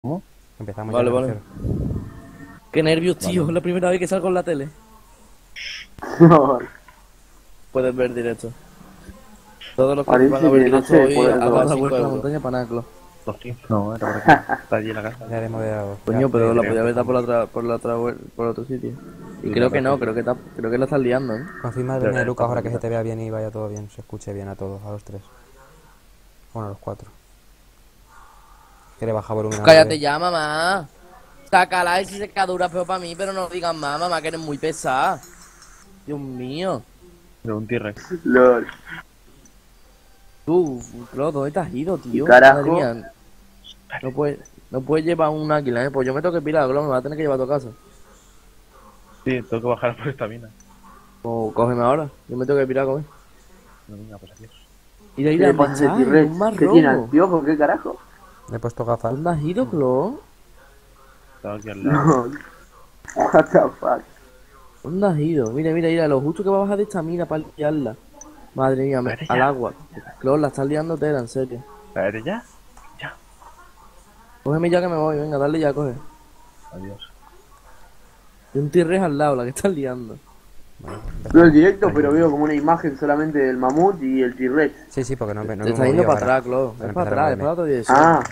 ¿Cómo? Empezamos ya, Vale, me vale. refiero. Qué nervios, tío. Vale. Es la primera vez que salgo en la tele. No, Puedes ver directo. Todos los que van a parece ver que no directo sé, hoy por han dado eso. la vuelta a la montaña para nada, Clo. No, era por aquí. Está allí en la casa. Ya de moderador. Coño, Ya, pero la ya podía haber dado por empezamos. por el otro sitio. Y Sí, creo la que no, verdad es creo que la estás liando, ¿eh? Confirma de Ya, venir de ya, Lucas está ahora que se bonita. te vea bien y vaya todo bien. Se escuche bien a todos, a los tres. Bueno, a los cuatro. Que le baja volumen a la Cállate TV. ya, mamá. Sácala y si se queda dura peor para mí, pero no digas más, mamá, que eres muy pesada. Dios mío. De un T-Rex. LOL. Tú, Clo, ¿dónde te has ido, ¿Qué tío? carajo? Madre mía. No puedes llevar un águila, ¿eh? Pues yo me tengo que pirar, Clo, me vas a tener que llevar a tu casa. Sí, tengo que bajar por esta mina. O cógeme ahora. Yo me tengo que pirar a comer. No, venga, pues adiós. Mira, ¿Qué mira, le ¿dónde pasa a ese estás? En T-Rex? un mar ¿Qué tiene al rojo. piojo? ¿Qué carajo? Le he puesto gafas. ¿Dónde has ido, Clo? Estaba aquí al lado. No. What the fuck. ¿Dónde has ido? Mira, mira, mira, lo justo que va a bajar de esta mina para liarla. Madre mía, Cállate al ya. agua. Clo, la estás liando tela, en serio. ¿Cállate ya? Ya. Cógeme ya que me voy, venga, dale ya, coge. Adiós. Y un T-Rex al lado, la que estás liando. Bueno, Veo el empezamos. directo, pero veo como una imagen solamente del mamut y el T-Rex. Sí, sí, porque no, no Te hemos estás yendo movido para ahora. atrás, Clo. Para Es para empezar a atrás, es moverme. para otra dirección. Ah,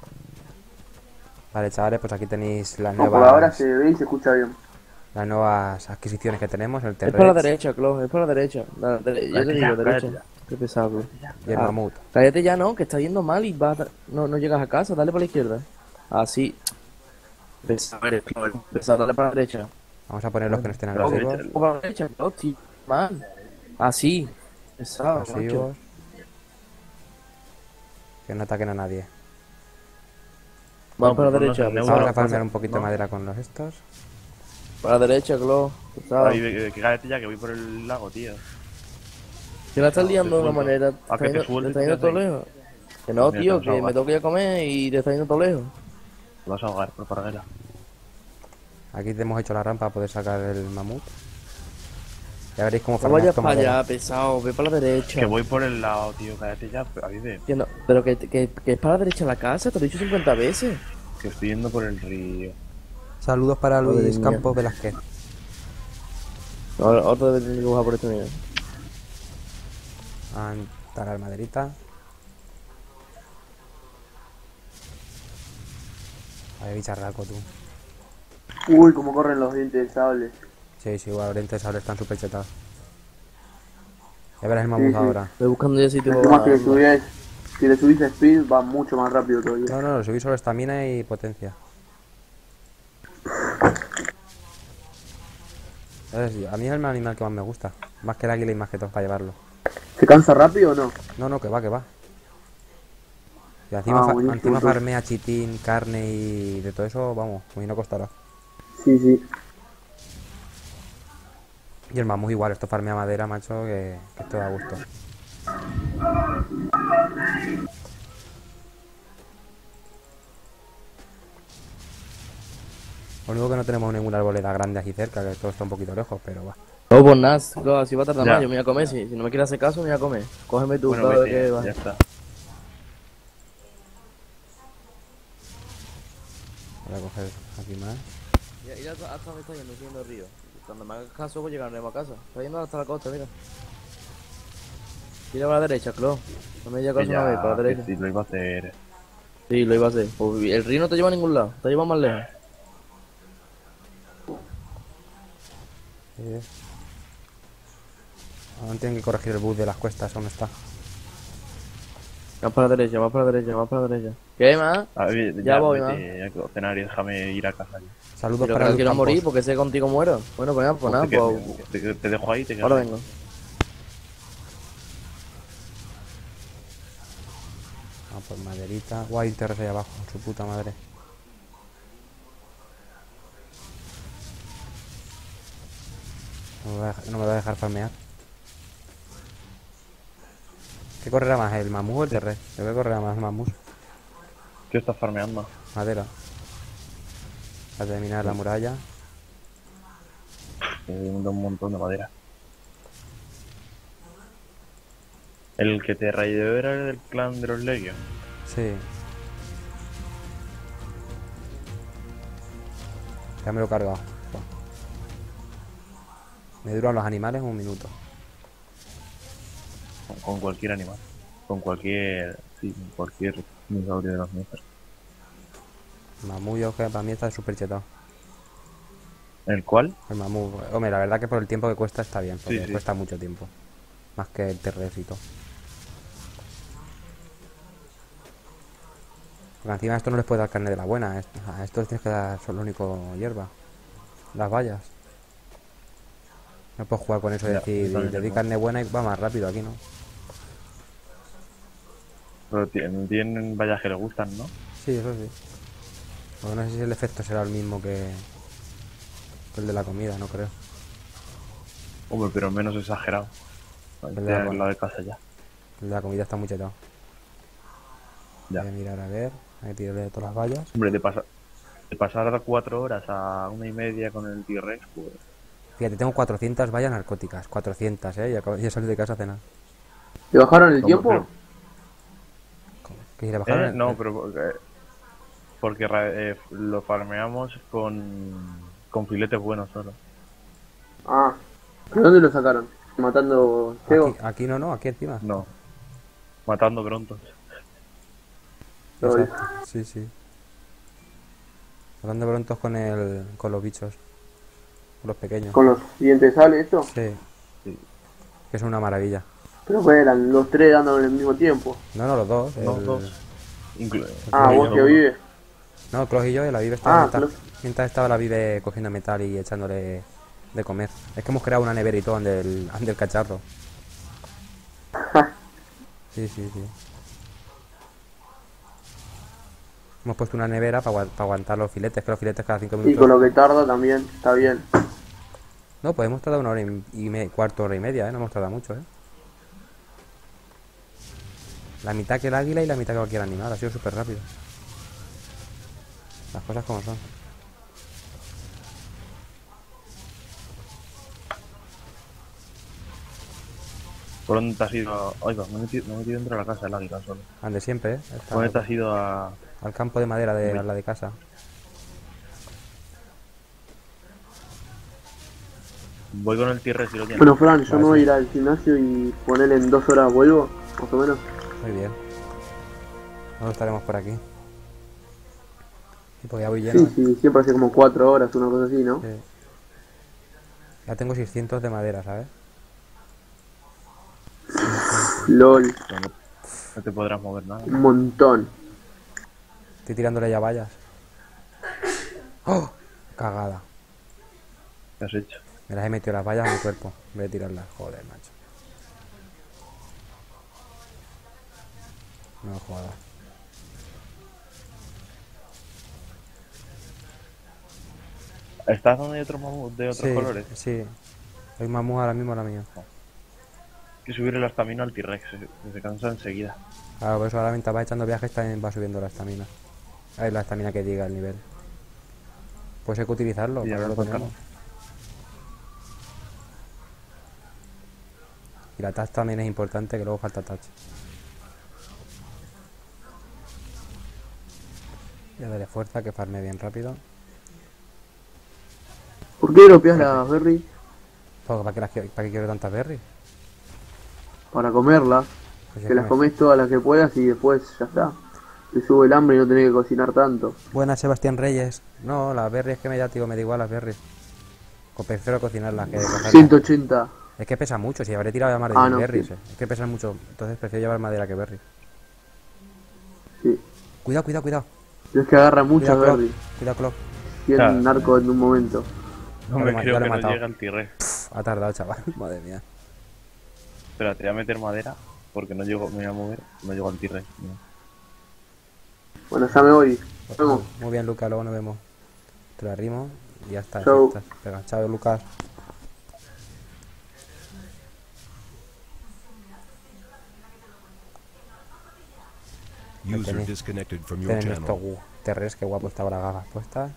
Vale, chavales, pues aquí tenéis no, por ahora se ve y se escucha bien. las nuevas adquisiciones que tenemos, el Es para la T-Rex derecha, Clo, es para la derecha. Yo te Cállate digo, ya, derecha. cállate Qué pesado, Clo. y el Ah, mamut. cállate ya, no, que está yendo mal y no llegas a casa, dale para la izquierda. Así. Pesado, eres, Clo, pesado, dale para la derecha. Vamos a poner los que no estén Para la agresivos. derecha. Para la derecha, Clo, tío, mal. Así. Pesado, macho. Agresivos. Que no ataquen a nadie. Vamos para la Ponnos derecha, en neutro. Vamos a pesado. farmear un poquito de No. madera con los estos. Para la derecha, Clo, pesado. Ay, que cállate ya, que voy por el lago, tío. Que la estás No, liando de una te suelto. manera. Ah, que te suelto Te y está te yendo todo quedas ahí. lejos. Que no, Mira, tío, te vas a que me ahogar. tengo que ir a comer y te está yendo todo lejos. Te vas a ahogar por paraguela. Aquí te hemos hecho la rampa para poder sacar el mamut. Ya veréis cómo No farmear vayas esto para madera. allá, pesado, ve para la derecha. Que voy por el lado, tío. Cállate ya. Avide. Que no, pero que es para la derecha la casa, te lo he dicho 50 veces. Que estoy yendo por el río. Saludos para Madre Luis mía. Campos Velázquez. Otra vez tengo que bajar por este nivel. A talar maderita. A ver, bicharraco tú. Uy, cómo corren los dientes de sable. Sí, sí, igual, ahora ahora están súper chetados. Ya verás el mamut Sí, sí. ahora. Estoy buscando ya sitio Encima para si le subís a speed va mucho más rápido todavía. No, no, subí solo estamina y potencia. A mí es el animal que más me gusta. Más que el águila y más que todo para llevarlo. ¿Se cansa rápido o no? No, no, que va, que va. Y encima, buenísimo, encima entonces. farmea chitín, carne y de todo eso, vamos, muy no costará. Sí, sí. Y el mamut igual, esto farmea madera, macho, que esto da gusto. Lo único que no tenemos ninguna arboleda grande aquí cerca, que todo está un poquito lejos, pero va. No, pues nada, no, así va a tardar Ya. más. Yo me voy a comer. Si no me quieres hacer caso, me voy a comer. Cógeme tú, Bueno, claro vete, que va. ya está. Voy a coger aquí más. Ir hasta donde está yendo, siguiendo el río. Cuando me hagas caso, pues llegaremos a casa. Está yendo hasta la costa, mira. Mira para la derecha, Clo. No me digas Que caso una vez, para la ya, que derecha. sí, lo iba a hacer. Sí, lo iba a hacer. Pues el río no te lleva a ningún lado, te lleva más lejos. Sí. Aún tienen que corregir el bug de las cuestas, aún está. Más para la derecha, más para la derecha, más para la derecha. ¿Qué más? A ver, Ya ya voy, vete, ya que cenar y déjame ir a casa. Ya. Saludos Pero para que no Luis quiero Campos. morir porque sé que contigo muero. Bueno, pues nada, pues nada, Te, pues te dejo ahí, te quedas ahora ahí. vengo. Ah, pues maderita. Guay, interés ahí abajo, su puta madre. No me va a dejar farmear. ¿Qué correrá más, el mamú o el terre? Creo que correrá más el mamú. ¿Qué estás farmeando? Madera. Para terminar la muralla. Un montón de madera. El que te raideó era el del clan de los Legion. Sí. Ya me lo he cargado. Me duran los animales un minuto. Con cualquier animal. Con cualquier... Sí, con cualquier dinosaurio de los nuestros. Mamut, que para mí está súper chetado. ¿El cual? El mamut. Hombre, la verdad que por el tiempo que cuesta está bien, porque Sí, sí. cuesta mucho tiempo. Más que el T-Rex y todo. Porque encima a esto no les puedes dar carne de la buena. A esto les tienes que dar solo único hierba. Las vallas. No puedes jugar con eso y Ya, decir, eso también le es di bueno. carne buena y va más rápido aquí, ¿no? Pero tienen vallas que le gustan, ¿no? Sí, eso sí. Porque no sé si el efecto será el mismo que el de la comida, no creo. Hombre, pero menos exagerado. ¿Verdad? En la de casa ya. El de la comida está muy chetado. Ya. Voy a mirar a ver. Hay que tirarle de todas las vallas. Hombre, de pasar de 4 horas a 1:30 con el T-Rex, pues... Fíjate, tengo 400 vallas narcóticas. 400, ¿eh? Y he salido de casa a cenar. ¿Le bajaron el No, tiempo? pero- ¿Que si le bajaron el- No, pero porque lo farmeamos con filetes buenos solo. Ah, ¿de dónde lo sacaron? Matando ciegos. Aquí no, aquí encima. No, matando pronto. Lol. Exacto. Sí, sí. Hablando pronto con los bichos. Con los pequeños. Con los dientes sale esto. Sí. Sí. Que es una maravilla. Pero pues eran los tres dándole al mismo tiempo. No, los dos. Los dos. Ah, vos que vive. No, Klaus y yo, y la Vive estaba Ah, mientras estaba la Vive cogiendo metal y echándole de comer. Es que hemos creado una nevera y todo ande el cacharro. Sí, sí, sí. Hemos puesto una nevera para aguantar los filetes, que los filetes cada 5 Y minutos. con lo que tarda también, está bien. No, pues hemos tardado una hora cuarto, hora y media, ¿eh? No hemos tardado mucho, ¿eh? La mitad que el águila y la mitad que cualquier animal, ha sido súper rápido. Las cosas como son. ¿Por dónde te has ido? Oiga, me he metido dentro de la casa el águila solo. Ande siempre, ¿eh? ¿Dónde te has ido a...? Al campo de madera de la de casa. Voy con el T-Rex y lo tienes. Bueno, Fran, yo Vale, me voy a sí. ir al gimnasio y ponerle en 2 horas vuelvo, más o menos. Muy bien. Ahora estaremos por aquí. Y pues ya voy lleno, Sí, ¿eh? sí, siempre hace como 4 horas, una cosa así, ¿no? Sí. Ya tengo 600 de madera, ¿sabes? LOL, No te podrás mover nada. un montón. Estoy tirándole ya vallas. ¡Oh! Cagada. ¿Qué has hecho? Me las he metido las vallas a mi cuerpo. Voy a tirarlas. Joder, macho. No jodas. ¿Estás donde hay otros mamuts de otros Sí, colores? sí. Hay mamú ahora mismo la mía. Hay que subirle la estamina al T-Rex, se cansa enseguida. Claro, por eso ahora mientras vas echando viajes también va subiendo la estamina. Es la estamina que llega al nivel. Pues hay que utilizarlo, Y para ahora lo cuéntanos. tenemos. Y la touch también es importante, que luego falta touch. Ya daré fuerza, que farme bien rápido. ¿Por qué dropeas las berries? Porque ¿para qué quiero tantas berries? Para comerlas. Pues ya Que las comes. comes todas las que puedas y después ya está. Te sube el hambre y no tenés que cocinar tanto. Buenas, Sebastián Reyes. No, las berries que me da, tío, me da igual las berries. Prefiero cocinarlas que cogerlas. 180. Es que pesa mucho, si habré tirado ya más de Ah, 10 no, berries. sí. Es que pesan mucho, entonces prefiero llevar madera que berries. Sí. Cuidado, cuidado, cuidado. Pero es que agarra muchas Cuidado, Clock. berries. Cuidado, Clock. 100 Claro. narcos en un momento. No Ya me lo he creo que no matado. llega el T-Rex. Pff, ha tardado, chaval. Madre mía. Espérate, voy a meter madera porque no llego, me voy a mover, no llego al T-Rex. No. Bueno, ya me voy. Nos vemos. Muy bien, Lucas, luego nos vemos. Te lo arrimo y ya está. Chau. ya está. Venga, chao, Lucas. User tenéis- disconnected from your Tienen estos channel. terres, que guapo estaba las gafas puestas.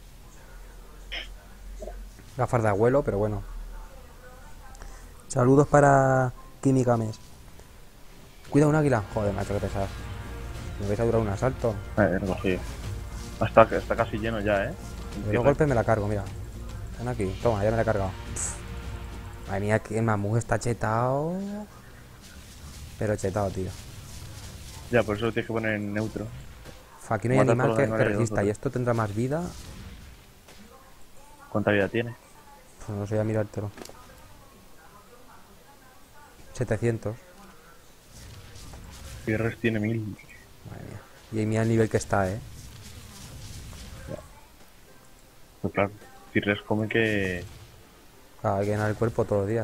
Gafas de abuelo, pero bueno. Saludos para Químicames. Cuida un águila. Joder, macho, que pesar. Me vais a durar un asalto. Lo cogí. Está casi lleno ya, ¿eh? De dos golpes me la cargo, mira. Ven aquí, toma, ya me la he cargado. Madre mía, que el mamú está chetado. Pero chetado, tío. Ya, por eso lo tienes que poner en neutro. Aquí no hay Mata a animal todos que los animales de resista. Y vosotros. esto tendrá más vida. ¿Cuánta vida tiene? Pues no sé, voy a mirártelo. 700. Tierres tiene 1000. Madre mía. Y ahí mira el nivel que está, Pues claro, Tierres come que... Claro, hay que llenar el cuerpo todos los días.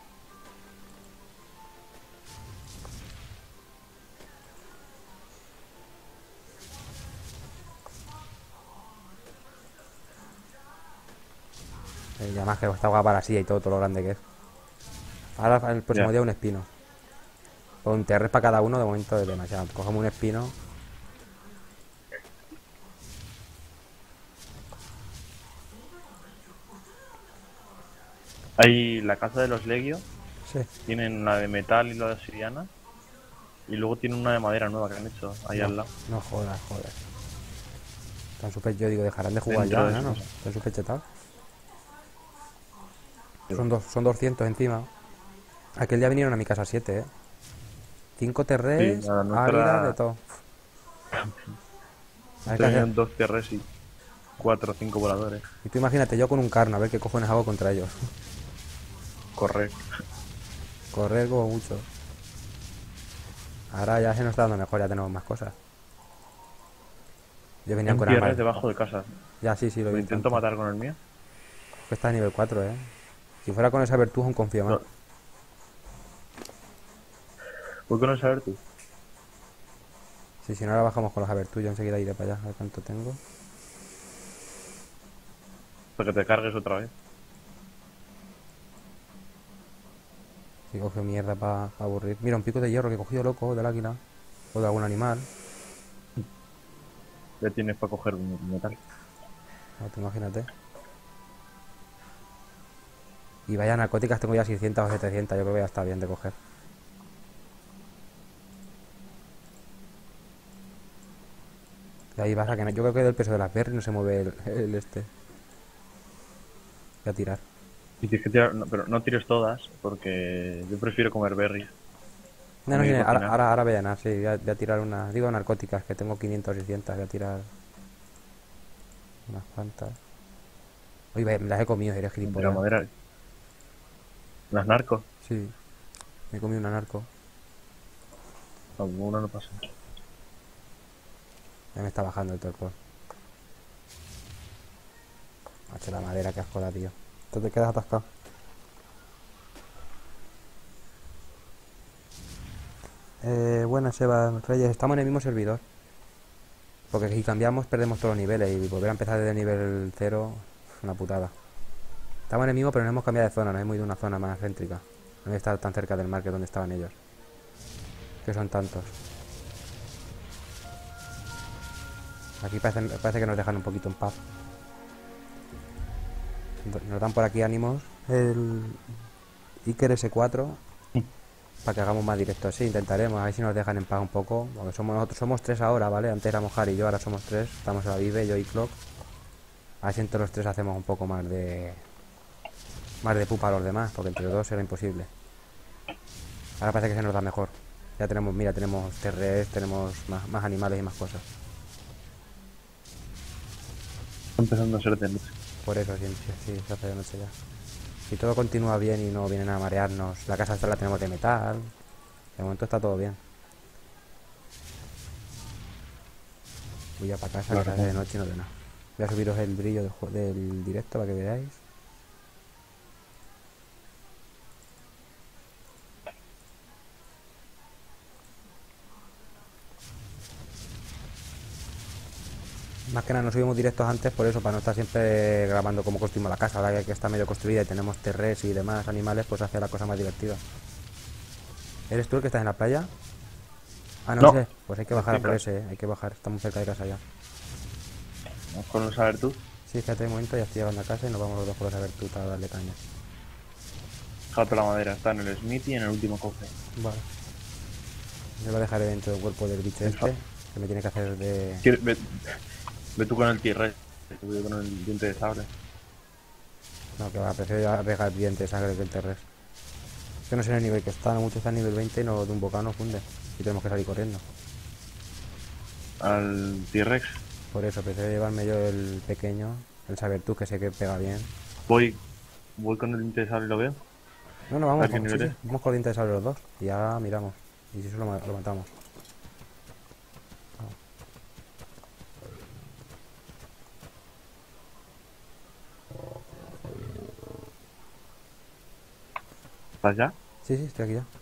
Y además que está guapa la silla y todo lo grande que es. Ahora el próximo Ya. día un espino. O un terres para cada uno, de momento es demasiado. Cogemos un espino. Hay la casa de los Legio, Sí. tienen la de metal y la de obsidiana. Y luego tienen una de madera nueva que han hecho ahí al lado. No jodas, joder. Están súper, yo digo, dejarán de jugar Dentro ya, de ¿no? su ¿No? casa. Están súper chetados. Sí. Son 200 encima. Aquel día vinieron a mi casa 7, 5 terres, Sí, la nuestra- águilas, de todo. A ver qué hacer. Tenían 2 Tierres y 4 o 5 voladores. Y tú imagínate yo con un carno, a ver qué cojones hago contra ellos. Correr. Correr como mucho. Ahora ya se nos está dando mejor, ya tenemos más cosas. Yo venían Un con Tierres armas. debajo de casa. Ya, sí, lo Lo he intento matar con el mío. Que está a nivel 4, Si fuera con esa virtud, aún confío más. No. ¿Por qué no saber tú? Sí, si no, ahora bajamos con los Abertus, yo enseguida iré para allá, a ver cuánto tengo. Para que te cargues otra vez. Si coge mierda para aburrir. Mira, un pico de hierro que he cogido loco del águila. O de algún animal. Ya tienes para coger un metal. No, tú imagínate. Y vaya narcóticas, tengo ya 600 o 700, yo creo que ya está bien de coger. Y ahí vas a que no, yo creo que del peso de las berries no se mueve el este. Voy a tirar. Y tienes que tirar, no, pero no tires todas, porque yo prefiero comer berries. No, Voy a ahora, cocinar. ahora voy a llenar, sí, voy a tirar unas, digo narcóticas, que tengo 500 o 600, voy a tirar unas cuantas. Uy, me las he comido, sería De la gilipollas. madera. Las narcos. Sí, me he comido una narco. No, una no pasa. Ya me está bajando el torpor. Macho, la madera, que asco da, tío. Tú te quedas atascado. Bueno, Seba, Reyes, estamos en el mismo servidor. Porque si cambiamos perdemos todos los niveles y volver a empezar desde el nivel 0 es una putada. Estamos en el mismo pero no hemos cambiado de zona, nos hemos ido a una zona más céntrica. No he estado tan cerca del mar que donde estaban ellos. Que son tantos. Aquí parece que nos dejan un poquito en paz. Nos dan por aquí ánimos el Iker S4 para que hagamos más directos. Sí, intentaremos, a ver si nos dejan en paz un poco. Porque nosotros somos 3 ahora, ¿vale? Antes éramos Harry y yo, ahora somos 3. Estamos en la Vive, yo y Clock. A ver si entre los 3 hacemos un poco más de pupa a los demás, porque entre los 2 era imposible. Ahora parece que se nos da mejor. Ya tenemos, mira, tenemos TRS, tenemos más animales y más cosas. Está empezando a ser de noche. Por eso, sí, se hace de noche ya. Si todo continúa bien y no vienen a marearnos, la casa esta la tenemos de metal. De momento está todo bien. Voy ya para casa, Claro, que se hace de noche y no de nada. Voy a subiros el brillo del directo para que veáis. Más que nada no subimos directos antes por eso, para no estar siempre grabando como construimos la casa. Ahora que está medio construida y tenemos terres y demás animales, pues hace la cosa más divertida. ¿Eres tú el que estás en la playa? Ah, no, No. sé. Pues hay que bajar a por Estoy ese, hay que bajar. Estamos cerca de casa ya. Vamos con los saber tú. Sí, fíjate un momento, ya estoy llegando a casa y nos vamos los dos por a ver tú para darle caña. Jato la madera, está en el Smith y en el último cofre. Vale. Yo lo dejaré dentro del cuerpo del bicho este, que me tiene que hacer de... Ve tú con el T-Rex. Voy con el diente de sable. No, que va, prefiero arriesgar el diente de sangre que el T-Rex. Es que no sé en el nivel que está, no mucho está en nivel 20 y no, de un bocado no funde. Y tenemos que salir corriendo. Al T-Rex. Por eso, prefiero llevarme yo el pequeño, el Sabertooth, que sé que pega bien. Voy con el diente de sable y lo veo. No, no, A vamos, ver qué vamos, sí, nivel sí, es. vamos con el diente de sable los dos. Y ya miramos. Y si eso lo matamos. ¿Estás ya? Sí, sí, estoy aquí ya.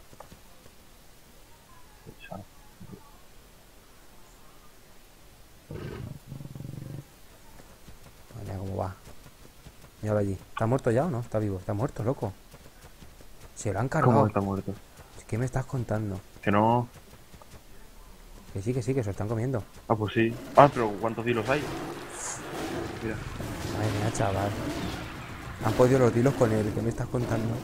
Mira cómo va. Míralo allí. ¿Está muerto ya o no? Está vivo. Está muerto, loco. Se lo han ¿Cómo cargado. está muerto? ¿Qué me estás contando? Que no. Que sí, que sí, que se lo están comiendo. Ah, pues sí. Ah, pero ¿cuántos hilos hay? Mira. Madre mía, chaval. Han podido los dilos con él. ¿Qué me estás contando?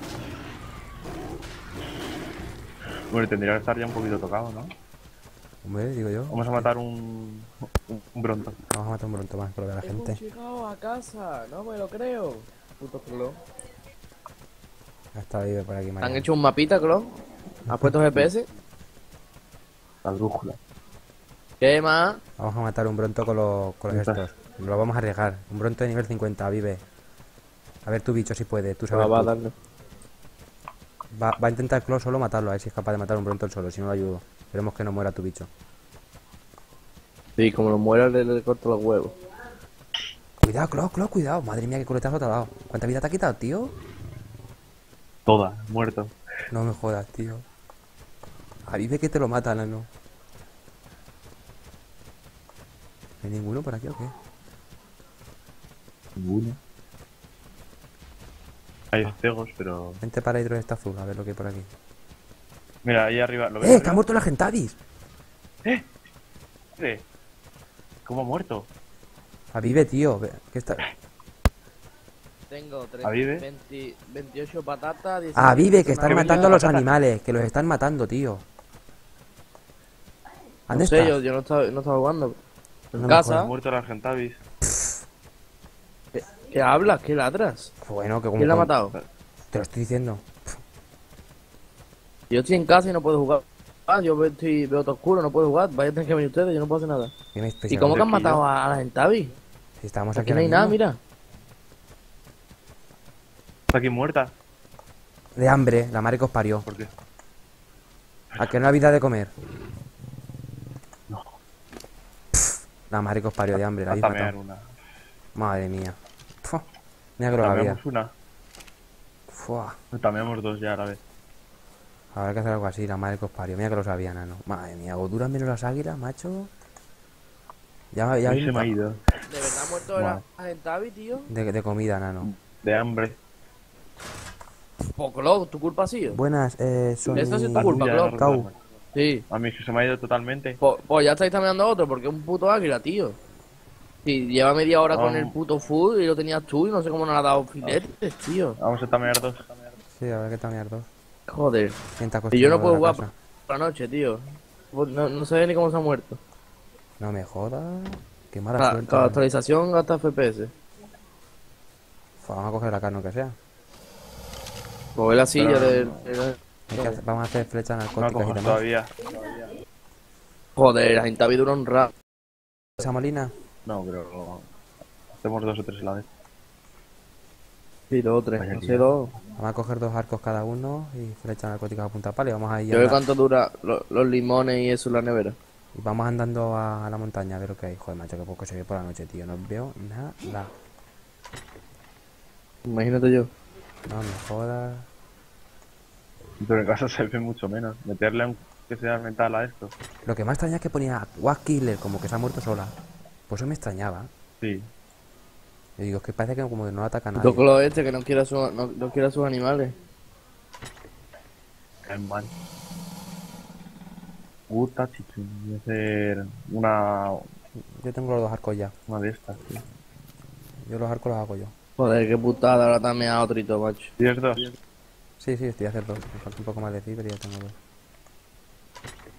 Bueno, tendría que estar ya un poquito tocado, ¿no? Hombre, digo yo. Vamos a matar un bronto. Vamos a matar un bronto más, por lo de la gente. Hemos llegado a casa, no me lo creo. Puto clon. Ya está vivo por aquí, ¿Han María. hecho un mapita, clon? ¿Has puesto GPS? La brújula. ¿Qué más? Vamos a matar un bronto con los Ya está. estos. Lo vamos a arriesgar. Un bronto de nivel 50, vive. A ver tu bicho si puede. Tú Va, sabes. va a tú. darle. Va a intentar Claw solo matarlo, a ver si es capaz de matar un bronto él solo, si no lo ayudo. Esperemos que no muera tu bicho. Sí, como lo muera le corto los huevos. Cuidado, Claw, cuidado. Madre mía, qué coletazo te ha dado. ¿Cuánta vida te ha quitado, tío? Toda, muerto. No me jodas, tío. A mí ve que te lo mata, nano. ¿No hay ninguno por aquí o qué? Ninguno. Hay cegos, pero... Vente para hidro esta azul, a ver lo que hay por aquí. Mira, ahí arriba. ¿Lo ves? ¡Eh! ¡Que arriba? ha muerto la Gentavis! ¿Qué? ¿Cómo ha muerto? A vive, tío. ¿Qué está? Tengo ¿A Vive? 28 patatas. A vive, que están ¿Qué matando a los patata? animales. Que los están matando, tío. ¿Dónde No sé, estás? yo no estaba jugando. En No me casa. Ha muerto la Gentavis. ¿Qué hablas? ¿Qué ladras? Bueno, que como... ¿Quién la ha matado? Te lo estoy diciendo. Yo estoy en casa y no puedo jugar. Ah, yo veo todo oscuro, no puedo jugar. Vaya a tener que venir ustedes, yo no puedo hacer nada. ¿Qué me ¿Y estáis cómo que han aquí matado yo? a la Gentavi? Si estamos aquí Aquí no hay ahora nada, mismo. mira. Está aquí muerta. De hambre, la madre que os parió. ¿Por qué? ¿A que no hay vida de comer? No. La madre que os parió de hambre, la habéis Hasta mear matado. una. Madre mía. Fua. Mira que lo había. Tameamos una. Fua. Tameamos dos ya a la vez. Habrá que hacer algo así, la madre que os parió. Mira que lo sabía, nano. Madre mía, ¿o duran menos las águilas, macho? Ya Hoy habéis se me ha ido. ¿De verdad ha muerto Buah. la Gentavi, tío? de comida, nano. De hambre. Poco loco, tu culpa ha sido. Buenas, Sony... Eso sí es tu La culpa, tuya, Clau. no Cau. recuerdo. Sí. A mí es que se me ha ido totalmente. Pues ya estáis tameando a otro, porque es un puto águila, tío. Sí, lleva media hora con Ah. el puto food y lo tenías tú y no sé cómo no le ha dado filetes, tío. Vamos a tamear dos. Sí, habrá que tamear dos. Joder. ¿Quién te ha Y yo no acostumbrado puedo a jugar la casa? por la noche, tío. No sé ni cómo se ha muerto. No me jodas. Qué mala Cada, suerte. cada nano. actualización gasta FPS. Fua, vamos a coger la carne que sea. Coger la silla Pero- Vamos a hacer flechas No la narcóticas y cojo demás. todavía. Joder, la Gentavi dura un rato. ¿Esa molina? No, pero... Hacemos dos o tres a la vez. Sí, dos o tres, Vaya no sé, tío. dos. Vamos a coger 2 arcos cada uno y flechas narcóticas a punta pala y vamos a ir Yo veo cuánto dura los limones y eso en la nevera. y vamos andando a la montaña a ver lo que hay. Joder, macho, que poco se ve por la noche, tío. No veo nada. Imagínate yo. No me jodas. Pero en casa se ve mucho menos. Meterle un que sea metal a esto. Lo que más extraña es que ponía Wack Killer, como que se ha muerto sola. Pues eso me extrañaba. Sí. Yo digo, es que parece que como que no ataca a nadie. Puto clo este que no quiere no quiere a sus animales. Caen mal. Gusta, chichu. Voy a hacer Yo tengo los 2 arcos ya. una de estas, tío. Yo los arcos los hago yo. Joder, qué putada, ahora también a otro macho. ¿Tienes dos? Sí, estoy a hacer 2. Me falta un poco más de ciber y ya tengo 2.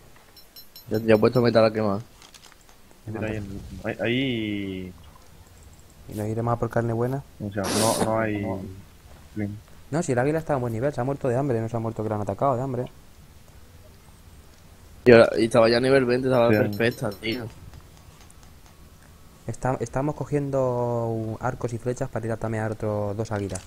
Ya he puesto metal a quemar. Mira, ahí, ahí Y nos iremos a por carne buena. O sea, no hay... Flint. No, si el águila está a buen nivel, se ha muerto de hambre, no se ha muerto que lo han atacado de hambre. Y estaba ya a nivel 20, estaba Sí. perfecta, tío. Estamos cogiendo arcos y flechas para ir a tamear otros 2 águilas.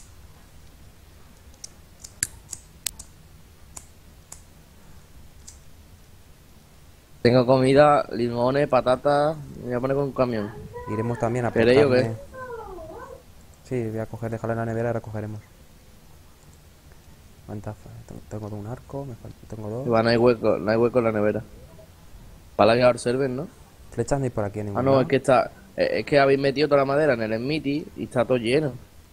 Tengo comida, limones, patatas. Me voy a poner con un camión. Iremos también a por ¿Queréis o qué? carne. Sí, voy a coger, dejarlo en la nevera, ahora cogeremos. ¿Cuántas? Tengo un arco, tengo 2. No hay hueco, no hay hueco en la nevera. Para la que serven, ¿no? Flechas no hay por aquí en Ah, ningún no, lado. es que está. Es que habéis metido toda la madera en el Smithy y está todo lleno.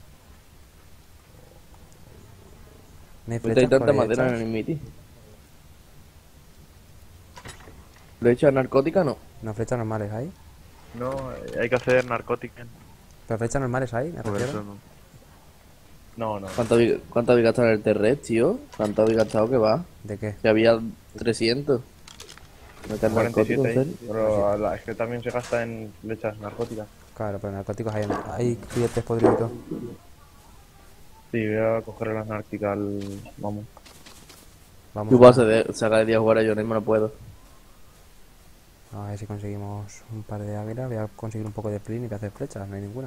No hay Pues hay flechas por tanta ahí madera en hechas. el Smithy. ¿Flechas narcóticas no? No, flechas normales hay. No, hay que hacer narcóticos. Pero flechas normales hay, me Por refiero. eso no. No. ¿Cuánto habéis gastado en el Terret, tío? ¿Cuánto habéis gastado que va? ¿De qué? Que había 300. Meter 47 narcóticos, ¿en ahí. serio? Pero es que también se gasta en flechas narcóticas. Claro, pero narcóticos hay filetes podridos. Sí, voy a coger las narcóticas Vamos. Vamos Yo puedo sacar de 10 jugadores, yo mismo no puedo. a ver si conseguimos un par de águilas. Voy a conseguir un poco de flint y voy a hacer flechas, no hay ninguna.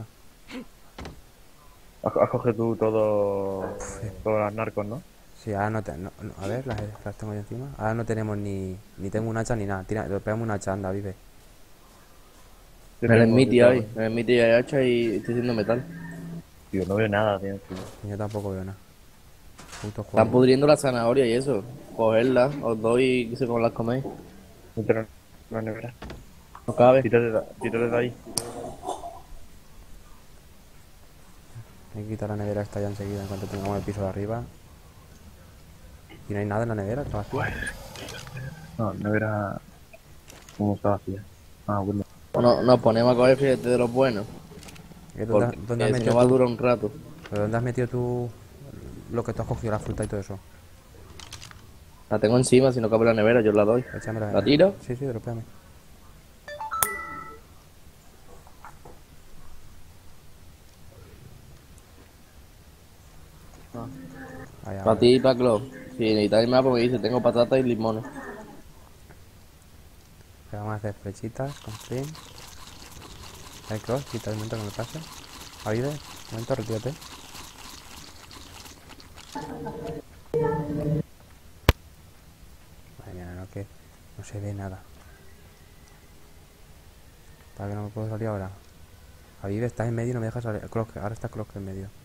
Has cogido tú todas las narcos, ¿no? Sí, ahora a ver, las tengo yo encima. Ahora no tenemos ni tengo un hacha ni nada. Le pegamos un hacha, anda, vive. Yo En el tengo- Smithy yo hay. tengo- En el Smithy hay hacha y estoy haciendo metal. Tío, no veo nada, tío. Yo tampoco veo nada. Puto Están juego. pudriendo la zanahoria y eso. Cogerla, os doy y que sé cómo las coméis. Mételo en la nevera. No cabe. Tírate de ahí. Hay que quitar la nevera esta ya enseguida en cuanto tengamos el piso de arriba. Y no hay nada en la nevera, está vacía. No, nevera... ¿Cómo está vacía? Ah, bueno. No, nos ponemos a coger filete de los buenos. ¿Dónde, Porque dónde has si no metido va a tú? durar un rato. ¿Pero dónde has metido tú lo que tú has cogido, la fruta y todo eso? La tengo encima, si no cabe en la nevera, yo os la doy. Échamela. ¿La tiro? Sí, sí, dropéame. Ahí, Para ahora. ti y para Clo. Si necesitáis más, pues me dice, tengo patatas y limones. Le vamos a hacer flechitas con flint. Hay cross, quita el momento que me pase. Avide, un momento, retírate. Madre mía, no, que no se ve nada. ¿Para que no me puedo salir ahora? Avive, estás en medio y no me dejas salir. Cross, ahora está Cross en medio.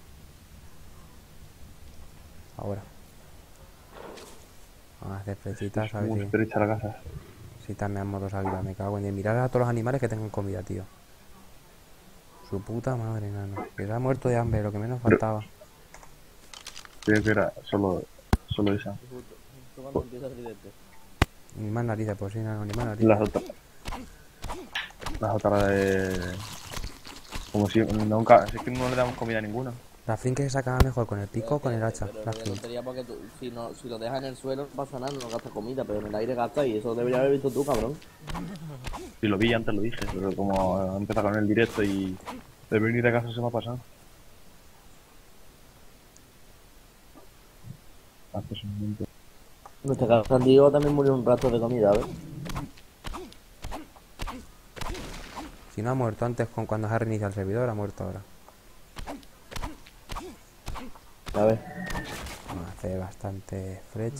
Ahora. Vamos a hacer flechitas, a ver Muy si... estrecha la casa. Si tameamos 2 águilas, me cago en 10. Mirar a todos los animales que tengan comida, tío. Su puta madre, nano. Que se ha muerto de hambre, lo que menos faltaba. Creo que era solo esa. Ni más narices, pues sí, nano, ni más narices. Las otras de... Como si nunca... Es que no le damos comida a ninguna. La flint que se sacaba mejor con el pico o con el hacha. Pero La es flint. tontería porque si lo dejas en el suelo no pasa nada, no gasta comida, pero en el aire gasta y eso debería haber visto tú, cabrón. Si lo vi antes lo dije, pero como he empezado con el directo y de venir a casa se me ha pasado. Hace un momento. Nuestra casa San Diego también murió un rato de comida, ¿ves? Si no ha muerto antes con cuando se ha reiniciado el servidor, ha muerto ahora. A ver. Vamos a hacer bastante flecha.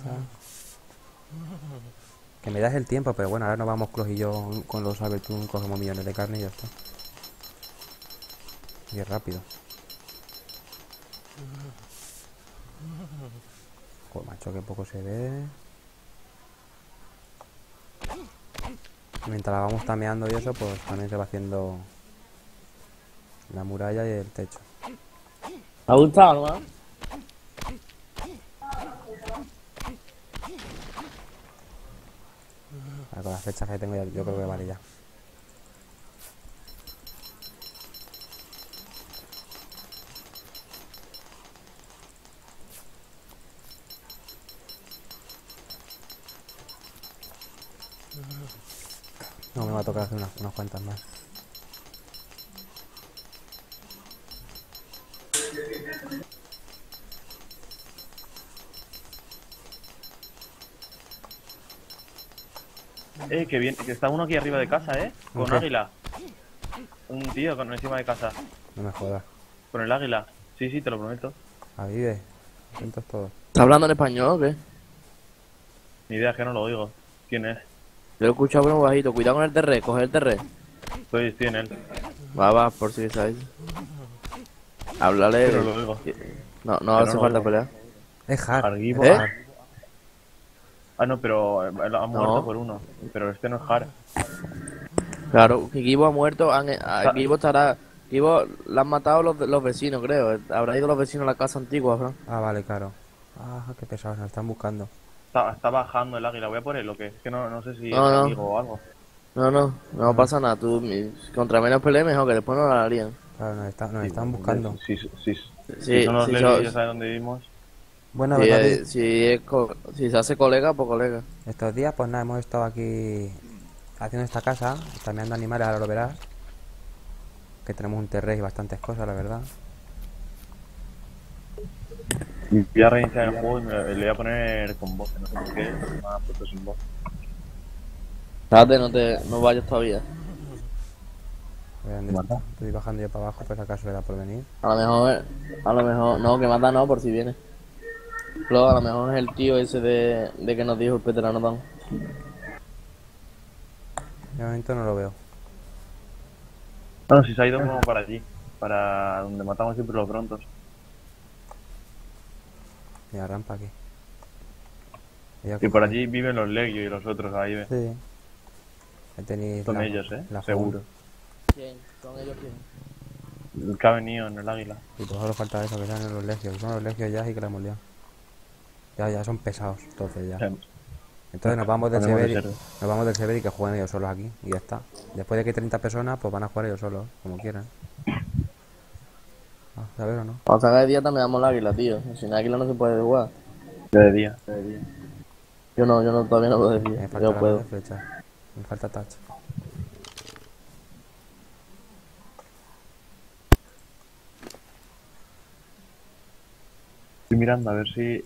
Que me das el tiempo, pero bueno, ahora nos vamos Clos y yo con los Sabertooth, cogemos millones de carne y ya está. Y es rápido. Joder, macho, que poco se ve. Mientras la vamos tameando y eso, pues también se va haciendo la muralla y el techo. ¿Te ha gustado, no? Ahora, con las flechas que tengo ya, yo creo que vale ya. No, me va a tocar hacer unas cuantas más. Que bien, que está uno aquí arriba de casa, con ¿Qué? águila. Un tío con encima de casa. No me jodas. Con el águila. Sí, sí, te lo prometo. Vive. Atentos todos. ¿Estás hablando en español o qué? Ni idea, es que no lo oigo. ¿Quién es? Yo he escuchado muy bajito. Cuidado con el terre, coge el terre. Estoy en él. Va, por si sabes. Háblale. Pero lo oigo. No Pero hace no falta lo- pelear. Es hard. Hargibo. ¿Eh? No, pero ha muerto No. por uno. Pero este no es Har. Claro, que Gibo ha muerto. Gibo estará. Gibo la han matado los vecinos, creo. Habrá ido los vecinos a la casa antigua, ¿no? Vale, claro. Qué pesados, nos están buscando. Está bajando el águila. Voy a por él o qué. Es que no sé si No, es no. amigo o algo. No pasa nada. Tú, contra menos pelees mejor, que después no la harían. Claro, nos están buscando. Sí, Sí, si son los sí, Levi, ya sabes dónde vivimos. Bueno, Si, pues, David, si se hace colega, pues colega. estos días pues nada, hemos estado aquí haciendo esta casa, cambiando animales, ahora lo verás. Que tenemos un terreno y bastantes cosas, la verdad. Voy a reiniciar el juego y le voy a poner con voz. No sé por qué. Me ha puesto sin voz. Espérate, no vayas todavía. Vean, ¿Mata? estoy bajando yo para abajo, pues acaso le da por venir. A lo mejor, no, que mata no, por si viene. Pero a lo mejor es el tío ese de que nos dijo el Pteranodon. De momento no lo veo. Bueno, si se ha ido como para allí. Para donde matamos siempre los brontos. Mira, rampa aquí. Ella Y por coge- allí viven los Legio y los otros. Ahí ve. Sí. Ahí tenéis Son la- ellos, la seguro. ¿Quién? ¿Son ellos quién? El que ha venido en el águila. Y pues solo falta eso, que sean los legios. Son los legios ya y que la hemos liado. Ya son pesados, entonces ya. Entonces nos vamos del Ponemos Severi, reserva. nos vamos del Severi y que jueguen ellos solos aquí. Y ya está. Después de que hay 30 personas, pues van a jugar ellos solos, como quieran. ¿Sabes o no? Cuando salga de día también damos el águila, tío. Sin águila no se puede jugar. De día. Yo no, todavía no puedo Me decir. falta Yo la puedo. de flecha. Me falta touch. Estoy mirando a ver si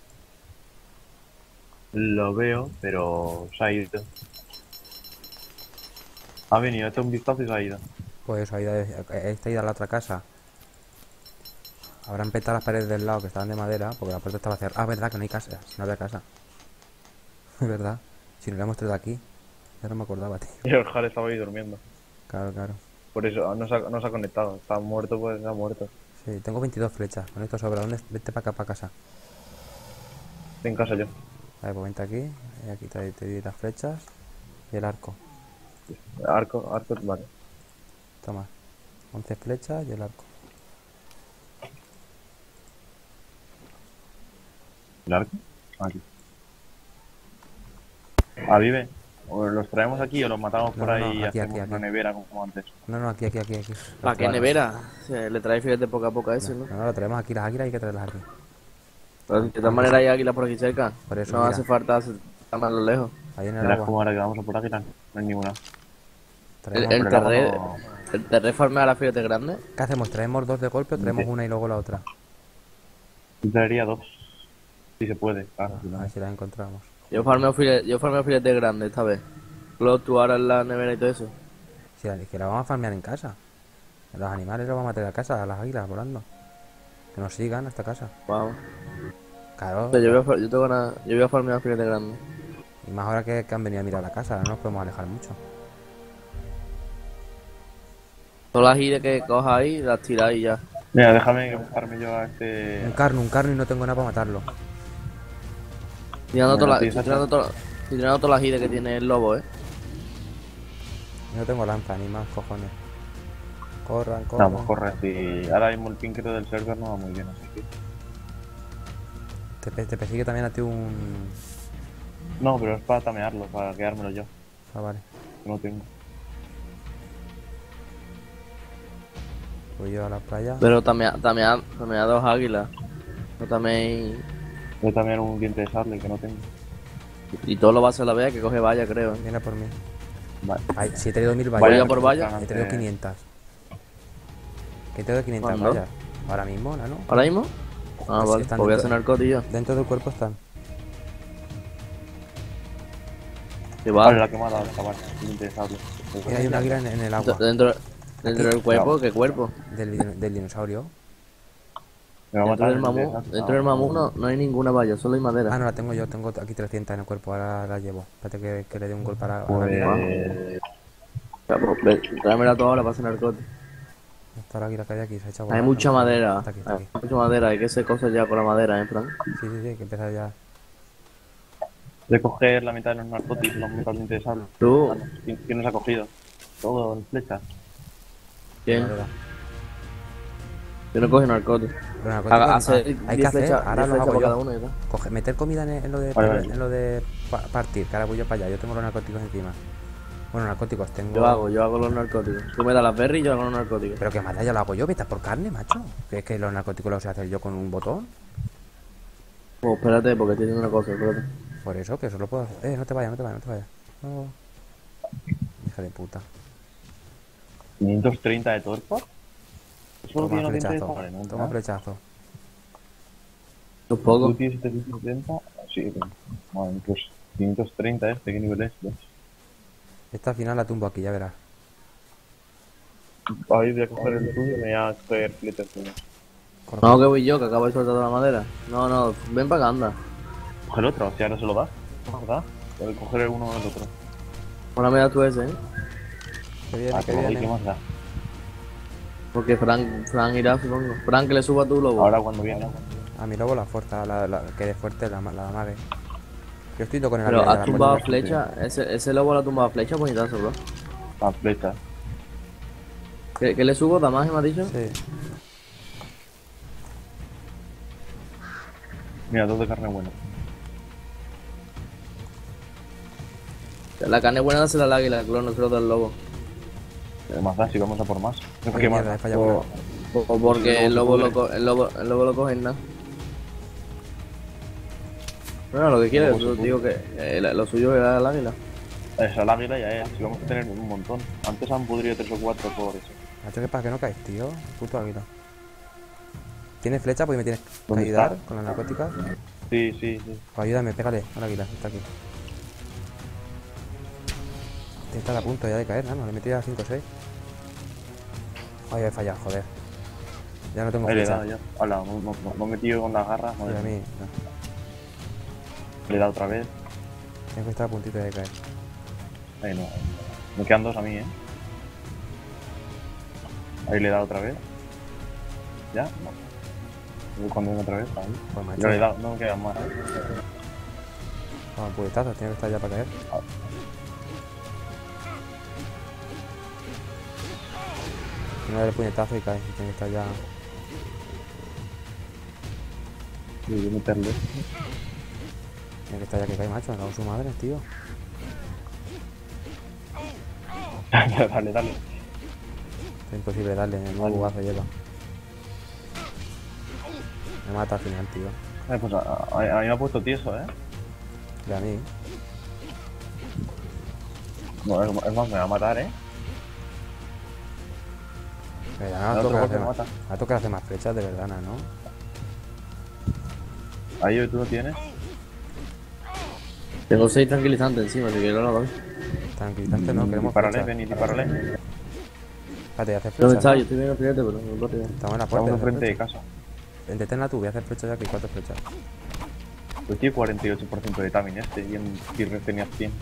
lo veo, pero se ha ido. Ha venido, ha hecho un vistazo y se ha ido. Pues eso, esta ida a la otra casa. Habrán petado las paredes del lado que estaban de madera, porque la puerta estaba cerrada. Verdad que no hay casa, si no había casa. Es verdad. Si nos la hemos traído aquí. Ya no me acordaba, tío. Y el Har estaba ahí durmiendo. Claro. Por eso no se ha conectado. Está muerto, pues ha muerto. Sí, tengo 22 flechas. Con esto sobra. Vete para acá, para casa. Estoy en casa yo. Vale, pues vente aquí. Y aquí te di las flechas. Y el arco. Arco, vale. Toma. 11 flechas y el arco. ¿El arco? Aquí. Vive. O los traemos aquí o los matamos por No, ahí y aquí, hacemos aquí. una nevera como antes. No, aquí. ¿Para qué nevera? Le trae filete poco a poco a ese, ¿no? No, lo traemos aquí. Las águilas hay que traerlas aquí. Pero de todas maneras hay águilas por aquí cerca. Por eso, no mira. hace falta estar más lejos. Ahí en el Verás agua. como ahora que vamos a por aquí, no hay ninguna. Traemos- El pero el terre... agua ¿El terre farmea la filete grande? ¿Qué hacemos? ¿Traemos dos de golpe o traemos una y luego la otra? Yo traería dos. Si se puede, claro. si no. A ver si las encontramos. Yo farmeo filete grande esta vez. Luego tú ahora en la nevera y todo eso. Si es que la vamos a farmear en casa. Los animales los vamos a meter a casa, a las águilas volando. Que nos sigan a esta casa. Vamos. Claro. Yo voy a farmear filete grande. Y más ahora que han venido a mirar la casa, no nos podemos alejar mucho. Todas las ideas que cojas ahí, las tiras y ya. Mira, déjame buscarme yo a este. Un carno y no tengo nada para matarlo. Tirando Bueno, todas tío, estoy tirando todas las ideas que tiene el lobo, Yo no tengo lanza ni más cojones. Corran. Vamos, corre. Si ahora mismo el ping creo del server no va muy bien, así que. Te persigue también a ti un... No, pero es para tamearlo, para quedármelo yo. Vale. Que no tengo. Voy yo a la playa. pero también dos águilas. No también... Voy a tamear un diente de sable que no tengo. Y todo lo va a hacer la vez que coge valla, creo. Viene por mí. Vale. Ay, si he traído 1000 Vaya vallas. por valla. He traído 500. Que he traído 500 ¿Cuándo? vallas. Ahora mismo, ¿no? ¿Ahora mismo? Ah, Sí, vale, están pues voy a dentro- hacer narcotillo. Dentro del cuerpo están. Que Vale, va. la que me ha dado esta parte. Es interesante. Mira, hay un águila en el agua. Dentro del cuerpo, ¿qué cuerpo? Del dinosaurio. Me va a Dentro matar. del el mamut, interesante. dentro del mamut no hay ninguna valla, solo hay Ah, madera. no, la tengo yo. Tengo aquí 300 en el cuerpo. Ahora la llevo. Espérate que le dé un golpe a la águila. Pues... Ya, pues, tráemela toda ahora para hacer narcótico. Está la águila que hay aquí. Se ha echado a Hay volar. mucha madera. Está aquí, está Hay aquí. mucha madera, hay que hacer cosas ya con la madera, Fran. Sí, hay que empezar ya. De coger la mitad de los narcóticos, los brutalmente interesables. Tú, ¿Quién nos ha cogido? Todo en flecha. ¿quién? Madera. Yo no cojo narcótico. Los narcóticos, Hacer hay que 10 hacer. flechas, Ahora 10 lo flechas hago por cada yo. uno y tal. Meter comida en lo de, Vale, vale. en lo de partir. Que ahora voy yo para allá. Yo tengo los narcóticos encima. Bueno, narcóticos tengo. Yo hago los narcóticos. Tú me das las berries y yo hago los narcóticos. Pero que más da, ya lo hago yo. Vete a por carne, macho. Que es que los narcóticos los sé hacer yo con un botón. Pues espérate, porque estoy haciendo una cosa, espérate. Por eso, que eso lo puedo hacer. No te vayas, no te vayas, no te vayas. No. Hija de puta. 530 de torpo. Solo Toma tiene 90 de flechazo. torre, ¿no? Toma flechazo. Esto es poco. Tú tienes 770. Sí, bueno, pues 530 este, ¿qué nivel es? ¿Ves? Esta al final la tumbo aquí, ya verás. Ahí voy a coger el tuyo y me voy a coger fletas tuyas. No, que voy yo, que acabo de soltar toda la madera. No, ven para acá, anda. Coge el otro, si ahora se lo das. ¿Verdad? Voy a coger el uno o el otro. Ahora me das tú ese, ¿eh? Que viene, que pues ahí, ¿qué viene. más da? Porque Fran irá, supongo. Fran, que le suba a tu lobo. Ahora cuando viene. A mi lobo la fuerza, que de fuerte, la mague. Yo estoy con el Pero águila has de la tumbado puerta. flecha. Ese lobo la ha tumbado flecha, bonitazo, bro. Las flechas. ¿Qué le subo? ¿Damaje me has dicho? Sí. Mira, dos de carne buena. La carne buena dásela al águila, claro, no se lo da al lobo. ¿Qué más da si vamos a por más? Ay, ¿Qué más mierda, da? he fallado una. O porque el lobo lo coge en nada. Bueno, lo que quieres, yo digo que lo suyo era el águila. Es al águila y a él, si vamos a tener un montón. Antes han pudrido 3 o 4 por eso. Macho, ¿qué pasa? Que no caes, tío. Puto águila. ¿Tienes flecha? Pues me tienes que ¿Dónde ayudar está? con las narcóticas. Sí, sí, sí. Pues ayúdame, pégale al águila, está aquí. Está a punto ya de caer, ¿no? Le he metido a 5 o 6. Ay, he fallado, joder. Ya no tengo Ahí le he flecha. dado ya. Hola, me he metido con las garras. Y a mí, no. Le he dado otra vez. Tengo que estar a puntito de caer. Ahí no. Me quedan dos a mí, Ahí le he dado otra vez. ¿Ya? No. Voy cuando venga otra vez. Ahí. Pues macho, Yo le he dado, no me quedan más. vamos, puñetazos, tiene que estar ya para caer. Si no le da el puñetazo y cae, tiene que estar ya. Sí, voy a meterle. Tiene que estar ya que cae, macho, no su madre, tío. Dale, dale. Es imposible darle, el nuevo bugazo lleva. Me mata al final, tío. Pues a mí me ha puesto tieso, De a mí. No, es más, me va a matar, Pero ya El no otro toca golpe hacer me más. mata. Ahora toca hacer más flechas de verdad, ¿no? Ahí tú lo tienes. Tengo 6 tranquilizantes encima, si quieres lo doy. Tranquilizante, no, queremos Dispárale, flechas. ven y dispárale. Espérate, hacer ¿Dónde flechas. está? ¿no? Yo estoy viendo fíjate, pero no puedo tirar. Estamos en la puerta. Estamos hacer enfrente de flechas. casa. Entretenla tú, voy a hacer flechas ya aquí, 4 flechas. Pues tiene 48% de timing y en Kirres tenía 100.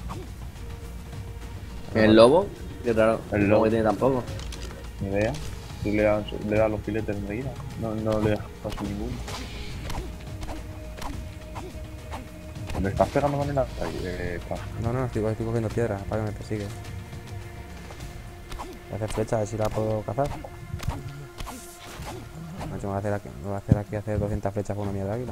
¿El lobo? Qué raro. El El lobo. lobo tiene tampoco. Ni idea. Si le da los filetes enseguida. No le dejas paso ninguno. ¿Le estás pegando con el arco? No, estoy cogiendo piedras para que me persigue. Voy a hacer flechas, a ver si la puedo cazar. Macho, me voy a hacer aquí hacer 200 flechas con una mierda de águila.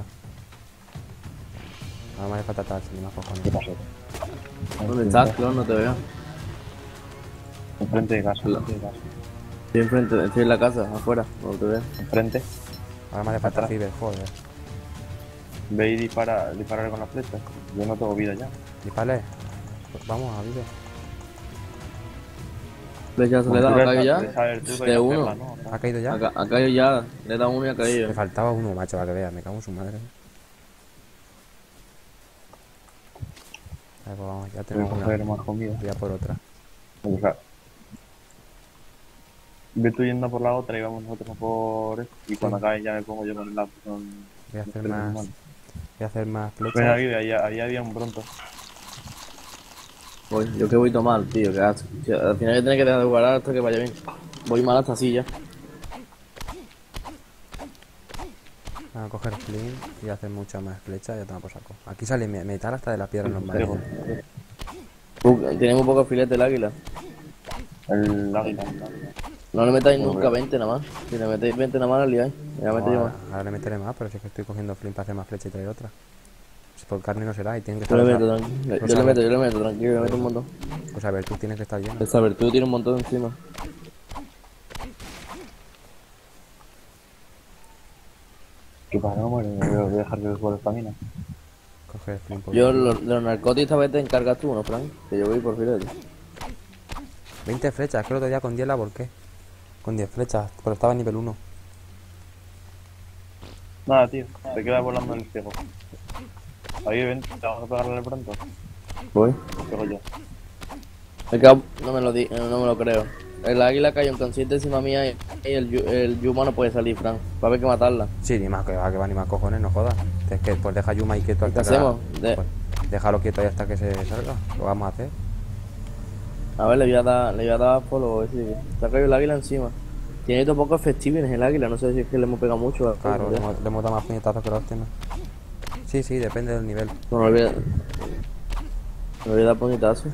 Ahora me hace falta tal, si no cojones. ¿Qué pasó? ¿Dónde estás, Clon? No te veo. Enfrente de casa. Hola. Enfrente de casa. Estoy enfrente, estoy en la casa, afuera, no te veo. Enfrente. Ahora me hace falta Atrás. ciber, joder. Ve y dispararle con la flecha. Yo no tengo vida ya. Dispárale. Pues vamos a vive. Flecha se le da, ha caído ya. De saber tú que hay De que uno. hacerla, ¿no? O sea, ¿Ha caído ya? Ha caído ya. Le he dado uno y ha caído. Me faltaba uno, macho, para que veas. Me cago en su madre. Pues vamos, ya voy a tenemos coger una. más comida. Voy a por otra. O sea, ve tú yendo por la otra y vamos nosotros a por esto. Y cuando acabe ya me pongo yo con el lápiz con Voy a los hacer tres más. humanos. Voy a hacer más Ven flechas. aquí, ahí había un pronto. Voy, yo que voy todo mal, tío. Que al final voy a tener que dejar de jugar hasta que vaya bien. Voy mal hasta así ya. Voy a coger flint y hacer muchas más flechas. Ya tengo por saco. Aquí sale metal hasta de la piedra normal. Tenemos pocos filetes el águila. El águila. No le metáis nunca 20 nada más. Si le metéis 20 nada más, la liáis. Ya meto yo más. Ahora le meteré más, pero si es que estoy cogiendo flint para hacer más flechas y traer otra. Si por carne no será y tienen que Yo estar. le meto, tranquilo. Yo le meto, tranquilo, le meto un montón. Pues a ver, tú tienes que estar lleno. Esa virtud tiene un montón encima. ¿Qué pasa? No muere, voy a dejar que juegue estamina. Coger flint por Yo, los narcóticos esta vez te encargas tú, ¿no, Frank? Que yo voy por filete. 20 flechas, es que el otro día con 10 la volqué. Con 10 flechas, pero estaba en nivel 1. Nada, tío, te queda volando en el ciego. Ahí ven, te vamos a pegarle pronto. Voy. Pego yo. No me lo creo. El águila cayó inconsciente encima mía y el Yuma no puede salir, Frank. Va a haber que matarla. Sí, ni más que va ni más cojones, no jodas. Es que pues deja a Yuma ahí quieto ¿Qué hasta que. hacemos? Pues, déjalo quieto ahí hasta que se salga. Lo vamos a hacer. A ver, le voy a dar follow. A ver si se ha caído el águila encima. Tiene todo poco efectivo en el águila. No sé si es que le hemos pegado mucho. Claro, le hemos dado más puñetazos que la hostia, ¿no? Sí, depende del nivel. No me olvidé. Me voy a dar puñetazo.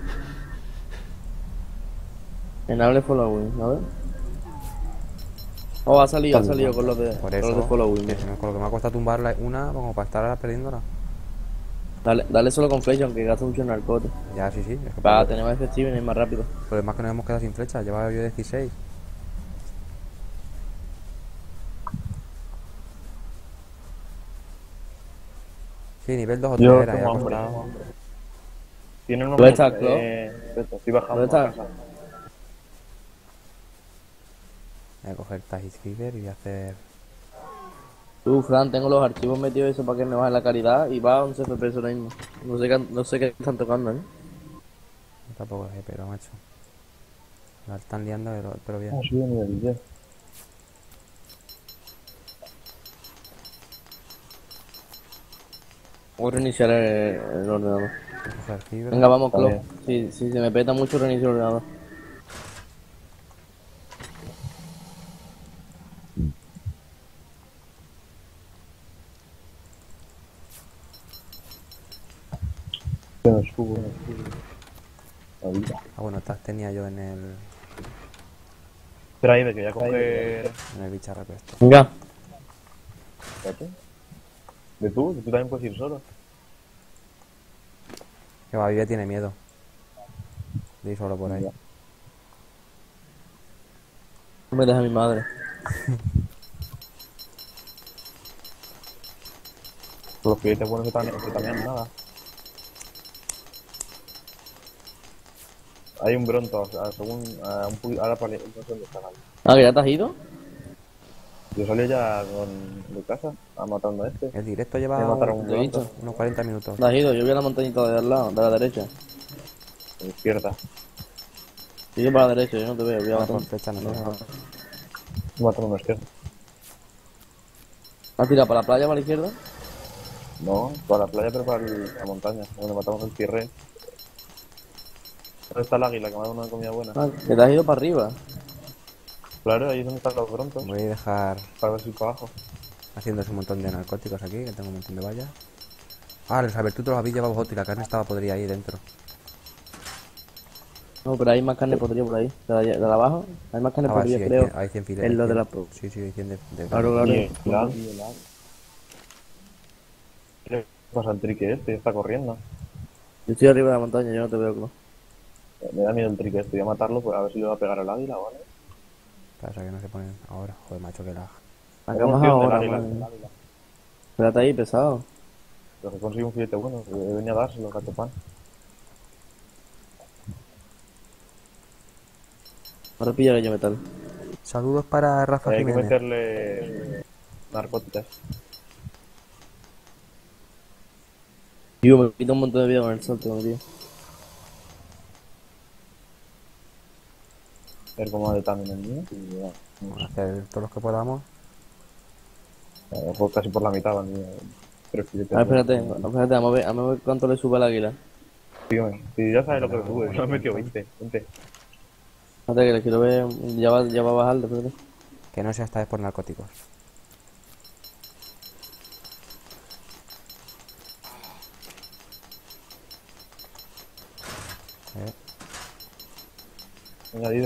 Enable following, a ver. Oh, ha salido con los de, Por con los de eso, following. con lo que me ha costado tumbarla una, como para estar ahora perdiéndola. Dale solo con flecha, aunque gasta mucho narcótico. Ya, sí. Es que Para tener más efectivo y ir más rápido. el problema es que nos hemos quedado sin flechas. Llevaba yo 16. Sí, nivel 2 o 3 Yo era, ya tengo ha hambre. costado. Tienen unos. ¿Dónde está el Clo? Estoy bajando ¿Dónde está? a casa. Voy a coger Tagis Fever y voy a hacer. Tú, Fran, tengo los archivos metidos eso para que me baje la calidad y va a 11 FPS ahora mismo. No sé qué están tocando, ¿eh? Yo tampoco sé, pero macho. La están liando, pero bien. Ah, subido nivel 10. Voy a reiniciar el ordenador. Voy a coger Fever. Venga, vamos, Clo. Vale. Si se me peta mucho, reinicio el ordenador. Yo no subo. Ahorita. Ah, bueno, estas tenía yo en el Espera ahí, que voy a coger. bicharraco este. Venga. Espérate. ¿De tú? Que tú también puedes ir solo. Que va, Vive tiene miedo. De ir solo por ahí. Ya. No me deja mi madre. Los filetes buenos que también nada. Hay un Bronto, ahora para no sé dónde está nadie. Ah, ¿que ya te has ido? Yo salí ya de casa, a matando a este. El directo Voy a lleva matar a un Te he visto. Bronto unos 40 minutos. ¿Te has ido? Yo voy a la montañita de al lado, de la derecha. a la izquierda. Sigue para la derecha, yo no te veo. Voy a Ahora matar. por flecha no me deja. Voy a matar a una izquierda. ¿Has tirado para la playa, para la izquierda? No, para la playa, pero para la montaña, donde matamos el cierre. ¿Dónde está el águila que me ha dado una comida buena? Ah, que te has ido para arriba. Claro, ahí es donde están los Brontos, Voy a dejar para ver si para abajo. haciéndose un montón de narcóticos aquí, que tengo un montón de vallas. Ah, los abertutos los habéis llevado vosotros y la carne estaba podrida ahí dentro. No, pero hay más carne podrida por ahí. De la abajo, hay más carne Ah, vale, podrida, sí, creo. hay 100 filetes. En lo de la 100. Sí, hay 100 de Claro, claro. Y el lag. ¿Qué pasa al trique este? Está corriendo. Yo estoy arriba de la montaña, yo no te veo, Clo. Me da miedo el trique este, voy a matarlo, pues a ver si le va a pegar al águila, ¿vale? Pasa que no se ponen ahora. Joder, macho, que lag. Acá más Hemos ido ahora, del águila. man. Espérate ahí, pesado. Pero que consigo un filete bueno, que venía a dárselo, gato pan. Ahora pillaré yo metal. Saludos para Rafa Hay que Jiménez. meterle narcóticas. Tío, me quita un montón de vida con el salto, tío. A ver cómo de también el mío. Y ya, Vamos a hacer todos los que podamos. casi por la mitad el mío. Prefiero Ah, tener- espérate, vamos a ver cuánto le sube al águila. Tío, si ya sabes lo que le sube, me has metido 20. Espérate que le quiero ver, ya va a bajar, espérate. Que no sea esta vez por narcóticos. Venga, dime.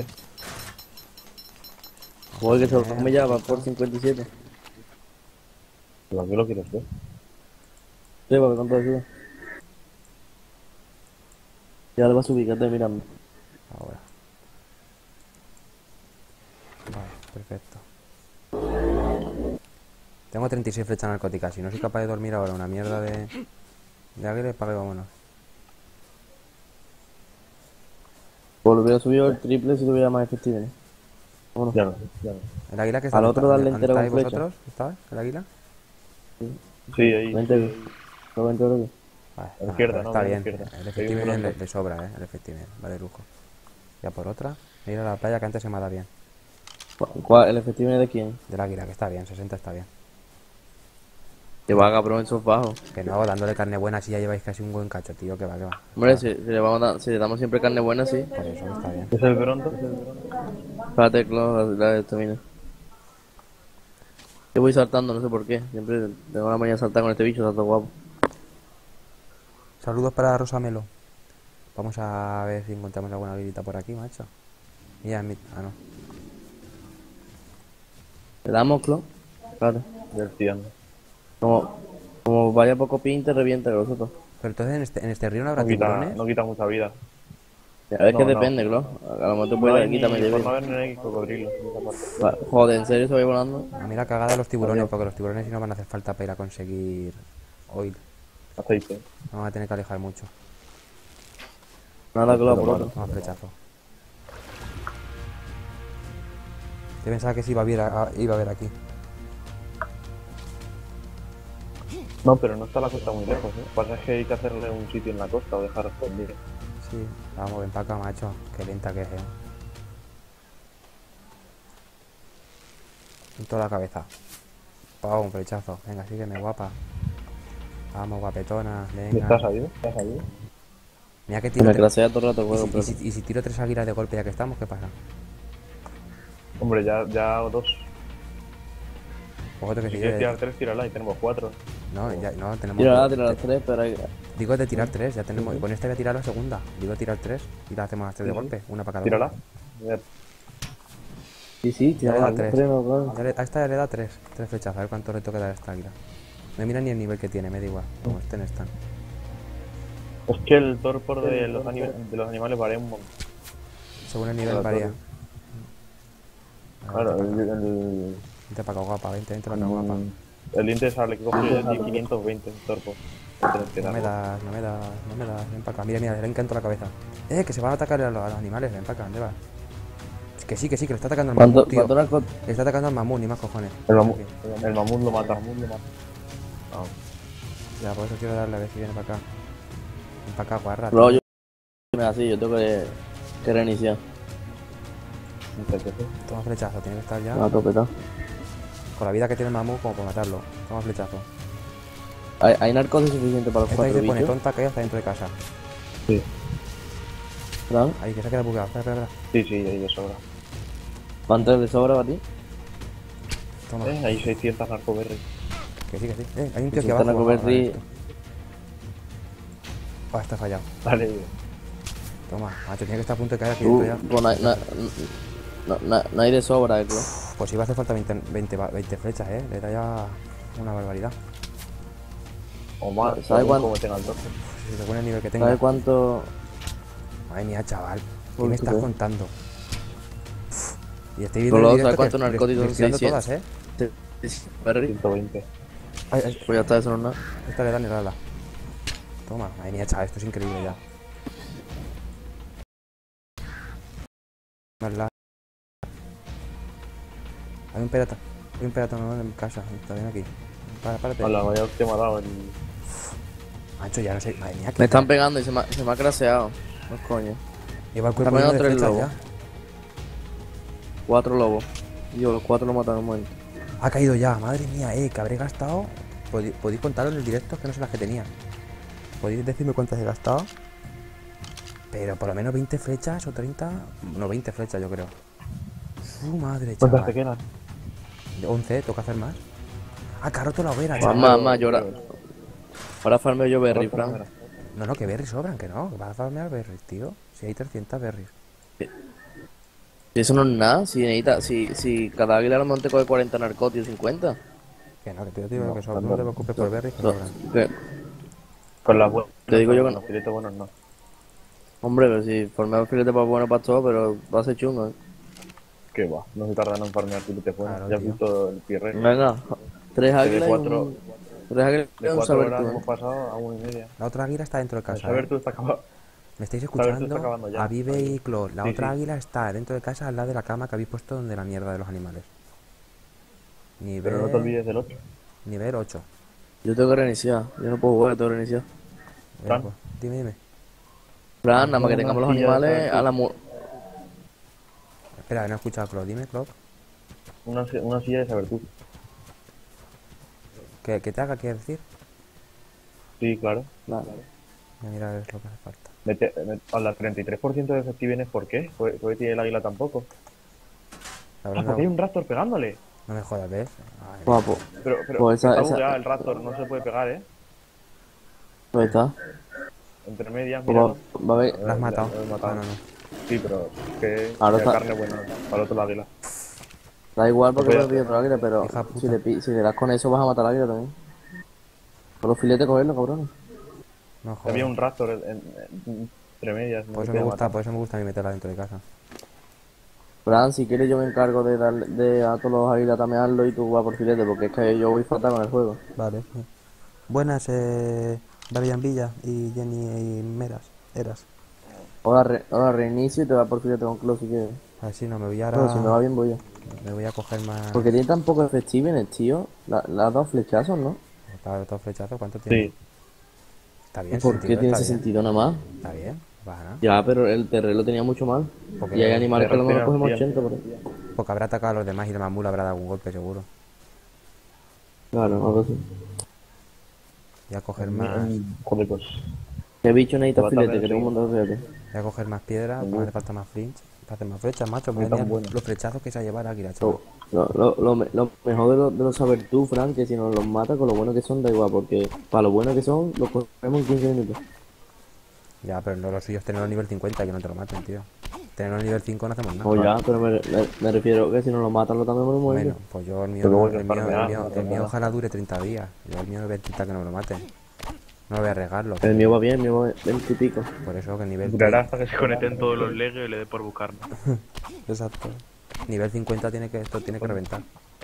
Joder, que se lo come ya, va por 57. ¿Pero a qué lo quieres ver? Sí, para ver cuánto le sube. Ya le va a subir, quédate mirando. Ahora. Vale, perfecto. Tengo 36 flechas narcóticas. Si no soy capaz de dormir ahora una mierda de águila, para que vámonos. Pues lo hubiera subido el triple si tuviera más efectivo, ¿no? Vámonos. Ya no, ya no. ¿El águila que está? Al otro darle ¿Dónde entero con estáis flecha. vosotros? ¿Estabas? ¿El águila? Sí, ahí. 20, 20 euros. Vale, A la izquierda, está ¿no? A la bien. izquierda. El Hay efectivo un le, bronce. le sobra, el efectivo. Va de lujo. Ya por otra. Ir a la playa que antes se me da bien. ¿El efectivo es de quién? Del águila, que está bien. 60 está bien. Que va, cabrón, esos bajos. Que no, dándole carne buena si ya lleváis casi un buen cacho, tío. Que va, que va. Hombre, si le damos siempre carne buena, sí. Por eso que está bien. ¿Es el bronto? Espérate, claro, la termina. Yo voy saltando, no sé por qué. Siempre tengo la manía de saltar con este bicho, salto guapo. Saludos para Rosamelo. Vamos a ver si encontramos alguna habilidad por aquí, macho. Mira, ah, no. ¿Le damos, Clo? Claro. Del ciano. Como vaya poco pin, te revienta con nosotros. Pero entonces en este río no habrá No quita, tiburones. no quita mucha vida. A ver, No, que no. depende, Clo. A lo mejor tú No puedes hay quítame de por no vida. haber no hay cocodrilos en esa parte. Va, joder, ¿en serio se va volando? A mí la cagada de los tiburones, porque los tiburones sí no van a hacer falta para ir a conseguir oil. Aceite. Vamos a tener que alejar mucho. Nada, Clo, por otro. Vamos a flechazo. Yo pensaba que sí iba a ver aquí. No, pero no está la costa muy lejos, ¿eh? Lo que pasa es que hay que hacerle un sitio en la costa o dejar escondido. Sí, vamos, ven para acá, macho. Qué lenta que es, En toda la cabeza. Pau, un flechazo. Venga, sígueme, guapa. Vamos, guapetona. Venga. ¿Estás ahí? ¿Estás ahí? Mira que Me tiro. crasea todo el rato el ¿Y juego, si, pero... y si tiro 3 águilas de golpe ya que estamos, qué pasa? Hombre, ya dos. Vosotros que Si si quieres tirar yo- 3, tírala y tenemos 4. No, ya, no, tenemos. Tira las 3, pero hay... Digo de tirar 3, ya tenemos. Con esta voy a tirar la segunda. Digo tirar 3 y la hacemos las 3 de Sí, sí. golpe. Una para cada Tírala. uno. Sí, Ya tira le da las 3. 3, no, claro. A esta ya le da 3. 3 flechazos. A ver cuánto le toca dar a esta águila. No mira ni el nivel que tiene, me da igual. Como estén, están. Es que el torpor de los animales varía un montón. Según el nivel Claro, varía. Claro, Vente para acá, guapa. Vente para acá, guapa. el diente sale que cojo yo de 520 el torpor. No me das, no me das, no me das. Ven para acá. Mira, mira, le encanto la cabeza. Que se van a atacar a los animales. Ven para acá, ¿dónde vas? Es que sí, que le está atacando al mamut, tío. Le está atacando al mamut, ni más cojones. El mamut lo mata. Ah, Ya, por eso quiero darle a ver si viene para acá. Ven para acá, guarra. Bro, yo... Así, yo tengo que reiniciar. Toma flechazo, tiene que estar ya. A tope, está. Con la vida que tiene el mamut como para matarlo. Toma flechazo. ¿Hay narcos suficiente para los Esta ahí 4 se pone bichos? tonta que ya está dentro de casa. sí, ¿Verdad? Ahí, que se ha quedado bugueado. Espera, espera, espera. sí, ahí de sobra. ¿Van 3 de sobra para ti? Toma. Hay 600 narcoberries. Que sí, que sí. Hay un tío aquí Si abajo. están a comer vale, ri- esto. Está fallado. Vale, Toma, macho, tiene que estar a punto de caer aquí Pues dentro no hay de sobra, Clo. Pues iba a hacer falta 20 flechas, Le da ya una barbaridad. o más, ¿Sabes según cuánto? como tenga el torpor. Si se pone el nivel que tenga. ¿Sabes cuánto...? Madre mía, chaval. ¿Qué Uy, me ¿tú estás qué? contando? Y estoy viendo Solo, en directo ¿sabes cuántos que narcóticos le estoy dando 600? todas, Berry. 120. Ay, ay, Pues ya está, eso no es nada. esta le dan y dala. Toma, madre mía, chaval, esto es increíble ya. Hay un pirata nuevo en casa. Está bien aquí. Párate. Hola, vaya hostia me ha dado el... Macho, ya no sé. Madre mía, Me están pegando y se me ha craseado. No coño. Lleva el Están cuerpo lleno de pegando 3 flechas lobos. ya. 4 lobos. Y yo, los 4 lo mataron un momento. Ha caído ya, madre mía, que habré gastado. Podéis contarlo en el directo, que no sé las que tenía. Podéis decirme cuántas he gastado. Pero por lo menos 20 flechas o 30. No, 20 flechas yo creo. Madre ¿Cuántas te chaval. quedan? 11, toca hacer más. Ah, que ha roto la hoguera, Más, chaval. más, yo ahora farmeo yo berry, Fran. No, que berries sobran, que no. Que vas a farmear berries, tío. Si hay 300 berries. Si eso no es nada, si cada águila a lo mejor te coge 40 narcóticos, 50. Que no, que te digo No, que sobran. tanto No te no. preocupes por berries, que No, sobran. Con las buenas. Te digo yo que con no. los filetes buenos no. Hombre, pero si farmeo el filete para bueno para todo, pero va a ser chungo, ¿Qué va? No se tardan en farmear filetes buenos. Claro, Ya has tío. visto el pirre. Venga, 3 Que águilas y cuatro- un... 3 águilas y De un 4 saber horas tú, hemos pasado a 1:30. La otra águila está dentro de El casa. saber tú está acabado. ¿Me estáis Saber tú está escuchando? acabando ya. A Vive y Clo. La Sí, otra sí. águila está dentro de casa al lado de la cama que habéis puesto donde la mierda de los animales. Pero no te olvides del 8. Nivel 8. Yo tengo que reiniciar, yo no puedo jugar, tengo que reiniciar. Fran. Pues, dime. Plan, nada más que Una tengamos los silla de animales saber a tú. la mu... Espera, que no he escuchado a Clo. Dime, Clo. Una silla de saber tú. ¿Que te haga qué decir? Sí, claro. Claro. Voy a mirar a ver lo que hace falta. A la 33% de efectividad, ¿por qué? ¿Por qué tiene el águila tampoco? Cabrón, Porque hay un raptor pegándole. no me jodas, ¿ves? Ay, Guapo, Pero Pues esa- está esa- bugueado el raptor, no se puede pegar, ¿dónde está? Entre medias, Pues mira. va a ver, ¿la has matado? Lo he matado. No. Sí, pero que Ahora la está- carne buena para el otro águila. da igual porque Pues me ya pide está. otro águila, pero Hija puta. si le das con eso vas a matar al águila también. Con los filetes cogerlo, cabrón. No Había jodas. un raptor entre medias. Por eso me gusta, por eso me gusta a mí meterla dentro de casa. Fran, si quieres yo me encargo de darle de a todos los águilas tamearlo y tú vas por filete, porque es que yo voy fatal con el juego. Vale. Buenas, David Villa y Jenny y Eras. Ahora reinicio y te vas por filete con Close si quieres. A ver si no me voy Pero si me va ahora. bien voy yo. Me voy a coger más. Porque tiene tan poco efectividad, tío. Le has dado flechazos, ¿no? Para todo flechazo, ¿cuánto tiene? Sí. Está bien, ¿Por qué 62, tiene está ese bien. sentido nada más? Está bien, va, ¿no? Ya, pero el terreno lo tenía mucho mal. Porque Y hay animales que a lo mejor Terreno cogemos tiene 80 por ahí. Porque habrá atacado a los demás y el mamú le habrá dado un golpe seguro. Claro, algo así. Voy a coger más. Joder, pues. ¿Qué bicho necesita Te va a filete? tardar Que tengo un montón de filete. Voy a coger más piedra, porque hace falta más flinch. Para hacer más flechas, macho. Muy Madre tan mía, bueno. los flechazos que se ha llevado Águila, chaval. Lo mejor de los saber tú, Frank, que si nos los mata con lo bueno que son, da igual, porque para lo bueno que son, los cogemos en 15 minutos. Ya, pero no lo suyo es tenerlo a nivel 50 que no te lo maten, tío. Tenerlo a nivel 5 no hacemos nada. O ya, pero me refiero que si nos lo matan, lo también me muero. Bueno, pues yo el mío, Pero no, bueno, el mío, farmear, el mío, no pasa el mío nada. ojalá dure 30 días. Yo el mío no voy a intentar que no me lo maten. No lo voy a arriesgarlo. El mío va bien, el mío va 20 y pico. Por eso que nivel Durará hasta que se conecten todos los legios y le dé por buscarnos. Exacto. Nivel 50 esto tiene que reventar.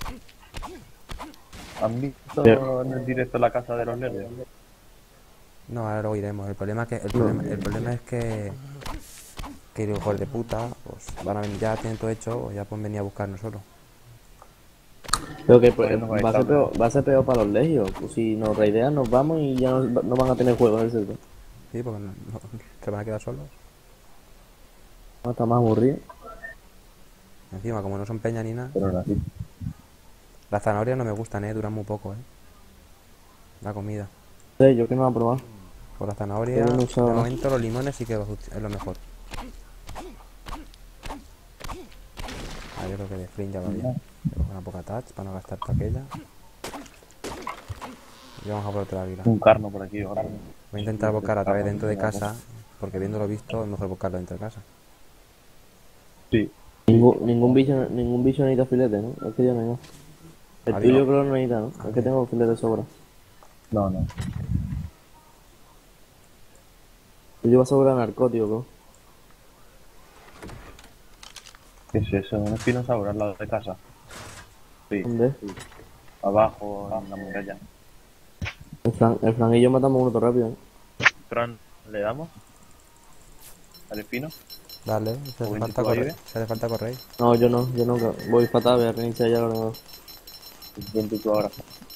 ¿Han visto Pero- en el directo la casa de los legios? No, ahora lo iremos. El problema es que los hijos de puta pues van a venir, ya tienen todo hecho, o ya pueden venir a buscarnos solo. Pero que Pues no va a ser peor para los legios. Pues si nos raidean, nos vamos y ya no van a tener juego en el server. Sí, porque se van a quedar solos. Va a estar más aburrido. Encima, como no son peña ni nada. Pero no así. Las zanahorias no me gustan, duran muy poco, la comida. Sí, yo que no voy a probar. Por la zanahoria, Yo no he usado de nada. momento los limones sí que es lo mejor. Ah, yo creo que de Flint ya va bien. Voy a coger una poca touch para no gastar aquella. Y vamos a por otra águila. Un carno por aquí ahora. Voy a intentar buscar a través dentro de casa, porque viéndolo visto es mejor buscarlo dentro de casa. Sí. Ningún bicho necesita filete, ¿no? Es que yo no. El Adiós. tuyo creo que no necesita, ¿no? Es que tengo filete de sobra. No, no. El tuyo va a sobrar narcótico, bro. ¿Qué es eso? Un espinosauro al lado de casa. Sí. ¿Dónde? Abajo, en la muralla. El Fran y yo matamos uno todo rápido, ¿eh? Fran, ¿le damos? ¿Al espino? Dale, se hace ¿O falta tú correr. ahí? Se hace falta correr. No, yo no, voy fatal, voy a reiniciar ya el ordenador. Vente tú ahora.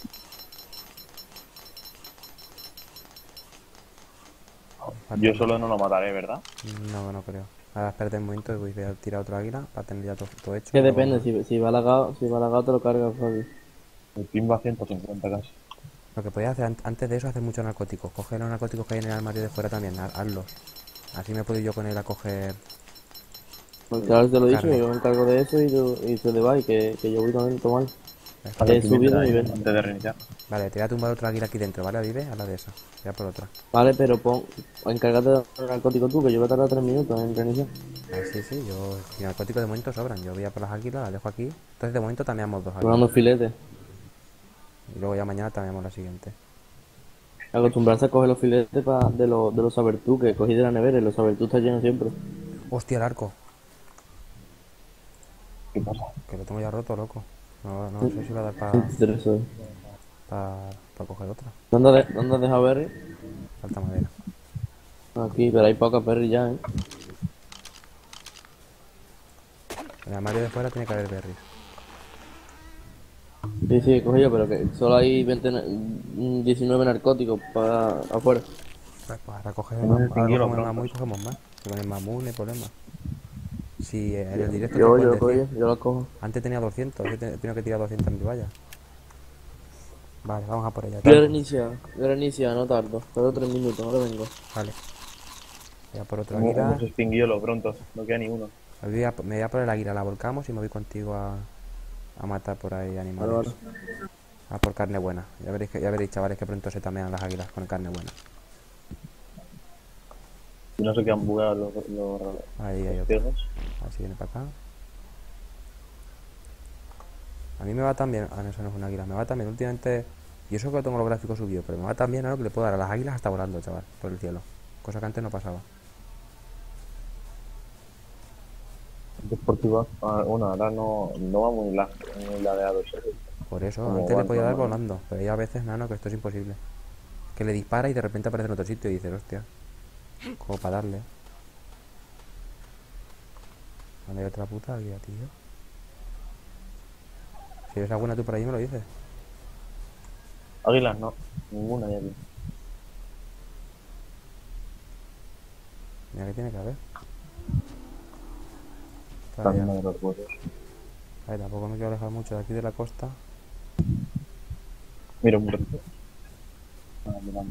Falta Yo más. solo no lo mataré, ¿verdad? No, no creo. Ahora espérate un momento y voy a tirar otro águila para tener ya todo hecho. Que Luego depende, vamos. si va lagado, si va lagado te lo cargas fácil. El pin va a 150 casi. Lo que podéis hacer antes de eso, hacer muchos narcóticos. Coge los narcóticos que hay en el armario de fuera también, hazlos. Así me puedo ir yo con él a coger Porque ahora te lo he dicho, carne. yo me encargo de eso y tú le vas y que yo voy también, tomar. Vale, He tú subido mientras de ahí, nivel. antes de reiniciar. Vale, te voy a tumbar otro águila aquí dentro, ¿vale? Vive a la de esa. Ya por otra. Vale, pero encárgate del narcótico tú, que yo voy a tardar 3 minutos en reiniciar. Ah, sí, sí, yo. Y narcóticos de momento sobran. Yo voy a por las águilas, las dejo aquí. Entonces de momento tameamos dos águilas. Tomando filetes. Y luego ya mañana tameamos la siguiente. Acostumbrarse a coger los filetes de los sabertú que cogí de la nevera y los sabertú está lleno siempre. Hostia, el arco. ¿Qué pasa? Que lo tengo ya roto, loco. No sé si va a dar para 23 hoy. coger otra. ¿Dónde has dejado Berry? Falta madera. Aquí, pero hay pocas Berry ya, ¿eh? En el armario de fuera tiene que haber berries. Sí, sí, he cogido, pero que solo hay 19 narcóticos para afuera. Pues ahora coge Hemos ahora extinguido los cogemos el mamú y broncos. cogemos más. Si con el mamú no hay problema. Si en el directo te Yo pueden lo cogí, decir. yo lo cojo. Antes tenía 200, yo tengo que tirar 200 en mi valla. Vale, vamos a por ella. Voy a reiniciar, no tardo. Pero 3 minutos, ahora vengo. Vale. Voy a por otro Hemos águila. extinguido los brontos. No queda ni uno. Me voy a por el águila, la volcamos y me voy contigo a matar por ahí Vale, animales. vale. A por carne buena. Ya veréis, chavales, que pronto se tamean las águilas con carne buena. Y no se quedan bugueados Ahí hay los otro. ciegos. Así viene para acá. A mí me va tan bien. Ah, no, eso no es un águila. Me va tan bien últimamente. Y eso que tengo los gráficos subidos. Pero me va tan bien ahora que le puedo dar a las águilas hasta volando, chaval. Por el cielo. Cosa que antes no pasaba. Entonces, porque va, bueno, ahora no va muy ladeado eso. Por eso, Como antes le van podía dar normal. volando. Pero ya a veces, nano, que esto es imposible. Que le dispara y de repente aparece en otro sitio y dices, hostia. Como para darle. ¿Dónde hay otra puta águila, tío? Si ves alguna tú por ahí me lo dices. Águilas no, ninguna ya aquí. Mira que tiene que haber. También Todavía. de los huevos. A ver, tampoco me quiero alejar mucho de aquí de la costa. Mira un bronto. Miramos.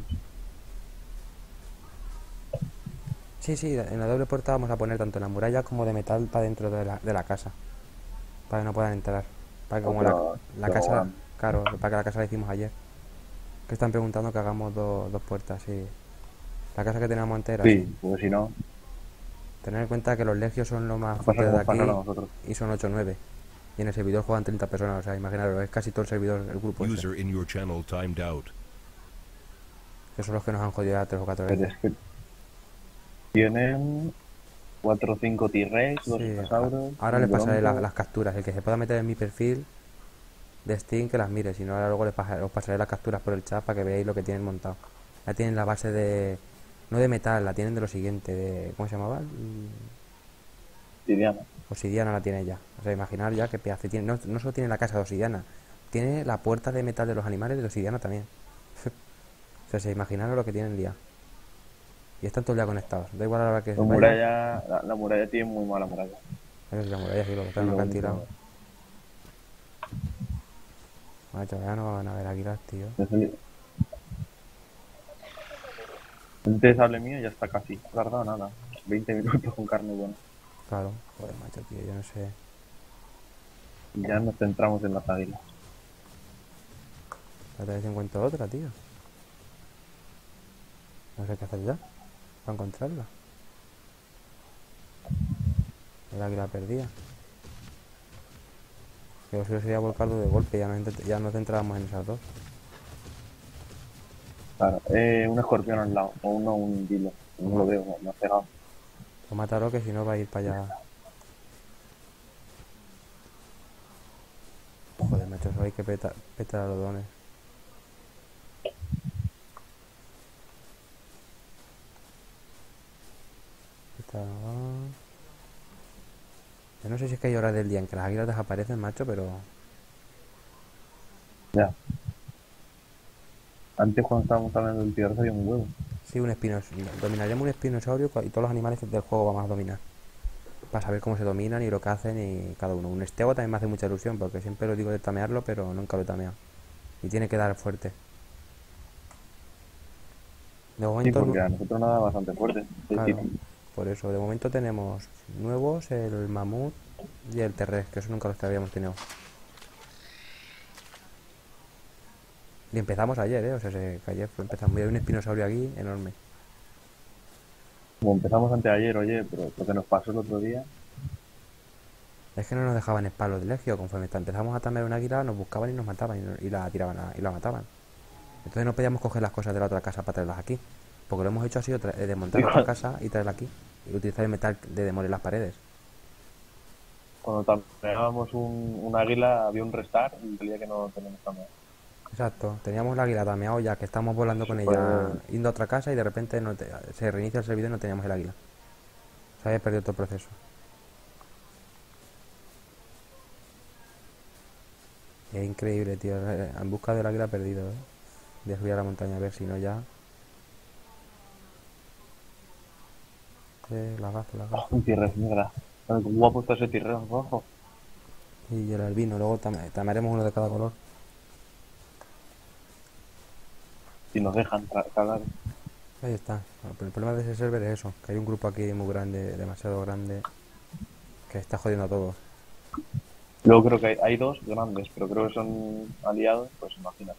Sí, sí, en la doble puerta vamos a poner tanto la muralla como de metal para dentro de la casa. Para que no puedan entrar. Para que como la casa, grande. claro, para que la casa la hicimos ayer. Que están preguntando que hagamos dos puertas, sí. La casa que teníamos entera, sí. Sí, porque si no, Tener en cuenta que los legios son lo más pasa fuertes de como pasa a aquí nosotros. y son 8 o 9. Y en el servidor juegan 30 personas, o sea, imaginaros, es casi todo el servidor, el grupo ese. User in your channel timed out. Que son los que nos han jodido ya 3 o 4 Pero veces. es que tienen 4 o 5 T-Rex, 2 Sí, Spasauros. ahora les un pasaré bronco. las capturas. El que se pueda meter en mi perfil de Steam que las mire. Si no, ahora luego os pasaré las capturas por el chat para que veáis lo que tienen montado. Ya tienen la base de. No de metal, la tienen de lo siguiente. ¿Cómo se llamaba? Tidiana. Obsidiana la tiene ya. O sea, imaginar ya que pedazo tiene. No solo tiene la casa de obsidiana, tiene la puerta de metal de los animales de obsidiana también. O sea, se imaginaron lo que tienen día. Y están todos ya conectados. Da igual a la hora que se La vaya. muralla, la muralla tiene muy mala muralla. Eso es la muralla, sí, lo que están Lo acantilado. único- Macho, ya no van a ver águilas, tío. El sable mío ya está casi. No ha tardado nada. 20 minutos con carne buena. Claro. Joder, macho, tío, yo no sé. Y ya nos centramos en las águilas. Otra vez encuentro otra, tío. No sé qué hacer ya para encontrarla. Era que la perdía. Pero si lo sería volcarlo de golpe, ya nos centrábamos en esas dos. Claro, un escorpión al lado. O un hilo. No lo veo, me ha pegado. O mátalo que si no va a ir para allá. Joder, macho, eso hay que petar a los dones. Esta no va. Yo no sé si es que hay horas del día en que las águilas desaparecen, macho, pero... Ya. Antes cuando estábamos hablando del tierra había un huevo. Sí, un dominaremos un espinosaurio y todos los animales del juego vamos a dominar. Para saber cómo se dominan y lo que hacen y cada uno. Un estego también me hace mucha ilusión porque siempre lo digo de tamearlo, pero nunca lo he tameado. Y tiene que dar fuerte. De Sí, momento, porque a nosotros nada bastante fuerte. Sí, claro, sí. por eso, de momento tenemos nuevos, el mamut y el terrés, que eso nunca los habíamos tenido. Y empezamos ayer, o sea, que ayer empezamos. Hay un espinosaurio aquí enorme. Como empezamos anteayer, oye, pero lo que nos pasó el otro día. Es que no nos dejaban palos de legio. Conforme empezamos a tamear un águila, nos buscaban y nos mataban y la tiraban y la mataban. Entonces no podíamos coger las cosas de la otra casa para traerlas aquí. Porque lo hemos hecho así, desmontar la otra casa y traerla aquí. Y utilizar el metal de demoler las paredes. Cuando tameábamos un águila había un restart y salía que no tenemos tameado. Exacto, teníamos el águila tameado ya que estábamos volando con ella, yendo a otra casa y de repente se reinicia el servidor y no teníamos el águila. Se había perdido todo el proceso. Es increíble, tío. En busca del águila perdido, ¿eh? Voy a subir a la montaña a ver si no ya. La gafa. Un tirreo, mierda. Qué guapo está ese tirreo rojo. Y el albino, luego tamearemos uno de cada color. Si nos dejan cagar. Ahí está. Bueno, el problema de ese server es eso, que hay un grupo aquí muy grande, demasiado grande, que está jodiendo a todos. Luego creo que hay dos grandes, pero creo que son aliados, pues imagínate.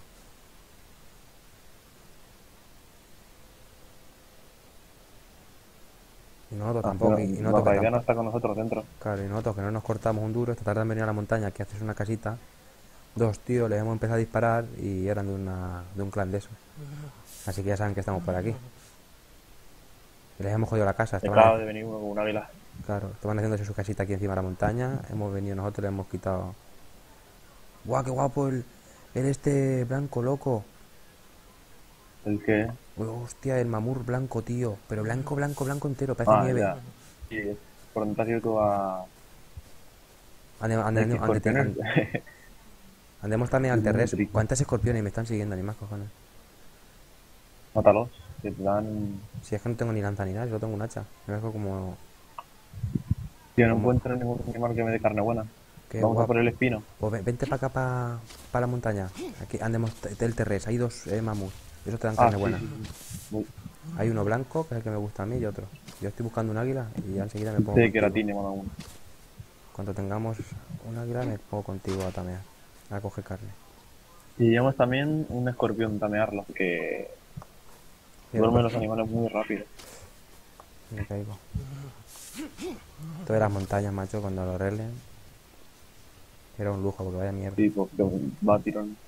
Y nosotros tampoco. Y nosotros que Mapaidiano está con nosotros dentro. claro, y nosotros que no nos cortamos un duro, esta tarde han venido a la montaña, que haces una casita. Dos tíos les hemos empezado a disparar y eran de un clan de eso. Así que ya saben que estamos por aquí. Y les hemos jodido la casa. Acaba de venir uno con un águila. Claro, estaban haciéndose su casita aquí encima de la montaña. Hemos venido nosotros, les hemos quitado. ¡Guau, qué guapo el este blanco loco! ¿El qué? Hostia, el mamur blanco, tío. Pero blanco, blanco, blanco entero, parece nieve. Ya. Sí, es por donde te has ido tú a... Andemos también al terrestre. ¿Cuántas escorpiones me están siguiendo? Ni más cojones. Mátalos, que te dan... Si es que no tengo ni lanza ni nada, solo tengo un hacha. Me dejo como... Tío, no encuentro ningún animal que me dé carne buena. Qué Vamos guapo. a por el espino. Pues vente para acá, para la montaña. Aquí andemos del terrestre. Hay dos mamuts. Esos te dan carne buena. Sí. Hay uno blanco, que es el que me gusta a mí, y otro. Yo estoy buscando un águila y ya enseguida me pongo Sí, que la contigo. tiene cada uno. Cuando tengamos un águila me pongo contigo a tamear. A coger carne. Y llevamos también un escorpión tamearlo, que duermen los animales muy rápido. Me caigo. Todas las montañas, macho, cuando lo arreglen. Era un lujo, porque vaya mierda. Sí, porque va a tirón.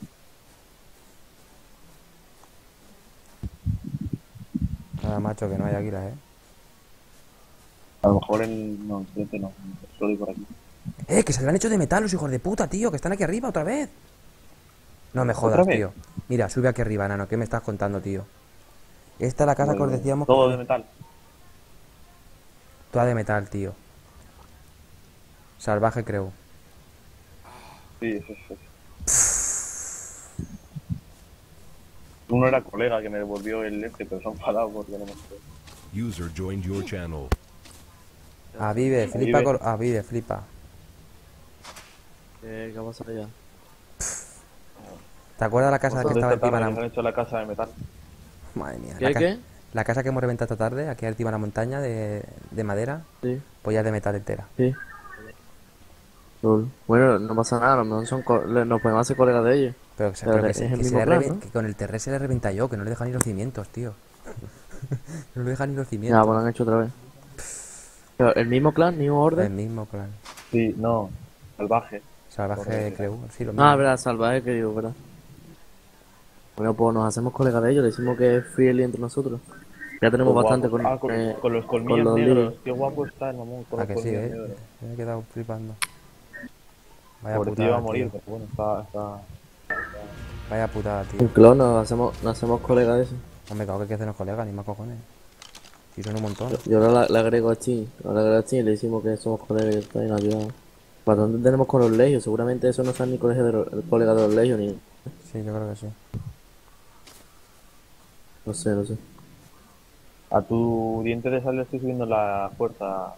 Nada, macho, que no hay águilas, ¿eh? A lo mejor no, enfrente no, solo hay por aquí. Que se le han hecho de metal los hijos de puta, tío, que están aquí arriba otra vez. No me jodas, ¿Otra vez? tío. Mira, sube aquí arriba, nano, ¿qué me estás contando, tío? Esta es la casa que os decíamos. Todo de metal. Toda de metal, tío. Salvaje, creo. Sí, eso. Uno era colega que me devolvió el pero se ha enfadado porque no me sé. User joined your channel. Vive, flipa. Vive, flipa. ¿Qué ha pasado ya? ¿Te acuerdas de la casa que estaba encima de Han hecho la casa de metal. Madre mía. ¿Qué? La casa que hemos reventado esta tarde, aquí encima de la montaña de madera, Sí, pues ya es de metal entera. sí. Bueno, no pasa nada, a lo mejor nos podemos hacer colegas de ellos. Pero Es el mismo plan, ¿no? que con el terreno se le reventa yo, que no le deja ni los cimientos, tío. No le deja ni los Ya, cimientos. pues lo han hecho otra vez. Pero, ¿el mismo clan, mismo El orden? mismo plan. Sí, no, salvaje. Salvaje, creo. Sí, lo mismo. Ah, verdad, salvaje que digo, verdad. Bueno, pues nos hacemos colegas de ellos, le decimos que es friendly entre nosotros. Ya tenemos Qué bastante guapo. Con los colmillos los negros. líos. Qué guapo está el mamón con Ah, los que sí, colmillos negros. Me he quedado flipando. Vaya Por ti putada, iba a morir, tío. pero bueno, está... Vaya putada, tío. Un clon, nos hacemos colegas de eso. Hombre, claro que hay que hacernos colegas, ni más cojones. Si son un montón. Yo ahora le agrego a Steam. Ahora le agrego a Steam y le decimos que somos colegas y está y nos ayudamos. ¿Para dónde tenemos con los legios? Seguramente eso no son ni colegio el colega de los legios ni. Sí, yo creo que sí. No sé, no sé. A tu diente de sal le estoy subiendo la fuerza.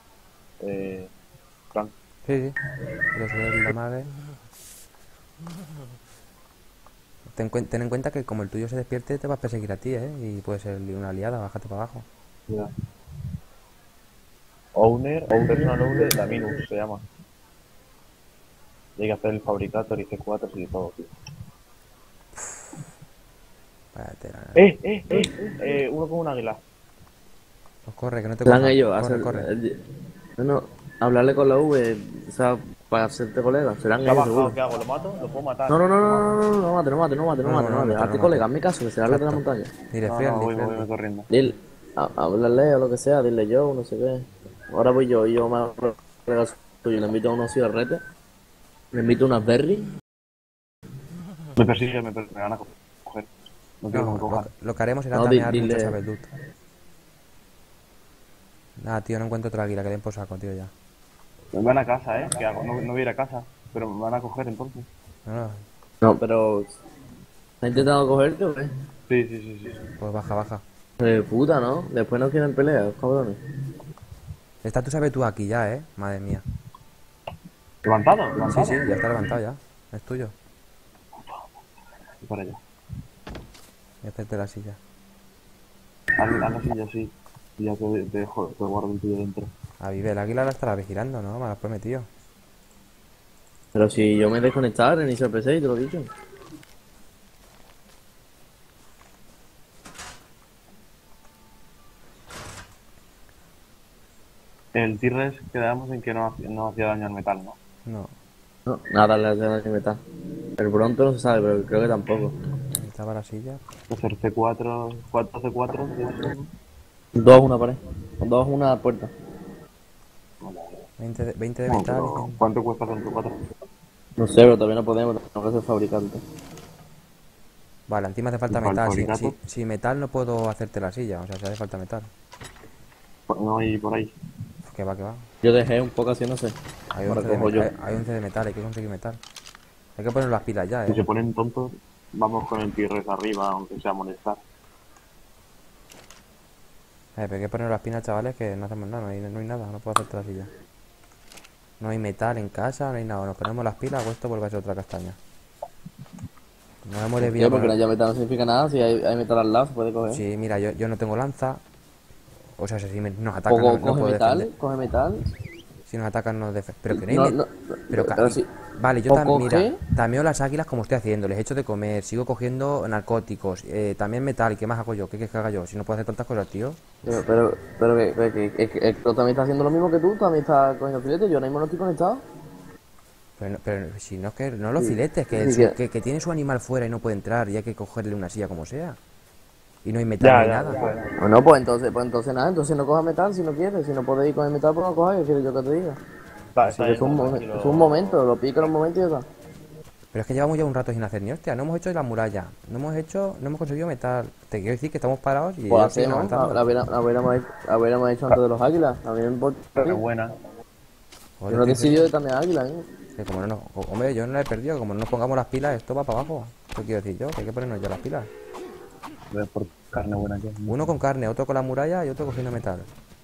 Frank. Sí, sí. Pero sube la madre. Ten en cuenta que como el tuyo se despierte, te va a perseguir a ti, ¿eh? Y puede ser una aliada, bájate para abajo. Ya. Owner, o personal owner, la Minus se llama. Y hay que hacer el fabricator y C4 y todo, tío. Vaya tela. Uno con un águila. Pues corre, que no te Plan cojan. ellos, Corre, hacer, corre. no, hablarle con la V, o sea, para hacerte colega. Serán ¿Qué ha ellos, bajado? seguro. ¿Qué hago? ¿Lo mato? ¿Lo puedo matar? No, no, no, no, no, no, no, no mate, no mate, no mate, no No, mate, no, no no, mate. Hazte no colega, mate. hazme caso, que será la de la montaña. Dile No, friendly, voy friendly. corriendo. Dile, háblale o lo que sea, dile yo, no sé qué. Ahora voy yo y yo me hago colega suyo, le invito a unos cigarretes, le invito unas berries. Me persigue, me van a coger. No quiero que me No, cojan. lo que haremos será No, tamear dile- mucho esa Beldut. Nada, tío, no encuentro otra águila, que den por saco, tío, ya. Me van a casa, ¿Qué hago? No voy a ir a casa. Pero me van a coger entonces. No, no, No, pero... ¿Está intentando cogerte o qué? Sí. pues baja, baja. Puta, ¿no? Después no quieren pelear, cabrones. Está tu sabes tú aquí ya, madre mía. ¿Levantado? Sí, ¿Levantado? sí, ya está levantado ya. Es tuyo. Voy para allá. Voy a hacerte la silla. Haz la silla, sí. Y ya te dejo, te guardo el tuyo dentro. A Vive, el águila la estará vigilando, ¿no? Me lo has prometido. Pero si yo me desconectara ni se PC y te lo he dicho. El T-Rex quedamos en que no hacía daño al metal, ¿no? No, No, nada le hace daño metal. El Bronto no se sabe, pero creo que tampoco. ahí estaba la silla. Hacer C4, 4 C4, Dos una pared. Dos una puerta. 20 de metal. ¿Cuánto cuesta hacer C4? No sé, pero todavía no podemos, tenemos que ser fabricantes. Vale, encima hace falta ¿Y para el metal. fabricato? Si metal no puedo hacerte la silla, o sea, si hace falta metal. No hay por ahí. Que va, que va. Yo dejé un poco así, no sé. Hay Ahora 11 de, cojo yo. hay 11 de metal, hay que conseguir metal. Hay que poner las pilas ya, Si se ponen tontos, vamos con el T-Rex arriba, aunque sea molestar. Pero hay que poner las pilas, chavales, que no hacemos nada, no hay nada, no puedo hacerte la silla. No hay metal en casa, no hay nada. Nos ponemos las pilas o esto vuelve a ser otra castaña. No hemos Tío, desviado. porque no haya metal no significa nada, si hay metal al lado se puede coger. Sí, mira, yo no tengo lanza. O sea, si nos atacan, O no coge puedo metal, defender. coge metal. Si nos atacan, nos defendemos. Pero que no hay No, met- no, Pero, pero sí. vale, yo O también, mira, coge- tameo las águilas como estoy haciendo, les echo de comer, sigo cogiendo narcóticos, también metal, ¿qué más hago yo? ¿Qué quieres que haga yo? Si no puedo hacer tantas cosas, tío. Pero que tú también estás haciendo lo mismo que tú también estás cogiendo filetes, yo ahora mismo no estoy conectado. Pero si no es que no los Sí. filetes, Sí, que tiene su animal fuera y no puede entrar y hay que cogerle una silla como sea. Y no hay metal ni nada. Bueno, pues entonces nada, entonces no cojas metal si no quieres, si no podéis coger metal, pues no cojáis, ¿qué quieres yo que te diga? Así que es un momento, lo pica en un momento y ya está. Pero es que llevamos ya un rato sin hacer ni hostia, no hemos hecho la muralla, no hemos conseguido metal. Te quiero decir que estamos parados y Pues ellos siguen hacemos, avanzando. habríamos hecho antes de los águilas, a mí me importa. Pero buena. Yo Joder, no tío, decidido de también águilas, que como hombre, yo no la he perdido, como no nos pongamos las pilas, esto va para abajo. ¿Qué quiero decir yo? Que hay que ponernos ya las pilas. Ver por carne buena que es. Uno con carne, otro con la muralla y otro cogiendo metal.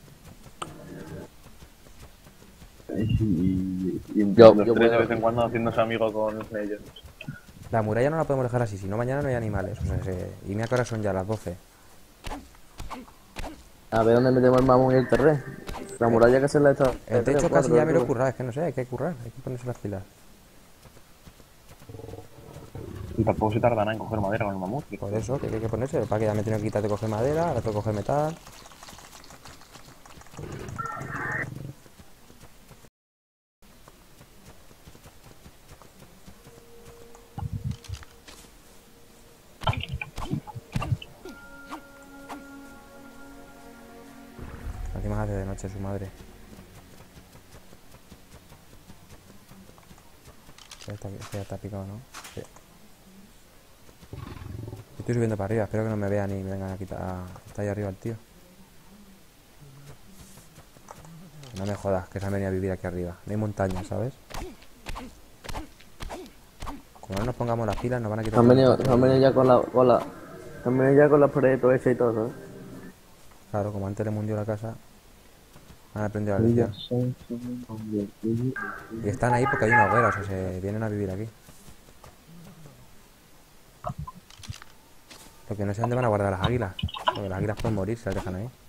Y Yo los tres puedo- de vez en cuando haciéndose amigos con ellos. La muralla no la podemos dejar así, si no mañana no hay animales. O sea, y mira que ahora son ya las 12. A ver dónde metemos el mamón y el terreno. La muralla que se la está. El techo casi ya me lo he currado, es que no sé, hay que currar, hay que ponerse las pilas. Y tampoco se tarda nada en coger madera con el mamut. Por eso, que hay que ponerse, para que ya me he tenido que quitar de coger madera, ahora tengo que coger metal. Encima hace de noche su madre. Ya está picado, ¿no? Sí. Estoy subiendo para arriba, espero que no me vean y me vengan a quitar. Está ahí arriba el tío. No me jodas, que se han venido a vivir aquí arriba. No hay montaña, ¿sabes? Como no nos pongamos las pilas, nos van a quitar... Se han venido ya se han venido ya con las paredes todo hecha y todo, ¿sabes? Claro, como antes le mundió la casa, han aprendido la lección. Y están ahí porque hay una hoguera, o sea, se vienen a vivir aquí. Lo que no sé dónde van a guardar las águilas. Porque las águilas pueden morir si las dejan ahí.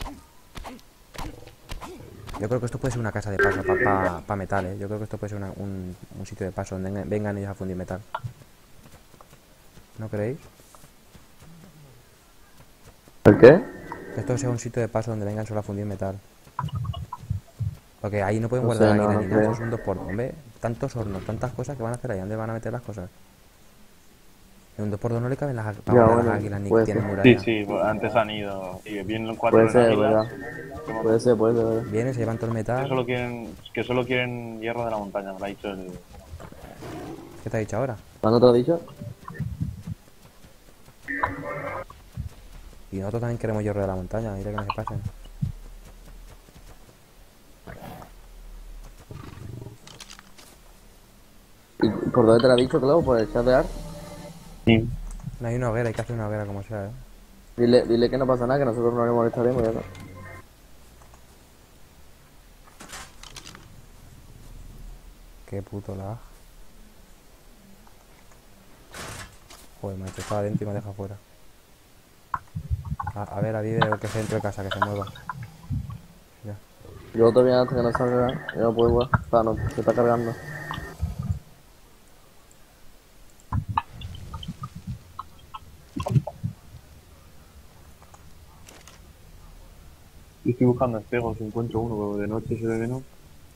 Yo creo que esto puede ser una casa de paso para metal, ¿eh? Yo creo que esto puede ser un sitio de paso donde vengan ellos a fundir metal. ¿No creéis? ¿El qué? Que esto sea un sitio de paso donde vengan solo a fundir metal. Porque ahí no pueden No guardar sé, águilas no ni nada. creo. Eso es un 2 por 2. Hombre, tantos hornos, tantas cosas que van a hacer ahí. ¿Dónde van a meter las cosas? En un 2 por 2 no le caben las, para Ya, guardar bueno, las águilas ni puede tienen ser. muralla. Sí, sí, pues antes han ido. Y vienen cuatro Puede ser, águilas. ¿verdad? Puede ser, ¿verdad? Vienen, se llevan todo el metal. Que solo quieren hierro de la montaña, me lo ha dicho el. ¿Qué te ha dicho ahora? ¿Cuándo te lo he dicho? Y nosotros también queremos hierro de la montaña. Mira que no se pasen. ¿Y por dónde te lo ha dicho, claro? ¿Por el chat de Art? Sí. No hay una hoguera, hay que hacer una hoguera como sea, ¿eh? Dile que no pasa nada, que nosotros no le molestaremos, ya está. Qué puto lag. Joder, macho, estaba dentro y me deja fuera. A ver, a Vive que esté dentro de casa, que se mueva. Ya. Yo todavía hasta que no salga, yo no puedo jugar. O sea, no, se está cargando. Yo estoy buscando espejos, si encuentro uno, pero de noche se ve que no.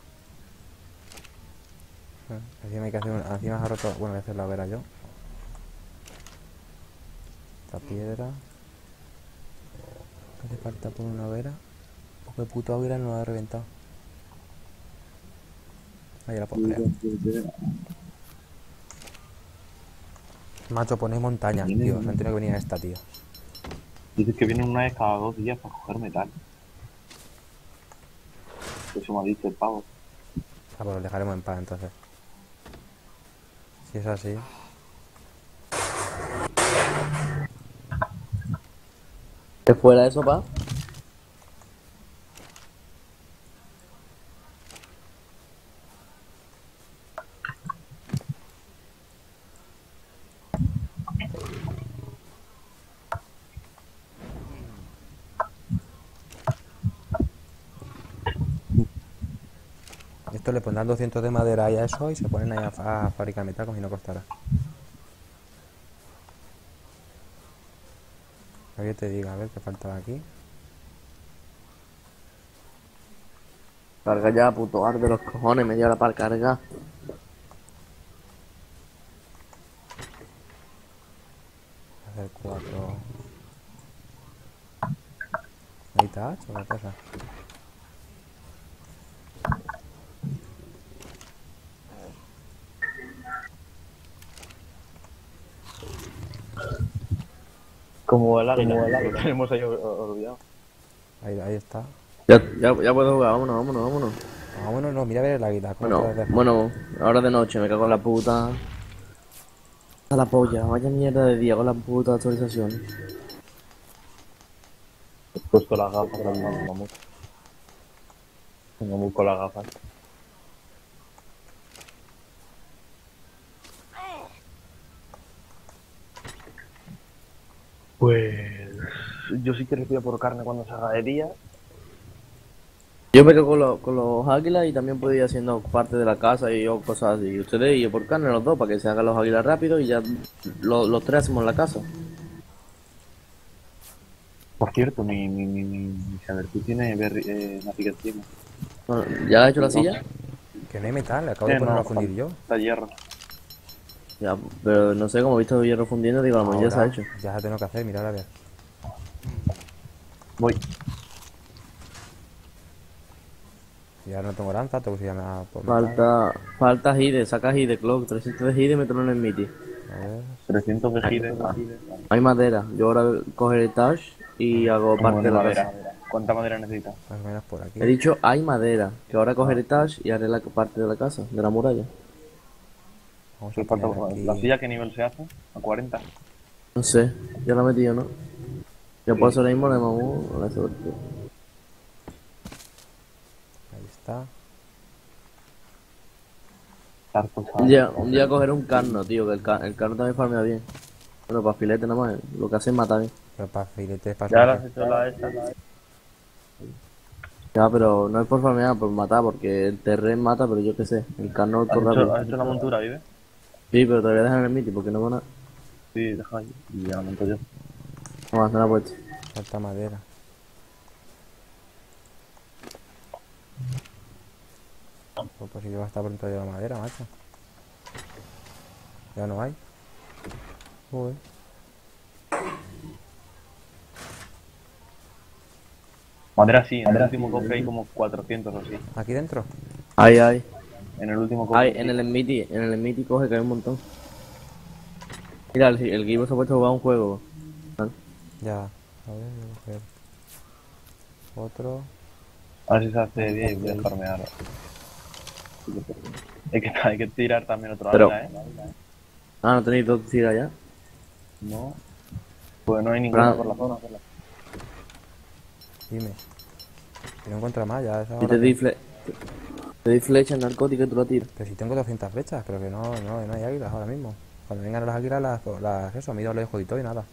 Encima hay que hacer encima se ha roto. Bueno, voy a hacer la hoguera yo. Esta piedra. ¿Qué hace falta por una hoguera? Porque puta hoguera no la ha reventado. Ahí la puedo crear. Macho, ponéis montañas, tío. Se han tenido que venir a esta, tío. Dices que vienen una vez cada 2 días para coger metal. Eso me ha dicho el pavo. Ah, pues los dejaremos en paz entonces. Si es así. ¿Te fuera eso, pa? Esto le pondrán 200 de madera y a eso y se ponen ahí a fabricar metal como si no costara. A ver, te diga, a ver qué faltaba aquí. Carga ya, puto ar de los cojones, media hora para cargar. Hacer 4. ¿Ahí está? ¿O qué pasa? Como el águila, lo tenemos ahí olvidado. Ahí está. Ya puedo jugar, vámonos. Ah, bueno, no, mira a ver el águila. ¿Cómo te Bueno, las deja? bueno, ahora de noche, me cago en la puta. A la polla, vaya mierda de día con la puta actualización. He puesto las gafas del mamut. El mamut con las gafas. Pues yo sí que voy a por carne cuando se haga de día. Yo me quedo con los águilas y también puedo ir haciendo parte de la casa y yo cosas así. Y ustedes y yo por carne los dos para que se hagan los águilas rápido y ya los tres hacemos la casa. Por cierto, mi Sabertú tiene navegación. Bueno, ¿ya has hecho la silla? Que no hay metal, le acabo de ponerlo a fundir yo. Está hierro. Ya, pero no sé, como he visto hierro fundiendo, digo, a lo mejor ya se ha hecho. Ya se tengo que hacer, mira ahora a ver. Voy. Ya no tengo lanza, tengo que llama por metal. Falta Hide, saca Hide, Clock, 300 de Hide y mételo en el Miti. A ver. 300 de gire. Hay madera, yo ahora cogeré Touch y hago parte de la madera. casa. ¿Cuánta madera necesitas? Más o menos por aquí. He dicho hay madera, que ahora cogeré Tash y haré la parte de la casa, de la muralla. Vamos ¿Qué a falta? poner ¿La aquí. silla qué nivel se hace? ¿A 40? No sé, ya la he metido, ¿no? Ya puedo hacer ahora mismo la mamú a la suerte. Ahí está. Tartos, Un día cogeré un carno, tío, que el carno también farmea bien. Bueno, para filete nada más, lo que hace es matar bien. Pero para filetes, para ¿Ya la has suerte. hecho la esta? Ya, pero no es por farmear, por matar, porque el terren mata, pero yo qué sé, el carno es por rápido. ¿Has hecho la montura, vive? Sí, pero todavía dejan el miti porque no van a... Sí, deja ahí. Y ya la monto yo. No más, no la he puesto. Falta madera. Pues sí que va a estar pronto ya la madera, macho. Ya no hay. Joder. Madera sí, en el último cofre hay como 400 o así. ¿Aquí dentro? En el último cofre. Ay, en el Enmity coge que hay un montón. Mira, el Gibo se ha puesto a jugar un juego. Ya. A ver, voy a coger otro. A ver si se hace bien y voy a farmear. Hay que tirar también otro Pero- águila, Ah, ¿no tenéis dos tiras ya? No. Pues no hay ninguna Fran. por la zona. Dime. Si no encuentro más, ya es Y ahora. te di flecha narcótica y tú la tiras. Pero si tengo 200 flechas, pero que no hay águilas ahora mismo. Cuando vengan las águilas, eso, mido lejos y todo y nada.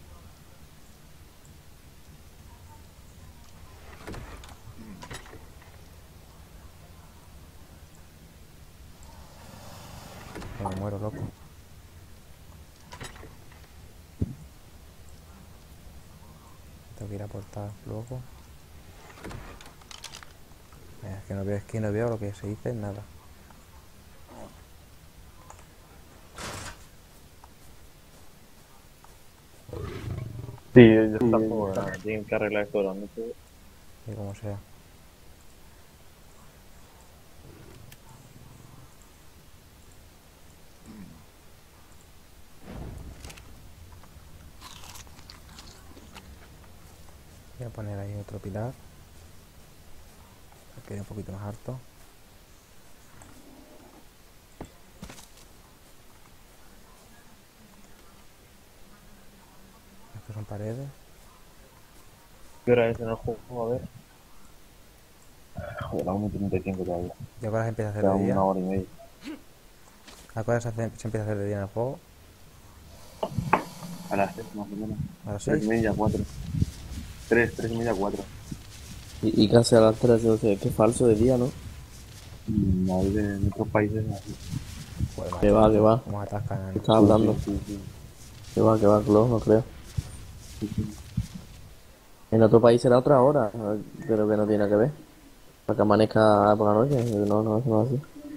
Que me muero, loco. Tengo que ir a aportar luego. Es que no veo lo que se dice, nada. Sí, yo tampoco. Tienen que arreglar esto ahora mismo. Y como sea. Voy a poner ahí otro pilar. Que quede un poquito más alto. Estos son paredes. ¿Qué hora es en el juego? A ver. Joder, la 1:35 todavía. Y ahora se empieza a hacer Queda de día. una hora y media. Ahora se empieza a hacer de día en el juego. A las 6 más o menos. A las 3 y 6. media, 4. 3 y media, 4. Y casi a las 3, o sea, qué falso de día, ¿no? Hay en otros países así. Joder, Que va, que va. Cómo atascan. ¿Qué estás hablando? Sí. Que va, Clos, no creo. En otro país será otra hora, pero que no tiene nada que ver. Para que amanezca por la noche, no, eso no es así.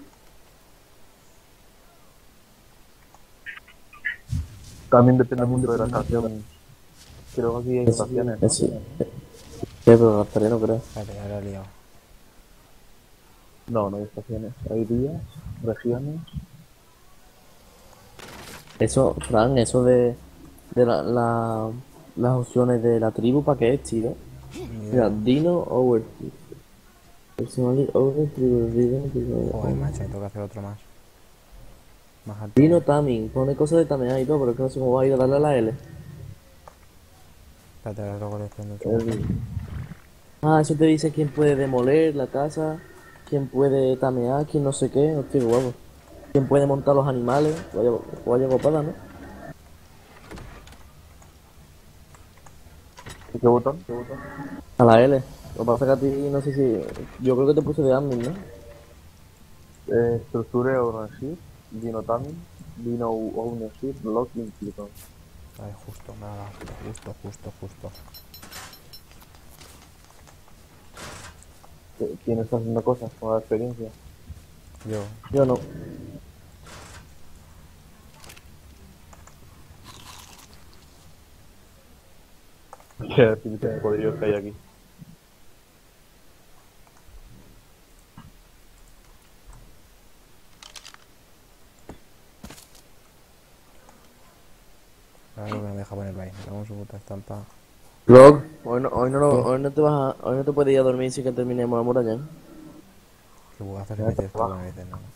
También depende mucho de la estación. Creo que aquí hay estaciones. Sí, pero las tareas no creo. Espérate, ahora he liado. No hay estaciones. Hay días, regiones. Eso, Fran, eso de las opciones de la tribu, ¿para qué es, tío? Ni Mira, idea. Dino Over. Personally Over, Tribu, Dino, Joder, macho, tengo que hacer otro más. Más alto. Dino Taming, pone cosas de tamear y todo, pero es que no sé cómo va a ir a darle a la L. Espérate, ahora luego le prendo otro. Eso te dice quién puede demoler la casa, quién puede tamear, quién no sé qué, hostia, qué guapo. Quién puede montar los animales, vaya copada, ¿no? ¿Y qué botón? A la L. Lo que pasa es que a ti, no sé si... Yo creo que te puse de admin, ¿no? Structure Ownership, Dino Taming, Dino Ownership, Locking Clipon. Vale, justo, nada. Justo. ¿Quién está haciendo cosas con la experiencia? Yo. Yo no. Qué espíritus poderíos que hay aquí. Ahora lo que no me deja ponerlo ahí. Me cago en su puta estampa. Log, hoy no te hoy no te puedes ir a dormir sin que terminemos la muralla. Que bugazo se mete esto a veces, ¿no?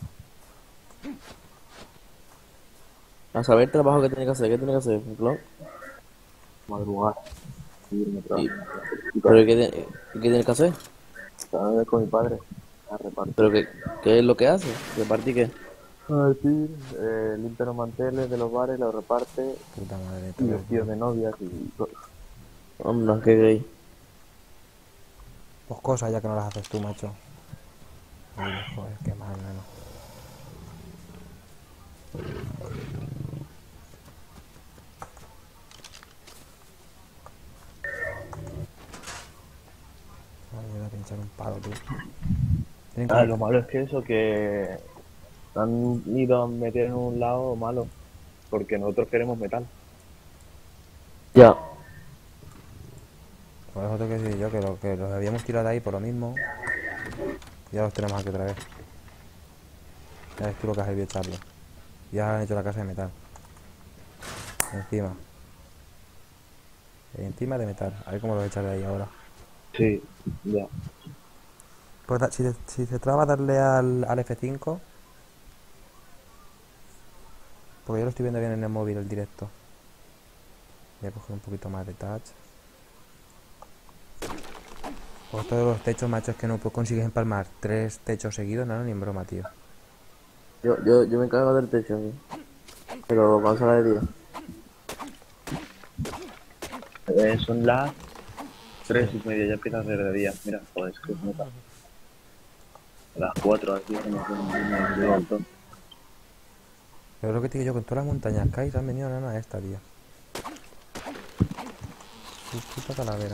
A saber el trabajo que tiene que hacer, ¿qué tiene que hacer, Log? Madrugar. Irme otra vez. ¿Pero qué tienes que hacer? Cada vez con mi padre. A repartir. ¿Pero qué es lo que hace? ¿Repartir qué? Repartir, limpia los manteles de los bares, los reparte. Puta madre. Y vestidos de novias y todo. Hombre, qué gay. Pues cosas ya que no las haces tú, macho. Uy, joder, qué mal, neno. Voy a pinchar un palo, tú. Tienen que- Lo malo es que eso, que han ido a meter en un lado malo, porque nosotros queremos metal. Ya. Por eso tengo que decir yo que los habíamos tirado de ahí por lo mismo. Ya los tenemos aquí otra vez. Ya ves tú lo que has debido echarlo. Ya han hecho la casa de metal. Encima. Encima de metal. A ver cómo los echas de ahí ahora. Sí, ya. Pues si se traba darle al F5. Porque yo lo estoy viendo bien en el móvil, el directo. Voy a coger un poquito más de touch. Pues todos los techos, macho, es que no consigues empalmar 3 techos seguidos, no, ni en broma, tío. Yo me encargo del techo, ¿sí? Pero vamos a la de día. Son las 3:30, ya empieza a ser de día. Mira, joder, es que es nota. A las 4 aquí se nos un montón. Pero lo que te digo yo, con todas las montañas que hay, se han venido nada esta, tío. Su puta calavera.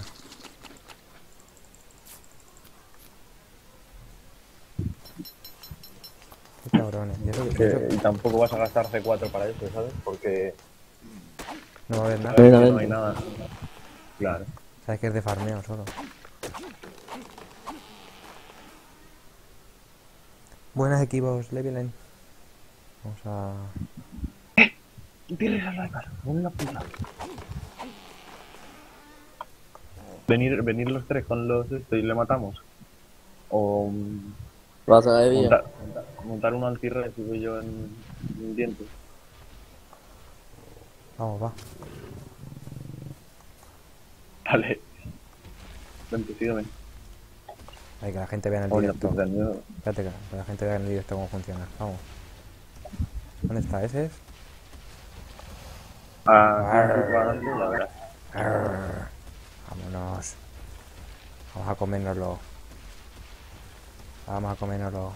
Qué cabrones. Y eso Y tampoco vas a gastar C4 para eso, ¿sabes? Porque no va a haber nada. no hay nada. Claro. Sabes que es de farmeo solo. Buenas equipos, Levelen. Vamos a... Tienes al sniper, una puta. Venir los tres con los esto y le matamos. O Vas a la de día. montar uno al tierra y voy yo en dientes. Vamos, va. Vale. Vente, sígueme. Hay que la gente vea en el Oye, directo. puta miedo. Espérate que la gente vea en el directo cómo funciona. Vamos. ¿Dónde está? ¿Ese es? La verdad. Arr. Vámonos. Vamos a comérnoslo. Vamos a comérnoslo.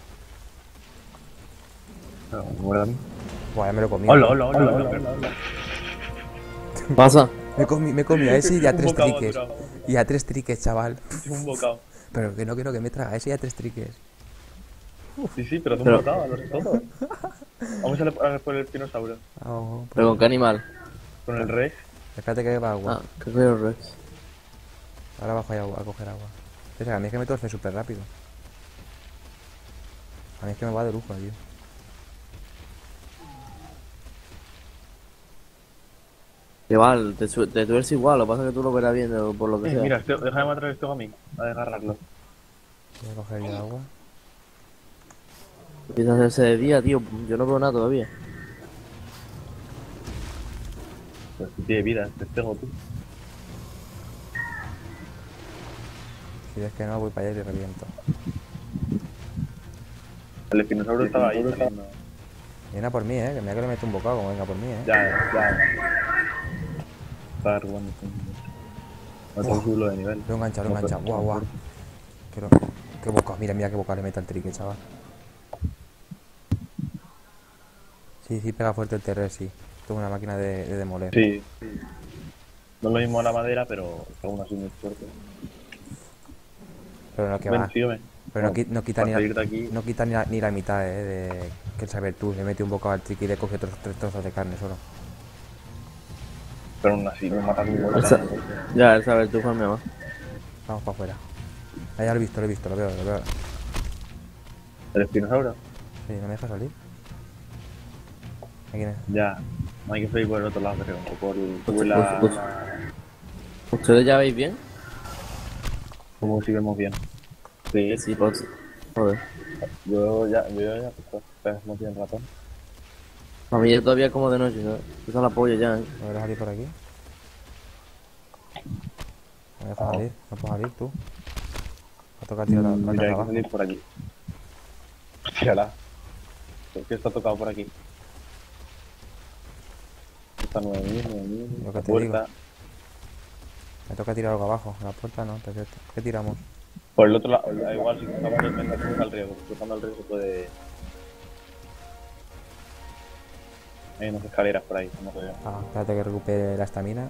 No, muérdame. Buah, ya me lo he comí. Hola. Pasa. Me comí a ese y a Un 3 bocado triques. durado. Y a 3 triques, chaval. Un bocado. Pero que no quiero que me traga ese y a 3 triques. Sí, pero tú Pero- un bocado, los todos. Vamos a por el dinosaurio. Vamos, ¿Pero con qué animal? Con el rey. espérate que va agua. Ah, ¿qué coño Rex? Ahora bajo a coger agua. O sea, a mí es que me torce súper rápido. A mí es que me va de lujo, tío. Que vale, te tuerce igual, lo que pasa es que tú lo verás bien por lo que sea. Mira, déjame matar esto a mí. A desgarrarlo. Voy a coger ya agua. Empieza a hacerse de día, tío. Yo no veo nada todavía. Pues tiene vida, te tengo tú. Si es que no, voy para allá y te reviento. El espinosaurio estaba ahí saliendo. Viene a por mí, que mira que le meto un bocado como venga por mí, Ya. Estaba robando. No tengo subirlo de nivel. Lo he enganchado. Guau. Qué bocado, mira qué bocado le mete al trique, chaval. Sí, pega fuerte el terror, sí. Tengo una máquina de demoler. Sí. No es lo mismo la madera, pero aún así muy fuerte. Pero no que Ven, va. sígueme. Pero no quita, Para salirte aquí. ni la mitad, de que el saber tú. Le metí un bocado al trique y le cogí otros 3 trozos de carne solo. Pero aún así me matas muy Esa- buena. Ya, el saber tú, me va. Vamos para afuera. Ah, ya lo he visto, lo veo. ¿El espinosaurio? Sí, no me deja salir. ¿A quién es? Ya. No hay que seguir por el otro lado, creo. O por Pues- la... pues- ¿Ustedes ya veis bien? Como si vemos bien. Sí, Sí, pues. Joder. yo ya, pues, bien ratón. A mí ya todavía es como de noche, ¿sabes? Esa la polla ya, ¿eh? ¿Me dejas salir por aquí? ¿Me dejas salir? No puedo salir tú. Me toca tirar la Mira, casa hay que abajo. salir por aquí. Hostiala. ¿Por qué está tocado por aquí? Está 9.000, Lo que la te puerta. Me toca tirar algo abajo. La puerta no, perfecto. ¿Qué tiramos? Por el otro lado, da igual si cruzamos el mientras cruza el río. Cruzando el río se puede... Hay unas escaleras por ahí, no sé yo. Ah, espérate que recupere la estamina.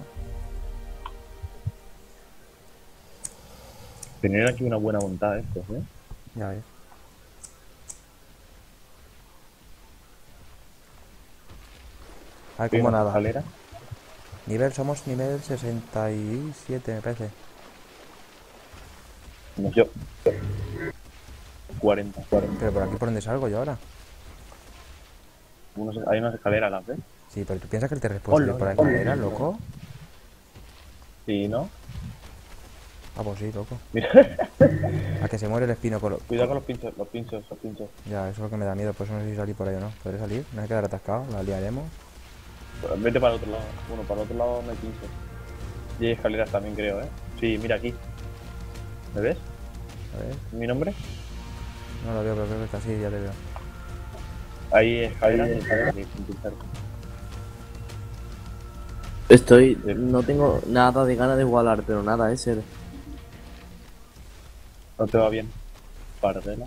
Tener aquí una buena voluntad estos, ¿eh? Ya ves. A ver Hay cómo unas nada. escaleras. Somos nivel 67, me parece. Como yo. 40. Pero por aquí por donde salgo yo ahora. Hay unas escaleras, ¿las ves? Sí, pero tú piensas que el terrestre puede subir por la escalera, loco. Sí, ¿no? Ah, pues sí, loco. Mira, A que se muere el espino con cuidado con los pinchos, los pinchos. Ya, eso es lo que me da miedo, por eso no sé si salir por ahí o no. ¿Podré salir? No hay que quedar atascado, la liaremos. Vete para el otro lado. Bueno, para el otro lado no hay pinchos. Y hay escaleras también, creo, ¿eh? Sí, mira aquí. ¿Me ves? A ver, ¿Mi nombre? no lo veo, pero creo que está así, ya te veo. Ahí escaleras y escaleras sin pinchar. No tengo nada de ganas de jugar, pero nada, serio. No te va bien. Pardela.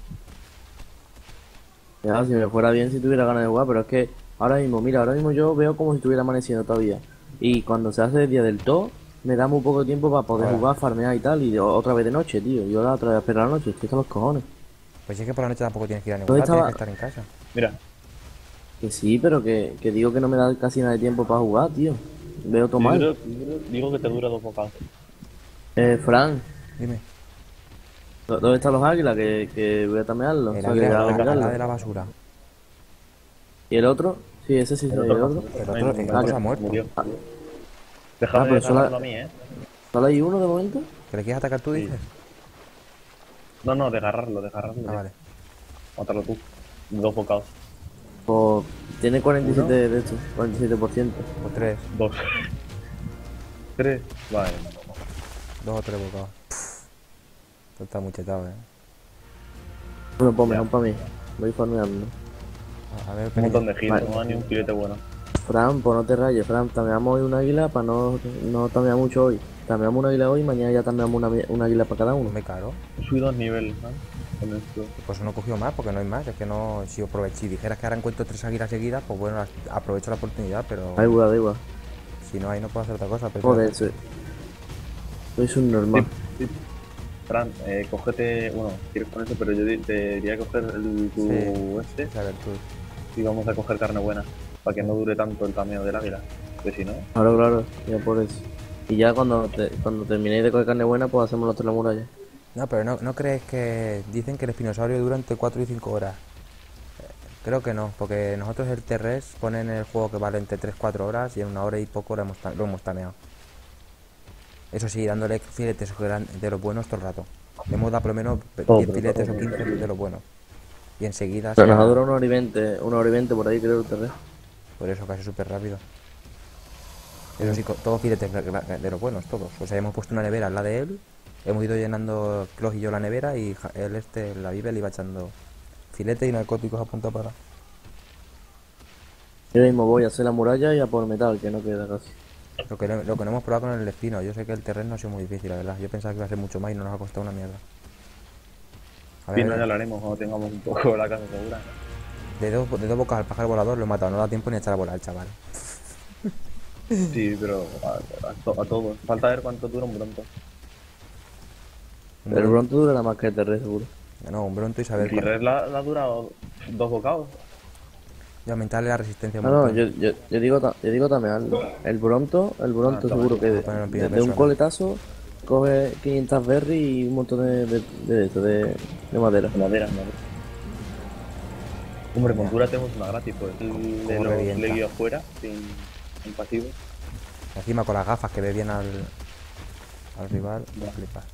Ya, si me fuera bien si tuviera ganas de jugar, pero es que ahora mismo yo veo como si estuviera amaneciendo todavía. Y cuando se hace el día del todo, me da muy poco tiempo para poder Ahora. jugar, farmear y tal, y otra vez de noche, tío. Yo la otra vez a esperar la noche, estoy hasta los cojones. Pues sí, es que por la noche tampoco tienes que ir a ningún ¿Dónde lado, tienes estaba? que estar en casa. Mira, Que sí, pero que digo que no me da casi nada de tiempo para jugar, tío. Veo todo mal. digo que te dura 2 bocados. Fran, Dime. ¿dónde están los águilas? Que voy a tamearlos. El O sea, que águila ya voy a de mirarlos. la basura. ¿Y el otro? Sí, ese sí, el otro. El otro se ha muerto. Murió. Ah, Déjame pero solo- agarrarlo a mí, ¿eh? ¿Solo hay uno de momento? ¿Que le quieres atacar tú, Sí. dices? No, de agarrarlo. Ah, vale. Mátalo tú. 2 bocados. Pues tiene 47 de esto, 47%. Pues 3. 2. 3. Vale. 2 o 3 bocados. Esto está muy chetado, Bueno, pues mejor para mí. Voy farmeando. A ver, Un montón de giros, Vale. no hay ni un filete bueno. Fran, pues no te rayes, Fran. Tameamos hoy un águila para no tamear mucho hoy. Tameamos un águila hoy y mañana ya tameamos un águila para cada uno. muy caro. He subido 2 niveles, ¿no? Con esto. Pues no he cogido más porque no hay más. Es que no. Si dijeras que ahora encuentro 3 águilas seguidas, pues bueno, aprovecho la oportunidad, pero Da igual, da igual. si no hay, no puedo hacer otra cosa. Pero Joder, soy subnormal. Sí. Fran, cógete. Bueno, quieres con eso, pero yo te diría coger tu Sí. este A ver, tú. y vamos a coger carne buena. Para que no dure tanto el cameo del águila. Que si no. Claro, ya por eso. Y ya cuando terminéis de coger carne buena, pues hacemos los tres la muralla. No, pero no crees que. Dicen que el espinosaurio dura entre 4 y 5 horas. Creo que no, porque nosotros el Terres ponen en el juego que vale entre 3-4 horas y en 1 hora y poco lo hemos tameado. Eso sí, dándole filetes de los buenos todo el rato. Le hemos dado por lo menos 10 filetes o 15 de los buenos. Y enseguida Pero se nos ha- ha durado 1 hora y 20 por ahí, creo, el terreno. Por eso casi súper rápido. Eso sí, todos filetes de los buenos, todos. O sea, hemos puesto una nevera al lado de él. Hemos ido llenando Clos y yo la nevera y él la Bibel iba echando filetes y narcóticos a punta para. Yo mismo voy a hacer la muralla y a por metal, que no queda casi. Lo que no hemos probado con el espino. Yo sé que el terreno ha sido muy difícil, la verdad. Yo pensaba que iba a ser mucho más y no nos ha costado una mierda. A Sí, ver, no, ya lo haremos cuando tengamos un poco la casa segura. de dos bocas al pájaro volador lo he matado. No da tiempo ni a echar a volar, chaval. Sí, pero a todos. Falta ver cuánto dura un bronto. Pero pronto durará más que el terreno, seguro. No, un bronto y saber Si Red la ha durado 2 bocados. y aumentarle la resistencia un No, montón. yo digo también el Bronto seguro que poner en primera de un persona. coletazo coge 500 berries y un montón de madera. Madera. Hombre, montura tenemos una gratis, pues. El de Como los revienta. leguios afuera, sin pasivo. Encima con las gafas que ve bien al. al rival, flipas.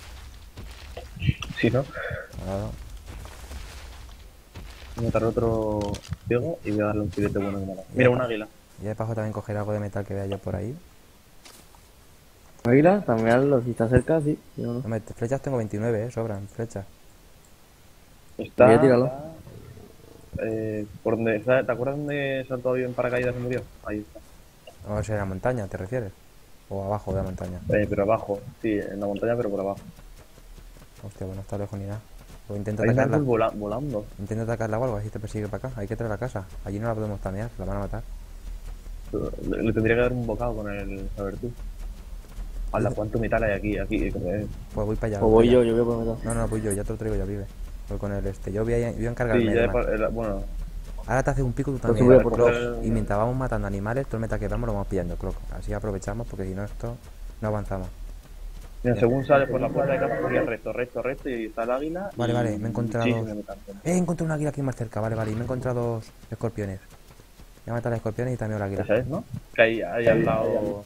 Sí, ¿no? Claro. Voy a matar otro ciego y voy a darle un filete bueno que me da. Mira, un águila. Y de paso también coger algo de metal que vea yo por ahí. Águila, también si está cerca, sí. Si no, no. Hombre, flechas tengo 29, sobran flechas. Está... Tíralo. por donde está, ¿te acuerdas donde saltó avión en paracaídas y murió? Ahí está. O sea, en la montaña, ¿te refieres? O abajo de la montaña. Pero abajo, sí, en la montaña, pero por abajo. Hostia, bueno, está lejos ni nada. O intenta Hay un atacarla. árbol volando. Intenta atacarla o algo, así te persigue para acá. Hay que traer a casa. Allí no la podemos tamear, la van a matar. Le tendría que dar un bocado con el saber tú. Hala, ¿cuánto metal hay aquí? Pues voy para allá. O voy yo voy a por metal. No, no, voy yo, ya te lo traigo, ya vive. Voy con el este. Yo voy a encargarme. Sí, de ya bueno, Ahora te haces un pico tú Pues también, voy a por Clock. dos. Y mientras vamos matando animales, todo el metal que vamos lo vamos pillando, Clock. Así aprovechamos porque si no esto no avanzamos. mira, según sales por la puerta de casa, sería recto y está el águila. Vale, y vale, me he encontrado muchísimo metal. He encontrado un águila aquí más cerca, vale, vale. Y me he encontrado dos escorpiones. Voy a matar a los escorpiones y también a la águila. ¿Esa es, no? Que hay al lado...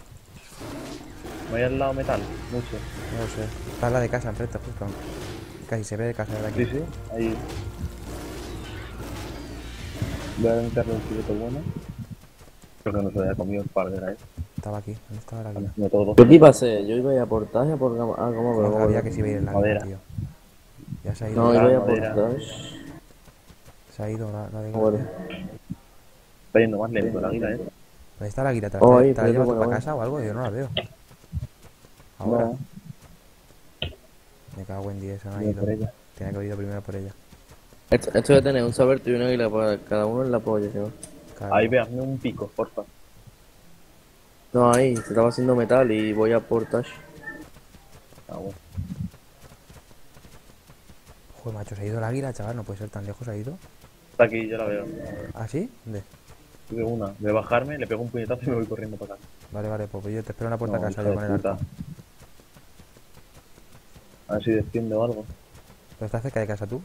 No hay al lado metal, mucho. No lo sé. Está la de casa enfrente, justo. Casi se ve de casa de aquí. Sí, sí, ahí. Voy a meterle un filete bueno. Creo que no se había comido el par de la Estaba aquí. ¿Dónde estaba la águila? no todo. ¿Yo qué pasé? Yo iba a ir a portaje por cama. Ah, ¿cómo? Pero No ¿cómo? sabía que se iba a ir el águila, Madera. tío. Ya se ha ido. No, iba a ir a madera. portaje. Se ha ido la de Bueno. Está yendo más lento el águila, ¿Dónde está la águila? ¿Te Oh, ahí, la pero llevas tú bueno, para bueno. casa o algo? Yo no la veo. Ahora. No, Me cago en 10, se me ha voy a ido. por ella. Tenía que haber ido primero por ella. Esto de tener un saberto y una águila para cada uno en la polla, ¿no? Claro. Ahí veasme un pico, porfa. No, ahí, se estaba haciendo metal y voy a portage. Ah, bueno. Joder, macho, se ha ido el águila, chaval. No puede ser tan lejos, se ha ido. Está aquí, yo la veo. ¿Ah, sí? ¿Dónde? Tuve una, de bajarme, le pego un puñetazo y me voy corriendo para acá. Vale, vale, pues yo te espero en la puerta de No, casa hija yo de con el puta. arco. A ver si desciende o algo. ¿Pero estás cerca de casa tú?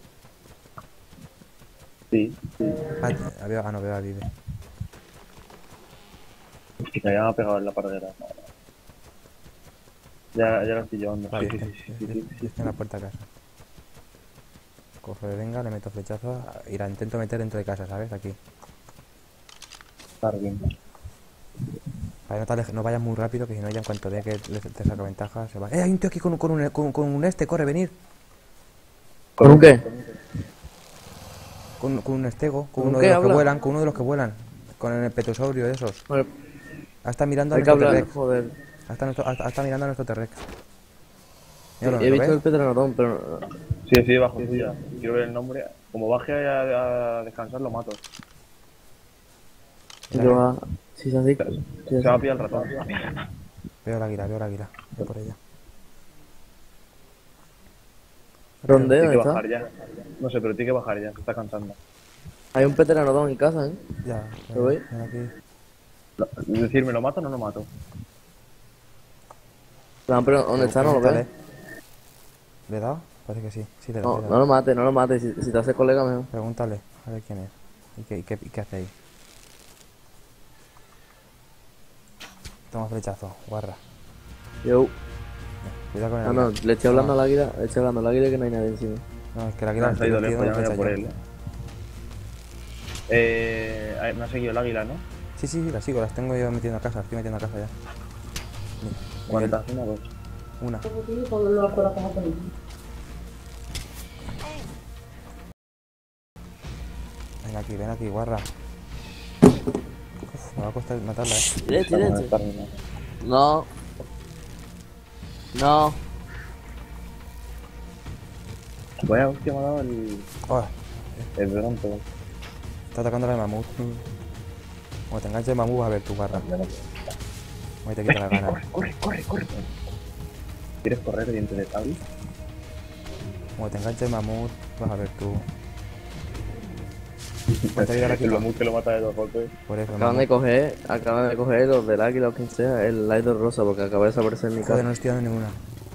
Sí, sí. No, veo a Vive. Que me había pegado en la paredera. Ya la estoy llevando. Vale, Sí, sí, sí, sí, sí, sí. estoy en la puerta de casa. Cojo de venga, le meto flechazo y la intento meter dentro de casa, ¿sabes? Aquí. Está bien. Vale, no vayas muy rápido, que si no ya en cuanto vea que te saca ventaja, se va. Hay un tío aquí con un este, corre, venir. ¿Con un qué? Con un estego, con ¿Con uno qué de los que habla? vuelan, con uno de los que vuelan. Con el petosaurio de esos. Vale, Está mirando a hay que nuestro hablar, T-Rex. joder. Está mirando a nuestro T-Rex. He Míralo, ¿lo visto ves? el Pedranodón, pero... Sí, sí, bajo suya. Quiero ver el nombre. Como baje a descansar, lo mato. Yo va... Si se hace... Se va a pillar el ratón. Veo la águila, voy por ella. Rondeo, Tiene que ¿está? bajar ya. No sé, pero tiene que bajar ya. Se está cansando. Hay un Pedranodón en casa, ¿eh? Ya, ¿Lo ves? ven aquí. Es decir, ¿me lo mato o no lo mato? No, pero ¿dónde está? No lo Pregúntale. ves. ¿Le he dado? Parece que sí. Sí, le he No, dado. no lo mates. Si te haces colega, mejor. Pregúntale, a ver quién es. ¿Y qué hace ahí? Toma flechazo, guarra. Yo... Cuidado con el Ah, águila. no, le estoy hablando al águila, que no hay nadie encima. No, es que el águila Se ha ido lejos, ya me voy a flecha por yo. él. Me ha seguido el águila, ¿no? Sí, las sigo, las tengo yo metiendo a casa, estoy metiendo a casa ya. ¿Cuántas? Una, dos. Una. Ven aquí, guarra. Uf, me va a costar matarla, Tírate. No. No. Vaya hostia, me ha dado Oh, el bronco. está atacando la de mamut. Como te enganches el mamut vas a ver tu guarra. Ahí te quita la gana. Corre. ¿Quieres correr diente de tabla? Como te enganches el mamut vas a ver tú. ¿Cuánta vida le ha El quitado? mamut que lo mata de dos golpes. Por eso, Acaban de mamut. coger los del águila o quien sea, el Lidor rosa, porque acaba de desaparecer en mi Joder, casa. no estoy dando ninguna.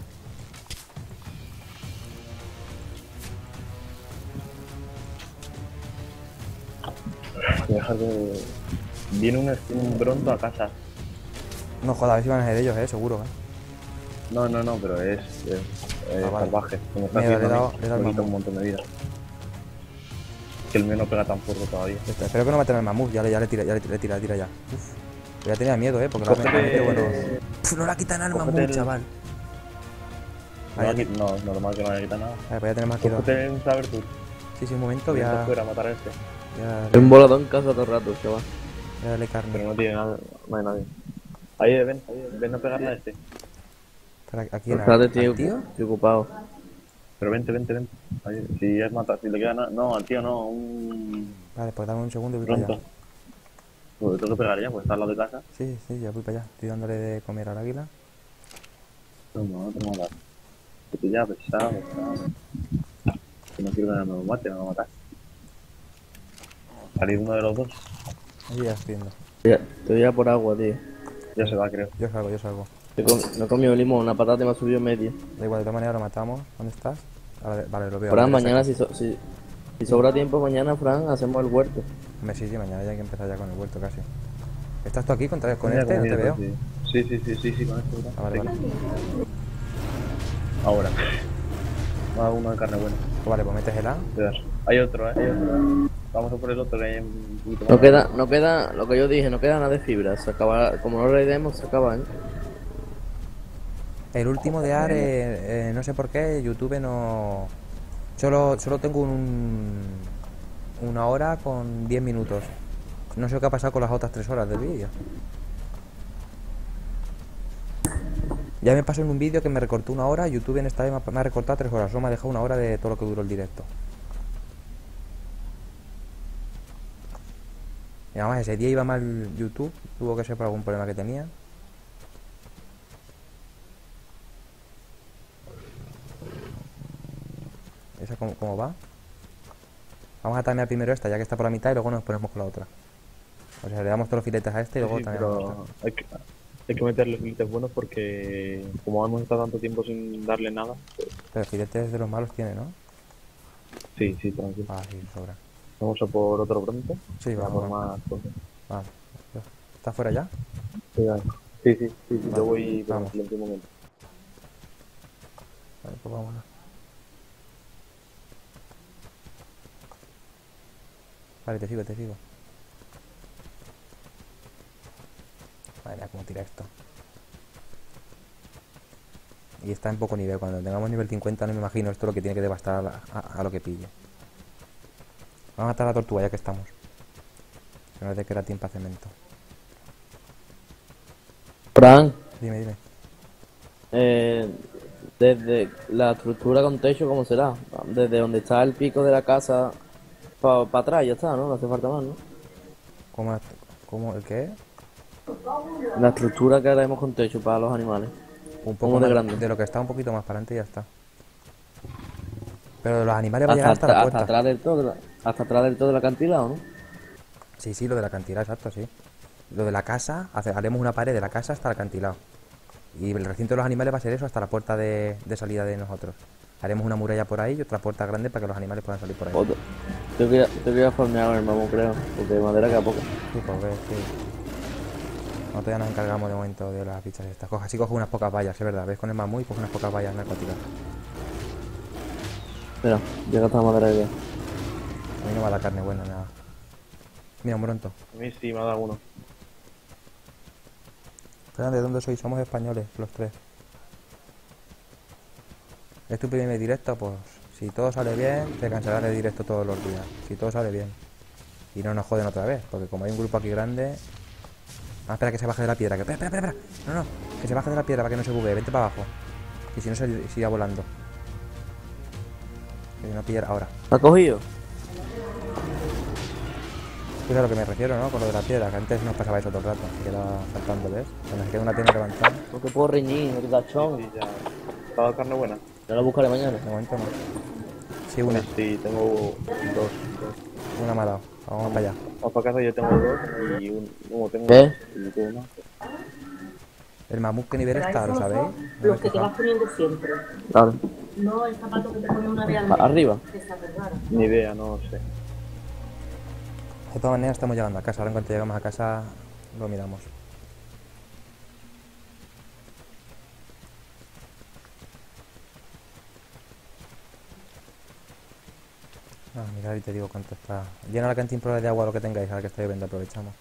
Dejar de... Viene un bronto a casa. No jodas, a ver si van a ser ellos, seguro, No, pero es vale. salvaje. Como está Mira, haciendo le he a dado- mí, le he dado me al quita un mamut. montón de vida. Que el mío no pega tan fuerte todavía. Espero que no maten al mamut, ya le tira ya. Uf, ya tenía miedo, porque la Cógete- mete buenos. Puf, no la quitan al cógete mamut, el- chaval. No, Vale, no, normal que no le quita nada. vale, pues ya tenemos aquí dos. Cógete un saber tú. Sí, un momento, voy Vente a, afuera a matar a este. voy a Es darle, un volador en casa todo el rato, chaval. voy a darle carne. Pero no tiene nada, no hay nadie. Ven a pegarle a este. Espera, aquí en Espérate, al tío. tío. Estoy ocupado. Pero vente. Ahí, si es matar, si le queda nada. No, al tío no, Vale, pues dame un segundo y voy para pronto. allá. Pues tengo que pegar ya, pues está al lado de casa. Sí, ya voy para allá. Estoy dándole de comer al águila. No tengo nada. Que ya, pesado. Que no quiero que me lo mate, me va a matar. Salir uno de los dos. Ahí ya estoy yendo. Estoy ya por agua, tío. Ya se va, creo. Yo salgo. No he comido limón, una patata y me ha subido media. Da igual, de todas maneras lo matamos. ¿Dónde estás? Vale, lo veo. Fran, Vale, mañana, saca. si sobra tiempo, mañana, Fran, hacemos el huerto. Hombre, sí, mañana ya hay que empezar ya con el huerto casi. ¿Estás tú aquí con Mira, este? No te mira, veo. Sí, con esto. Ah, vale. Ahora. Me ha dado uno de carne buena. Pues vale, pues metes el A. Hay otro. Vamos a por el otro que hay un poquito más. No queda, lo que yo dije, no queda nada de fibra. Se acaba, como no lo raidemos, se acaba, ¿eh? El último de AR, no sé por qué, YouTube no... Solo tengo una hora con 10 minutos. No sé qué ha pasado con las otras 3 horas del vídeo. Ya me pasó en un vídeo que me recortó una hora. YouTube en esta vez me ha recortado 3 horas. Solo me ha dejado una hora de todo lo que duró el directo. Y además ese día iba mal YouTube. Tuvo que ser por algún problema que tenía. ¿Esa cómo va? Vamos a tamear primero esta, ya que está por la mitad, y luego nos ponemos con la otra. O sea, le damos todos los filetes a este y luego Sí, tameamos pero hay que meterle filetes buenos porque como hemos estado tanto tiempo sin darle nada, pues, esta. Pero filetes de los malos tiene, ¿no? sí, tranquilo. Ah, sí, sobra. Vamos a por otro pronto. Sí, Vamos vamos. por más cosas. Vale. ¿Estás fuera ya? Sí, Vale, yo voy por vamos. el siguiente momento. Vale, pues vámonos. Vale, te sigo. Vale, mira cómo tira esto. Y está en poco nivel. Cuando tengamos nivel 50 no me imagino esto lo que tiene que devastar a lo que pille. Vamos a matar a la tortuga ya que estamos. Que no es de que era tiempo a cemento. Fran, Dime. desde la estructura con techo, ¿cómo será? Desde donde está el pico de la casa para atrás, ya está, ¿no? No hace falta más, ¿no? ¿Cómo el qué? La estructura que haremos con techo para los animales. Un ¿Cómo poco de más, grande? de lo que está un poquito más para adelante y ya está. Pero los animales van a llegar hasta la puerta. Hasta atrás del todo del acantilado, ¿no? Sí, lo del acantilado, exacto, sí. Lo de la casa, haremos una pared de la casa hasta el acantilado. Y el recinto de los animales va a ser eso hasta la puerta de salida de nosotros. Haremos una muralla por ahí y otra puerta grande para que los animales puedan salir por ahí. Tengo que ir a farmear el mamón, creo, porque de madera queda poca. Sí, pues ves, sí. Nosotros ya nos encargamos de momento de las bichas estas. Así coge unas pocas vallas, es verdad. ¿Ves? Con el mamut y coge unas pocas vallas narcóticas. Mira, llega esta madera ya. A mí no va la carne buena, nada. Mira, un bronto. A mí sí me ha dado uno. Fran, ¿de dónde sois? Somos españoles, los tres. ¿Es tu primer directo? Pues si todo sale bien, te cansarás de directo todos los días. Si todo sale bien. Y no nos joden otra vez, porque como hay un grupo aquí grande... Ah, espera que se baje de la piedra. Espera. No. Que se baje de la piedra para que no se bugue. Vente para abajo. Y si no, se irá volando. Que no pillar ahora. ¿Lo has cogido? Tú sabes a lo que me refiero, ¿no? Con lo de la piedra, que antes nos pasaba eso todo el rato. Se quedaba saltando, ¿ves? Cuando se queda una tienda levantada. No te puedo reñir, no te da chón. Sí, ya. ¿Te ha dado carne buena? Ya la buscaré mañana. De momento no. Sí, una. Sí, tengo dos. Una me ha dado. Vamos para allá. Vamos para casa, yo tengo dos y tengo ¿Qué? y tú uno. El mamut que nivel está, ¿lo sabéis? ¿No Los habéis que te vas fijado? poniendo siempre. Claro. No el zapato que te pone una vez al mes. Arriba. Que se rara. Ni idea, no sé. De todas maneras estamos llegando a casa. Ahora en cuanto lleguemos a casa lo miramos. Ah, mira, y te digo cuánto está. Llena la cantimplora de agua lo que tengáis, ahora que está lloviendo aprovechamos.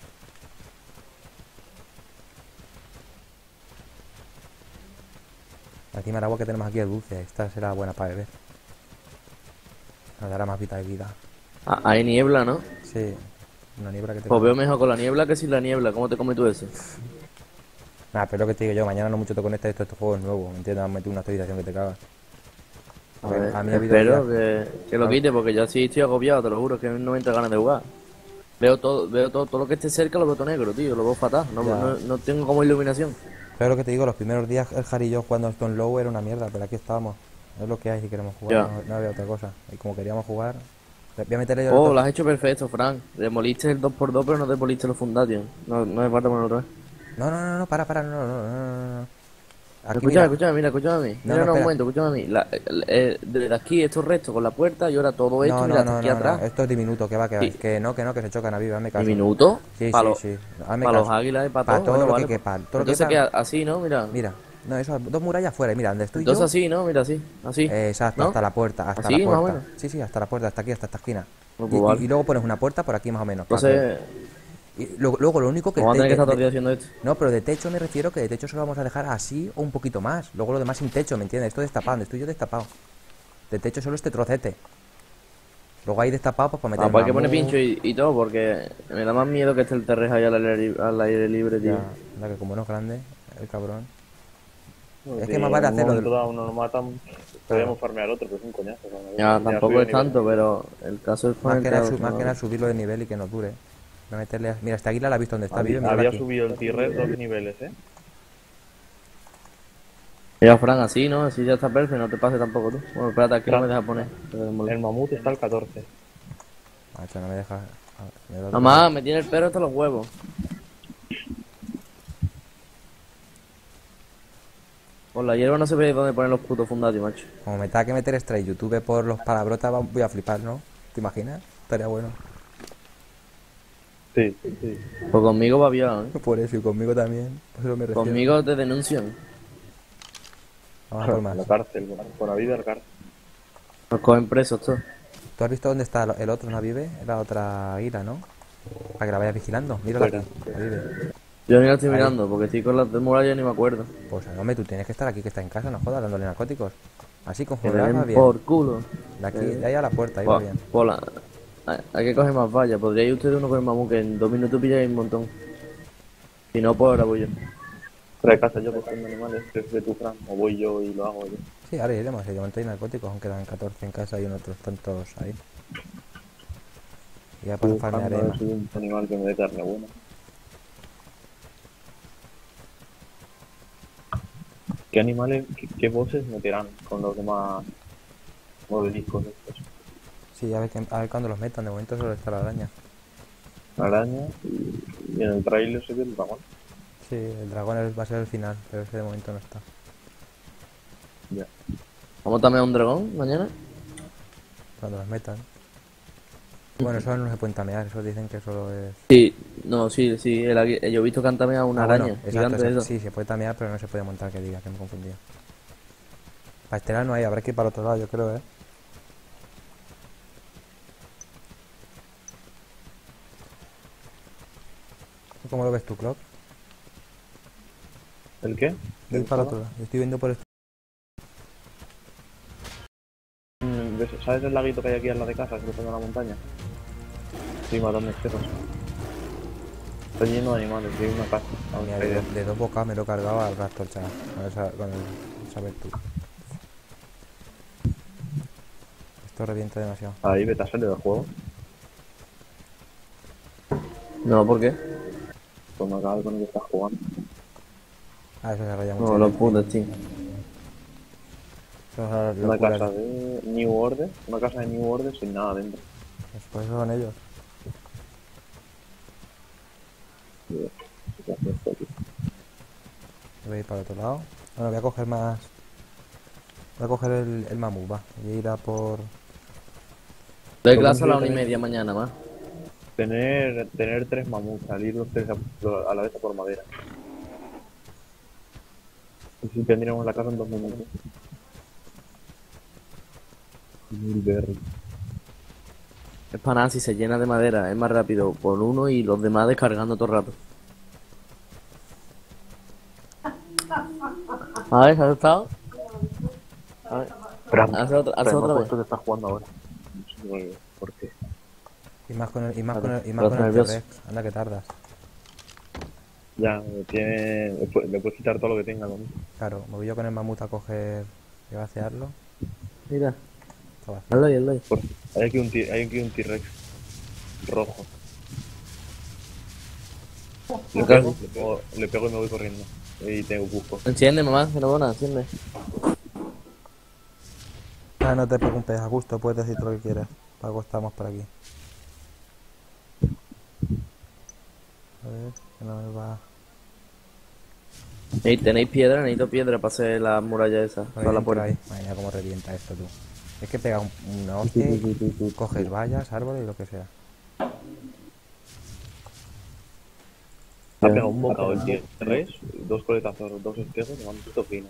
Encima el agua que tenemos aquí es dulce, esta será buena para beber. Nos dará más vitalidad. Ah, hay niebla, ¿no? Sí, una niebla que te... Pues veo mejor con la niebla que sin la niebla. ¿Cómo te comes tú eso? Nah, pero lo que te digo yo, mañana no mucho te conectas y estos juegos nuevos, ¿me entiendes? Han metido una actualización que te cagas. A ver, A mí ha habido espero días- que lo quite porque yo sí estoy agobiado, te lo juro, que no me entra ganas de jugar. Veo todo lo que esté cerca lo veo todo negro, tío, lo veo fatal, Ya. no tengo como iluminación. Pero lo que te digo, los primeros días el Harry y yo jugando a Stone Low era una mierda, pero aquí estábamos. Es lo que hay si queremos jugar, Ya. no había otra cosa. Y como queríamos jugar, voy a meterle yo Oh, lo has hecho perfecto, Frank. Demoliste el 2x2 pero no demoliste los Foundation. No me falta poner otra vez. No, para, no. Aquí, Escúchame, mira. escúchame a mí. No, Mira, no, un espera. momento, escúchame a mí. Desde aquí estos restos con la puerta y ahora todo esto, No, mira, hasta aquí atrás. esto es diminuto, que va, Sí. que no, que se chocan a viva, hazme caso. ¿Diminuto? Sí, Para sí. Hazme los caso. águilas y para Pa' todo. todo Bueno, lo que vale, quepa, pues. todo lo que Entonces quepa. queda así, ¿no? Mira. Mira, no, eso, dos murallas fuera, y mira, donde estoy Entonces yo. así, ¿no? Mira, así. Así. Exacto, ¿no? hasta la puerta, Así, más o menos. Sí, hasta la puerta, hasta aquí, hasta esta esquina. Pues vale. Y luego pones una puerta por aquí más o menos. para Entonces, que- y luego lo único que... vamos a tener que estar todo el de- día haciendo esto. No, pero de techo me refiero que de techo solo vamos a dejar así o un poquito más. Luego lo demás sin techo, ¿me entiendes? Esto destapado, donde estoy yo destapado. De techo solo este trocete. Luego ahí destapado pues para meter Pues hay que mamut. poner pincho y todo porque me da más miedo que esté el terrejo ahí al aire libre, tío. Ya, la que como no es grande, el cabrón. Es que Si más vale en un hacerlo momento de- dado nos matan, podríamos farmear otro, pero es un coñazo. Ya, tampoco es subí de tanto, nivel. pero el caso es Más poner que nada, más que nada subirlo de nivel y que nos dure. Voy a meterle... Mira, esta águila la has visto donde está, vive, mira Había aquí. subido el T-Rex 2 niveles, Mira, Fran, así, ¿no? Así ya está perfecto, no te pases tampoco tú. Bueno, espérate, aquí no me deja poner. El mamut está al 14. Macho, no me deja... me da- Mamá, me tiene el perro hasta los huevos. Por la hierba no se ve dónde poner los putos fundados, macho. Como me tenga que meter extra en YouTube por los palabrotas, voy a flipar, ¿no? ¿Te imaginas? Estaría bueno. Sí. Pues conmigo va bien, ¿eh? Por eso, y conmigo también. Por eso me refiero. Conmigo te denuncian. Vamos a por más. La cárcel, por la vida, la cárcel. Nos cogen presos todos. ¿Tú has visto dónde está el otro Navive? La otra águila, ¿no? Para que la vayas vigilando. Mírala aquí. Navive. Yo ni la estoy Ahí. mirando porque estoy con las de muralla y ni me acuerdo. Pues hombre, tú tienes que estar aquí, que está en casa, no jodas, dándole narcóticos. Así, con Que me jugar va den bien. por culo. De aquí, de ahí a la puerta, ahí va bien. Hay que coger más vallas. Podría ir ustedes uno con el mamú que en 2 minutos pilláis un montón. Si no, pues ahora voy yo. Trae casa yo cogiendo animales, que es de tu Fran, o voy yo y lo hago yo. Sí, ahora iremos. De momento hay narcóticos, aunque quedan 14 en casa y otros tantos ahí. Y ya pues farmearemos. Soy un animal que me dé carne buena. ¿Qué animales, qué voces meterán con los demás modeliscos estos? Sí, a ver cuando los metan. De momento solo está la araña. Araña y en el trailer se ve el dragón. Sí, el dragón va a ser el final, pero ese de momento no está. Ya. ¿Vamos también a un dragón mañana? Cuando los metan. Bueno, eso no se pueden tamear, eso dicen que solo es... Sí, no, sí, yo he visto que han tameado una Ah, bueno, araña exacto, gigante de exacto. eso. Sí, se puede tamear, pero no se puede montar, que diga, que me he confundido. Para estelar no hay, habrá que ir para el otro lado, yo creo, ¿eh? ¿Cómo lo ves tú, Clock? ¿El qué? Ir para el otro lado. Yo estoy viendo por este... ¿Sabes el laguito que hay aquí al lado de casa, cruzando la montaña? Estoy matando excesos. Está lleno de animales, hay una casa. Vamos, Mira, hay de dos bocados me lo cargaba al rastro, chaval. Con el saber tú. Esto revienta demasiado. Ahí, vete a salir del juego. No, ¿por qué? Pues me acaba con el que estás jugando. Ah, eso se raya mucho. No, los putos, tío. Eso es Una locura. casa de New Order, una casa de New Order sin nada dentro. Pues eso son ellos. Voy a ir para el otro lado. Bueno, voy a coger más... Voy a coger el mamut, va. Voy a ir a por... Doy clase a la 1:30 mañana más. Tener 3 mamuts, salir los 3 a la vez a por madera. Y si tendríamos la casa en 2 minutos. Mulberry. Es para nada, si se llena de madera, es más rápido por uno y los demás descargando todo el rato. A ver, ¿has estado? A ver, Fran, hace otra Fran, vez. ¿cuánto te estás jugando ahora? No sé por qué. Y más con el, y más Vale, con el, y más pero con el nervioso. T-Rex. Anda que tardas. Ya, tiene... Le puedes quitar todo lo que tenga con eso. Claro, me voy yo con el mamut a coger y vaciarlo. Mira, Está vacío. hazlo ahí. Hay aquí un T-Rex rojo. Acá. Le pego y me voy corriendo. Y tengo busco. Enciende, mamá, enhorabuena, enciende. Ah, no te preocupes, a gusto, puedes decir todo lo que quieras. Para algo estamos por aquí. A ver, que no me va. ¿Tenéis piedra? Necesito piedra para hacer la muralla esa, para la Por puerta. ahí. Madre mía, cómo revienta esto, tú. Es que pega una hostia y coges vallas, árboles y lo que sea. Ha pegado un bocado el T-Rex, dos coletazos, dos espejos y me han puesto fino.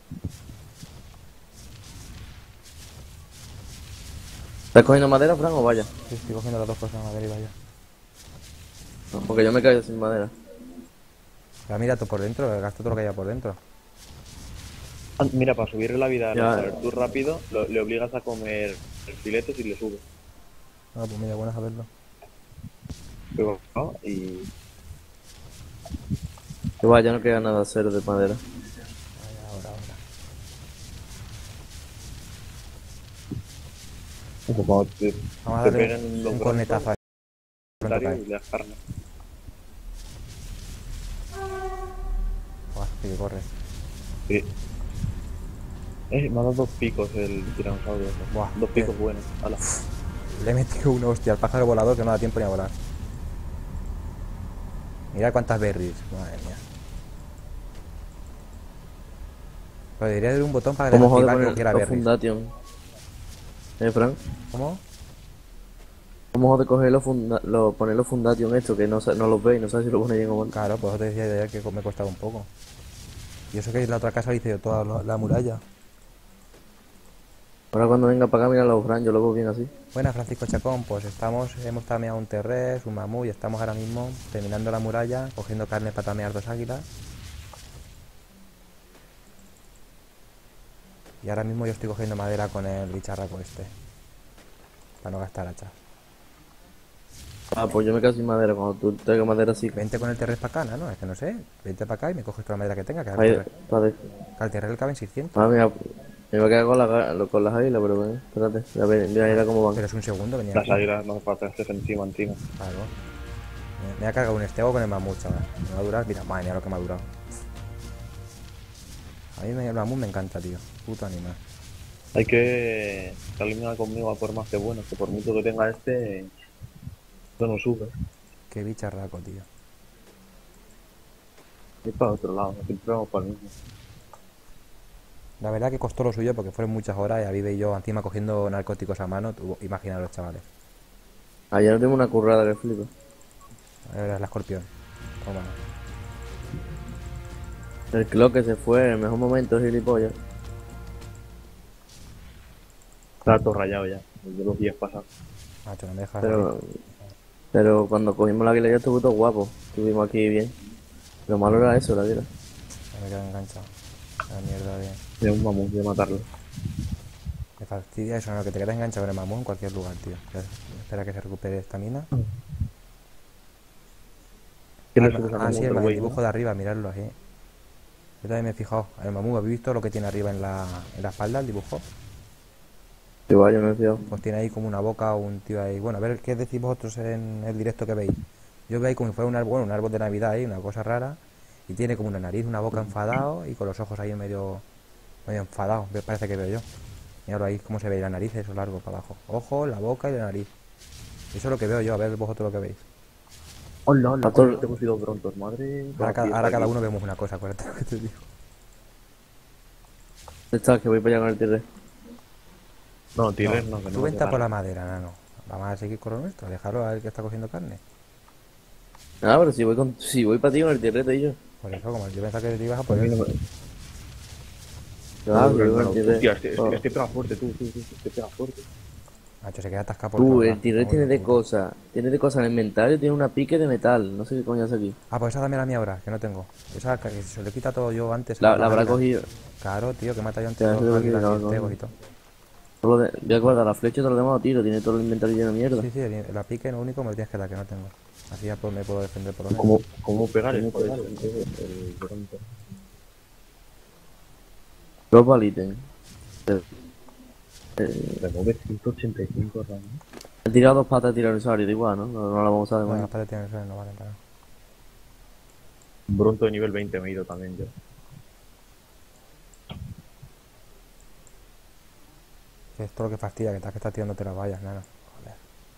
¿Estás cogiendo madera, Fran, o vaya? Sí, estoy cogiendo las dos cosas de madera y vaya. No, porque yo me caigo sin madera. Ya mira tú por dentro, gasto todo lo que haya por dentro. Ah, mira, para subirle la vida Ya. al tú rápido, le obligas a comer filetes y le subes. No, pues mira, bueno saberlo. Luego, ¿no? Y Que vaya, no queda nada cero de madera. Ahora. como cuando Vamos a te darle pegan los un cornetazo ahí. Pronto brazos cae. y le das carne. Buah, sí que corre. Sí. Me ha dado dos picos el tiranosaurio. Buah, dos picos buenos. Ala. Le he metido una hostia al pájaro volador que no da tiempo ni a volar. Mira cuántas berries, madre mía. Pues debería haber un botón para ¿Cómo jode desactivar que poner cogiera los berries. Fundation? Fran? ¿Cómo? ¿Cómo jode coger poner los Fundation esto que no los veis, no sabes si lo pone bien o mal? Claro, pues te decía de ayer que me costaba un poco. Y eso que en la otra casa le hice yo toda la muralla. Ahora cuando venga para acá, mira los Fran, yo lo veo bien así. Buenas, Francisco Chacón, pues hemos tameado un T-Rex, un mamut y estamos ahora mismo terminando la muralla, cogiendo carne para tamear dos águilas. Y ahora mismo yo estoy cogiendo madera con el bicharraco este. Para no gastar hachas. Ah, pues yo me quedo sin madera, cuando tú traigas madera así. Vente con el T-Rex para acá, ¿no? Es que no sé. Vente para acá y me coges toda la madera que tenga. Que al Ahí, T-Rex vale. al T-Rex le caben 600. Ah, mira, me voy a quedar con las águilas, pero bueno, espérate, mira cómo van. Pero es un segundo, venía Las aquí. águilas no hace falta estés encima. Claro. Me ha cargado un estego con el mamut, chaval. Me va a durar, mira, madre mía lo que me ha durado. A mí el mamut me encanta, tío. Puto animal. Hay que eliminar conmigo a por más que bueno, que por mucho que tenga este, esto no sube. Qué bicharraco, tío. Y para otro lado, siempre vamos para el mismo. La verdad que costó lo suyo porque fueron muchas horas y a Vive y yo encima cogiendo narcóticos a mano. Imaginaros, chavales. Ayer tengo una currada que flipa. A ver, la escorpión. Toma. El clock que se fue en el mejor momento, gilipollas. Está todo rayado ya, desde los días pasados. Macho, no me dejas. Pero cuando cogimos la águila ya estuvo todo guapo. Estuvimos aquí bien. Lo malo era eso, la vida. Me quedo enganchado. La mierda de. De un mamut, de matarlo. Me fastidia eso, ¿no? Que te quedas enganchado en el mamut en cualquier lugar, tío. Espera que se recupere esta mina. ¿Qué le subes al mamut Sí, del el güey, dibujo no? de arriba, miradlo así. Yo también me he fijado. El mamut, ¿habéis visto lo que tiene arriba en la espalda, el dibujo? Que vaya, me he fijado. Pues tiene ahí como una boca o un tío ahí. Bueno, a ver qué decís vosotros en el directo que veis. Yo veo ahí como si fuera un árbol, bueno, un árbol de Navidad ahí, una cosa rara. Y tiene como una nariz, una boca enfadado y con los ojos ahí medio enfadados, parece que veo yo. Míralo ahí cómo se ve la nariz, eso largo para abajo. Ojo, la boca y la nariz. Eso es lo que veo yo, a ver vosotros lo que veis. Hola, hola, Pastor. te hemos ido pronto, madre. Ahora cada uno vemos una cosa, acuérdate lo que te digo. Está, que voy para allá con el T-Rex. No, Tigres no, que Tú no. vente a por la madera, nano. Vamos a seguir con lo nuestro, dejarlo a ver que está cogiendo carne. Ah, pero si voy para ti con el T-Rex y yo. Por eso, como yo pensaba que te ibas a poner. Ah, yo voy con el Hostia, T-Rex. este pega fuerte, tú, este pega fuerte. Macho, se queda atascado por todos El lados. T-Rex Vamos, locura. tiene de cosas en el inventario, tiene una pique de metal, no sé qué coño hace aquí. Ah, pues esa dame la mía ahora, que no tengo. Esa que se le quita todo yo antes. La a los habrá águilas. cogido. Claro, tío, que mata yo antes Ya, a se los lo águilas quitaba, y ¿no? tegos y todo. Voy a guardar la flecha y todo lo demás, tiro, tiene todo el inventario lleno de mierda. Sí, sí, la pique lo único me lo tienes que dar, que no tengo. Así ya pues me puedo defender por lo menos. ¿Cómo pegar el bronto? Dos ítem. Remove 185 RAM. He tirado dos patas de tiranosaurio, da igual, ¿no? No la vamos a usar de Bueno, más. las patas tienen suelo, no valen para nada. Un bronto de nivel 20 me he ido también yo. Que esto es lo que fastidia, que estás tirándote las vallas, nada. Joder.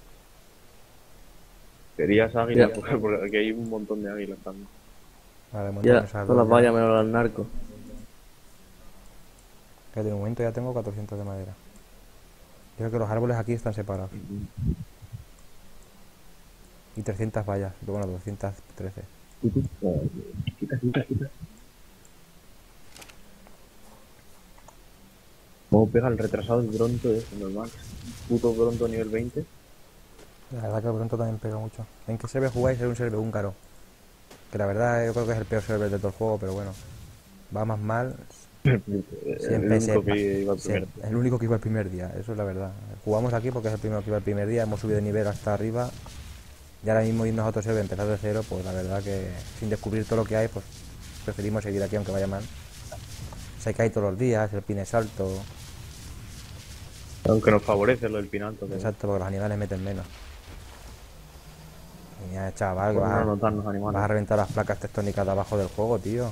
Querías águilas, Ya. porque aquí hay un montón de águilas también. Vale, de Ya, momento esas todas dos las ya. vallas menos al narco. Que de momento ya tengo 400 de madera. Creo que los árboles aquí están separados. Y 300 vallas, bueno, 213. Quita. ¿Cómo pega el retrasado el bronto ese, normal? Puto bronto nivel 20. La verdad que el Bronto también pega mucho. ¿En qué server jugáis? Es un server húngaro. Que la verdad yo creo que es el peor server de todo el juego, pero bueno. Va más mal. Siempre el único que iba al sí, primer. el único que iba el primer día, eso es la verdad. Jugamos aquí porque es el primero que iba el primer día, hemos subido de nivel hasta arriba. Y ahora mismo irnos a otro server, empezar de cero, pues la verdad que sin descubrir todo lo que hay, pues preferimos seguir aquí aunque vaya mal. Se cae todos los días, el pin es alto. Aunque nos favorece lo del pinalto. Exacto, porque los animales meten menos. Mira, chaval, que Por vas, no notarnos vas a animales. reventar las placas tectónicas de abajo del juego, tío.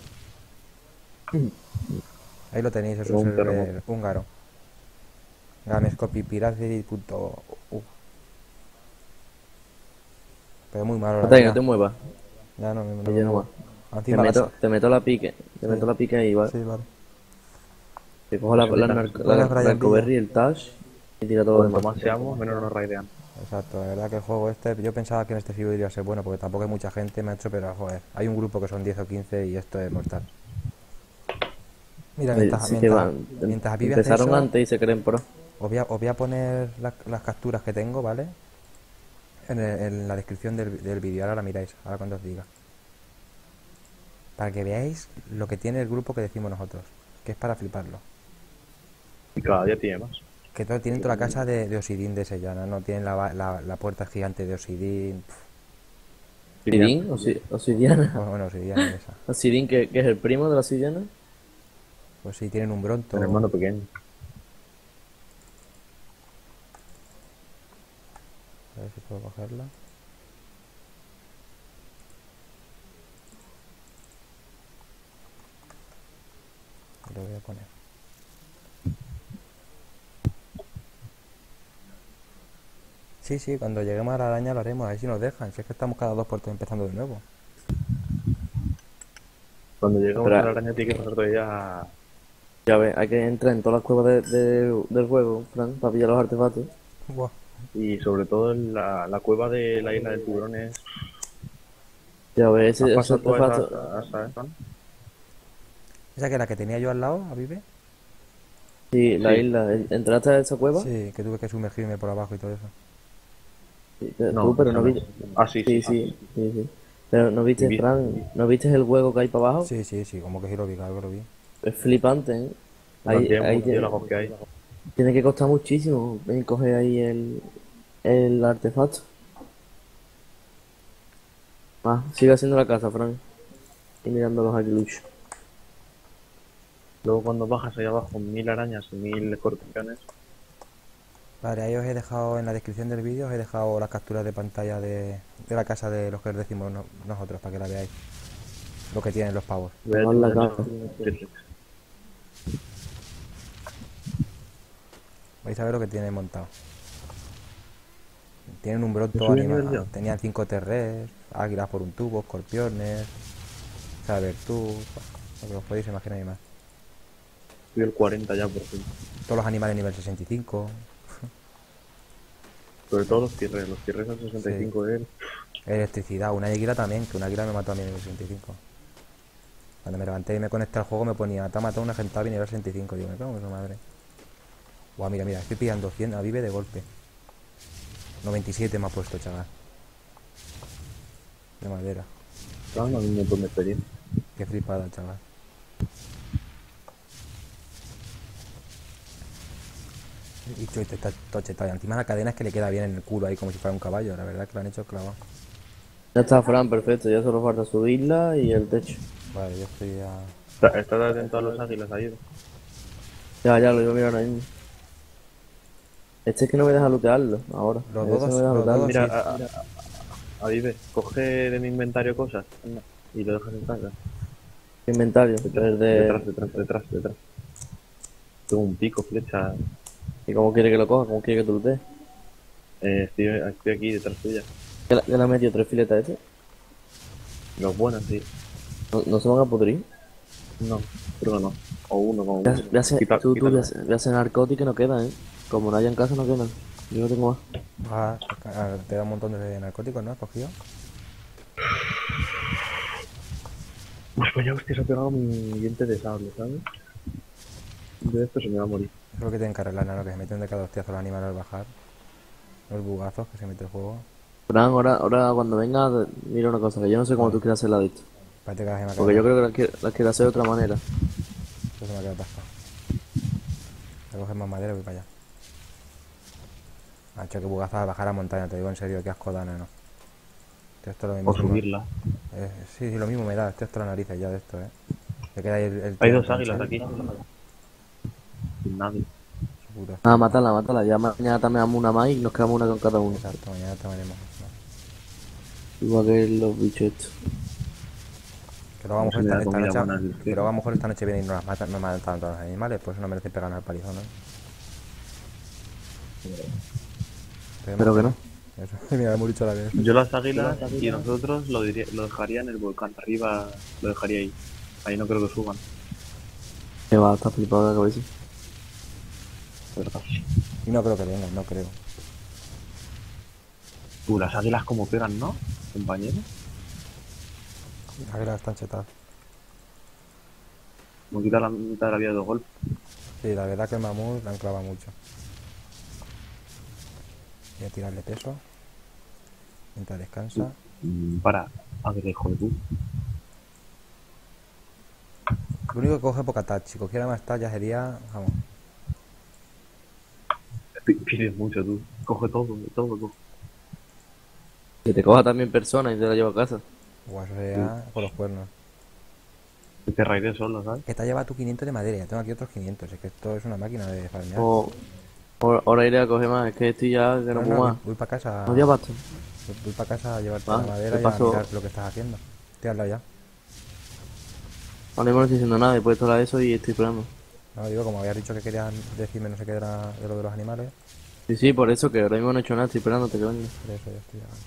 Ahí lo tenéis, es un Un server terremoto. húngaro. Gamescopypiracy.u. Pero muy malo, la Hasta ahí, no verdad. te muevas. Ya no me Que yo no más. Encima Te meto la pique. Te meto la pique ahí, ¿vale? Sí, vale. Te cojo la Buenas, Brian narcoberry, el tash y tira todo lo Cuanto demás. más seamos, menos nos raidean. Exacto, la verdad que el juego este, yo pensaba que en este servidor iba a ser bueno, porque tampoco hay mucha gente, macho, pero joder, hay un grupo que son 10 o 15 y esto es mortal. Mira, Sí que van. mientras Vivi hace Empezaron eso, antes y se creen pro. os voy a poner las capturas que tengo, ¿vale? En la descripción del vídeo, ahora la miráis, ahora cuando os diga. Para que veáis lo que tiene el grupo que decimos nosotros, que es para fliparlo. Y cada día tiene más. Que todo, tienen toda la casa de Obsidian de Sellana, ¿no? Tienen la puerta gigante de Obsidian. ¿Obsidian? Obsidiana. Bueno, Obsidian es esa. Obsidian, que es el primo de la obsidiana. Pues sí, tienen un Bronto. Un hermano pequeño. A ver si puedo cogerla. Lo voy a poner. Sí, sí, cuando lleguemos a la araña lo haremos, a ver si nos dejan. Si es que estamos cada 2 por 3 empezando de nuevo. Cuando llegamos Pero- a la araña tiene que pasar todavía. Ya ves, hay que entrar en todas las cuevas del juego, Fran, para pillar los artefactos. Buah. Y sobre todo en la cueva de la isla del tiburón es. Ya ves, ¿Has ese pasado tú artefacto. a esa, ¿Esa que es la que tenía yo al lado, a Vive? Sí, la Sí. isla. ¿Entraste a esa cueva? Sí, que tuve que sumergirme por abajo y todo eso. Sí, No, tú, pero esa no no viste. es. Ah, sí, Sí, sí. sí. Pero no viste, Vi- Fran, ¿no viste el hueco que hay para abajo? Sí, sí, sí, como que sí lo vi, claro que lo vi. Es flipante, ¿eh? No Ahí, tiene ahí muchos lagos que hay. tiene que costar muchísimo coger ahí el artefacto. Sigue haciendo la casa, Fran. Y mirando los aguiluchos. Luego cuando bajas ahí abajo 1000 arañas y 1000 escorpiones. Vale, ahí os he dejado en la descripción del vídeo, os he dejado las capturas de pantalla de la casa de los que os decimos nosotros, para que la veáis. Lo que tienen los pavos. Tomar la cama. Vais a ver lo que tienen montado. Tienen un Bronto ¿Eso ya nivel animal, ya? tenían 5 terres, águilas por un tubo, escorpiones, sabertooth, lo que os podéis imaginar y más. Estoy el 40 ya por fin. Todos los animales nivel 65, Sobre todo los tierres. Los tierres al 65 de él. electricidad, una águila también, que una águila me mató a mí en nivel 65. Cuando me levanté y me conecté al juego me ponía, te ha matado una gentavi nivel 65, digo, me cago en su madre. Buah, mira, estoy pillando 100 a Vive de golpe. 97 me ha puesto, chaval. De madera. Claro, a mí me pone experiencia. Qué flipada, chaval. Y este está tochetado. Y encima la cadena es que le queda bien en el culo ahí como si fuera un caballo. La verdad que lo han hecho clavado. Ya está, Fran, perfecto. Ya solo falta subirla y el techo. Vale, yo estoy ya... Estás atento a los águilas ahí. Ya, lo iba a mirar ahí mismo. Este es que no me deja lootearlo ahora. Los Ese dos, no me deja los lootearlo. dos. Mira, Sí. ahí ves, coge de mi inventario cosas anda, y lo dejas en casa. Inventario. Detrás. Tengo un pico, flecha. ¿Y cómo quiere que lo coja? ¿Cómo quiere que te lootee? Estoy aquí detrás tuya. ¿Que le ha metido 3 filetas a ese? Los buenos, sí. ¿No se van a pudrir? No, creo que no. O uno con Voy a uno. hacer, Quítalo. voy a hacer narcótico y no quedan, ¿eh? Como no haya en casa, no quedan. Yo no tengo más. Te da un montón de narcóticos, ¿no? ¿Has cogido? Pues ya hostia, se ha pegado mi diente de sable, ¿sabes? De esto se me va a morir. Eso es lo que tienen que arreglar, ¿no? Que se meten de cada hostiazo los animales al bajar. Los bugazos que se mete el juego. Fran, ahora cuando venga, mira una cosa, que yo no sé cómo tú quieres hacerla de esto. Parece que la gema Porque yo creo que la quiero hacer de otra manera. Eso se me ha quedado atascado. Voy a coger más madera y voy para allá. Macho, que bugazo al bajar a montaña, te digo en serio, qué asco da, ¿no? Esto es lo mismo. O subirla. Sí, lo mismo me da, estoy hasta la narices ya de esto, Me queda ahí el Hay tío dos águilas enganchado. aquí. Sin nadie. Su puta. Ah, mátala. Ya mañana también damos una más y nos quedamos una con cada uno. Exacto, mañana tomaremos. Igual que los bichos estos. Que luego a lo No se mejor me da esta comida noche, buena al que luego a lo mejor esta noche vienen y nos matan todos los animales, pues eso no merece pegarnos al palizón, ¿no? Pero que no. Eso, mira, hemos dicho la vez. Yo las águilas y nosotros lo dejaría en el volcán. Arriba lo dejaría ahí. Ahí no creo que suban. Que va, está flipado de la cabeza. ¿Verdad? Y no creo que vengan, no creo. Las águilas como pegan, ¿no? Compañero. Las águilas están chetadas. Me quita la mitad de la vida de dos golpes. Sí, la verdad que el mamut la han clavado mucho. Voy a tirarle peso. Mientras descansa. Para, águila, hijo de tú. Lo único que coge poca touch. Si cogiera más touch ya sería... Vamos. Pides mucho tú. Coge todo. Que te coja también persona y te la lleva a casa. O eso sería por los cuernos. Y te rairé solo, ¿sabes? Que te ha llevado tu 500 de madera. Ya tengo aquí otros 500. Es que esto es una máquina de farmear. Ahora iré a coger más, es que estoy ya que no puedo más. Voy para casa. No, ya basta. Voy para casa a llevarte Ah, la madera ¿qué y a pasó? mirar lo que estás haciendo. Estoy al lado ya. Ahora mismo no estoy haciendo nada, he puesto la eso y estoy esperando. No, digo, como habías dicho que querían decirme no sé qué era de lo de los animales. Sí, por eso que ahora mismo no he hecho nada, estoy esperándote que venga. Por eso ya estoy llegando.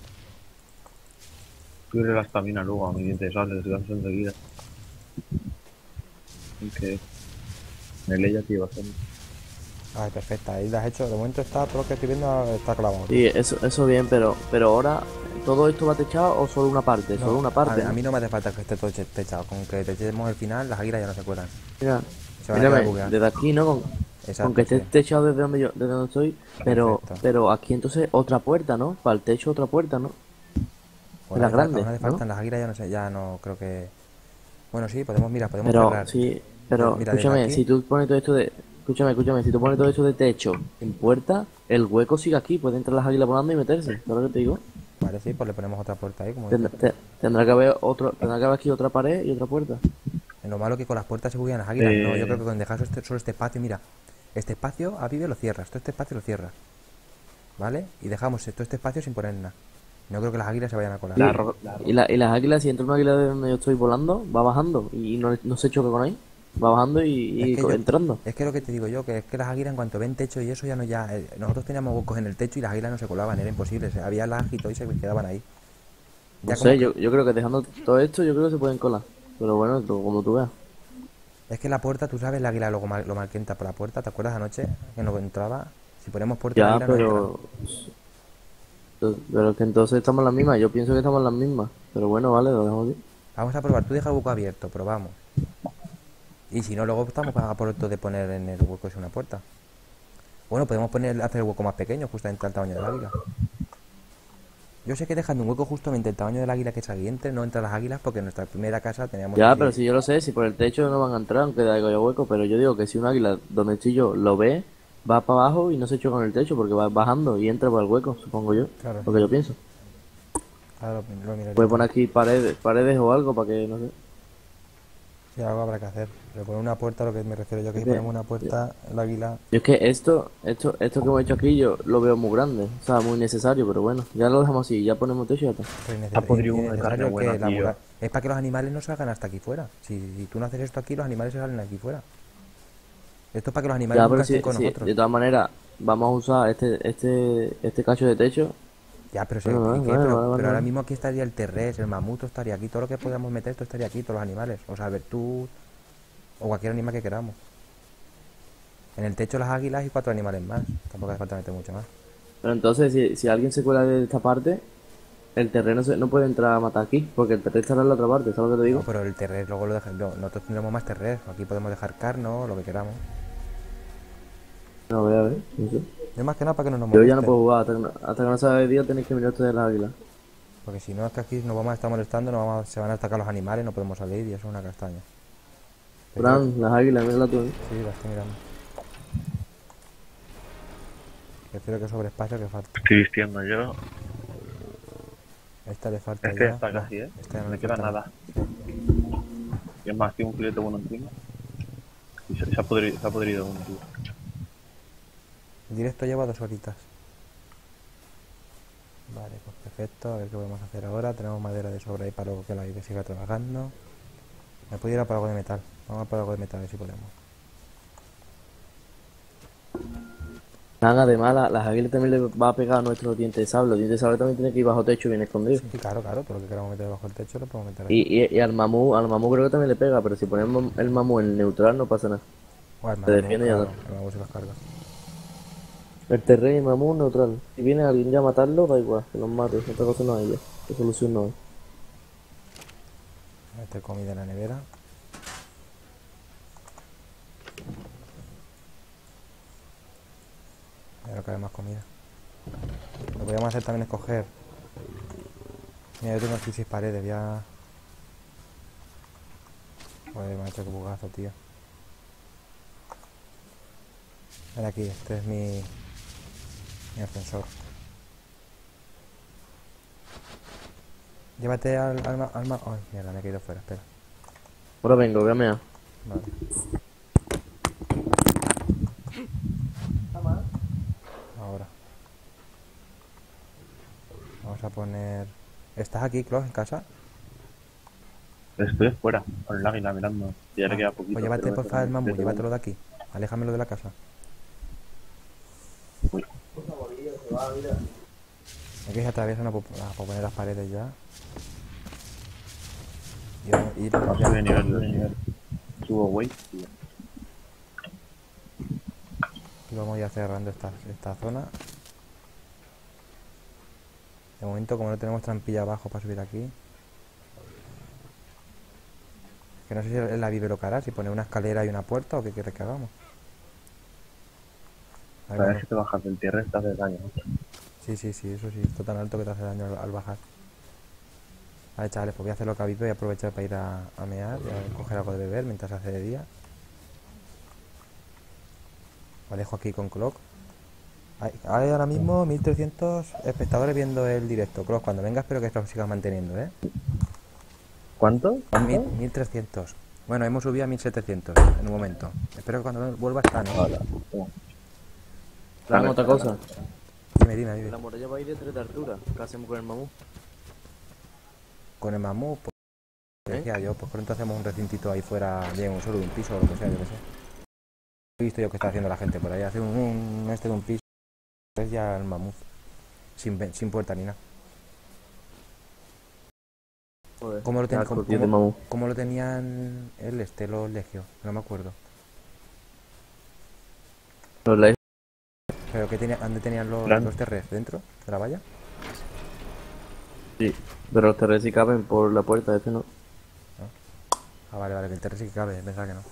Tú eres la estamina luego a mi diente de sable, descanso enseguida. Que en ella te iba a hacer. Ay, perfecta. Ahí la has hecho. De momento está todo lo que estoy viendo está clavado. Sí, eso bien, pero ahora, ¿todo esto va techado o solo una parte? No, Solo una parte. a mí no me hace falta que esté todo techado. Con que techemos el final, las águilas ya no se cuelan. Mira, Se van a quedar mírame, bugueadas. desde aquí, ¿no? Exacto, Con que esté sí. techado desde donde estoy, Perfecto. pero aquí entonces otra puerta, ¿no? Para el techo otra puerta, ¿no? Bueno, las grandes, aún hace ¿no? falta las águilas, ya no sé, ya no creo que... Bueno, sí, podemos Pero, cerrar. sí, pero Mira, desde escúchame, aquí- si tú pones todo esto de... Escúchame, si tú pones todo esto de techo en puerta, el hueco sigue aquí, puede entrar las águilas volando y meterse, ¿sabes lo que te digo? Vale, sí, pues le ponemos otra puerta ahí, como Tendrá que haber aquí otra pared y otra puerta. En lo malo que con las puertas se buguean las águilas. No, yo creo que con dejar solo este espacio, mira. Este espacio a Vive lo cierras, todo este espacio lo cierras. ¿Vale? Y dejamos todo este espacio sin poner nada. No creo que las águilas se vayan a colar. Y las águilas, si entra una águila de donde yo estoy volando, va bajando y no se choca con ahí. Va bajando y Es que entrando. Es que lo que te digo yo, que es que las águilas en cuanto ven techo y eso ya no ya... nosotros teníamos huecos en el techo y las águilas no se colaban, era imposible. Había lag y todo y se quedaban ahí. No Ya sé, como- yo creo que dejando todo esto, yo creo que se pueden colar. Pero bueno, como tú veas. Es que la puerta, tú sabes, la águila lo mal que entra por la puerta. ¿Te acuerdas anoche que no entraba? Si ponemos puerta, la Ya, águila no pero... Pero que entonces estamos en las mismas. Yo pienso que estamos en las mismas. Pero bueno, vale, lo dejamos aquí. Vamos a probar, tú deja el hueco abierto, probamos. Y si no, luego estamos a por esto de poner en el hueco es una puerta. Bueno, podemos hacer el hueco más pequeño, justamente al tamaño del águila. Yo sé que dejando un hueco justamente el tamaño del águila que saliente, no entran las águilas porque en nuestra primera casa teníamos... Ya, así- pero si yo lo sé, si por el techo no van a entrar, aunque haya hueco, pero yo digo que si un águila donde estoy yo lo ve, va para abajo y no se choca con el techo porque va bajando y entra por el hueco, supongo yo. Claro, Lo que yo pienso. ahora lo miraré. Puede poner aquí paredes o algo para que, no sé. Sí, algo habrá que hacer. Pero poner una puerta, lo que me refiero yo, que Es si que- ponemos una puerta, el águila... Yo es que esto que hemos hecho aquí yo lo veo muy grande, o sea, muy necesario, pero bueno, ya lo dejamos así, ya ponemos techo y ya está. Pero Ha podrido uno de innecesario carne buena, que la tío. muralla- es para que los animales no salgan hasta aquí fuera. Si tú no haces esto aquí, los animales se salen aquí fuera. Esto es para que los animales Ya, nunca pero estén sí, con sí, nosotros. de todas maneras, vamos a usar este cacho de techo. Ya, pero, Bueno, ¿y qué? vale, Pero, vale, pero ahora vale. mismo aquí estaría el terrés, el mamuto estaría aquí, todo lo que podamos meter, esto estaría aquí, todos los animales. O sea, tú o cualquier animal que queramos. En el techo las águilas y 4 animales más. Tampoco hace falta meter mucho más. Pero entonces, si alguien se cuela de esta parte, el terreno no puede entrar a matar aquí, porque el terreno estará en la otra parte, ¿sabes lo que te No, digo? pero el terrés luego lo dejamos. Nosotros tendremos más terrés. Aquí podemos dejar carno, lo que queramos. No, a ver, no sé. Es más que nada para que no nos Yo ya no molesten. puedo jugar, hasta que no sea de día tenéis que mirar ustedes las águilas. Porque si no es que aquí nos vamos a estar molestando, se van a atacar los animales, no podemos salir y eso es una castaña. Fran, las águilas, mírala tú, ¿eh? Sí, la estoy mirando. Prefiero que sobre espacio que falta. Estoy vistiendo yo. Esta le falta Este ya. está No, casi, esta ya No no me le queda falta nada. Y es más, tiene un filete bueno encima. Y se ha podrido uno, tío. El directo lleva 2 horitas. Vale, pues perfecto. A ver qué podemos hacer ahora. Tenemos madera de sobra ahí para luego que la que siga trabajando. Me puedo ir a por algo de metal. Vamos a por algo de metal, a ver si podemos. Fran, además, las águilas también le va a pegar a nuestros dientes de sable. Los dientes de sable también tienen que ir bajo techo bien escondidos. Sí, claro, claro. Todo lo que queramos meter debajo del techo lo podemos meter ahí. Y al mamú creo que también le pega, pero si ponemos el mamú en neutral no pasa nada. O el Se defiende y ya claro, está. el mamú se los carga. El terreno y el mamú neutral. Si viene alguien ya a matarlo, da igual, que los mate. Otra cosa no hay ya. ¿Qué solución no hay? Voy a meter comida en la nevera. Ya no cabe más comida. Lo que podríamos hacer también es coger. Mira, yo tengo aquí 6 paredes, ya. Joder, me ha hecho que bugazo, tío. Ven aquí, este es mi ascensor. Llévate al Ay, mierda, me he caído fuera, espera. Ahora vengo, voy a mear. Vale. Ahora. Vamos a poner... ¿Estás aquí, Klaus, en casa? Estoy fuera, con el águila mirando. Y ya le queda poquito. Pues llévate, pero porfa, el mamú, pero llévatelo de aquí. Aléjamelo de la casa. Uy. Aquí se atraviesan para poner las paredes ya. Y No, ya. sube de nivel, sube de nivel. Subo weight, tío. Y vamos ya cerrando esta zona. De momento, como no tenemos trampilla abajo para subir aquí. Que no sé si es la vive lo que hará, si pone una escalera y una puerta o qué quiere que hagamos. A ver, Cada vez vamos. que te bajas del tierra te hace daño. Sí, eso sí, está tan alto que te hace daño al bajar. Vale, chavales, pues voy a hacer lo que habito y aprovechar para ir a mear y a coger algo de beber mientras hace de día. Lo dejo aquí con Clock. Hay ahora mismo 1300 espectadores viendo el directo. Clock, cuando venga espero que lo sigas manteniendo, ¿eh? ¿Cuánto? 1300. Bueno, hemos subido a 1700 en un momento. Espero que cuando vuelva está, ¿no? Ahora, toma. Fran, Vale, otra cosa. Dime. La muralla va a ir de 3 de altura. ¿Qué hacemos con el mamú? Con el mamú, pues, decía yo, pues pronto hacemos un recintito ahí fuera, bien, solo de un piso o lo que sea, yo que sé. He visto yo que está haciendo la gente por ahí, hace un de un piso, es ya el mamú, sin puerta ni nada. Joder, ¿Cómo lo, qué asco, tío, de mamú. cómo lo tenían los Legio? No me acuerdo. Los leis. ¿Pero dónde tenían Plan. los terres? ¿Dentro de la valla? Sí, pero los terrenos sí caben por la puerta, este no. Ah, vale, que el terre sí que cabe, pensaba que no.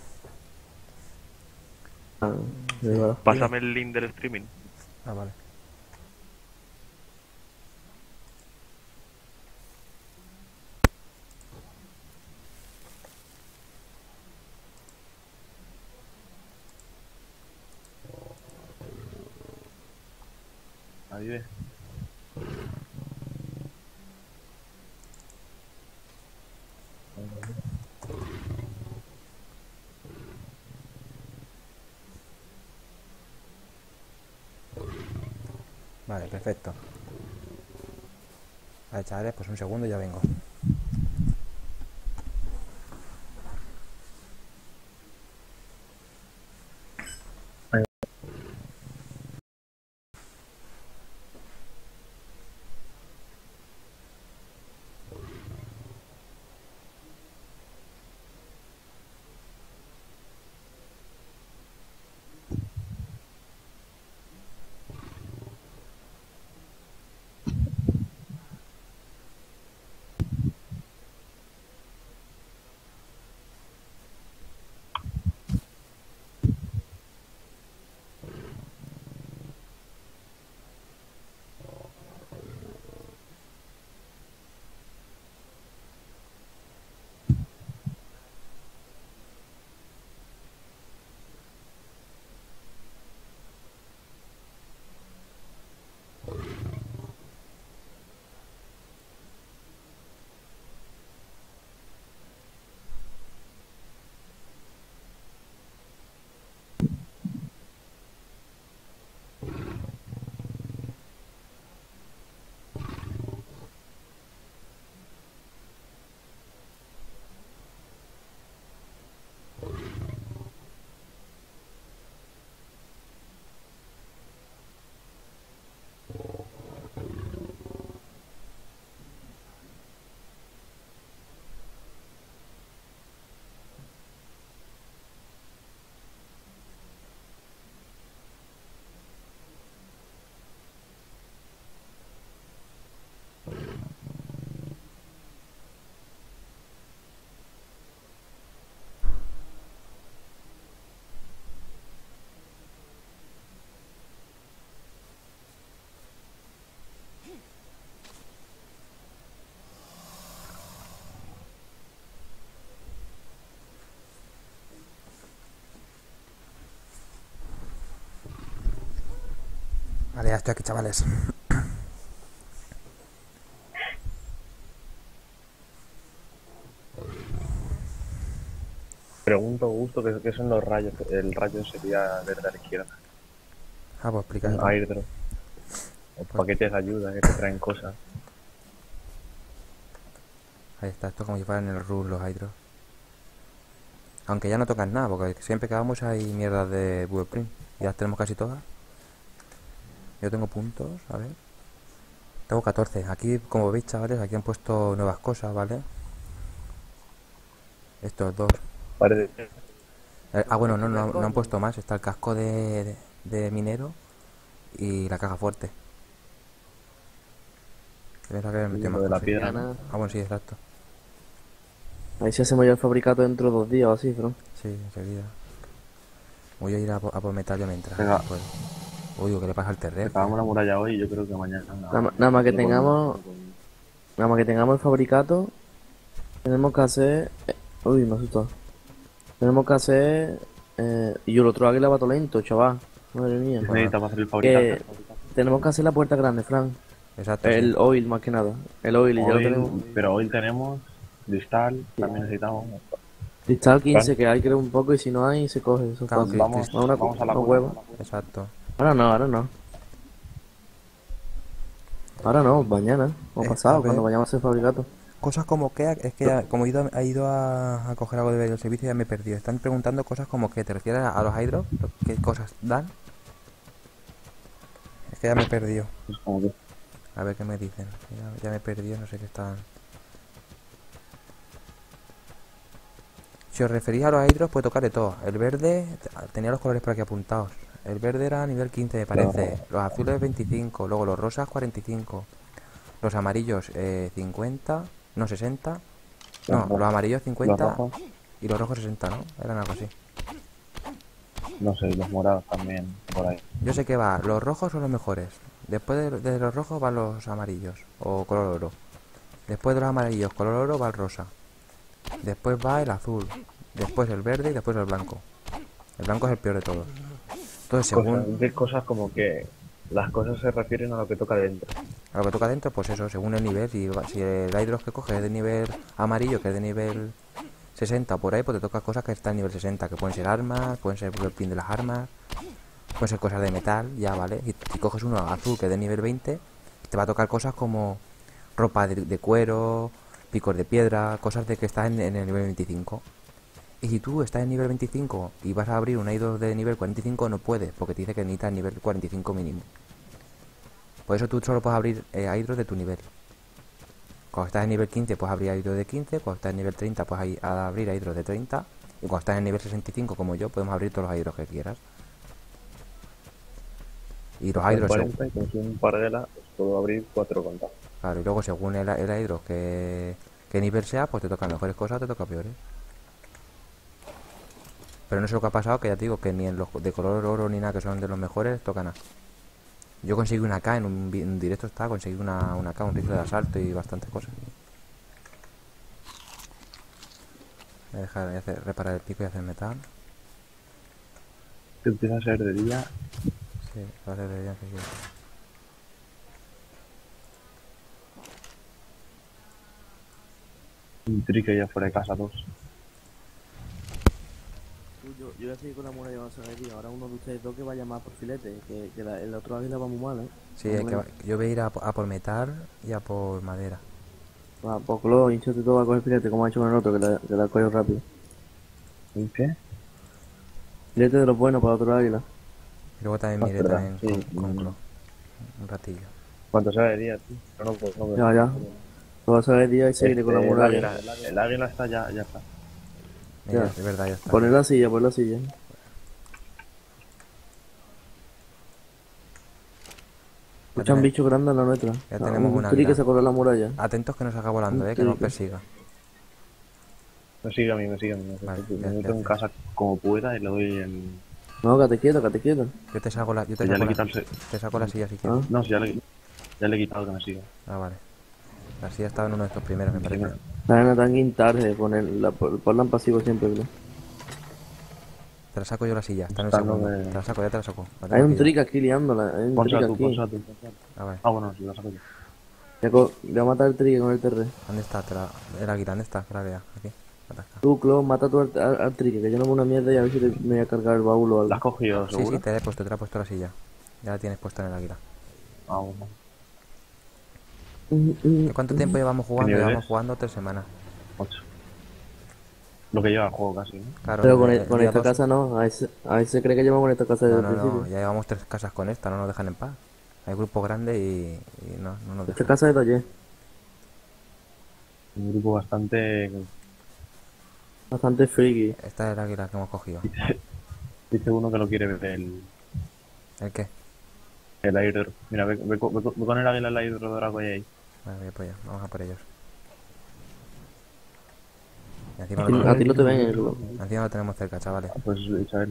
Ah, es verdad. Pásame el link del streaming. Ah, vale. ahí ve. Vale, perfecto. Vale, chavales, pues un segundo y ya vengo. Vale, ya estoy aquí, chavales. Pregunto, Augusto, ¿qué son los rayos? El rayo sería verde a la izquierda. Ah, pues explica. Un airdrop. O paquetes de ayuda que te traen cosas. Ahí está, esto como si fueran en el RUS los hydros. Aunque ya no tocan nada, porque siempre que vamos hay mierdas de blueprint. Ya las tenemos casi todas. Yo tengo puntos, a ver. Tengo 14. Aquí, como veis, chavales, aquí han puesto nuevas cosas, ¿vale? Estos dos. Parece. Bueno, no han puesto más. Está el casco de minero y la caja fuerte. Que me metido más Lo de la cosas. piedra, ¿no? Ah, bueno, sí, exacto. Ahí si hacemos ya el fabricato dentro de 2 días o así, Fran. Sí, enseguida. Voy a ir a por metal yo mientras. Venga. Pues. Uy, ¿qué le pasa al terreno? Acabamos la muralla hoy y yo creo que mañana. Nada más que tengamos el fabricato, tenemos que hacer... Uy, me asustó. Tenemos que hacer... y el otro águila va todo lento, chaval. Madre mía. ¿Qué necesitas para hacer el Que fabricante? tenemos que hacer la puerta grande, Fran. Exacto. El Sí. oil más que nada. El oil, y ya lo tenemos. Pero hoy tenemos cristal, también necesitamos. Cristal 15 Vale. que hay creo un poco y si no hay se coge. Eso es Claro, fácil. Vamos, vamos a la unos cueva. huevos. Exacto. Ahora no, ahora no. Ahora no, mañana. O a pasado, ver. cuando vayamos a hacer fabricato. Cosas como que, es que como he ido a coger algo del servicio y ya me he perdido. Están preguntando cosas como que, ¿te refieres a los hydros? ¿Qué cosas dan? Es que ya me he perdido. Pues como que A ver qué me dicen. Ya me he perdido, no sé qué están. Si os referís a los hydros, puede tocar de todo. El verde, tenía los colores por aquí apuntados. El verde era a nivel 15, me parece. Los azules 25, luego los rosas 45. Los amarillos 50, no 60. No, los amarillos 50 los rojos, y los rojos 60, ¿no? Eran algo así. no sé, los morados también, por ahí. Yo sé que va, los rojos son los mejores. Después de los rojos van los amarillos o color oro. Después de los amarillos color oro va el rosa. Después va el azul. Después el verde y después el blanco. El blanco es el peor de todos. Entonces, según... Cosas como que Las cosas se refieren a lo que toca dentro. A lo que toca dentro, pues eso, según el nivel. Si el Hydros que coges es de nivel amarillo, que es de nivel 60 o por ahí, pues te toca cosas que están en nivel 60, que pueden ser armas, pueden ser el pin de las armas, pueden ser cosas de metal, ya vale. Y si coges uno azul que es de nivel 20, te va a tocar cosas como ropa de cuero, picos de piedra, cosas de que están en el nivel 25. Y si tú estás en nivel 25 y vas a abrir un Hydros de nivel 45, no puedes, porque te dice que necesitas nivel 45 mínimo. Por eso tú solo puedes abrir Hydros de tu nivel. Cuando estás en nivel 15 puedes abrir Hydros de 15, cuando estás en nivel 30 puedes abrir Hydros de 30, y cuando estás en nivel 65 como yo podemos abrir todos los Hydros que quieras. Y los Hydros, 40 y con un parguela pues puedo abrir 4 contados. claro, y luego según el Hydros que nivel sea, pues te tocan mejores cosas o te toca peores. Pero no sé lo que ha pasado, que ya te digo que ni en los de color oro ni nada que son de los mejores toca nada. Yo conseguí una K en un directo, conseguí una K, un rifle de asalto y bastantes cosas. Voy a dejar de reparar el pico y hacer metal. Que empieza a ser de día. Sí, va a ser de día enseguida. Un trique ya fuera de casa 2. Yo voy a seguir con la muralla de Sagadí. Ahora uno de ustedes dos que vaya más por filete, que el otro águila va muy mal, ¿eh? Sí, yo voy a ir a por metal y a por madera. Va, pues lo hinchate todo a coger filete, como ha hecho con el otro, que la cogió rápido. ¿Y qué? Filete de los buenos para otro águila. Y luego también miré Ostras, también sí, con Clo. Un ratillo. ¿Cuánto sale de día, tío? No, pues no. Ya, ya. Lo vas a ver día y seguiré con la muralla. El águila está ya está. Mira, Ya. de verdad, ya está. Poner la silla, pon la silla. Escuchan bichos grandes en la nuestra. Ya tenemos un una tri que águila. se corre la muralla. Atentos que nos salga volando, que nos persiga. Me sigue a mí. Vale, Me meto en casa como pueda y le doy el... No, quédate quieto, quédate quieto. Yo te saco la, Ya le quitan... te saco la silla si quieres. Ah, No, si ya le he quitado que me siga. Ah, vale. La silla estaba en uno de estos primeros, me parece. la nena tan guintarde, ponla en pasivo siempre, bro. Te la saco yo la silla, está en el Está en lo segundo. de- Te la saco, ya te la saco. La Hay tengo un aquí ya. trick aquí liándola, hay un Ponsa trick tú, aquí. ponsa tú. Ah, vale. Ah, bueno, si lo saco yo. Le voy a matar el trick con el terre. ¿Dónde está? El águila, ¿dónde está? Que la vea. Aquí. Atasca. Tú, Clo, mata tú al trick, que yo no veo una mierda y a ver si me voy a cargar el baúl o ¿La has algo. cogido, Sí, seguro? sí, te la he puesto la silla. Ya la tienes puesta en el águila. Ah, bueno. ¿Y cuánto tiempo llevamos jugando? nivel Llevamos es? jugando 3 semanas. 8. Lo que lleva el juego casi, ¿no? Claro, Pero con, el con día esta 2. casa no, a veces cree que llevamos con esta casa desde No, el no, principio. no, ya llevamos 3 casas con esta, no nos dejan en paz. Hay grupos grandes y no nos Esta dejan. casa es de ayer, Un grupo bastante... bastante friki. Esta es el águila que hemos cogido. Dice uno que lo quiere ver ¿El qué? el aire. Mira, ve con el águila el aire dorado que hay ahí. Vale, voy por allá, vamos a por ellos. Y A encima, ti no te ven en el club. encima lo tenemos cerca, chavales. Pues Isabel.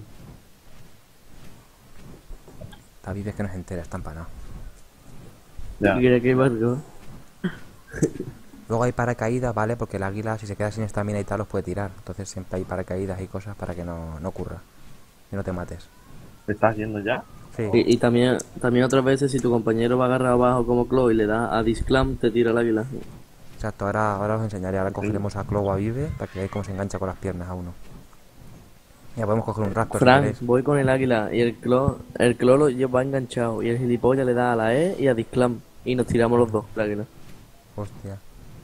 David es que no se entera, está empanado. Ya. ¿Qué quiere que barco? Luego hay paracaídas, ¿vale? Porque el águila, si se queda sin estamina y tal, los puede tirar. Entonces siempre hay paracaídas y cosas para que no ocurra. Y no te mates. ¿Te estás yendo ya? Sí. Y también otras veces si tu compañero va agarrado abajo como Clo y le da a Disclam, te tira el águila. Exacto, ahora os enseñaré. Ahora cogeremos a Clo o a Vive para que veáis cómo se engancha con las piernas a uno. Ya podemos coger un rasco si Frank, queréis. voy con el águila y el Clo lo lleva enganchado y el gilipollas le da a la E y a Disclam y nos tiramos los dos, el águila. Hostia.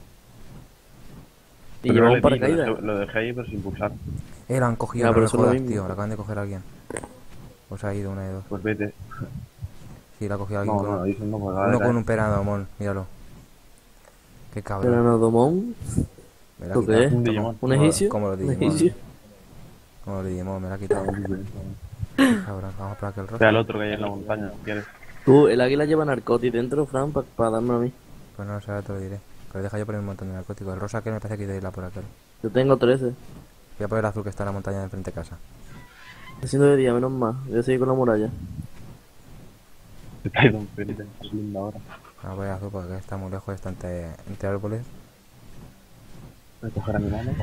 Y Pero llevamos no le di, paracaídas. lo dejé ahí pero sin pulsar. Lo han cogido, Ya, no pero me eso es lo jodas, mismo. tío. Lo acaban de coger a alguien. Pues ha ido una de dos. Pues vete. Sí, lo ha cogido alguien No, con no, dicen no, pues uno con un peranomón, míralo. Qué cabrón. Granodomón, Me la ha ¿lo qué quitado. es? Un Digimon. ¿Un egipcio? Como los ¿Un Digimon. egipcio? Como los Digimon, me la ha quitado. Qué cabrón, vamos por aquel Ve rostro. al otro que hay en la montaña, si quieres. Tú, el águila lleva narcotis dentro, Fran, para darme a mí. Pues no lo sé, ahora te lo diré. Pero deja yo poner un montón de narcóticos. El rosa que me parece que hay de irla por aquel. Yo tengo 13. Voy a poner el azul que está en la montaña de enfrente de casa. Está haciendo de día, menos mal. Voy a seguir con la muralla. Te está ido un pelito, es linda ahora. Vamos a poner el azul porque está muy lejos, está entre árboles. Voy a coger a mi mano.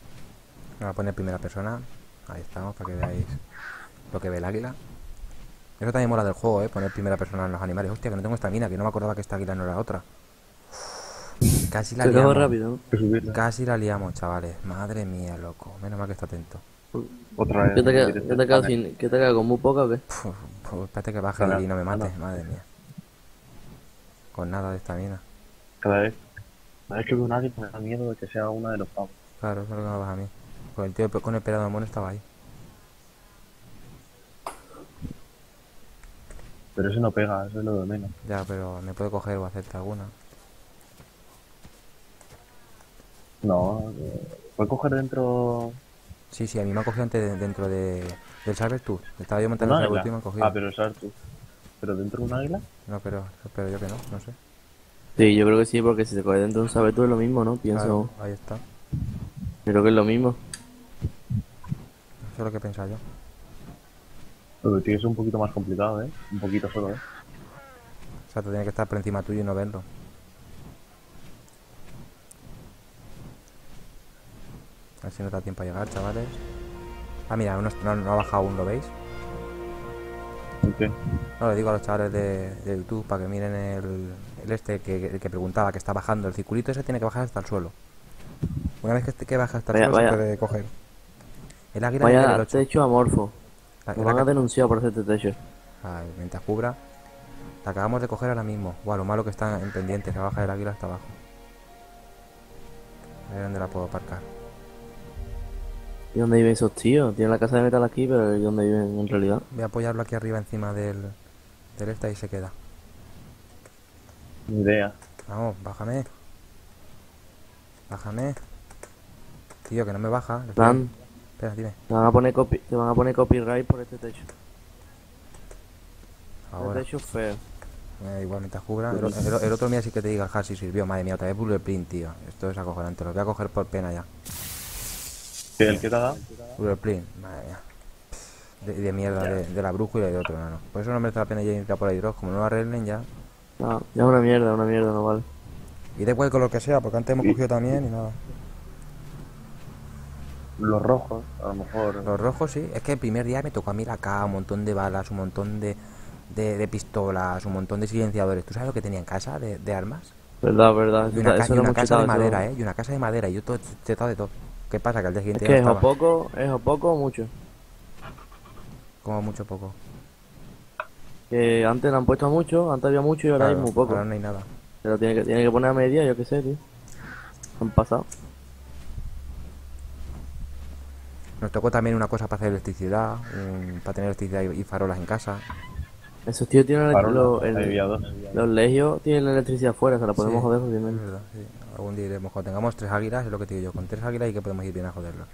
Voy a poner primera persona. Ahí estamos, para que veáis lo que ve el águila. Eso también mola del juego, poner primera persona en los animales. Hostia, que no tengo estamina, que no me acordaba que esta águila no era otra. Casi la Te acabo liamos. rápido, ¿no? Que subirla. Casi la liamos, chavales. Madre mía, loco. Menos mal que está atento. Otra vez. ¿Qué te queda, directo qué te queda spammer. sin, qué te queda con muy poca o qué? Pues espérate que baje Nada, y no me mate. nada. Madre mía. Con nada de estamina. Cada vez que veo a nadie me da miedo de que sea una de los pavos. Claro, eso es lo que me pasa a mí. Pues el tío con el pelado mono estaba ahí. Pero ese no pega, eso es lo de menos. Ya, pero me puede coger o hacerte alguna. No, puedes coger dentro Sí, sí, a mí me ha cogido antes dentro del Sabertooth. Estaba yo montando una el águila. Sabertooth y me han cogido. Ah, pero sabes tú. ¿Pero dentro de un águila? No, pero yo que no sé. Sí, yo creo que sí, porque si te coge dentro de un sabeto es lo mismo, ¿no? Pienso. Claro, ahí está. Creo que es lo mismo. Eso es lo que pensaba yo. Pero tiene que ser un poquito más complicado, ¿eh? Un poquito solo, ¿eh? O sea, tú tienes que estar por encima tuyo y no verlo. A ver si nos da tiempo a llegar, chavales. Ah, mira, no ha bajado aún, ¿lo veis? ¿Por qué? No, le digo a los chavales de YouTube para que miren el este que preguntaba, que está bajando. El circulito ese tiene que bajar hasta el suelo. Una vez que baja hasta el Vaya, suelo vaya. se puede coger. El águila nivel Vaya 8. techo amorfo. La- Me la van a ca- denunciar por hacerte techo. Ay, mientras cubra. La acabamos de coger ahora mismo. Guau, lo malo que está en pendiente. Se baja el águila hasta abajo. A ver dónde la puedo aparcar. ¿Y dónde viven esos tíos? Tienen la casa de metal aquí, pero ¿y dónde viven en realidad? Voy a apoyarlo aquí arriba encima del este y se queda. Ni idea. Vamos, bájame. Bájame. Tío, que no me baja. Fran, Espera, dime. te van a poner copyright por este techo. Ahora. Este techo es feo. Igual mientras cubra. El otro mira sí que te diga, ja, sí sirvió. Madre mía, otra vez Bullet Print, tío. Esto es acojonante. Lo voy a coger por pena ya. ¿Qué, el que te ha dado? Bullet Print, madre mía. De mierda de la brújula y de otro nano. Por eso no merece la pena ya ir a por ahí dos. Como no lo arreglen ya. No, ya es una mierda, no vale. Y da igual con lo que sea, porque antes hemos cogido también y nada. Los rojos, a lo mejor. Los rojos sí. Es que el primer día me tocó a mí la K, un montón de balas, un montón de pistolas, un montón de silenciadores. ¿Tú sabes lo que tenía en casa de armas? Verdad. Y una, Eso y era una mucho casa de tato. madera, ¿eh? Y una casa de madera. Y yo todo chetado de todo. ¿Qué pasa? Que al día Es siguiente que ya es no o estaba. poco o mucho. Como mucho poco. Que antes le han puesto mucho, antes había mucho y ahora hay Claro, muy poco. ahora no hay nada. Pero tiene que poner a media, yo qué sé, tío. Han pasado. Nos tocó también una cosa para hacer electricidad, para tener electricidad y farolas en casa. Esos tíos tienen Parola, ahí había dos. los legios tienen la electricidad afuera, se la podemos Sí, joder es fácilmente. verdad, sí. Algún día iremos. Cuando tengamos 3 águilas, es lo que te digo yo. Con 3 águilas y que podemos ir bien a joderlo.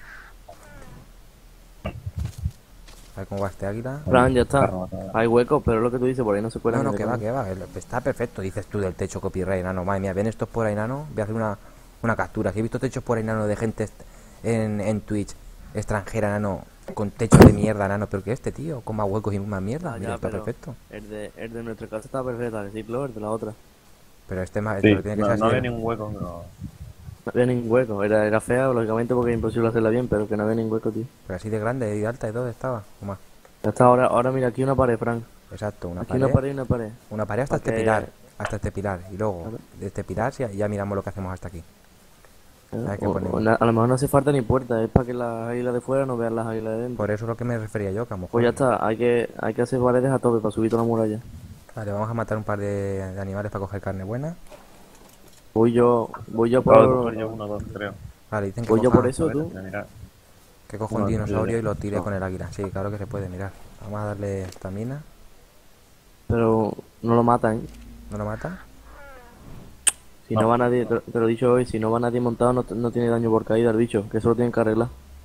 A ver cómo va este águila. Fran, ya está. Claro, claro. Hay huecos, pero es lo que tú dices, por ahí no se puede. No, no, que va. Está perfecto, dices tú del techo copyright, nano. Madre mía, ven estos por ahí, nano. Voy a hacer una captura. Si he visto techos por ahí, nano, de gente en Twitch extranjera, nano, con techos de mierda, nano. Pero que este, tío, con más huecos y más mierda. Mira, está perfecto. El de nuestra casa está perfecto, decirlo, el de la otra. Pero este más, Sí, pero tiene que ser no así. había ningún hueco, no. No había ningún hueco, era fea, lógicamente, porque es imposible hacerla bien, pero que no había ningún hueco, tío. Pero así de grande y de alta y todo estaba. ¿O más? Ya está, ahora mira, aquí una pared, Fran. Exacto, una Aquí pared. una pared y una pared. Una pared hasta este Porque- pilar. Hasta este pilar. Y luego, de este pilar ya miramos lo que hacemos hasta aquí. Hay que poner- A lo mejor no hace falta ni puerta, es para que las águilas de fuera no vean las águilas de dentro. Por eso es lo que me refería yo, que a lo mejor. Pues ya está, hay que hacer paredes a tope para subir toda la muralla. Vale, vamos a matar un par de animales para coger carne buena. Voy yo Acabo de por... coger yo uno o dos, creo. Vale, dicen que Voy yo coja, por eso, tú. Mira, mira. que coja un No, dinosaurio no, y lo tire no. con el águila. Sí, claro que se puede, mirar. Vamos a darle estamina. Pero no lo matan. ¿No lo mata? Si no va nadie, te lo he dicho hoy, si no va nadie montado no tiene daño por caída el bicho, que eso lo tienen que arreglar.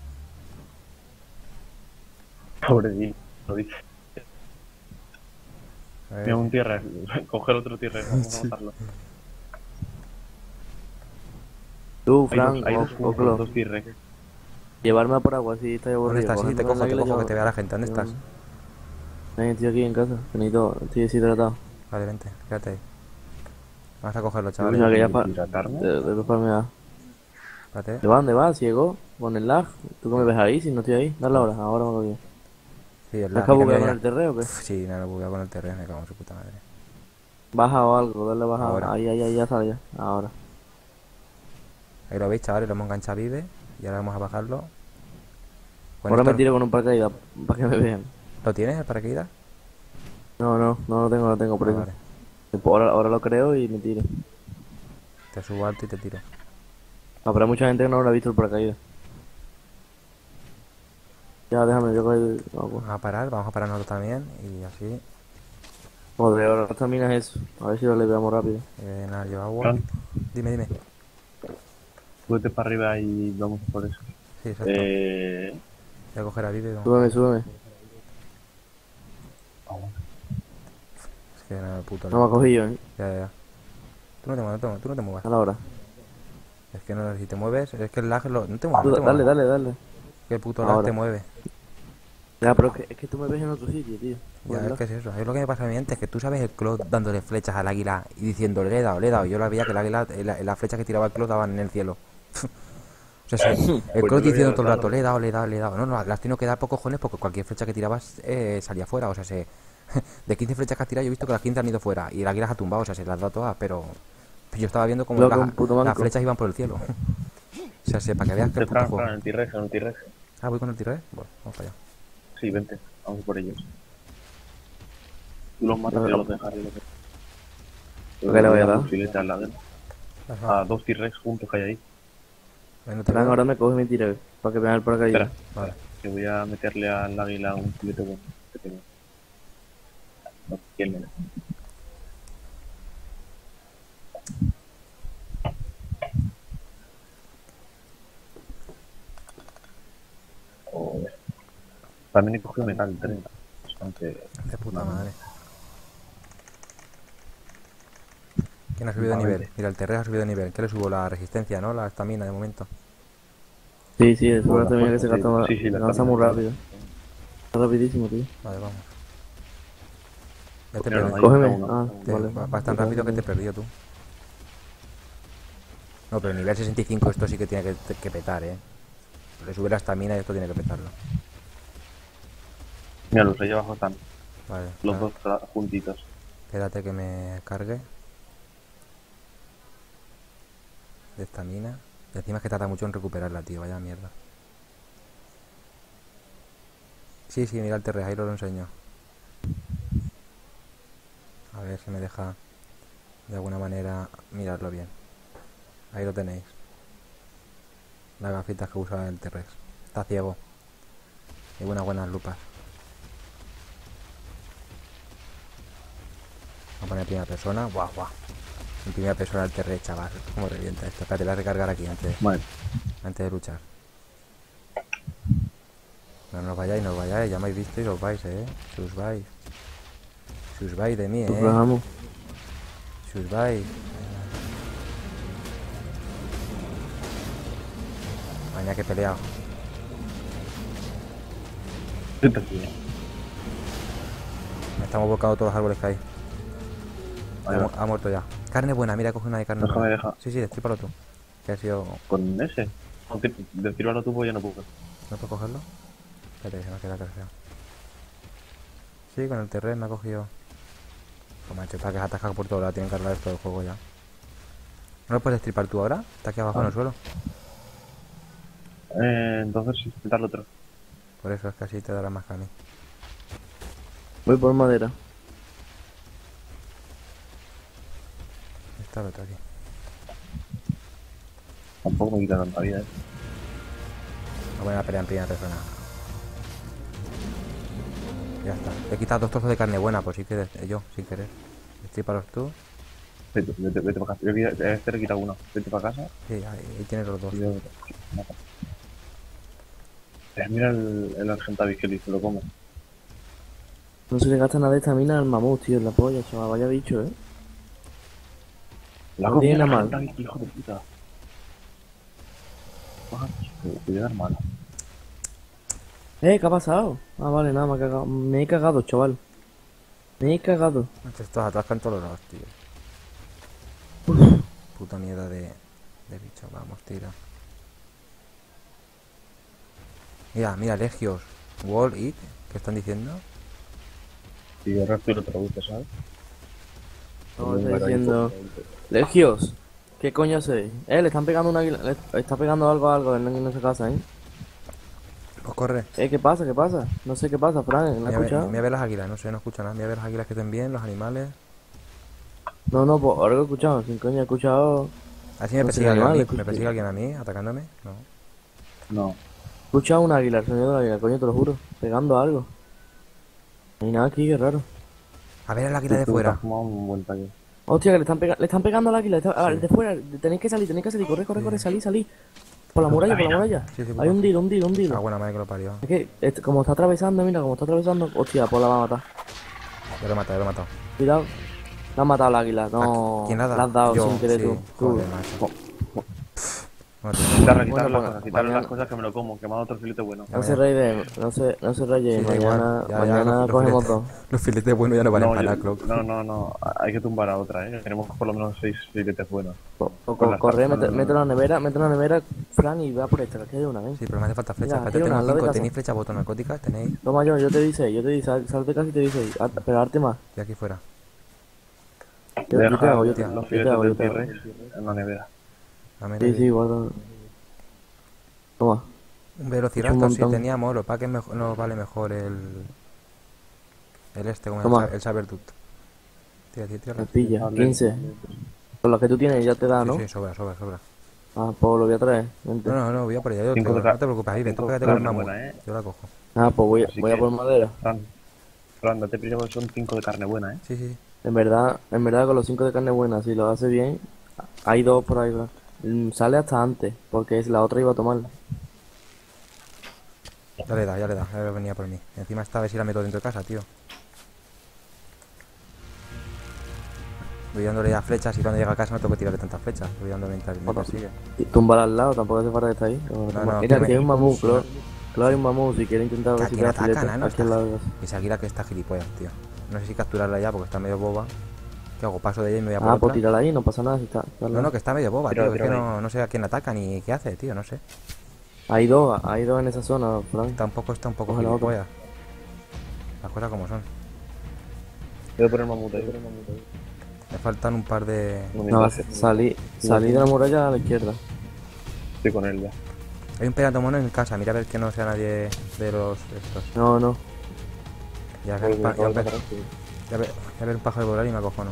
Pobre Dino, lo dice. A ver. Mira, un tierra. Coger otro tierra, vamos a matarlo. Tú, Hay Frank, dos, hay dos o juntos, Clo, dos tierras. llevarme a por agua si estoy ¿Dónde aburrido. estás? Sí, Por te ejemplo, cojo, en la que te vea la gente. ¿Dónde estás? Estoy aquí en casa, que necesito, estoy deshidratado. Vale, vente, quédate ahí. Vamos a cogerlo, chavales. Mira que ya ¿Hidratarme? de farmear. Espérate. ¿De dónde vas? Ciego, con el lag. ¿Tú que me ves ahí si no estoy ahí? Dale ahora me lo digo. Sí, es ¿Te la. has bugueado Mira, con mira. el terreno o qué? Sí, me lo bugueo con el terreno, me cago en su puta madre. Baja o algo, dale baja. Ahora. Ahí, ya sale ya. Ahora. Ahí lo veis, chavales, lo hemos enganchado a Vive. Y ahora vamos a bajarlo. Con Ahora esto. me tiro con un paracaídas para que me vean. ¿Lo tienes el paracaídas? No lo tengo por Ah, eso. vale. Ahora lo creo y me tiro. Te subo alto y te tiro. Habrá mucha gente que no habrá visto el paracaídas. Ya, déjame, yo coger el agua. Vamos a parar nosotros también. Y así. Joder, ahora esta mina es eso. A ver si lo le veamos rápido. Nada, yo agua. Fran, Dime. súbete para arriba y vamos por eso. Sí, exacto. Voy a coger a Vive. Súbeme. Es que no, puto. No me ha cogido, Ya. Tú no te muevas. A la hora. Es que no, si te mueves, es que el lag no te muevas. No te Dale, muevas. dale. Que el puto lag Ahora. te mueve. Ya, pero es que tú me ves en otro sitio, tío. Ya, ¿Verdad? es que es eso. Es lo que me pasa a mi mente, es que tú sabes el Claude dándole flechas al águila y diciendo, le he dado. Yo la veía que el águila, las flechas que tiraba el Claude daban en el cielo. O sea, el Pues Claude yo diciendo le todo el rato, he dado. le he dado. No, las tengo que dar por cojones porque cualquier flecha que tirabas salía fuera. O sea, de 15 flechas que has tirado, yo he visto que las 15 han ido fuera y el águila se ha tumbado. O sea, se las ha dado todas, pero yo estaba viendo como Loco, un puto las manco. flechas iban por el cielo. O sea, para que veas que el puto Fran, juego. en el T-Rex. Ah, voy con el tiro, Bueno, vamos para allá. Sí, vente, vamos por ellos. Tú los matas y yo los dejaré. ¿Por qué le voy a dar? Un filete al lado. A 2 T-Rex juntos que hay ahí. Bueno, te Fran, veo. ahora me coge y me tira, para que vean el paracaídas. Espera, Vale. que voy a meterle al águila un filete bueno que tengo. No, ¿quién me da? Joder. También he cogido metal 30. Bastante. De puta madre. ¿Quién ha subido de nivel? Mira, el Terres ha subido de nivel. ¿Qué le subo? La resistencia, ¿no? La estamina de momento. Sí, eso Bueno, ahora también que pues, se gasta sí, la avanza muy rápido. Está rapidísimo, tío. Vale, vamos. Ya te Claro, perdí. ahí Cógeme. está uno. Ah, vale. Vas tan rápido que te he perdido tú. No, pero nivel 65 esto sí que tiene que petar, Le sube la estamina y esto tiene que petarlo. Mira, los de ahí abajo están. Vale. Los vale. dos juntitos. Espérate que me cargue. De estamina. Y encima es que tarda mucho en recuperarla, tío. Vaya mierda. Sí, mira el Terres, ahí lo enseño. A ver si me deja de alguna manera mirarlo bien. Ahí lo tenéis. Las gafitas que usa el T-Rex. Está ciego. Y buenas lupas. Vamos a poner en primera persona. Guau. En primera persona el T-Rex, chaval. Como revienta esto. Espérate, voy a recargar aquí Vale. antes de luchar. No os vayáis, ya me habéis visto y os vais, Si os vais de mí, Nos bajamos. Si os vais. Mañana que he peleado. Estamos volcados todos los árboles que hay. Vale. Ha muerto ya. Carne buena, mira, coge una de carne Déjame, buena. deja. Sí, destrípalo tú. Que ha sido... Con ese. Aunque decirlo a lo tubo ya no puedo. ¿No puedo cogerlo? Espérate, se me queda cargado. Sí, con el terreno me ha cogido... Pues macho, está que se ha atascado por todo lado. Tienen que cargar esto del juego ya. ¿No lo puedes destripar tú ahora? Está aquí abajo en el suelo. Entonces intentarlo otro. Por eso es que así te dará más que a mí. Voy por madera. Está el otro aquí. Tampoco me quita tanta vida, Voy a poner a pelear en primera persona. Ya está. He quitado 2 trozos de carne buena, pues sí que yo, sin querer. Destrípalos tú. Vete para casa. Este le quita uno. Vete para casa. Sí, ahí tienes los dos. Y yo mata. Mira el Argentavis que lo como. No se le gasta nada de estamina al mamut, tío, en la polla, chaval. Vaya bicho, La No tiene comida nada mal. Argentavis, hijo de puta. Te voy a dar mala. ¿Qué ha pasado? Ah, vale, nada, me he cagado, chaval. Me he cagado. Estos atascan todos los lados, tío. Puta mierda de bicho. Vamos, tira. Mira, Legios. Wall y ¿qué están diciendo? Y el resto lo traduce, ¿sabes? No, está diciendo... Legios, ¿qué coño hacéis? Le están pegando una águila, le está pegando algo en esa casa, ¿eh? Pues corre. ¿Qué pasa? ¿Qué pasa? No sé qué pasa, Fran, ¿la has Mira, escuchado? mira a ver las águilas, no sé, no escucho nada. Mira a ver las águilas que estén bien, los animales. No, pues ahora lo he escuchado, sin coño he escuchado... Así me No sé, persigue alguien a mí, animales, me persigue alguien a mí, atacándome. No. No. He escuchado un águila, el sonido del águila, coño, te lo juro, pegando algo. No hay nada aquí, qué raro. A ver el águila de Tú te fuera. has fumado un buen talle. Hostia, que le están pegando al águila, el de fuera, tenéis que salir, corre, salí. Por la muralla. Sí, Hay un deal. Ah, buena madre que lo parió. Es que, como está atravesando, mira, hostia, pues la va a matar. Ya lo he matado. Cuidado. Le han matado al águila, no. ¿Quién la ha dado? La has dado Yo, sin querer sí. tú. Joder, macho. No, tío. Quitarle Bueno, las pues, cosas, quitarle mañana- las cosas que me lo como, que me ha dado otro filete bueno. No se raye, no se raye, Sí, da igual. Ya, mañana los cogemos filetes- dos. Los filetes buenos ya no valen No, para yo- nada, Clock. no, hay que tumbar a otra, Tenemos por lo menos 6 filetes buenos. Con las Corre, cartas, mete en la nevera, Fran, y va por esta, que hay una, ¿eh? Sí, pero me hace falta flechas. Mira, Espérate, aquí una, tengo al lado de 5. casa. ¿Tenéis flechas botonarcóticas? ¿Tenéis? Toma yo te dice, sal de casa y te dice, pero darte más. De aquí fuera. Yo te hago, yo te los hago, filetes yo del te hago. T-Rex en la nevera. Dame Sí, guarda. Toma. un Un velociraptor sí montón. teníamos, lo que nos vale mejor el como Toma. el Sabertooth. Tira. Me pilla, 15. Con los que tú tienes ya te da, ¿no? Sí, sobra. Ah, pues lo voy a traer. Vente. No, voy a por ella. Yo Cinco tengo, de ca- no te preocupes, Vive, tú cinco pégate de con el carne mamut. buena, Yo la cojo. Ah, pues Así voy a que- por madera. Fran, date prisa porque son 5 de carne buena, Sí. En verdad, con los 5 de carne buena, si lo hace bien, hay 2 por ahí. ¿Verdad? Sale hasta antes, porque la otra iba a tomar. Ya le da, ya venía por mí. Encima esta vez si la meto dentro de casa, tío. Voy dándole ya flechas y cuando llega a casa no tengo que tirarle tantas flechas. Voy dándole mientras me persigue. Y tumbar al lado, tampoco hace falta que esté ahí. no, Mira, que aquí hay un mamut, sí. claro, hay un mamut, si quiere intentar Que ver si aquí te no da ataca, filete, nano. aquí al lado de casa. Esa águila que está gilipollas, tío. No sé si capturarla ya porque está medio boba. ¿Qué hago? Paso de ella y me voy a por Ah, pues otra. tírala ahí, no pasa nada si está al No, lado. que está medio boba, Tira, tío. Es que tira no sé a quién ataca ni qué hace, tío. No sé. Hay dos en esa zona, Frank. Está un poco Coge la otra. gilipollas. Las cosas como son. Voy a poner mamut ahí. Me faltan un par de... No, salí de la muralla a la izquierda. Estoy con él ya. Hay un pegamono en casa. Mira a ver que no sea nadie de los estos. No. Ya ver, ya ver un pájaro volar y me acojono.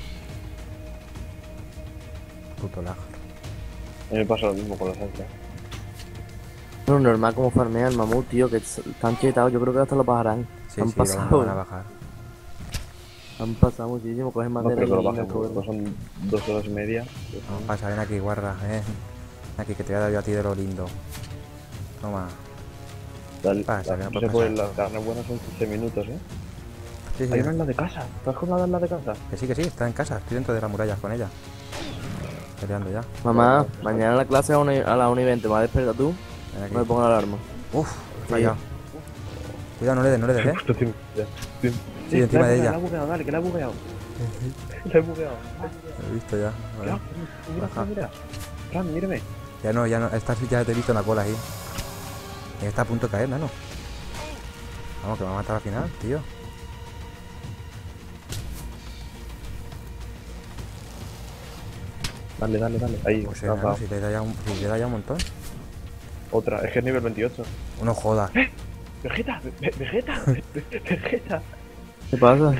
Puto lag. A mí me pasa lo mismo con las otras. No, normal como farmea el mamut, tío, que están chetados, yo creo que hasta lo bajarán. Sí, han lo pasado, van a bajar. han pasado muchísimo, cogen No madera creo que lo y bajen, no porque cobran. son 2 horas y media. Vamos a pasar, ven aquí, guarra, Aquí, que te voy a dar yo a ti de lo lindo. Toma. Dale, Pasa, que no se puede puede, pasar. las carnes buenas son 15 minutos, Sí, Hay una en la de casa. ¿Estás con la en la de casa? que sí, está en casa. Estoy dentro de las murallas con ella. Peleando ya. Mamá, mañana la clase a las 1:20, ¿me vas a despertar tú? Ven aquí. No me pongo la alarma. Uf, fallado. Cuidado, no le des, Justo encima de ella. Sí, encima de ella. La he bugueado, dale, que la he bugueado. La he bugueado. Lo he visto ya. Vale. Mira. Fran, mírame. Ya no. Esta sí ya te he visto en la cola ahí. Y está a punto de caer, nano. Vamos, que me va a matar al final, tío. Dale. Ahí, Pues nada, nano, si le da ya un montón. Otra, es que es nivel 28. No jodas. Vegeta. ¿Qué pasa?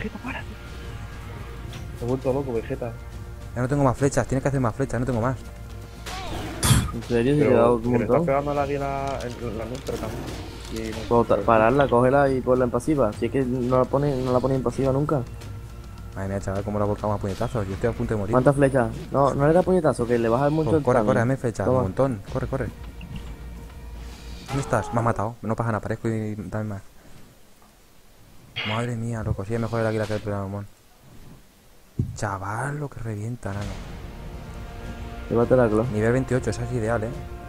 He vuelto loco, Vegeta. Ya no tengo más flechas, tienes que hacer más flechas, no tengo más. ¿En serio? Si te he dado un le estás montón. pegando a la águila en la nuestra también. Y no- Pues pararla, cógela y ponla en pasiva. Si es que no la pone en pasiva nunca. Madre mía, chaval, cómo la volcamos a puñetazos. Yo estoy a punto de morir. ¿Cuántas flechas? No le da puñetazo, que le baja mucho el Corre, timing. dame flechas, Toma. un montón. Corre. ¿Dónde estás? Me has matado. No pasa nada, aparezco y dame más. Madre mía, loco. Sí, es mejor el águila que el Pegamon. Chaval, lo que revienta, nano. Llévate la Clo. Nivel 28, esa es ideal,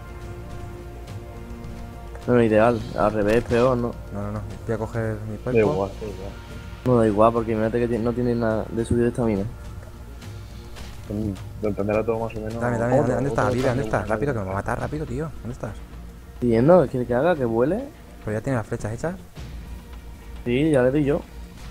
No, ideal. Al revés, peor, ¿no? No. Voy a coger mi Da cuerpo. igual. No da igual, porque imagínate que no tiene nada de subida de estamina. Lo entenderá todo más o menos. Dame, Otro, ¿dónde estás? otro Vive, ¿dónde cambio, estás? Rápido, que me va a matar rápido, tío. ¿Dónde estás? Siguiendo, ¿qué quiere que haga? ¿Que vuele? Pero ya tiene las flechas hechas. Sí, ya le di yo.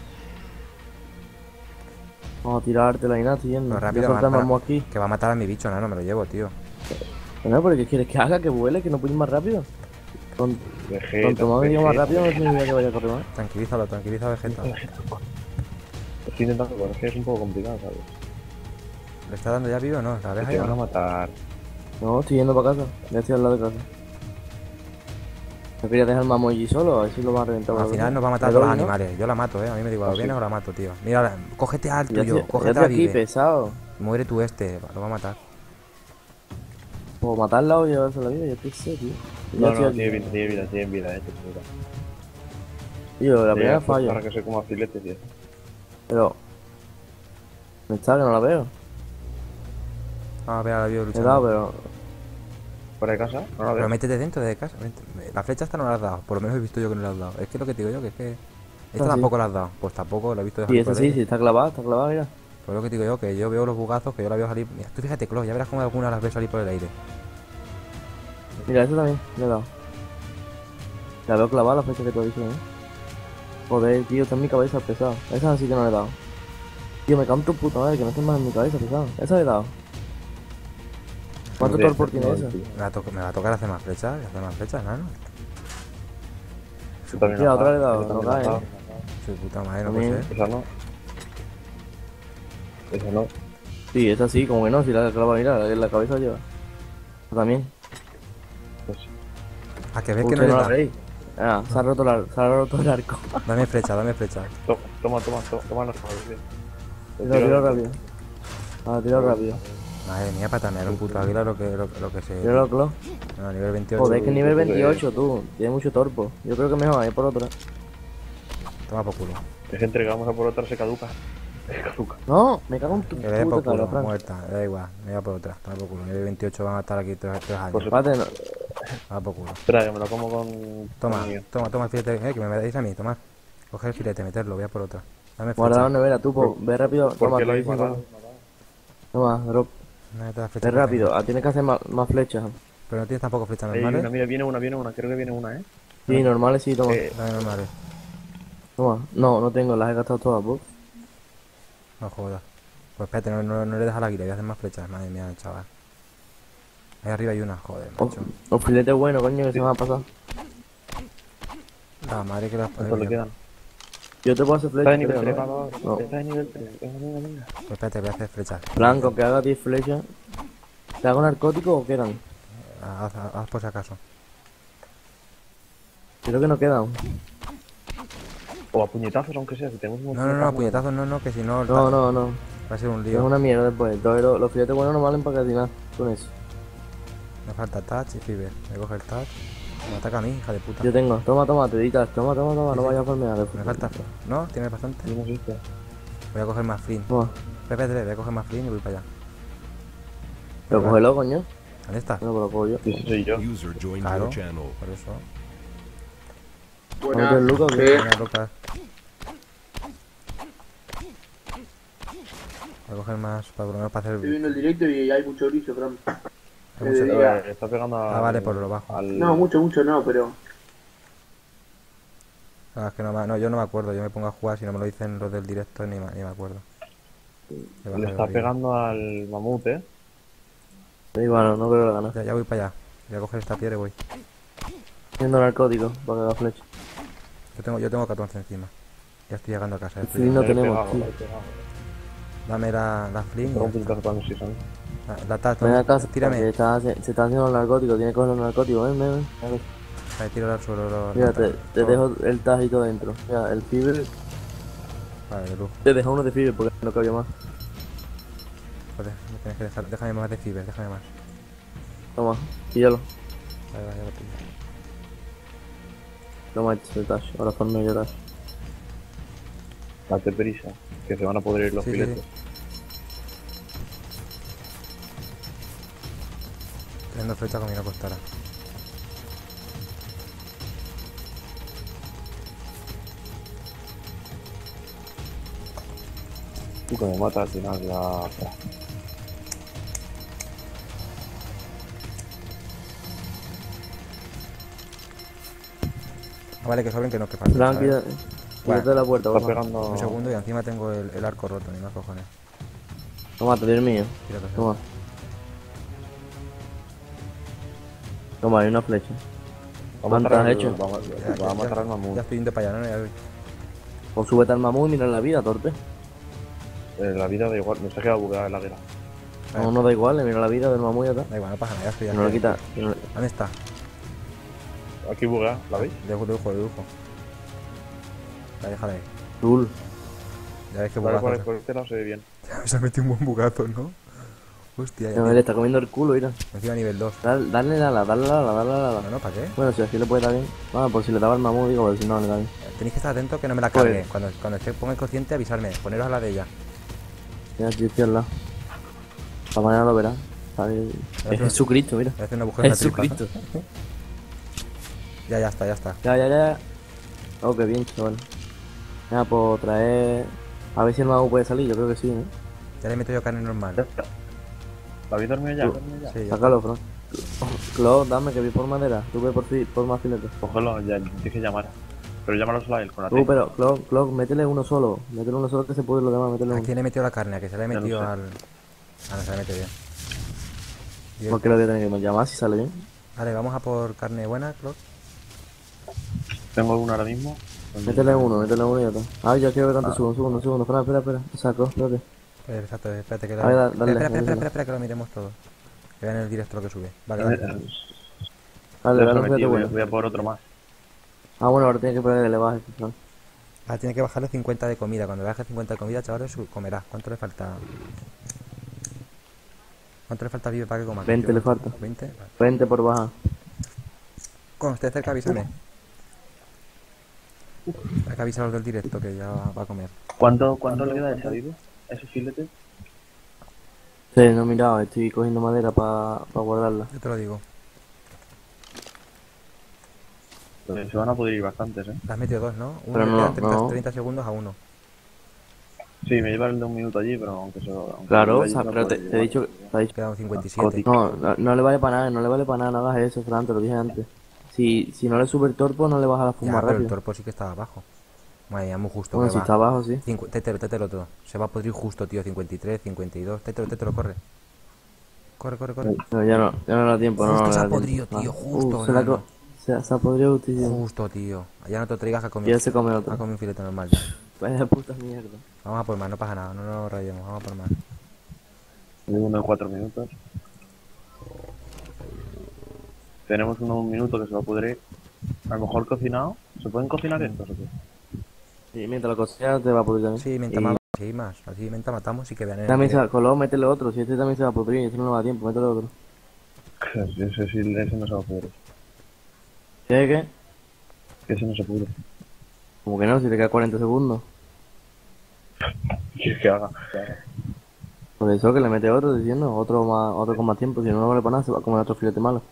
Vamos a tirarte la ina, estoy yendo. Pero Voy a rápido, soltar man, Mamu aquí. que va a matar a mi bicho, no me lo llevo, tío. Bueno, pero ¿qué quieres que haga? Que vuele, que no puede ir más rápido. Con Vegeta, más digo más Vegeta. rápido no significa que vaya a correr más. Tranquilízalo, tranquiliza Vegeta. Estoy intentando correr, es un poco complicado, ¿sabes? ¿Le está dando ya vivo o no? ¿La ves Te ahí o van a no? matar. No, estoy yendo para casa. Ya estoy al lado de casa. No quería dejar Mamu allí solo, a ver si lo van a reventar. Al final nos va a matar a todos los animales. Yo la mato, a mí me da igual, o vienes o la mato, tío. Mira, cógete al Ya tuyo, estoy, cógete ya a estoy aquí, Vive. pesado. Muere tú lo va a matar. O matarla o llevarse la vida, yo qué sé, tío. Ya No, estoy no, aquí. tiene vida, tiene vida, tiene vida, tiene vida. Tío, la primera Para fallo. que se coma filetes y eso. Pero... ¿Me está que no la veo? Vamos a ver a la Vive Me he luchando. dado, pero... ¿Fuera de casa? No la Pero veo. métete dentro de casa. La flecha esta no la has dado. Por lo menos he visto yo que no la has dado. Es que lo que te digo yo, que es que... Esta Ah, sí. tampoco la has dado. Pues tampoco la he visto dejar Sí, por esa sí, ahí. sí, está clavada, mira. Pues lo que te digo yo, que yo veo los bugazos, que yo la veo salir... Mira, tú fíjate, Clo, ya verás cómo algunas las ves salir por el aire. Mira, esa también, le he dado. La veo clavada la flecha que tú has dicho, ¿eh? Joder, tío, está en mi cabeza, pesado. Esa sí que no le he dado. Tío, me cago en tu puta madre, que no esté más en mi cabeza, pesado. Esa le he dado. ¿Cuánto Joder, torpor tiene no, esa? tío. Me va a tocar hacer más flechas, ¿no? Tú también Sí, la a otra has le he dado, dado, no tú también cae, la has ¿eh? dado. Su puta madre, no También. puede ser. Esa no. Esa no. Sí, esa sí, como que no, si la clava, mira, en la cabeza lleva. Esa también. Pues A que ves que Usted no le no la da. veis. Ah, se ha roto el arco. Dame flecha, dame flecha. toma los jugadores, tío. Tiro rápido. Ah, tiro rápido. Madre mía, para tamear un puto águila lo que se... Tiro clo. No, nivel 28. Joder, que nivel 28, tú. Tiene mucho torpo. Yo creo que mejor ir por otra. Toma por culo. Es que entregamos a por otra, se caduca. Se caduca. No, me cago en tu Que le dé por puta culo, cara, Fran. muerta. Da igual, me voy por otra. Toma por culo. Nivel 28 van a estar aquí 3 años. Pues Espérate, no. Toma por culo. Espera, que me lo como con... Toma, con mío. toma el filete. Que me dais a mí, tomar. Coge el filete, meterlo, voy a por otra. Dame Guardado flecha. en nevera, tú, ve rápido. ¿Por Toma, qué lo habéis 35. matado? Toma, drop. Dame la flecha Ve que rápido. tengo. Ah, tienes que hacer más flechas. Pero no tienes tampoco flechas Una, normales. mira, viene una, creo que viene una, ¿eh? Sí, normales sí, toma. Dame normales. Toma. No tengo, las he gastado todas, vos. No jodas. Pues espérate, no le das a la águila, voy a hacer más flechas. Madre mía, chaval. Ahí arriba hay una, joder, macho. Los filetes buenos, coño, que se me han pasado. La madre que las ¿Cuántos le quedan? Yo te puedo hacer Está de flechas, nivel creo, 3, ¿no? va. No. Está de nivel 3. Venga. Pues espérate, voy a hacer flechas. Blanco, que haga 10 flechas. ¿Te hago narcótico o quedan? Haz por si acaso. Creo que no quedan. O a puñetazos, aunque sea, si tenemos un No, puñetazos no, que si no... No. Va a ser un Es lío. una mierda después. Entonces los filetes buenos no valen para cocinar con eso. Me falta touch y fiber. Voy a coger el touch. Me ataca a mí, hija de puta. Yo tengo. Toma, te editas. Toma, no Sí. vayas a farmear. Me falta... ¿No? ¿Tienes bastante? No existe. Voy a coger más flint. Toma. Espérate, voy a coger más flint y voy para allá. Pero cógelo, coño. ¿Dónde está? No, pero lo cojo yo. Sí, sí, soy yo. User joined Claro. your channel. Por eso. ¿Vamos a meter Lucas o qué? Voy a tocar. Voy a coger más, para por lo menos para hacer... Estoy viendo el directo y hay mucho brillo, Fran. Hay mucho- Ya. Está pegando a... vale, por lo bajo. No, mucho no, pero... Ah, es que no, yo no me acuerdo. Yo me pongo a jugar, si no me lo dicen los del directo, ni me acuerdo. Le está pegando al mamut, ¿eh? Sí, bueno, no creo que lo gane. Ya voy para allá. Voy a coger esta piedra y voy. Haciendo narcóticos para que haga flecha. Yo tengo 14 encima. Ya estoy llegando a casa. Sí, no Le he tenemos, pegado, sí. le he pegado. Dame la flint. Tengo un puñetazo para si son. La touch. Ven a casa, Tírame. porque se está haciendo los narcóticos, tienes que coger los narcóticos, ven. Ahí tiro al suelo. Mira, te dejo el tajito dentro. Mira, el fiber, Vale, de luz. te dejo uno de fiber porque no cabía más. Joder, me tienes que dejar. Déjame más de fiber, déjame más. Toma, píllalo. Vale, ya lo pillo. Toma el tash, ahora ponme yo tash. Date prisa, que se van a poder ir los Sí, sí, filetes. sí. Teniendo flecha como no costara. Y como mata al final la... Ah, vale, que sobren que no, que falta. Fran, ¿sabes? Quítate de la puerta, Está papá. pegando. Un segundo y encima tengo el arco roto, ni más cojones. Toma, te doy el mío. Tírate, Toma. Toma, hay una flecha. Vamos a ¿Cuánto has matar hecho? Vamos a matar al mamut. Ya estoy yendo para allá, ¿no? Ya voy. Pues súbete al mamú y mira la vida, torpe. La vida da igual, no se queda bugueada en la guerra. No, no da igual, mira la vida del mamú y ya está. Da igual, no pasa nada, ya estoy Que aquí. no le quita. que no le- ¿Dónde está? Aquí buguea, ¿la veis? De lujo. Ya, déjala ahí. Azul. Ya ves que Vale, bugazo. por este no se ve bien. Se ha metido un buen bugazo, ¿no? Hostia, ya. A ver, le está comiendo el culo, mira. Encima nivel 2. Dale la ala, dale la ala, dale la ala. No, ¿para qué? Bueno, si así le puede dar bien. Bueno, por si le daba el mamú, digo, pero si no, le da bien. Tenéis que estar atentos que no me la Pues- cargue. Cuando esté ponga consciente, avisarme. Poneros a la de ella. Mira, estoy al lado. Para mañana lo verás. ¿Sabes? Es Jesucristo, mira. Voy a hacer un agujero en la tripa. Jesucristo. Ya está, ya está. Ya. Oh, qué bien, chaval. Mira, pues traer. A ver si el mago puede salir, yo creo que sí, ¿no? Ya le meto yo carne Ya normal. está. ¿La habéis dormido ya? ¿Dormido ya? Sí, ya. Sácalo, Fran. Claude, dame que vi por madera. Tú ve por más filetes. Cógelo, ya dije llamar. Pero llámalo solo a él con la Tú, T. pero, Claude, métele uno solo. Métele uno solo que se puede, lo demás, métele ¿A uno. quién le metió la carne? ¿A que se le ha Ya lo metido sé. al...? Ah, no se le mete bien. Y ¿Por qué lo voy a tener que llamar si sale bien? Vale, vamos a por carne buena, Claude. Tengo uno ahora mismo. Métele uno y ya está. Ay, ya quiero ver cuánto subo, un segundo. Espera. Saco, espérate. Exacto, espérate que A ver, dale, espera, que lo miremos todo. Que vean el directo lo que sube. Vale, Dale, vale. Dale, dale, espérate, voy, bueno. voy a por otro más. Ah, bueno, ahora tiene que ponerle le baje, Fran. Ah, tiene que bajarle 50 de comida. Cuando le baje 50 de comida, chavales, comerá. ¿Cuánto le falta? ¿Cuánto le falta a Vive para que coma? 20 le falta. 20. Vale. 20 por baja. Cuando esté cerca, avísame. Hay que avisar a los del directo que ya va a comer. ¿Cuánto le queda de salido? ¿Esos filetes? Sí, no he mirado, estoy cogiendo madera para guardarla. Yo te lo digo. Pues se van a poder ir bastantes, ¿eh? Le has metido dos, ¿no? Uno Pero le no, quedan 30, no. 30 segundos a uno. Sí, me lleva el de un minuto allí, pero aunque se... aunque Claro, se vaya, pero no te puede he llevar. dicho, te he dicho. Quedan 57. No le vale para nada, no hagas eso, Fran, te lo dije antes. Si no le sube el torpo, no le baja la Ya, fuma pero el rápido. torpo sí que estaba abajo. Madre mía, muy justo. Bueno, que si va. está abajo, sí. Tételo todo. Se va a podrir justo, tío. 53, 52. Tételo, corre. Corre. Pero ya no da tiempo, no. Justo no se le ha da tiempo. podrido, tío, Ah. justo, Se, la nano. se ha podrido justicia. Justo, tío. Ya no te traigas a Y comer. él se come otro. A comer un filete normal ya. Vaya puta mierda. Vamos a por más, no pasa nada. No nos rayemos. Vamos a por más. Tengo uno de 4 minutos. Tenemos uno de 1 minuto que se va a pudrir. A lo mejor cocinado. ¿Se pueden cocinar estos o qué? Y mientras lo cocinas te va a pudrir también. Sí, mientras Y más. Sí, más. Así mientras matamos y que vean en el también se directo. va, Colón, métele otro. Si este también se va a pudrir, este no le va a dar tiempo, métele otro. Ese no se va a pudrir. ¿Qué? Que ese no se pudre. Como que no, si te queda 40 segundos. ¿Qué quieres que haga? Por eso que le mete otro diciendo, otro con más tiempo, si no vale para nada, se va a comer otro filete malo.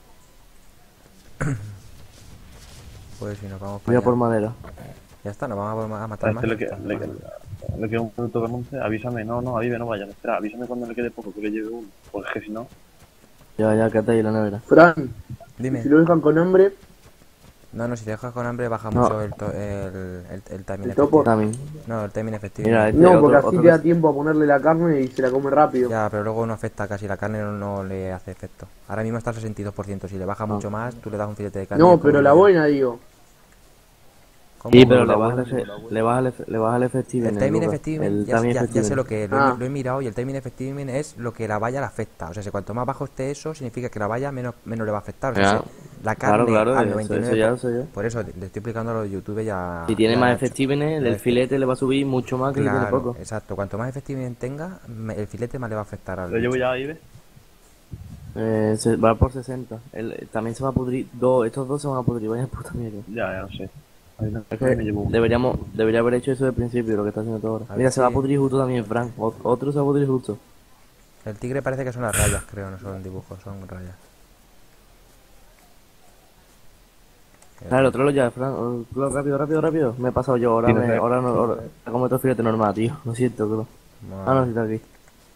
Pues si nos vamos Voy para a por allá. madera. Ya está, nos vamos a matar A más. este le queda 1 minuto con 11. Avísame. No, Avive, no vayas. Espera, avísame cuando le quede poco, que le lleve uno. Porque es que si no... Ya, quédate ahí en la nevera. Fran, Dime. si lo dejan con hambre, No, si te dejas con hambre baja No. mucho el timing el topo. efectivo. También. No, el timing efectivo. Mira, este No, porque así otro te da tiempo a ponerle la carne y se la come rápido. Ya, pero luego no afecta casi, la carne no le hace efecto. Ahora mismo está al 62%, si le baja mucho más, tú le das un filete de carne. No, y pero como- la buena, digo. ¿Cómo? Sí, pero la le baja el efectivo. El timing efectivo, ya sé lo que es, Ah. lo he mirado y el timing efectivo es lo que la valla le afecta. O sea, si cuanto más bajo esté eso, significa que la valla menos le va a afectar. O sea, Ya. si la carne Claro, al eso 99%. ya lo sé yo. Por eso le estoy explicando a los youtubers ya. Si tiene ya más Nacho. efectivines, el filete le va a subir mucho más que si tiene Claro, poco. exacto. Cuanto más efectivo tenga, el filete más le va a afectar al ¿Lo llevo bicho. ya, Ibe? Se va por 60. También se va a pudrir. Estos dos se van a pudrir, vaya puta mierda. Ya no sé. Ahí no, Es me que llevo uno. debería haber hecho eso desde el principio, lo que está haciendo todo ahora. A ver Mira, se va a si- pudrir justo también, Frank. Otro se va a pudrir justo. El tigre parece que son las rayas, creo, no son dibujos, son rayas. Claro, el otro lo ya, Frank. Rápido. Me he pasado yo, ahora como otro filete normal, tío. Lo siento, creo. Ah, no, sí está aquí.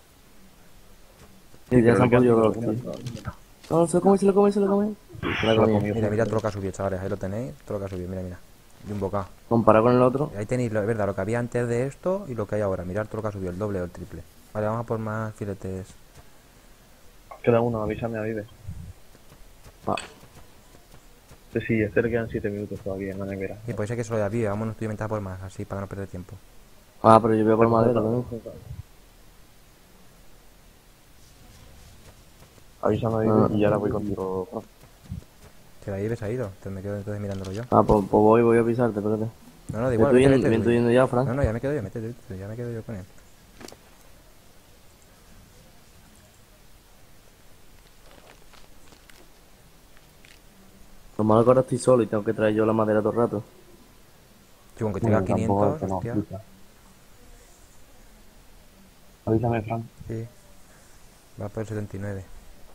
Sí, ya se han podido dos, tío. No, se lo come. Se lo come. Se la ha comido. Mira todo lo que ha subido, chavales, ahí lo tenéis, todo lo que ha subido, mira. Y un bocado. Comparado con el otro. Ahí tenéis, es verdad, lo que había antes de esto y lo que hay ahora. Mirad todo lo que ha subido, el doble o el triple. Vale, vamos a por más filetes. Queda uno, avísame a Vives. Va. Sí, este le quedan 7 minutos todavía en la nevera. Y puede ser que solo de vive, vámonos tú y inventar por más, así para no perder tiempo. Ah, pero yo voy a por madera, ¿no? Avísame a Vives y ya la voy contigo. Fran. Que la vive se ha ido, entonces me quedo entonces mirándolo yo. Ah, pues voy a pisarte, espérate. No, no, da Yo igual, estoy vete, yendo, tú. yendo ya, Fran. No, no, ya me quedo yo, métete, ya me quedo yo con él. Lo malo es que ahora estoy solo y tengo que traer yo la madera todo el rato. Yo con que tenga Bueno, tampoco 500, tengo hostia. prisa. Avísame, Fran. Sí. Va por el 79.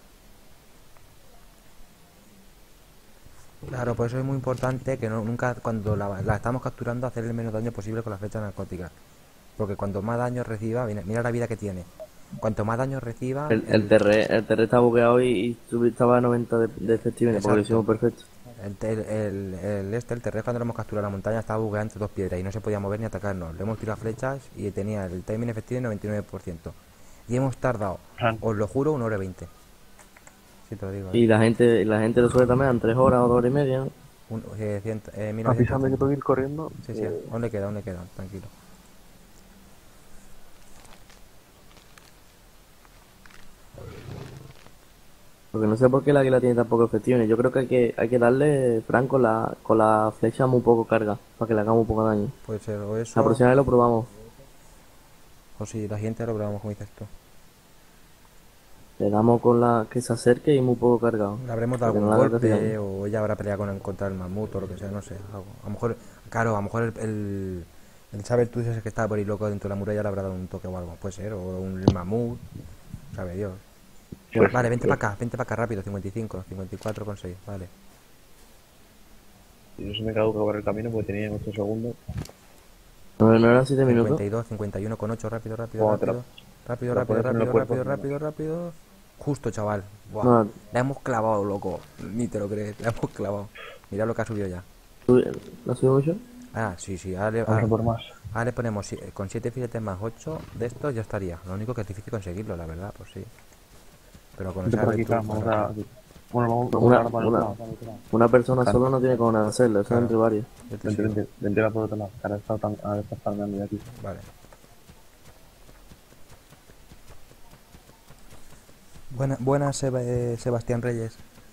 Claro, por eso es muy importante que nunca, cuando la estamos capturando, hacerle el menos daño posible con la flecha narcótica. Porque cuanto más daño reciba, mira la vida que tiene. Cuanto más daño reciba, El terre está bugueado y estaba a 90 de efectividad porque lo hicimos perfecto. el terreno cuando lo hemos capturado en la montaña estaba bugueado entre dos piedras y no se podía mover ni atacarnos. Le hemos tirado flechas y tenía el timing efectivo en 99%. Y hemos tardado, Fran. os lo juro, 1 hora y 20. Si te lo digo. Y la gente lo suele también en 3 horas o 2 horas y media, ¿no? 1900. Avísame que tengo que ir corriendo. Sí, sí, aún le queda, tranquilo. Porque no sé por qué la águila tiene tan poco efectividad. Yo creo que hay que darle, Frank, con la flecha muy poco carga, para que le hagamos un poco de daño. Puede ser o eso, La próxima vez lo probamos. o si la gente lo probamos como dices tú. Le damos con la que se acerque y muy poco cargado. Le habremos dado Para que algún no le haga casi golpe daño. o ella habrá peleado contra el mamut o lo que sea, no sé. Algo. A lo mejor, claro, a lo mejor el saber tú ese que estaba por ahí loco dentro de la muralla le habrá dado un toque o algo. Puede ser, o un mamut, sabe Dios. Pues, Vale, vente para acá rápido, 55, 54,6, vale. Yo se me quedó por el camino porque tenía 8 segundos. No eran 7 minutos. 52, 51,8, rápido, Buah, te la- rápido, la pones en el cuerpo, rápido. Justo, chaval. Buah. No, La hemos clavado, loco. Ni te lo crees, la hemos clavado. Mira lo que ha subido ya. ¿no ha subido mucho? Ah, sí, Vamos a por más. ahora le ponemos con 7 filetes más 8 de estos ya estaría. Lo único que es difícil conseguirlo, la verdad, pues sí. Pero con Vente esa por aquí, virtud, Fran. Vamos pues, a... Bueno, vamos Una- ahora para el una- lado. Una persona solo no tiene cómo hacerlo, eso Claro. es entre varios. yo te Vente, sigo. vente. Vente a por otro lado. Ahora está farmeando ya aquí. Vale. Buenas, Sebastián Reyes.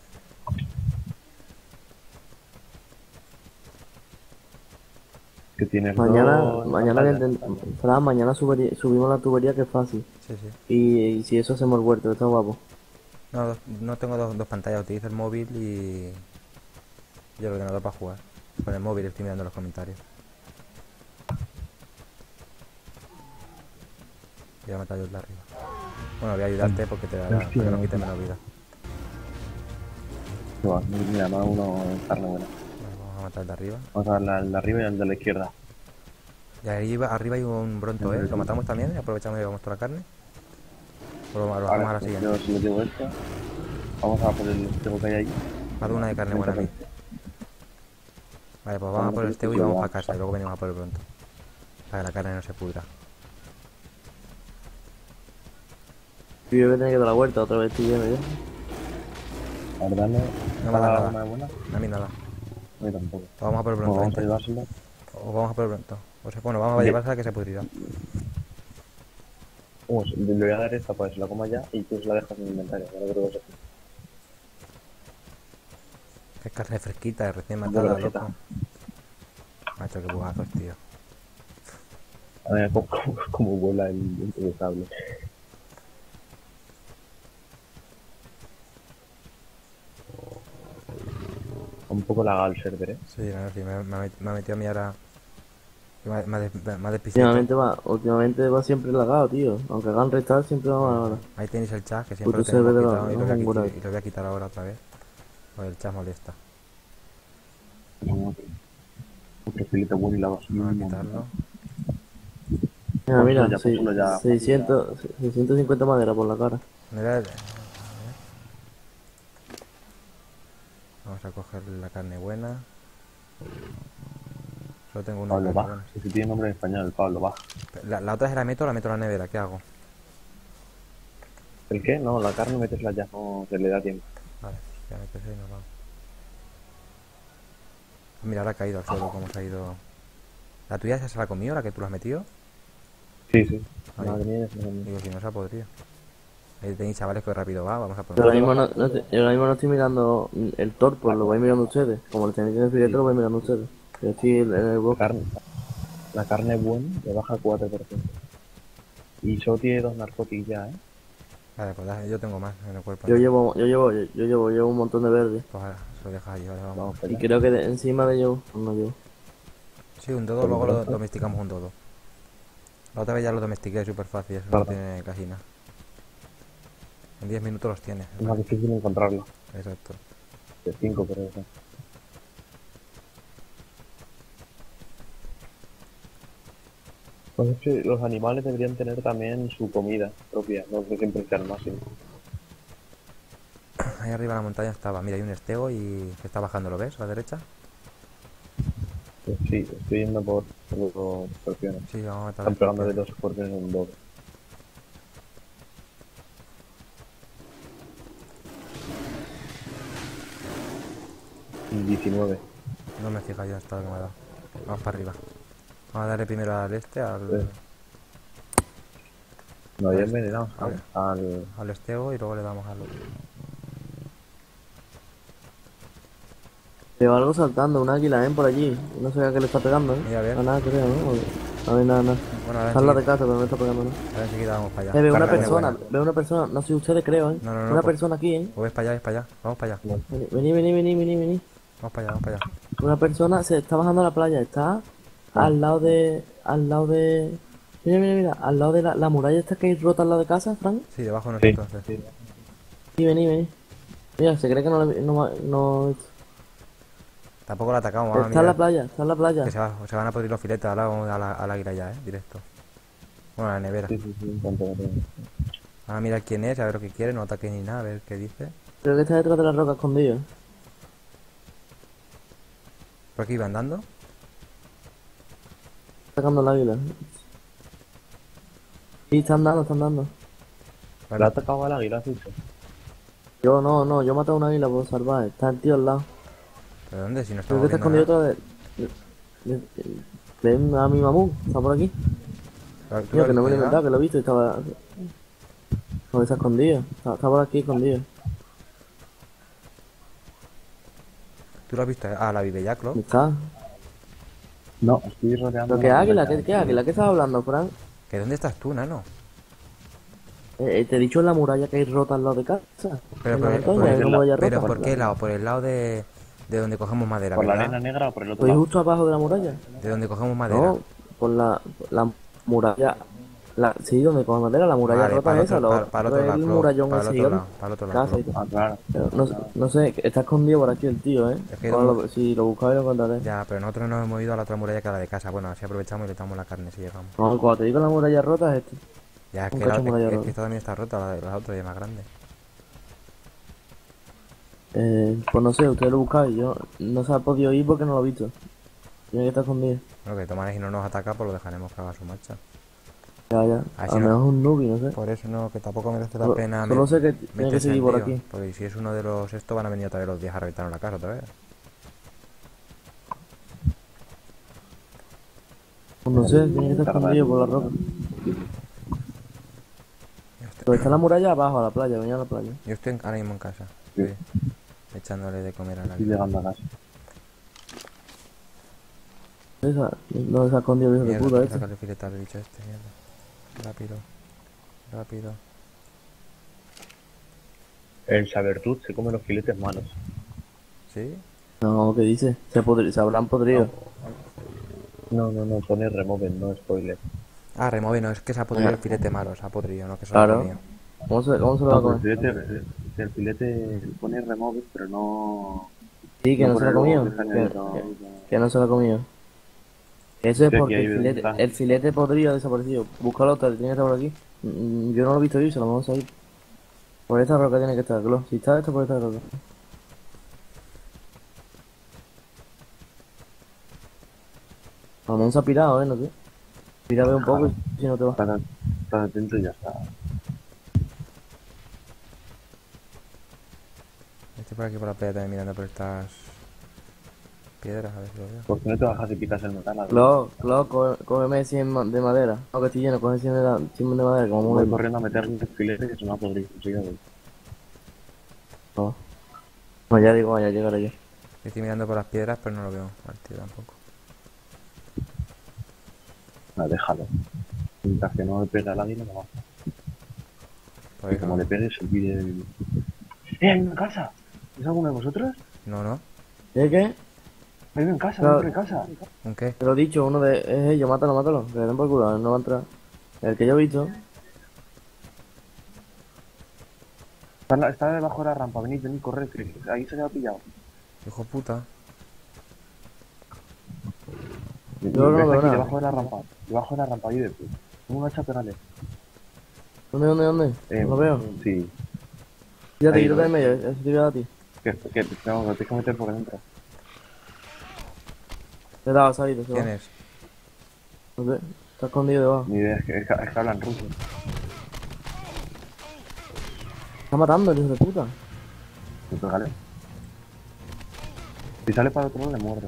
Que tienes Mañana, dos mañana, pantallas. Fran, mañana subimos la tubería que es fácil. Sí, sí. Y si eso hacemos el huerto, está guapo. No, no tengo dos pantallas, utilizo el móvil y el ordenador para jugar. Con el móvil estoy mirando los comentarios. Voy a matar yo el de arriba. Bueno, voy a ayudarte porque te dará, para que no quites menos vida. Que va, mira, más uno en carne buena. Vale, vamos a matar el de arriba. Vamos a darle al de arriba y al de la izquierda. Y arriba hay un bronto, ¿eh? ¿Lo matamos también? Y aprovechamos y llevamos toda la carne. O lo bajamos a la Ahora, siguiente. yo si le digo esto, vamos a por el estego que hay ahí. Más de una de carne buena a mí. Vale, pues vamos a por el estego y vamos a casa y luego venimos a por el pronto. Para que la carne no se pudra. Y yo voy a tener que dar la vuelta, otra vez estoy lleno ya. A ver, dale. No me da nada. Una buena. A mí nada. A mí tampoco. Vamos a por el Bueno, pronto, vamos a vente. llevárselo. O vamos a por el pronto. O sea, bueno, vamos a Sí. llevársela que se pudrirá. Le voy a dar esta para que se la coma ya y tú se la dejas en el inventario. Ahora creo que se... Es carne fresquita, recién De matada, grasita. loco. Macho, qué bugazos, tío. A ver cómo vuela el sable. Un poco lagado el server, ¿eh? Sí, no, sí, me ha metido a mí ahora. Me ha despistado. Últimamente va siempre lagado, tío. Aunque hagan restar, siempre va mal ahora. Ahí tenéis el chat, que siempre lo Puto tenemos server de quitado y lo voy a ninguna. y lo voy a quitar ahora otra vez. Porque el chat molesta. Otro filete bueno y la vas Vamos a quitarlo. Mira, Ya, pónselo ya. 650 madera por la cara. Mira, vamos a coger la carne buena. Solo tengo uno. Pablo, pero va. bueno. Si tiene nombre en español, Pablo, va. La otra es la meto o la meto a la nevera, ¿qué hago? ¿El qué? No, la carne métesla ya, no se le da tiempo. Vale, ya me pesé y nos vamos. Mira, ahora ha caído al suelo, cómo se ha ido. ¿La tuya ya se la ha comido, la que tú la has metido? Sí, sí. Ahí. Madre mía, se me- Digo, si no se ha podrido. Ahí tenéis chavales que rápido va, vamos a Yo ahora poner. mismo yo ahora mismo no estoy mirando el torpo, lo vais mirando ustedes. Como le tenéis en el filete, lo vais mirando ustedes. Yo estoy en el La bosque. carne buena le baja 4%. Y solo tiene 2 narcóticos ya, ¿eh? Vale, pues yo tengo más en el cuerpo. Yo llevo un montón de verde. Pues ahora, se lo dejas allí, vale, vamos. Vamos, Y allá. creo que encima de yo, no llevo. Sí, un dodo, luego lo domesticamos un dodo. La otra vez ya lo domestiqué, es súper fácil, eso no Claro. tiene casi nada. En 10 minutos los tienes. Es más difícil encontrarlo. Exacto. De 5, pero eso. Pues es que los animales deberían tener también su comida propia, no que siempre sea al máximo. Ahí arriba en la montaña estaba. Mira, hay un estego y que está bajando, ¿lo ves? A la derecha. Pues sí, estoy yendo por los escorpiones. Sí, vamos a matar. Están pegando de 2 escorpiones en 2. Y 19. No me fija yo hasta lo que me ha dado. Vamos para arriba. Vamos a darle primero al este, Sí. No, ya envenenado Vale. al... al estego y luego le damos al otro. Veo algo saltando, un águila, por allí. No sé a qué le está pegando, Mira, a ver. A nada, creo, ¿no? A ver, nada, nada. Bueno, ahora Está al lado de enseguida, casa, pero no está pegando, ¿no? ahora enseguida vamos para allá. Veo una Carne persona, buena. veo una persona, no sé ustedes creo, No, no, no, Una pues- persona aquí, O ves para allá, ves para allá. Vamos para allá. Vení. Vamos para allá, vamos para allá. Una persona se está bajando a la playa, está al lado de, mira, al lado de la muralla esta que hay rota al lado de casa, Frank. Sí, debajo no Sí. sé entonces. Sí. Y vení. Mira, se cree que no, Tampoco la atacamos, vamos a está en la mirar. playa. Que se van a podrir los filetes, ahora vamos al águila ya, directo. Bueno, a la nevera. Sí, en cuanto me tenga. Ahora mira quién es, a ver lo que quiere, no ataque ni nada, a ver qué dice. Creo que está detrás de la roca escondido. Por aquí iba andando. Sacando el águila. Sí, está andando. ¿Le ha atacado al águila, has dicho? Yo no, yo maté a un águila por salvar. Está el tío al lado. ¿Pero dónde? Si no Creo estamos que está viendo escondido nada. otra vez. Ven a mi mamú, está por aquí. Pero tú Tío, lo que no me lo he has inventado, que lo he visto y estaba. No, está escondido. Está por aquí escondido. ¿Tú lo has visto? Ah, la vive ya, Clo. ¿Dónde está? No, estoy rodeando... ¿Pero qué la águila? montaña. ¿Qué águila? ¿Qué estás hablando, Frank? ¿Que dónde estás tú, nano? Te he dicho en la muralla que hay rota al lado de casa. Pero En por la el, montaña, por hay el- una muralla pero rota. ¿por qué lado? Por el lado de donde cogemos madera, ¿Por la ¿verdad? arena negra o por el otro Estoy lado? justo abajo de la muralla. De donde cogemos madera. No, por la muralla. Sí, donde con madera, la muralla Vale, rota para el es esa. otro, Lo para el otro otro es lado, el Clo, murallón para el ese otro gigante. lado, para el otro lado, Casa y Clo. todo. Ah, claro. Pero no sé, está escondido por aquí el tío, Es que Ahora no- si lo buscáis lo encontraré. Ya, pero nosotros nos hemos ido a la otra muralla que a la de casa. Bueno, así aprovechamos y le damos la carne si llegamos. No, cuando te digo la muralla rota es este. Ya, es Un que, cacho muralla es que rota. esta también está rota, la otra ya es más grande. Pues no sé, ustedes lo buscáis. Yo no se ha podido ir porque no lo he visto. Tiene que estar escondido. Bueno, que tomares y no nos ataca, pues lo dejaremos que haga su marcha. Ya. Ah, A si lo no- mejor es un nubi, no sé. Por eso no, que tampoco merece la Solo- pena solo sé que tiene que meterse seguir en por lío, aquí. porque si es uno de los estos van a venir otra vez los 10 a reventar la casa otra vez. Pues no sé, tiene que estar escondido por la roca. Pero está la muralla abajo, a la playa, venía a la playa. Yo estoy ahora mismo en casa, Sí. sí, echándole de comer a la Estoy llegando a casa. ¿Dónde se ha escondido el hijo de Mierda, puta tengo que este? sacarle filete al bicho este, mierda. Rápido. El Sabertooth se come los filetes malos. ¿Sí? No, ¿qué dice? Se habrán podrido. No, pone removen, no spoiler. Ah, remove, no, es que se ha podrido el filete malo, se ha podrido, no que se lo ha Claro. comido. ¿Cómo se lo va a No, comer? el filete pone remove, pero no... Sí, que no se lo ha pone comido. luego que se añade, no. Que no se lo ha comido. Eso es Sí, aquí porque hay el ventaja. filete podrido ha desaparecido. Búscalo, tiene que estar por aquí. Yo no lo he visto yo, se lo vamos a ir. Por esta roca tiene que estar, Glo. Si está esto, por esta roca. Ramón se ha pirado, no sé. Pírame un poco y si no te vas. Estás atento y ya está. Estoy por aquí por la playa también mirando por estas piedras, a ver si lo veo. ¿Por qué no te bajas y picas el metal? Clo, cógeme 100 de madera. No, que estoy lleno, coge 100 100 de madera, como Voy muy... corriendo a meterle un filete que se me ha podrido. Sigue, güey. No. No, ya digo, ya llegaré yo. Estoy mirando por las piedras, pero no lo veo al tío tampoco. No, déjalo. Mientras que no le pegue al águila, no va. Por Y eso. como le pegue, se olvide de... Hay una casa! ¿Es alguno de vosotros? No, no. ¿Es qué? Hay uno en casa, Claro. dentro de casa. ¿Un qué? Te lo he dicho, uno de... Es ellos, mátalo. Que le den por culo, no va a entrar. El que yo he visto. Está debajo de la rampa, venid, corred, que ahí se le ha pillado. Hijo puta. Yo no Ves veo aquí, nada. debajo de la rampa, ahí de pie. Tengo una chaperales. ¿Dónde? No lo veo. Sí. Fíjate, Ahí, quítate ¿no? en medio, ese te iba a ti. Que no, lo tienes que meter por dentro. Te daba salido, se va. ¿Quién es? No sé, está escondido debajo. Ni idea, es que hablan ruso. Está matando el hijo de puta. Pues vale. Si sale para otro lado, le muerdo.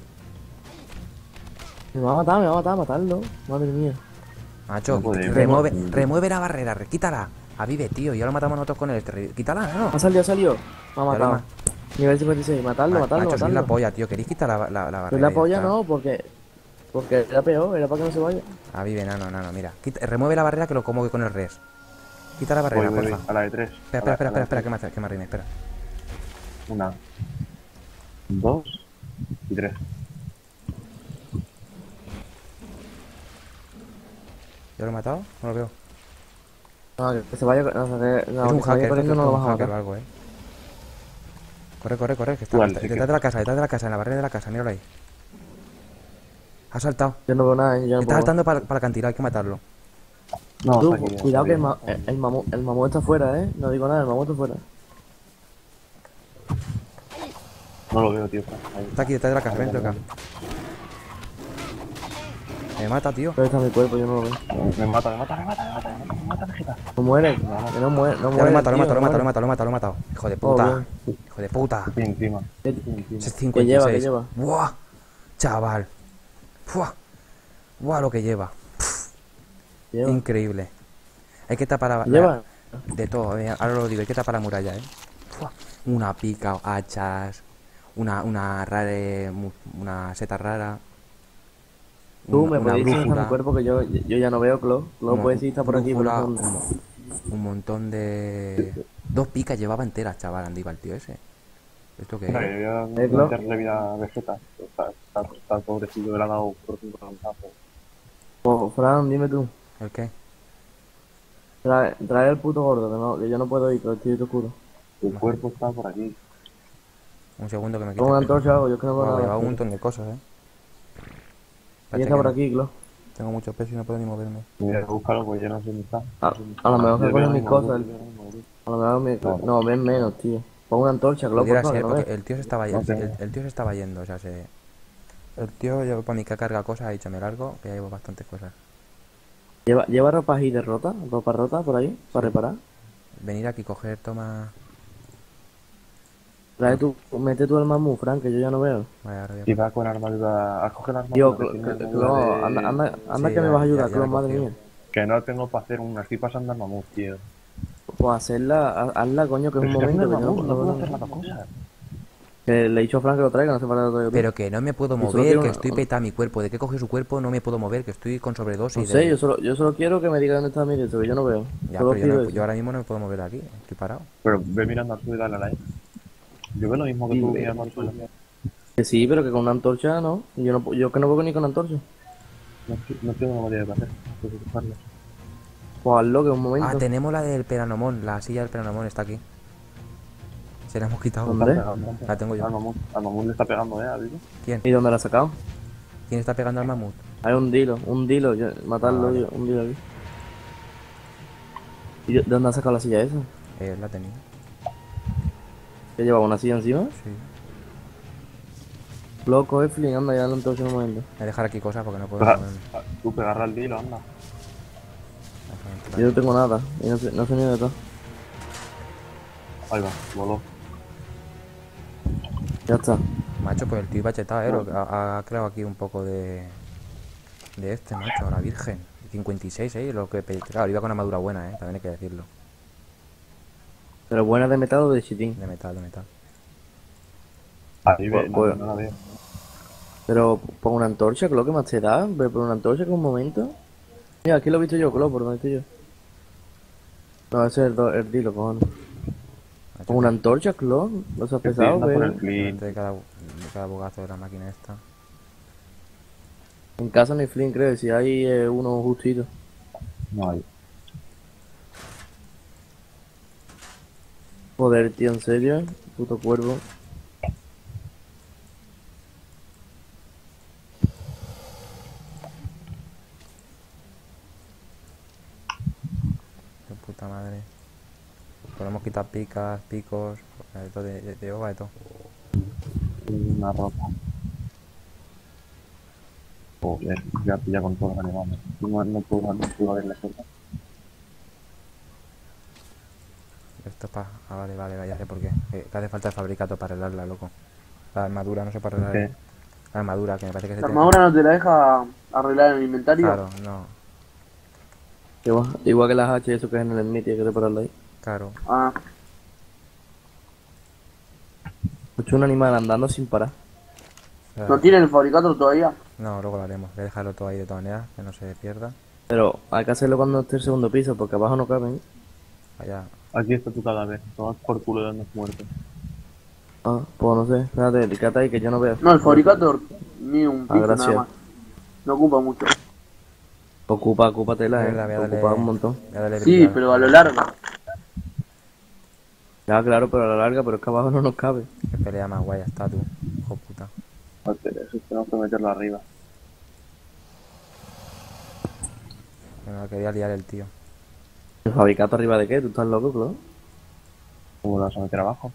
Me va a matar, matarlo. Madre mía. Macho, No podemos. remueve la barrera, quítala. A Vive, tío, ya lo matamos nosotros con él. Quítala, ¿no? Ha salido. Me ha Ya lo matado. Nivel 56, matarlo. Macho, sois la polla, tío. ¿Queréis quitar la barrera? Pues la y ya polla está? no, porque era peor, era para que no se vaya. A Vive, nano, mira. Remueve la barrera que lo como con el res. Quita la barrera, Voy, porfa. a la de 3. Espera, que me arrime, espera. 1, 2 y 3. ¿Ya lo he matado? No lo veo. No, que se vaya, no, Es un que se vaya hacker, corriendo no lo vas a hacker o matar. algo, Corre, que está ¿Cuál? detrás de la casa, en la barrera de la casa, míralo ahí. Ha saltado. Yo no veo nada, yo no Está puedo. saltando para el acantilado, hay que matarlo. No, Tú, está aquí, cuidado que está el mamut está fuera, no digo nada, el mamut está fuera. No lo veo, tío. Ahí. Está aquí detrás de la casa, vente acá. Me mata, tío. Pero está mi cuerpo, yo no lo veo. Me mata, Vegeta. No muere, que no muere, no Ya muere. lo he matado, tío, no muere. lo he matado. Hijo de puta. Joder. Hijo de puta. Estoy encima. Ese es ¿Qué 56. lleva? Buah, chaval. Buah, lo que lleva. Lleva. Increíble. Hay que tapar Lleva. de todo, ahora lo digo, hay que tapar la muralla, Fua. Una pica, hachas, una seta rara. Tú una me puedes decir dónde está brújula, mi cuerpo que yo ya no veo, Clo. Clo puede decir está por aquí, por el brújula, fondo. un montón de... 2 picas llevaba enteras, chaval, Andíbal, el tío ese. ¿Esto qué es? Mira, yo voy a Claro. meterle vida a Vegeta. Está pobrecillo, que le ha dado por un cabezazo. Oh, Fran, dime tú. ¿El qué? Trae el puto gordo, que yo no puedo ir, que estoy oscuro. Tu cuerpo está por aquí. Un segundo que me quite. Con una antorcha o algo, yo es que no veo Llevaba nada. un montón de cosas, Ahí Espérate está que por no- aquí, Clo. Tengo mucho peso y no puedo ni moverme. Mira, búscalo, pues yo no sé dónde está. A lo mejor que Yo cogen veo mis un cosas. móvil. A lo mejor no, ven menos, tío. Pon una antorcha, Clo, por Pudiera favor, ser, que no porque ves. el tío se estaba No yendo. tengo. El tío se estaba yendo, o sea, el tío, yo para mí que carga cosas, ha dicho, me largo, que ya llevo bastantes cosas. Lleva ropa ahí de rota, ropa rota por ahí, para reparar. Venir aquí, coger, toma... Trae tú, mete tú el mamú, Fran, que yo ya no veo. Vale, ahora voy a- Si va con armadura, a coger la Tío, armadura. que tiene Clo, armadura de- anda Sí, que me ya- vas a ayudar, ya Clo, la he madre cogido. mía. Que no tengo para hacer una, estoy pasando al mamut, tío. Pues hazla, coño, que es un Pero si momento, tengo que el mamut, no puedo no- hacer las dos cosas. que le he dicho a Fran que lo traiga, no se para de otro. Pero que no me puedo Y solo mover, quiero que una- estoy petado mi cuerpo. ¿De qué coge su cuerpo? No me puedo mover, que estoy con sobredosis. No sé, yo solo quiero que me diga dónde está mi directo, que yo no veo. Ya, Solo pero pido yo eso. ahora mismo no me puedo mover de aquí, estoy parado. Pero ve mirando al suelo y dale a la E. Yo veo lo mismo que Sí, tú ve. mirando al suelo. Que sí, pero que con una antorcha no. Yo que no puedo ni con antorcha. No tengo memoria de hacer. Tengo que buscarlo. Pues hazlo, que es un momento. Ah, tenemos la del Peranomón, la silla del Peranomón está aquí. Se la hemos quitado. ¿Dónde? La tengo yo. Al mamut le está pegando, ¿Vivo? ¿Quién? ¿Y dónde la has sacado? ¿Quién está pegando al mamut? Hay un dilo, matarlo, Vale. un dilo aquí. ¿Y de dónde has sacado la silla esa? La tenía. ¿Que llevaba una silla encima? Sí. Loco, Eflin, anda, ya lo entonces un momento. Voy a dejar aquí cosas porque no puedo Pega- moverme. Tú pegarle al dilo, anda. Déjame entrar. Yo no tengo nada, y no sé ni de todo. Ahí va, voló. Ya está. Macho, pues el tío iba chetado, lo que ha creado aquí un poco de este, macho, la virgen. 56, lo que claro, iba con armadura buena, también hay que decirlo. Pero buena de metal o de chitín. De metal, de metal. Ahí ve, Pues- no la veo. Pero pon una antorcha, Clo, ¿qué más te da? Ve por una antorcha que un momento. Mira, aquí lo he visto yo, Clo, por donde estoy yo. No, ese es el dilo, cojones. Macho, Pon una antorcha, Clo, no seas Que pesado, anda por el ve. flint. de cada bogazo de la máquina esta. En casa no hay flint, creo, si hay uno justito. No hay. Joder, tío, en serio, puto cuervo. De puta madre. Podemos quitar picas, picos, de todo, de hoja, de todo. Una ropa. Joder, ya pilla con todos los animales. No puedo ver la puerta. Esto es para... Ah, vale, ya sé por qué. Que hace falta el fabricato para arreglarla, loco. La armadura no se puede arreglar. ¿Qué? La armadura, que me parece que se La tiene... armadura no te la deja arreglar en el inventario. Claro, no. Igual que las H, eso que es en el Smith, hay que repararlo ahí. Claro. Ah, He hecho un animal andando sin parar. ¿no tienen el fabricador todavía? No, luego lo haremos. Voy a dejarlo todo ahí de todas maneras, que no se pierda. Pero hay que hacerlo cuando esté el segundo piso, porque abajo no caben. Allá. Aquí está tu cadáver. Tomas por culo de unos muertos. Ah, pues no sé, espérate, quédate ahí que yo no veo. No, el fabricator ni un piso gracias. nada más. No ocupa mucho. Ocupa tela, Mierda, voy a darle- ocupa un montón. voy a darle Sí, brillar. pero a lo largo. Ya, claro, pero a la larga, pero es que abajo no nos cabe. Qué pelea más guay está tú, hijo puta. Joder, eso tenemos que meterlo arriba. Me lo quería liar el tío. ¿El fabricato arriba de qué? ¿Tú estás loco, Clo? ¿Cómo lo vas a meter abajo?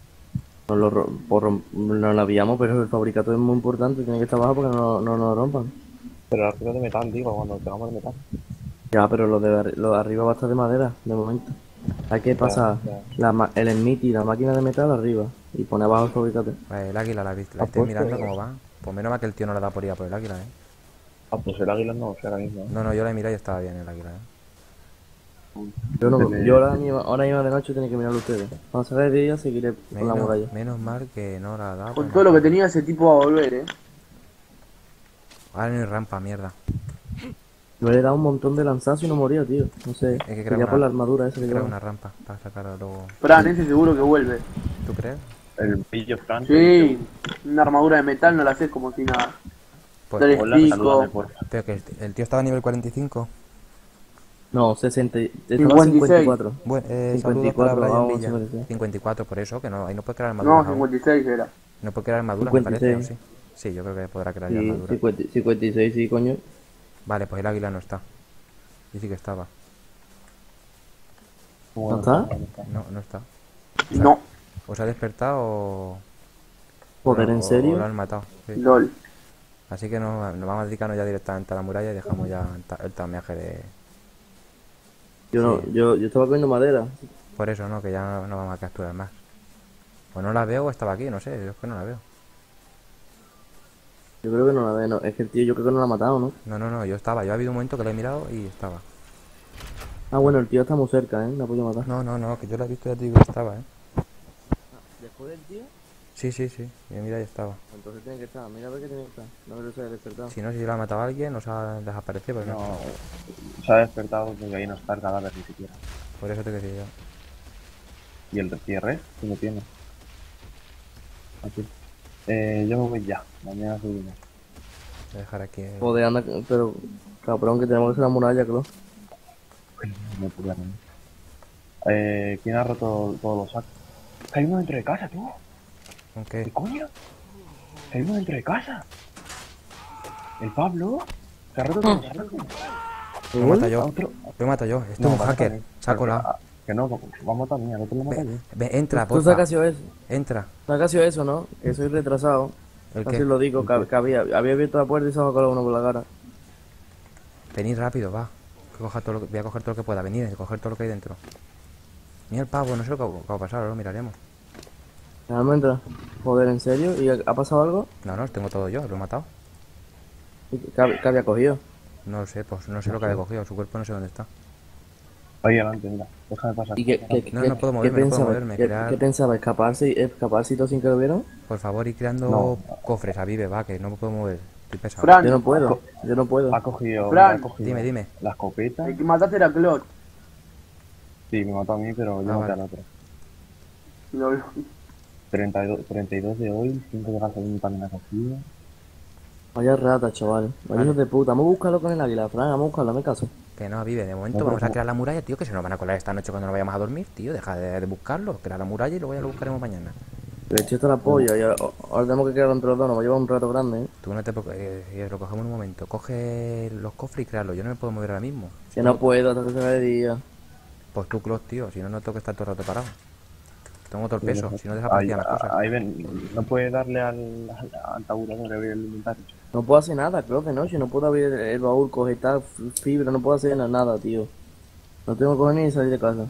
No la pillamos, pero el fabricato es muy importante, tiene que estar abajo porque no nos lo rompan. Pero arriba de metal, digo, cuando tengamos de metal. Ya, pero lo de arriba va a estar de madera, de momento. Hay que pasar ya. el Smith y la máquina de metal arriba y poner abajo el fabricato. Vale, el águila la viste, la Ah, estoy pues, mirando pues. cómo va. Pues menos mal que el tío no le da por ir a por el águila, Ah, pues el águila no, o sea, ahora mismo. No, yo la he mirado y estaba bien el águila, Yo ahora mismo de noche tengo que mirarlo ustedes. Cuando salga de día seguiré con la muralla. Menos mal que no la ha dado. Con todo lo que tenía ese tipo va a volver, Ahora no hay rampa, mierda. Yo le he dado un montón de lanzazos y no moría, tío. No sé, Hay que crear sería una- por la armadura esa que Creo lleva. una rampa para sacarlo luego. Fran, ese seguro que vuelve. ¿Tú crees? El pillo Fran. Sí, una armadura de metal no la haces como si nada. Pues, Dale. Hola, Pico. salúdame, porfa. pero que el tío estaba a nivel 45. No, 60. Estaba 56. 54. Bueno, 54, para Brian vamos, Villa. se merece. 54, por eso, que no, ahí no puede crear armaduras. No, aún. 56 era. No puede crear armaduras, me parece, ¿o 56. sí? Sí, yo creo que podrá crear ya Sí, armaduras. 56, sí, coño. Vale, pues el águila no está. Y sí que estaba. ¿No está? No está. No, O se ha despertado o... Joder, o- ¿en o serio? lo han matado. Sí. LOL. Así que nos vamos a dedicarnos ya directamente a la muralla y dejamos ya el tamiaje de... Yo estaba cogiendo madera. Por eso, ¿no? Que ya no vamos a capturar más. O no la veo o estaba aquí, no sé. Yo es que no la veo. Yo creo que no la ve, no. Es que el tío yo creo que no la ha matado, ¿no? No, yo estaba. Yo ha habido un momento que la he mirado y estaba. Ah, bueno, el tío está muy cerca, ¿eh? La puedo matar. No, que yo la he visto y ya te digo que estaba, ¿eh? ¿Después del tío? Sí. Yo mira y estaba. Entonces tiene que estar. Mira a ver que tiene que estar. No creo que se haya despertado. Si no, si la ha matado a alguien, nos ha desaparecido, pero no. No, se ha despertado porque ahí no está el cadáver ni siquiera. Por eso te decía yo. ¿Y el cierre? ¿Quién lo tiene? Aquí. Yo me voy ya. Mañana subimos. Voy a dejar aquí. Joder, anda, pero... Cabrón, que tenemos que hacer la muralla, creo. No pude ¿quién ha roto todos los sacos? ¿Que hay uno dentro de casa, tú? ¿Con ¿Qué qué? coño? ¿Que hay uno dentro de casa? ¿El Pablo? ¿Se ha roto todos los sacos? Lo mata yo. Otro. Lo mato yo. Esto No, es un vale, hacker. vale. Sácola. Que no, vamos también, al otro lo mato yo. Entra, Tú porfa. sacas eso. Entra. Sacas eso, ¿no? Que soy retrasado. ¿El Así qué? lo digo, que había abierto la puerta y se me ha colado uno por la cara. Venid rápido, va. Voy a coger todo lo que pueda. Venid, a coger todo lo que hay dentro. Mira el pavo, no sé lo que va a pasar, ahora lo miraremos. Realmente, joder, ¿en serio? ¿Y ha pasado algo? No, no, tengo todo yo, lo he matado. ¿Qué había cogido? No lo sé, pues no sé lo que había cogido, su cuerpo no sé dónde está. Ahí adelante, mira. Déjame pasar. ¿Y No puedo moverme, no puedo moverme, crear- ¿Qué pensaba? ¿Escaparse y todo sin que lo vieran? Por favor, ir creando No. cofres a Vive, va, que no me puedo mover. Estoy pesado. Fran, Yo no puedo. Ha cogido, Fran. ha cogido Dime. la escopeta. el que mataste era Claude. Sí, me mató a mí, pero yo maté vale. al otro. Lo- 32 de oil, 5 de gasolina también ha cogido. Vaya rata, chaval. Vaya hijos de puta. Vamos a buscarlo con el águila, Fran. Vamos a buscarlo, me caso. Que no, Vive, de momento No, vamos a no. crear la muralla, tío, que se nos van a colar esta noche cuando nos vayamos a dormir, tío. Deja de buscarlo, crear la muralla y luego ya lo buscaremos mañana. Le eché hasta la polla y ahora tenemos que quedar entre los dos. Nos va a llevar un rato grande, ¿eh? Tú no te preocupes, lo cogemos en un momento. Coge los cofres y créalo, yo no me puedo mover ahora mismo. Que no puedo hasta que se vaya de día. Pues tú, Clos, tío, si no, no tengo que estar todo el rato parado. Tengo todo el peso, si no desaparecían las cosas. Ahí ven, no puede darle al tabulador de abrir el inventario. No puedo hacer nada, creo de noche. No puedo abrir el baúl, coger tal fibra. No puedo hacer nada, tío. No tengo que coger ni salir de casa.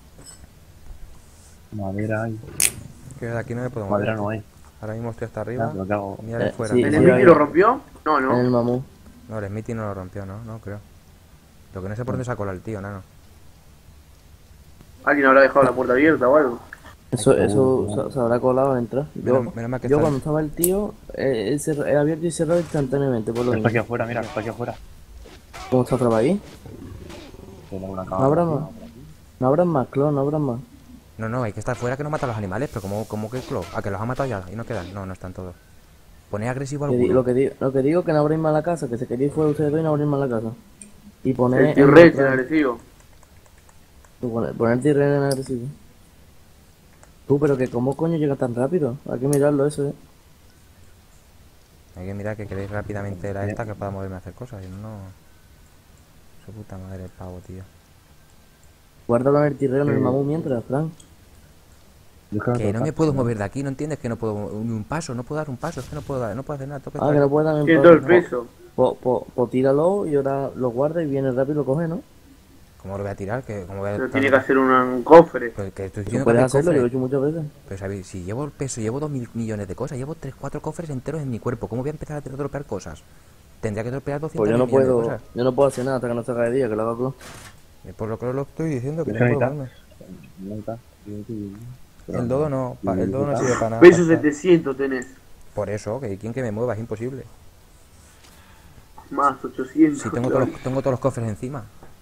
Madera hay. Que de aquí no me puedo mover. Madera no hay. Ahora mismo estoy hasta arriba. Lo que hago. Mira de fuera. sí, ¿El sí, Smithy ahí. lo rompió? No, En no. el mamú. No, el Smithy no lo rompió, ¿no? No creo. Lo que no sé por dónde sacó el tío, nano. Alguien habrá dejado la puerta abierta o algo. Eso se habrá colado al entrar. Menos mal que Yo está- cuando estaba el tío, él abierto y cerrado instantáneamente, por lo Está aquí mismo. afuera, mira, está aquí afuera. ¿Cómo está otra vez ahí? Tiene una No habrá más. No habrán más, Clon, no habrán más. No, hay que estar fuera que no mata a los animales, pero como que Clo, a que los ha matado ya y no quedan. No están todos. Poné agresivo al Lo que digo que no abréis más la casa, que se queréis fuera ustedes dos y no abréis más la casa. Y poner El T-Rex, el agresivo. Poner T-Rex en agresivo. Tú, pero que cómo coño llega tan rápido. Hay que mirarlo eso, Hay que mirar que queréis rápidamente la esta que pueda moverme a hacer cosas, si no, no. Su puta madre el pavo, tío. Guárdalo en el T-Rex en el mamú mientras, Frank. Yo creo Que no me está- puedo mover de aquí, ¿no entiendes? Que no puedo ni un paso, no puedo dar un paso, es que no puedo hacer nada. Tengo que Ah, que estar- no puede también. Tiene todo el peso. Pues tíralo y ahora lo guarda y viene rápido y lo coge, ¿no? ¿Cómo lo voy a tirar? Que como voy a Pero tiene que hacer un cofre. Pues que estoy Tú diciendo que puedes hay hacerlo, yo lo he cofres. hecho muchas veces. Pero ¿sabes? Si llevo el peso, llevo 2.000 millones de cosas, llevo 3-4 cofres enteros en mi cuerpo. ¿Cómo voy a empezar a tropear cosas? Tendría que tropear 200 Pues millones de cosas. yo no puedo hacer nada hasta que no se haga de día, que lo haga tú. Por lo que lo estoy diciendo, que no Deja puedo mitad. moverme. Mitad. El dodo no, el dodo no sirve para nada. Peso 700 tenés. Por eso, que quien que me mueva es imposible. Más 800. Si tengo tengo todos los cofres encima.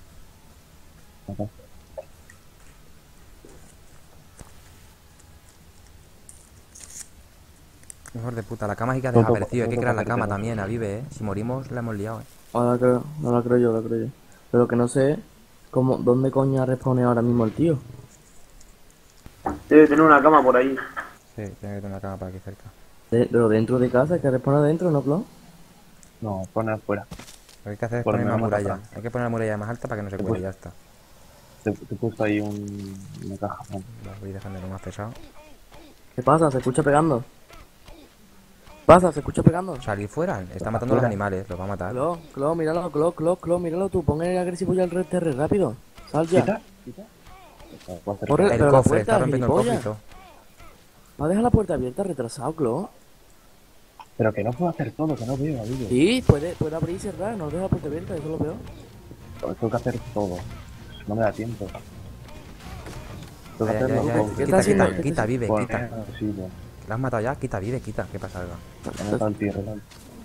Mejor de puta, la cama sí que ha Todo, desaparecido. Hay que todo crear la para que cama tenga. también, a Vive, Si morimos, la hemos liado, Ahora creo yo. Pero que no sé dónde coño responde ahora mismo el tío. Debe tener una cama por ahí. Sí, tiene que tener una cama para aquí cerca. Pero dentro de casa, que responde adentro, ¿no, Clo? No, pone afuera. Lo que hay que hacer es Por lo poner una menos más muralla. atrás. Hay que poner la muralla más alta para que no se cuele, ya está. Te he puesto ahí una caja. ¿no? Lo voy dejando lo más pesado. ¿Qué pasa? ¿Se escucha pegando? ¿Pasa? ¿Se escucha pegando? Salir fuera, está matando a los animales, los va a matar. Clo, míralo tú. Pon el agresivo ya el red terre, rápido. Sal ya. Voy a hacer- Corre. El pero la cofre, puerta, está rompiendo el cofre y gilipollas. todo. Va a dejar la puerta abierta, retrasado, Clo. Pero que no puedo hacer todo, que no veo, amigo. Sí, puede abrir y cerrar, no deja la puerta abierta, eso es lo peor. Tengo que hacer todo. No me da tiempo. Tengo que Ya, hacerlo ya, todo. ¿Qué está haciendo? Quita, Vive, Poner quita. agresivo. ¿La has matado ya? Quita, Vive, quita. ¿Qué pasa, Alba? Poner al tierra, ¿no?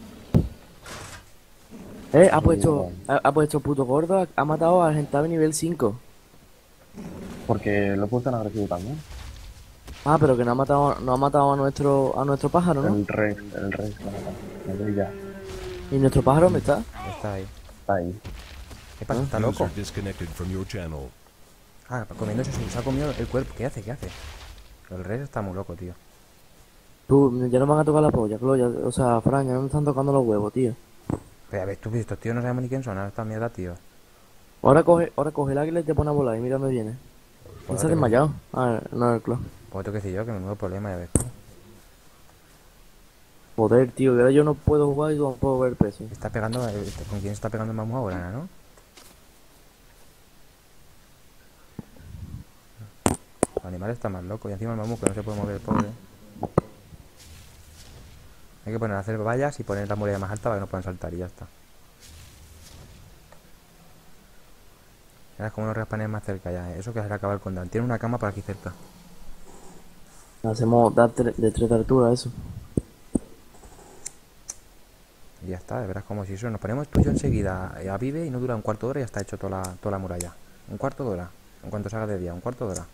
Ha puesto puto gordo, ha matado a Gentave nivel 5. Porque lo he puesto en agresivo también. Ah, pero que no ha matado a nuestro pájaro, ¿no? El rey, me doy ya. ¿Y nuestro pájaro dónde está? Está ahí. Está ahí. ¿Qué pasa? ¿Está loco? User disconnected from your channel. Ah, comiéndose, se ha comido el cuerpo. ¿Qué hace? El rey está muy loco, tío. Tú, ya no me van a tocar la polla, Clo, o sea, Fran, ya no me están tocando los huevos, tío. Pero a ver, tú, estos tíos no sabemos ni quién son, ahora esta mierda, tío. Ahora coge el águila y te pone a volar y mira dónde viene. ¿Quién se ha desmayado? Ah, no, el Clo. Pues tengo que decir yo que me nuevo problema, ya ves. Joder, tío, que ahora yo no puedo jugar y no puedo ver peso. Está pegando... ¿Con quién está pegando el mamú ahora, no? El animal está más loco. Y encima el mamú que no se puede mover, el pobre. Hay que poner a hacer vallas y poner la muralla más alta para que no puedan saltar y ya está. Ahora es como unos respanes más cerca ya. Eso que será acabar el condado. Tiene una cama por aquí cerca. Hacemos de 3 de altura, eso. Y ya está, verás como si eso. Nos ponemos tú y yo enseguida a vive y no dura un cuarto de hora y ya está hecho toda la muralla. Un cuarto de hora. En cuanto salga de día, un cuarto de hora.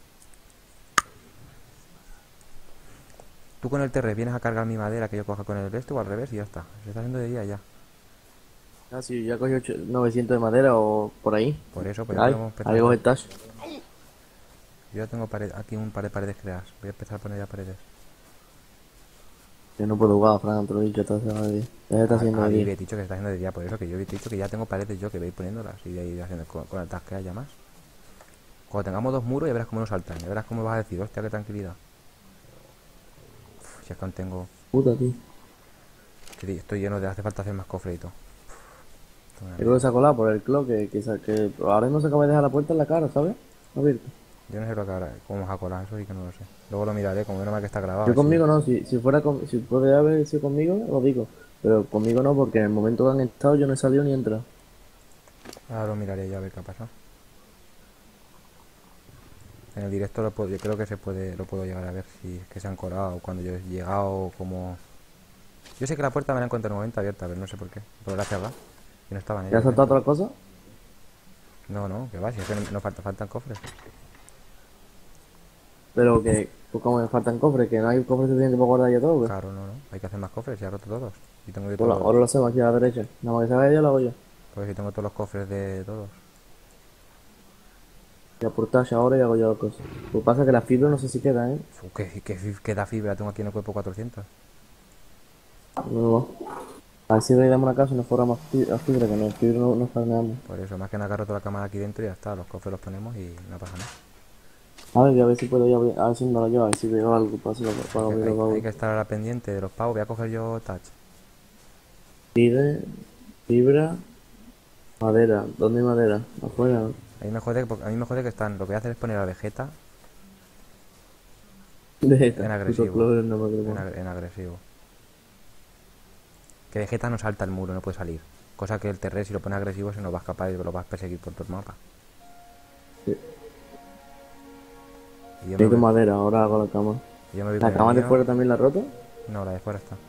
Tú con el terre vienes a cargar mi madera que yo coja con el este o al revés y ya está. Se está haciendo de día ya. Ah, sí, ya cogí 900 de madera o por ahí. Por eso, pues ya Ay, podemos empezar. ahí coge el tash. Yo ya tengo aquí un par de paredes creadas. Voy a empezar a poner ya paredes. Yo no puedo jugar, Fran, te lo he dicho, está haciendo de día. Ya se está haciendo de He día. dicho que se está haciendo de día, por eso que yo he dicho que ya tengo paredes yo que voy poniéndolas y de ahí haciendo con el task que haya más. Cuando tengamos 2 muros ya verás cómo nos saltan. Ya verás cómo vas a decir, hostia, qué tranquilidad. Uf, si es que aún tengo... Puta, tío. Estoy lleno de... Hace falta hacer más cofres y todo. Yo creo que se ha colado por el clock, que ahora mismo se acaba de dejar la puerta en la cara, ¿sabes? Abierto. Yo no sé lo que ahora, cómo vamos a colar, eso sí que no lo sé. Luego lo miraré, como menos mal que está grabado. Yo conmigo no, si fuera si puede haber sido conmigo, lo digo. Pero conmigo no, porque en el momento que han estado yo no he salido ni he entrado. Ahora lo miraré ya a ver qué ha pasado. En el directo yo creo que lo puedo llegar a ver si es que se han colado cuando yo he llegado como... Yo sé que la puerta me la encontré en un momento abierta, pero no sé por qué. Pero la cerrada. Y no estaban ¿Ya has saltado otra cosa? No, que va, si es que no faltan cofres. Pero que, pues como me faltan cofres, que no hay cofres suficientes para guardar ya todo, pues. Claro, no. Hay que hacer más cofres, ya he roto todos. Y tengo yo Hola, todos. ahora lo hacemos aquí a la derecha. Nada más que se vaya yo lo hago yo. Pues si tengo todos los cofres de todos. Y aportaje ahora y hago yo las cosas. Lo que pasa es que las fibras no sé si quedan, ¿eh? ¿Qué da fibra? Tengo aquí en el cuerpo 400. No. A ver si le damos una casa y nos forra más fibra, que no, fibra no farmeamos. Por eso, más que nada agarro toda la cámara aquí dentro y ya está. Los cofres los ponemos y no pasa nada. A ver si puedo yo, a ver si me lo llevo, a ver si veo algo para hacerlo, para abrirlo. Hay que estar ahora pendiente de los pavos. Voy a coger yo touch. Fibra, madera. ¿Dónde hay madera? Afuera, ¿no? A mí me jode que están. Lo que voy a hacer es poner a Vegeta En agresivo. agresivo. En agresivo. Que Vegeta no salta el muro, no puede salir. Cosa que el Terré, si lo pone agresivo, se nos va a escapar y lo va a perseguir por todo el mapa. Sí. Y yo Tengo madera, ahora hago la cama. yo me voy ¿La con cama el de mío. fuera también la rota? No, la de fuera está.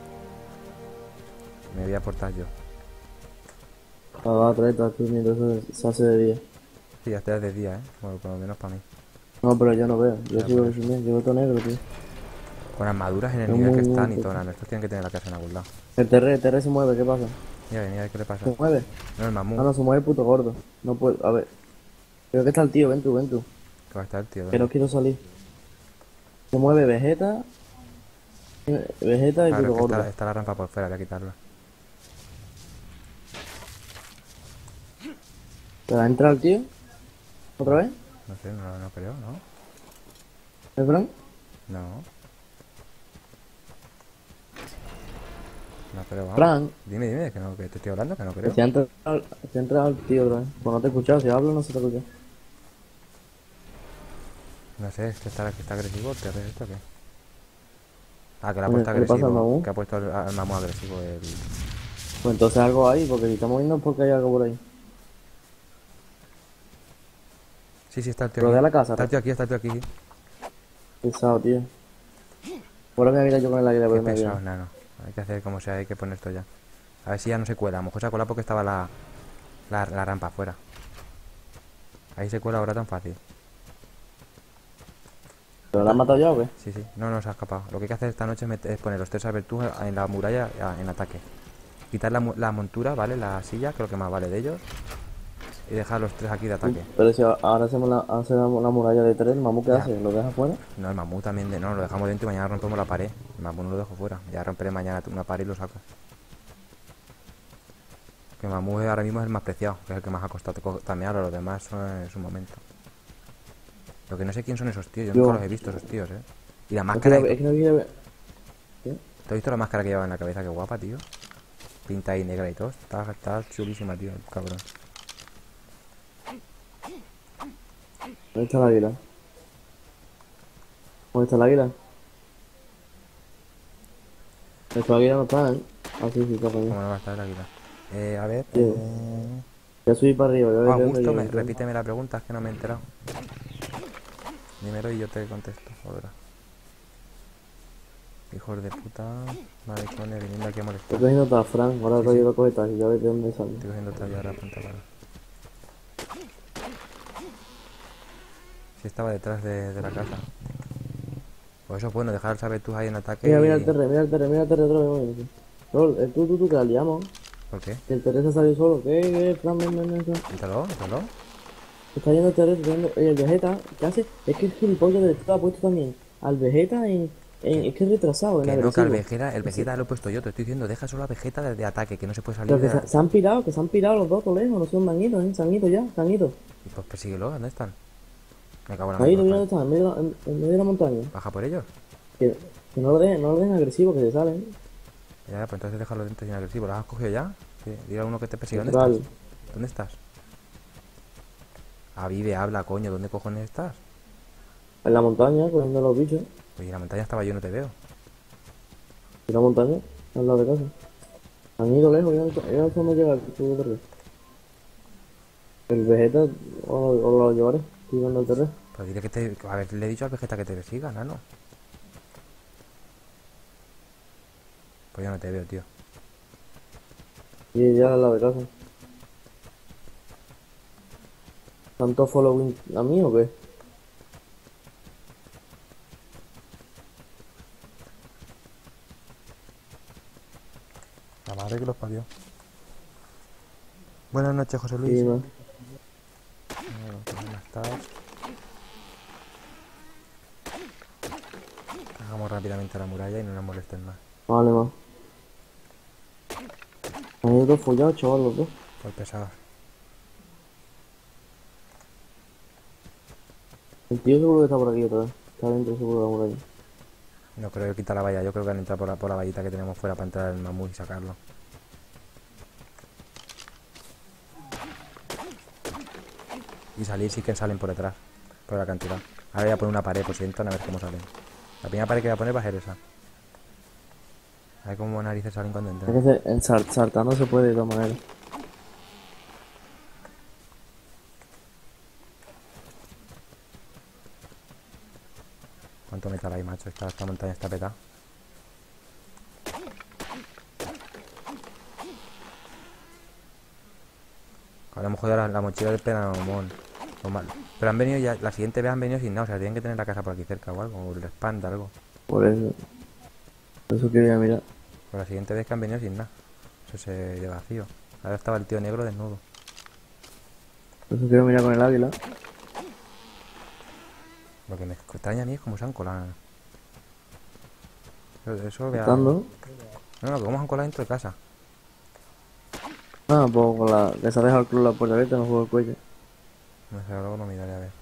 Me voy a aportar yo. La va a traer todo aquí mientras se hace de día. Sí, ya está de día, Bueno, por lo menos para mí. No, pero yo no veo. Yo Ya, sigo por sin llevo todo negro, tío. Con armaduras en el No, nivel que muy están y bien, todo. Estos tienen que tener la casa en algún lado. El terre se mueve, ¿qué pasa? Mira, a ver qué le pasa. ¿Se mueve? No, el Ah, mamú. no, se mueve el puto gordo. No puedo, a ver. Creo que está el tío, ven tú. Que va a estar, tío. Que no quiero salir. Se mueve Vegeta y el Claro, puto que gordo. está la rampa por fuera, voy a quitarla. ¿Te va a entrar el tío? ¿Otra vez? No sé, no creo, ¿no? ¿El Fran? No. No creo, vamos. Fran. Dime, que te estoy hablando, que no creo. Se ha entrado el tío otra vez. Pues no te he escuchado, si hablo no se te escucha. No sé, es que está agresivo, ¿te haces esto o qué? Ah, que le ha Oye, puesto ¿qué le pasa al agresivo. mamú? Que ha puesto al mamú agresivo el... Pues entonces algo ahí, porque si estamos viendo es porque hay algo por ahí. Sí, está el tío Rodea aquí. la casa. Está el tío aquí. Pesado, tío. Ahora me voy a ir yo con el águila, Qué pero me pesado, voy. nano. Hay que hacer como sea, hay que poner esto ya. A ver si ya no se cuela. A lo mejor se ha colado porque estaba la rampa afuera. Ahí se cuela ahora tan fácil. ¿Pero la han matado ya o qué? Sí. No, se ha escapado. Lo que hay que hacer esta noche es poner los 3 aberturas en la muralla en ataque. Quitar la montura, ¿vale? La silla, que es lo que más vale de ellos. Y dejar los 3 aquí de ataque. Pero si ahora hacemos la muralla de 3, ¿el mamú qué Ya. hace? ¿Lo deja fuera? No, el mamú también. No, lo dejamos dentro y mañana rompemos la pared. El mamú no lo dejo fuera. Ya romperé mañana una pared y lo saco. Que el mamú ahora mismo es el más preciado, que es el que más ha costado tamear. A los demás son en su momento. Lo que no sé quién son esos tíos. Yo nunca los he visto, esos tíos, Y la Es máscara. que no quiere ver. ¿Qué? ¿Te has visto la máscara que lleva en la cabeza? Qué guapa, tío. Pinta ahí negra y todo. Está chulísima, tío, el cabrón. ¿Dónde está el águila? ¿Dónde está el águila? El águila no está, ¿eh? Ah, sí, está para allá. ¿Cómo no va a estar el águila? A ver. Sí. Ya subí para arriba. Yo Augusto, repíteme la pregunta, es que no me he enterado. Dímelo y yo te contesto. Ahora. Hijos de puta. Maricones, viniendo aquí a molestar. Estoy cogiendo tafrán, ahora Sí, sí. lo coge y ya ves de dónde sale. Estoy cogiendo talla ahora pantalón. Sí, estaba detrás de la casa. Pues eso es bueno, dejar saber tú ahí en ataque. Mira, y... mira el terre otra vez. Rol, tú, que la liamos. ¿Por qué? Que el terre se salió solo. ¿Qué? Fran, ven. Quítalo. Está yendo el terre, está yendo. El Vegeta, ¿qué hace? Es que el gilipollas le ha puesto también al Vegeta es que es retrasado, en Que no, que agresivo. el Vegeta lo he puesto yo, te estoy diciendo, deja solo a Vegeta de ataque, que no se puede salir Pero que de la... se han pirado, los dos lejos, no son manitos, se han ido ya, se han ido. Pues persíguelo, ¿dónde están? Me cago en Se han ido, mira la dónde están, en medio de la montaña. Baja por ellos. Que no lo dejen agresivo, que se salen. Ya, pues entonces déjalo dentro sin agresivo. ¿Lo has cogido ya? Sí, dile a uno que te persiga. ¿Dónde Central. estás? ¿Dónde estás? Ah, vive, habla, coño. ¿Dónde cojones estás? En la montaña, cogiendo los bichos. Oye, en la montaña estaba yo, no te veo. En la montaña, al lado de casa. Han ido lejos, ya no sé dónde llegar. El Vegeta, o lo llevaré, estoy dando el terreno. Pues dile que te... A ver, le he dicho al Vegeta que te persiga, nano. Pues yo no te veo, tío. Y ya al lado de casa. ¿Tanto following a mí o qué? La madre que los parió. Buenas noches, José Luis. Sí, no. ¿Cómo estás? Hagamos rápidamente la muralla y no nos molesten más. Vale, va. Han ido todos follados, chaval, los dos. Por pesados. El tío seguro que está por aquí otra vez. Está dentro seguro de la muralla. No creo que quitar la valla, yo creo que han entrado por la vallita que tenemos fuera para entrar el mamut y sacarlo. Y salir sí que salen por detrás, por la cantidad. Ahora voy a poner una pared por si entran a ver cómo salen. La primera pared que voy a poner va a ser esa. A ver cómo narices salen cuando Es entran. que saltando se puede de todas maneras. ¿Cuánto metal hay, macho? Esta montaña está petada. Ahora hemos jodido la mochila del Penanomón. Pero han venido ya, la siguiente vez han venido sin nada, o sea, tienen que tener la casa por aquí cerca o algo, o el spam algo. Por eso. Por eso quería mirar. Pero la siguiente vez que han venido sin nada. Eso se lleva vacío. Ahora estaba el tío negro desnudo. Por eso quiero mirar con el águila. Lo que me extraña a mí es cómo se han colado. Eso voy a... Estando. No, que cómo se han colado dentro de casa. Ah, pues con la que se ha dejado el club la puerta abierta, no juego el cuello. No sé, luego lo miraré a ver.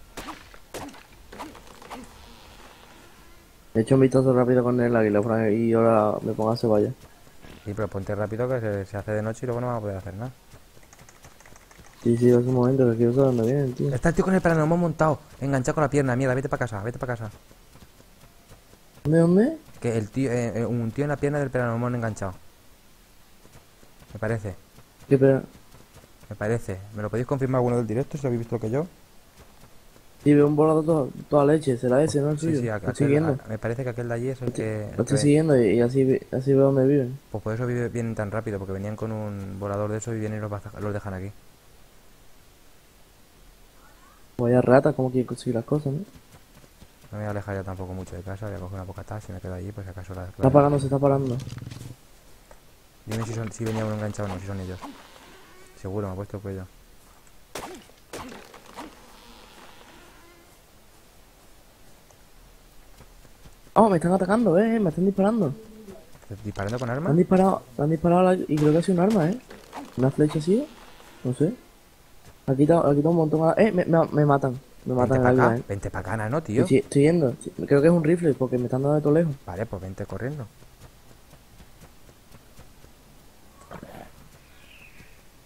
He hecho un vistazo rápido con el águila, Fran, y ahora me pongo a hacer valla. Sí, pero ponte rápido que se hace de noche y luego no vamos a poder hacer nada. Sí, hace un momento que quiero saber dónde viene, tío. Está el tío con el Penanomón montado, enganchado con la pierna. Mierda, vete para casa, vete para casa. ¿Dónde? Que el tío, un tío en la pierna del Penanomón enganchado. Me parece. ¿Qué pena? Me parece. ¿Me lo podéis confirmar alguno del directo si lo habéis visto que yo? Sí, veo un volador toda leche, será ese, ¿no? El Sí, suyo. sí, Lo estoy siguiendo. me parece que aquel de allí es el que... Lo estoy siguiendo y así veo dónde viven. Pues por eso vienen tan rápido, porque venían con un volador de eso y vienen y los dejan aquí. Vaya rata, como quiere conseguir las cosas, ¿no? No me voy a alejar ya tampoco mucho de casa, voy a coger una poca taza y me quedo allí, pues si acaso la... Está parando, se está parando. Dime si venía uno enganchado o no, si son ellos. Seguro, me ha puesto el cuello. Oh, me están atacando, me están disparando. ¿Disparando con Me arma? han disparado y creo que ha sido un arma, ¿eh? Una flecha así, no sé. Ha quitado un montón. Me matan. Me Vente matan para el acá, águila, ¿eh? vente para acá, ¿no, tío? Estoy yendo. Sí, creo que es un rifle porque me están dando de todo lejos. Vale, pues vente corriendo.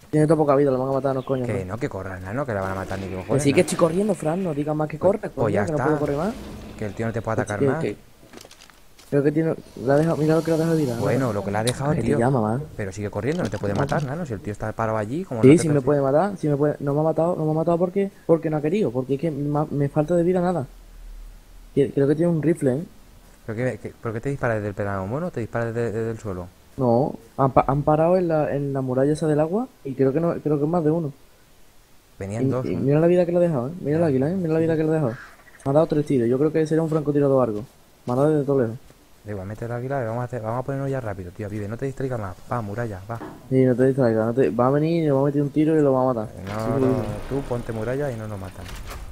Tiene toda poca vida, lo van a matar, no coño. Que ¿no? no, que corra, no, que la van a matar ni que Que cojones. sí que estoy corriendo, Fran, no digas más que corre, Pues coño, ya que no está. puedo correr más. Que el tío no te puede atacar Que- más. que- Creo que tiene. La ha dejado, mira lo que la ha dejado de vida. ¿no? Bueno, lo que le ha dejado, Que te tío. llama, man. Pero sigue corriendo, no te puede matar, nada. Si el tío está parado allí, como Sí, no te sí me persigue. puede matar, sí me puede. No me ha matado porque no ha querido, porque es que me falta de vida nada. Creo que tiene un rifle, ¿eh? ¿Por qué te dispara desde el plano mono o te dispara desde el suelo? No, han parado en la muralla esa del agua y creo que no, creo que es más de uno. Venían dos. Y ¿no? mira la vida que le ha dejado, ¿eh? Mira el águila, ¿eh? Mira la vida que le ha dejado. Me ha dado 3 tiros, yo creo que sería un francotirador o algo. Me ha dado desde todo lejos. Da igual, mete el águila y vamos a ponernos ya rápido, tío. Vive, no te distraigas más. Va, muralla, va. Sí, no te distraigas, va a venir y le va a meter un tiro y lo va a matar. No, Sí, no, tú ponte muralla y no nos matan.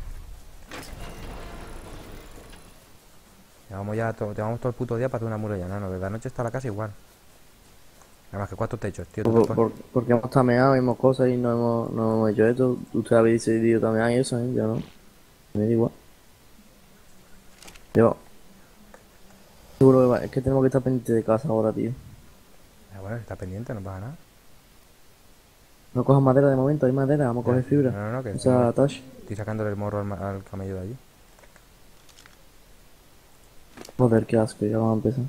Llevamos todo el puto día para hacer una muralla, no, desde la noche está la casa igual. Además que 4 techos, tío. Porque hemos tameado, hemos cosas y no hemos hecho esto. Usted habéis decidido tamear y eso, ¿eh? Yo no. Me da igual. Yo. Seguro que es que tenemos que estar pendientes de casa ahora, tío. Bueno, si está pendiente, no pasa nada. No cojas madera de momento, hay madera, vamos a coger fibra. No, que O sea, Tash. estoy sacándole el morro al camello de allí. Joder, qué asco, ya vamos a empezar.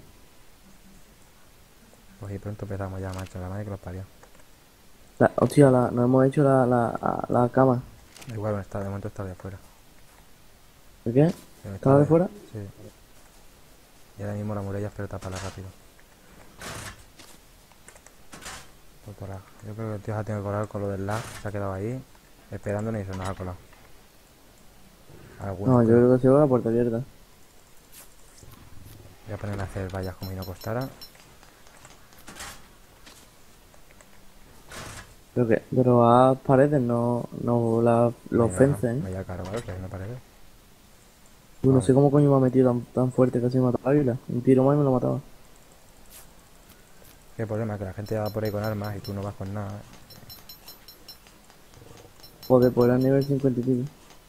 Pues y pronto empezamos ya, macho, la madre que los parió. Hostia, nos hemos hecho la cama. Da igual, de momento está de afuera. ¿De qué? ¿Estaba de fuera? Sí. Y ahora mismo la muralla espero taparla rápido. Yo creo que el tío se ha tenido que colar con lo del lag, se ha quedado ahí, esperándonos y se nos ha colado. No, yo creo que se va la puerta abierta. Voy a ponerme a hacer vallas como si no costara. Pero a paredes, no los fences, ¿eh? Vaya caro, claro, que hay una pared. Uy, no sé cómo coño me ha metido tan fuerte que casi me mataba a águila. Un tiro más y me lo mataba. Qué problema, que la gente va por ahí con armas y tú no vas con nada. Joder, pues era nivel 50 y pico.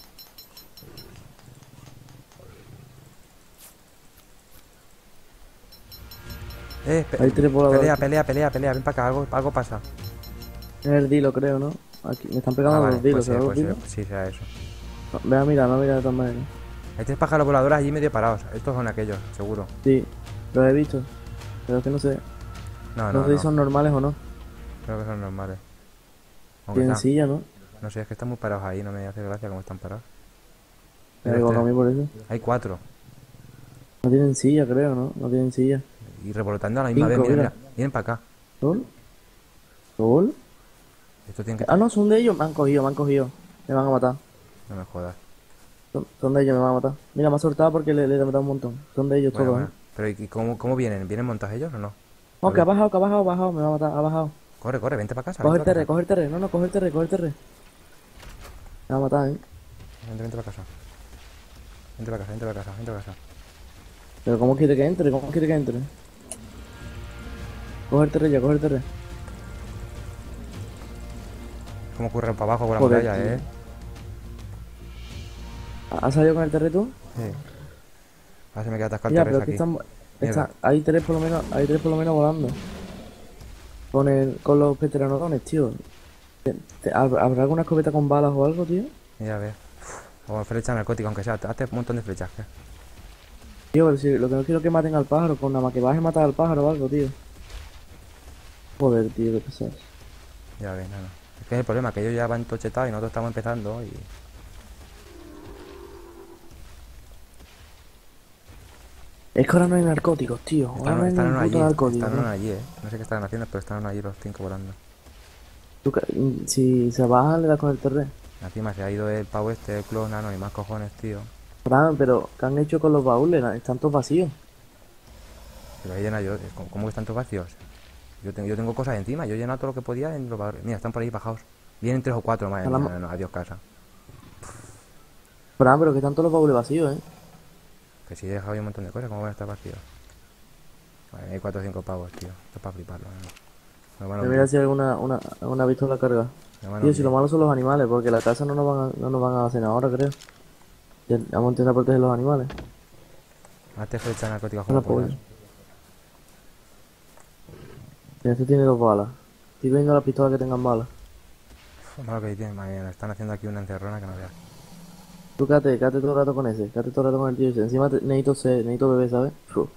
Hay 3 voladores. Pelea, ven para acá, algo pasa. Es el dilo, creo, ¿no? Aquí, me están pegando Vale, los dilos, pues ¿será los dilos? sí, sea eso. No, ve a mirar de todas maneras. Hay 3 pájaros voladores allí medio parados. Estos son aquellos, seguro. Sí, los he visto. Pero es que no sé. No sé si son normales o no. Creo que son normales. Aunque Tienen silla, ¿no? No sé, es que están muy parados ahí, no me hace gracia cómo están parados. Me da igual a mí por eso. Hay 4. No tienen silla, creo, ¿no? No tienen silla. Y revolotando a la misma 5, vez, mira. mira. Vienen para acá. ¿Sol? ¿Sol? Esto tiene que... Ah, no, son de ellos. Me han cogido. Me van a matar. No me jodas. Son de ellos, me van a matar. Mira, me ha soltado porque le he matado un montón. Son de ellos Bueno, todos, bueno. Pero ¿y cómo vienen? ¿Vienen montados ellos o no? No, que ha bajado. Me va a matar, ha bajado. Corre, vente para casa. Coge el vente terre, pa' coge el terre. No, coge el terre. Me va a matar, casa. Vente para casa. Vente para casa. Pero ¿cómo quiere que entre? Coge el terre ya, ¿Cómo ocurre para abajo con la Joder, muralla, tío. ¿Has salido con el terre tú? Sí. Ahora se me queda atascado el Ya, terreno pero es aquí. que Mierda. hay 3 por lo menos volando. Con los veteranodones, tío. ¿Habrá alguna escopeta con balas o algo, tío? Mira, a ver. O flecha narcótica, aunque sea. Hazte un montón de flechas, ¿qué? Tío, pero si lo que no quiero es que maten al pájaro, con nada más que baje a matar al pájaro o algo, tío. Joder, tío, qué pesado. Ya ves, no. Es que es el problema, que ellos ya van tochetados y nosotros estamos empezando y... Es que ahora no hay narcóticos, tío. Ahora no hay Están ningún allí, puto narcótico. están allí, No sé qué están haciendo, pero están allí los 5 volando. Si se bajan, le das con el terreno. Encima se ha ido el pavo el clon, no, ni más cojones, tío. Pero, ¿qué han hecho con los baúles? Están todos vacíos. Pero ahí llena yo, ¿cómo que están todos vacíos? Yo tengo cosas encima, yo he llenado todo lo que podía en los baúles. Mira, están por ahí bajados. Vienen 3 o 4 más, no, adiós casa. Pero que están todos los baúles vacíos, Que si he dejado ahí un montón de cosas, ¿cómo van a estar vacíos? Vale, hay 4 o 5 pavos, tío. Esto es para fliparlo, Mira si hay una pistola carga. Tío, si lo malo son los animales, porque la casa no nos van a hacer nada ahora, creo. Vamos a intentar proteger los animales. Hazte flecha narcótica No, como puedas. Este tiene 2 balas. Estoy viendo las pistolas que tengan balas. Lo malo que tienen, madre mía, nos están haciendo aquí una encerrona que no veas. Tú quédate todo el rato con ese, quédate todo el rato con el tío ese. Encima necesito bebé, ¿sabes? Uf.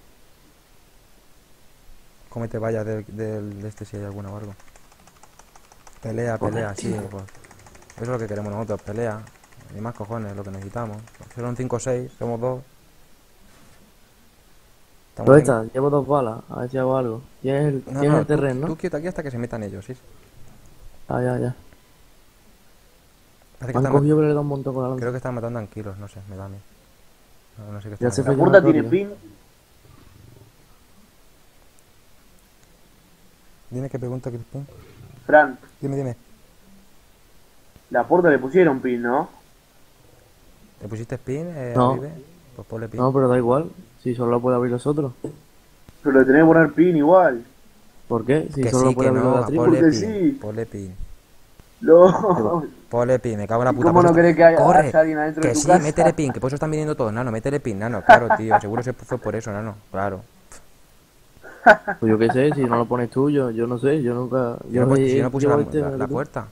Cómete vaya de este si hay alguna o algo. Pelea, sí, pues. Eso es lo que queremos nosotros, pelea. Ni más cojones, lo que necesitamos. Son 5 o 6, somos 2. ¿Dónde estás? Llevo 2 balas, a ver si hago algo. Tienes el terreno, ¿no? Tú quieto aquí hasta que se metan ellos, sí. Ah, ya. Parece que Han están cogido que le da un montón con la lanza. creo que están matando anquilos, no sé, me da a mí. No sé qué Ya están se haciendo. fue. ¿La puerta tiene pin? Dime qué pregunta, Crispin. Fran, Dime. la puerta le pusieron pin, ¿no? ¿Le pusiste spin, No. a Vive? Pues ponle pin. No, pero da igual. Si solo lo puede abrir los otros. Pero le tenés que poner pin igual. ¿Por qué? Si que solo sí, lo puede que abrir no, los de la tribu. ponle Porque pin, sí. ponle pin. No. Ponle pin, me cago en la puta. ¿Cómo por no eso querés que haya corre, alguien adentro de que tu sí, casa? métele pin, que por eso están viniendo todos, nano, métele pin, nano, claro, tío, seguro se fue por eso, nano, claro. Pues yo qué sé, si no lo pones tú, yo no sé, yo nunca... Si yo no puse llevo la, este, la puerta.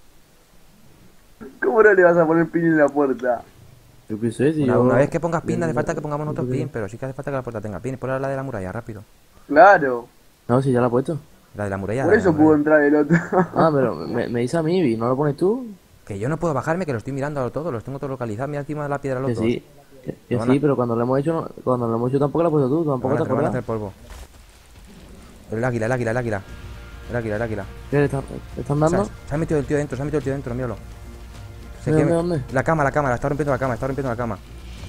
¿Cómo no le vas a poner pin en la puerta? Yo qué sé, si Una, yo... una vez que pongas pin, no hace falta que pongamos yo nosotros qué sé. pin, pero sí que hace falta que la puerta tenga pin. Ponle la de la muralla, rápido. Claro. No, si ya la he puesto. La de la muralla. Por la de eso la pudo muralla. entrar el otro. Ah, pero me dice a mí, ¿y no lo pones tú? Que yo no puedo bajarme, que lo estoy mirando a todos, los tengo todos localizados, mira encima de la piedra los Que dos. sí, que Lo van a- sí, pero cuando lo hemos hecho, cuando lo hemos hecho tampoco lo has puesto tú, tampoco te Me van a acuerdas. hacer polvo. El águila. ¿Qué le están dando? Se ha metido el tío dentro, míralo. ¿Dónde? La cama, la está rompiendo la cama.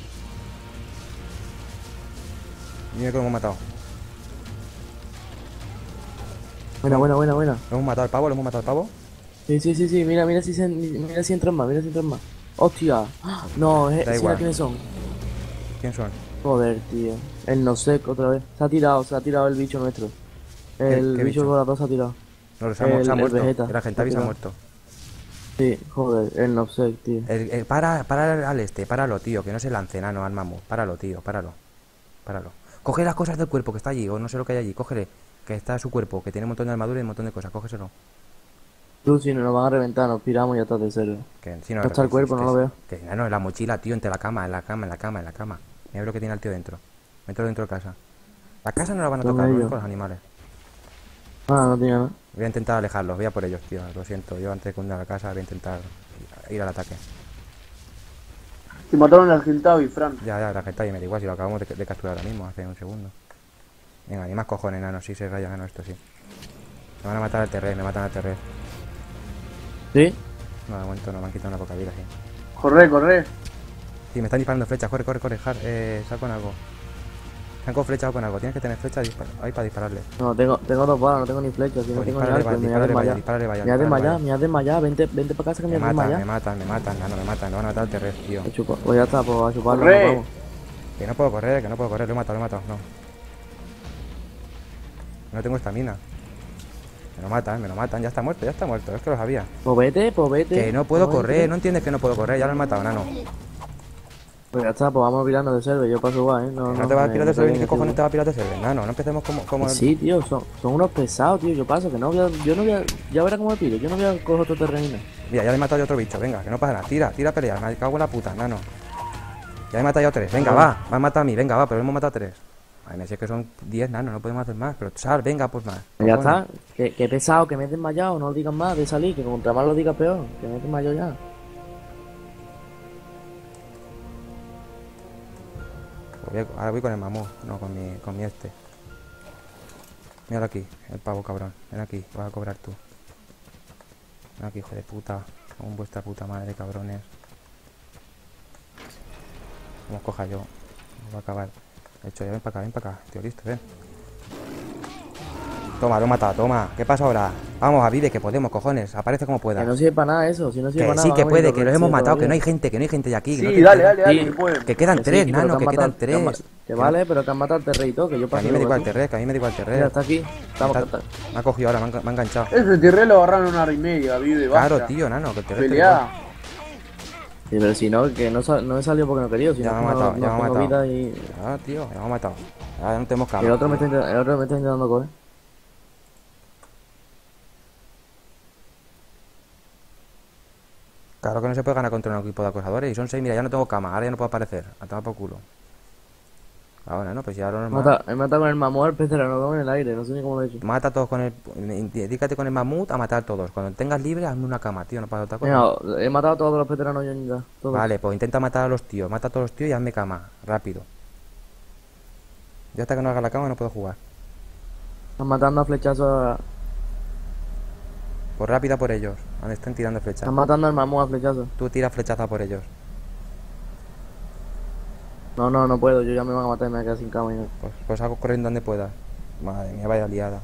Mira que lo hemos matado. Buena. Lo hemos matado al pavo. Sí, mira si entran más, ¡Hostia! No, Da sí, igual. ¿quiénes son? ¿Quién son? Joder, tío. El no sé otra vez. Se ha tirado el bicho nuestro. El qué bicho bicho? volador se ha tirado. No, se ha El muerto. Vegeta. El Argentavis se ha Se ha muerto. Sí, joder, el no sé, tío. Para al páralo, tío, que no se lance, nano, al mamut. Páralo, tío, páralo. Coge las cosas del cuerpo que está allí, o no sé lo que hay allí, cógele. Que está su cuerpo, que tiene un montón de armadura y un montón de cosas, cógeselo. Tú, si nos van a reventar, nos piramos y ya está de serio. Que si no, No está el cuerpo, no lo veo. Que nano, en la mochila, tío, entre la cama. Mira lo que tiene el tío dentro. Mételo dentro de casa. La casa no la van a ¿Dónde tocar, ellos? no con los animales. Ah, no tiene nada. Voy a intentar alejarlos, voy a por ellos, tío. Lo siento, yo antes de hundir la casa voy a intentar ir al ataque. Se mataron al Argentado y Fran. Ya, la gente ahí me da igual si lo acabamos de capturar ahora mismo, hace un segundo. Venga, ni más cojones, nano, sí se raya, nano, esto sí. Me van a matar al terror, me matan al terror. ¿Sí? No, de momento no, me han quitado una poca vida, sí. Corre. Sí, me están disparando flechas, corre, sal con algo. Sal con flecha o con algo, tienes que tener flechas ahí para dispararle. No, tengo 2 balas, no tengo ni flechas, si no Pues tengo ni dispárale, arco, me voy a desmayar. dispárale, vaya. Me voy a desmayar, vente para casa que me voy a Me desmayar. matan, nano, me van a matar al terror, tío. Pues ya está, pues a chuparlo, Corre. nos vamos. Que no puedo correr, lo he matado, no. No tengo estamina. Me lo matan, ya está muerto, es que lo sabía. Pues vete. Que no puedo Pues correr, vete. no entiendes que no puedo correr, ya lo han matado, nano. Pues ya está, pues vamos pirando de server, yo paso igual, ¿eh? No te vas a pirar de server, ni qué cojones te vas a pirar de server, nano, no empecemos como Sí, tío, son unos pesados, tío, yo paso, que no voy a, yo no voy a, ya verás cómo me piro, yo no voy a coger otro terreno. Mira, ya le he matado yo otro bicho, venga, que no pasa nada, tira a pelear, me cago en la puta, nano. Ya he matado yo 3, venga, va, me han matado a mí, venga, va, pero hemos matado 3. Ay, me sé que son 10, nano, no podemos hacer más, pero sal, venga, pues más. Ya Cojones. está, que pesado, que me he desmayado, no lo digan más de salir, que contra más lo digas peor, que me he desmayado ya. Pues ahora voy con el mamú, no con mi este. Míralo aquí, el pavo cabrón, ven aquí, vas a cobrar tú. Ven aquí, hijo de puta, con vuestra puta madre, cabrones. Como coja yo, voy a acabar. De hecho, ya ven para acá, tío, listo, ven. Toma, lo he matado, toma. ¿Qué pasa ahora? Vamos, Avide, que podemos, cojones. Aparece como pueda. Que no sirve para nada eso, si no sirve Que para nada. sí, que vamos, puede, lo que los sí, hemos matado, que todavía. no hay gente ya aquí. Sí, no te- dale, Sí. que pueden. Que quedan Que 3, sí, pero nano, que que han quedan matado- 3. Que vale, pero que han matado al territo, que yo Que a paso mí me da igual el igual. terror, que a mí me da igual el Mira, terror. está aquí, estamos Me ha cogido ahora, me ha enganchado. Ese tierré lo agarraron en 1 hora y media, vive, basta. Claro, tío, nano, que el terror. Pelea. Sí, pero si no, que no he salido porque no quería, si Ya no, me ha matado, no ya me ha tengo matado. vida y... Ah, tío, ya me ha matado. Ahora no tenemos El cama. otro me está intentando coger. Claro que no se puede ganar contra un equipo de acosadores. Y son 6, mira, ya no tengo cama, ahora ya no puedo aparecer. A tomar por culo. Ahora no, pues ya lo normal. He matado con el mamut al pteranodón en el aire, no sé ni cómo lo he hecho. Mata a todos con el. Dedícate con el mamut a matar a todos. Cuando tengas libre, hazme una cama, tío, no pasa otra cosa. Mira, he matado a todos los pteranodons ya. Todos. Vale, pues intenta matar a los tíos. Mata a todos los tíos y hazme cama, rápido. Yo hasta que no haga la cama no puedo jugar. Están matando a flechazos a... Pues rápida por ellos. Donde estén tirando flechas. Están matando al mamut a flechazos. Tú tira flechaza por ellos. No puedo, yo ya me van a matar y me voy a quedar sin cama y no. Pues hago corriendo donde puedas. Madre mía, vaya liada.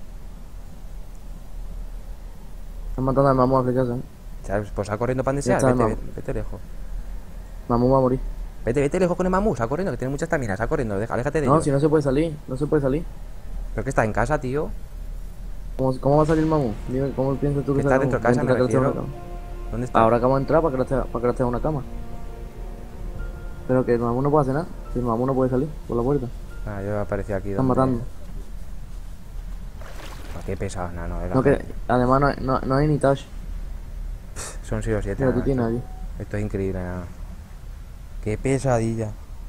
Están matando al mamut a flechazos, ¿Sabes? Pues sal corriendo para donde Ya sea. está, Vete lejos. Mamut va a morir. Vete lejos con el mamut. Sal corriendo, que tiene mucha estamina. Sal corriendo, aléjate de No, ellos. si no se puede salir, no se puede salir. Pero que está en casa, tío. ¿Cómo va a salir el mamut? Dime, ¿cómo piensas tú que Está sale el dentro de mamut? casa, me Mientras que él esté en refiero. una cama. ¿Dónde está? Ahora acabo de entrar para que lo esté en una cama. Pero que el mamut no puede hacer nada. Si el mamut no puede salir por la puerta. Ah, yo aparecí aquí. Están donde- matando. Ah, qué pesados, nano. No, que, además no hay ni touch. Son 6 o 7. Mira, tú tienes allí. Esto es increíble, nano. Qué pesadilla.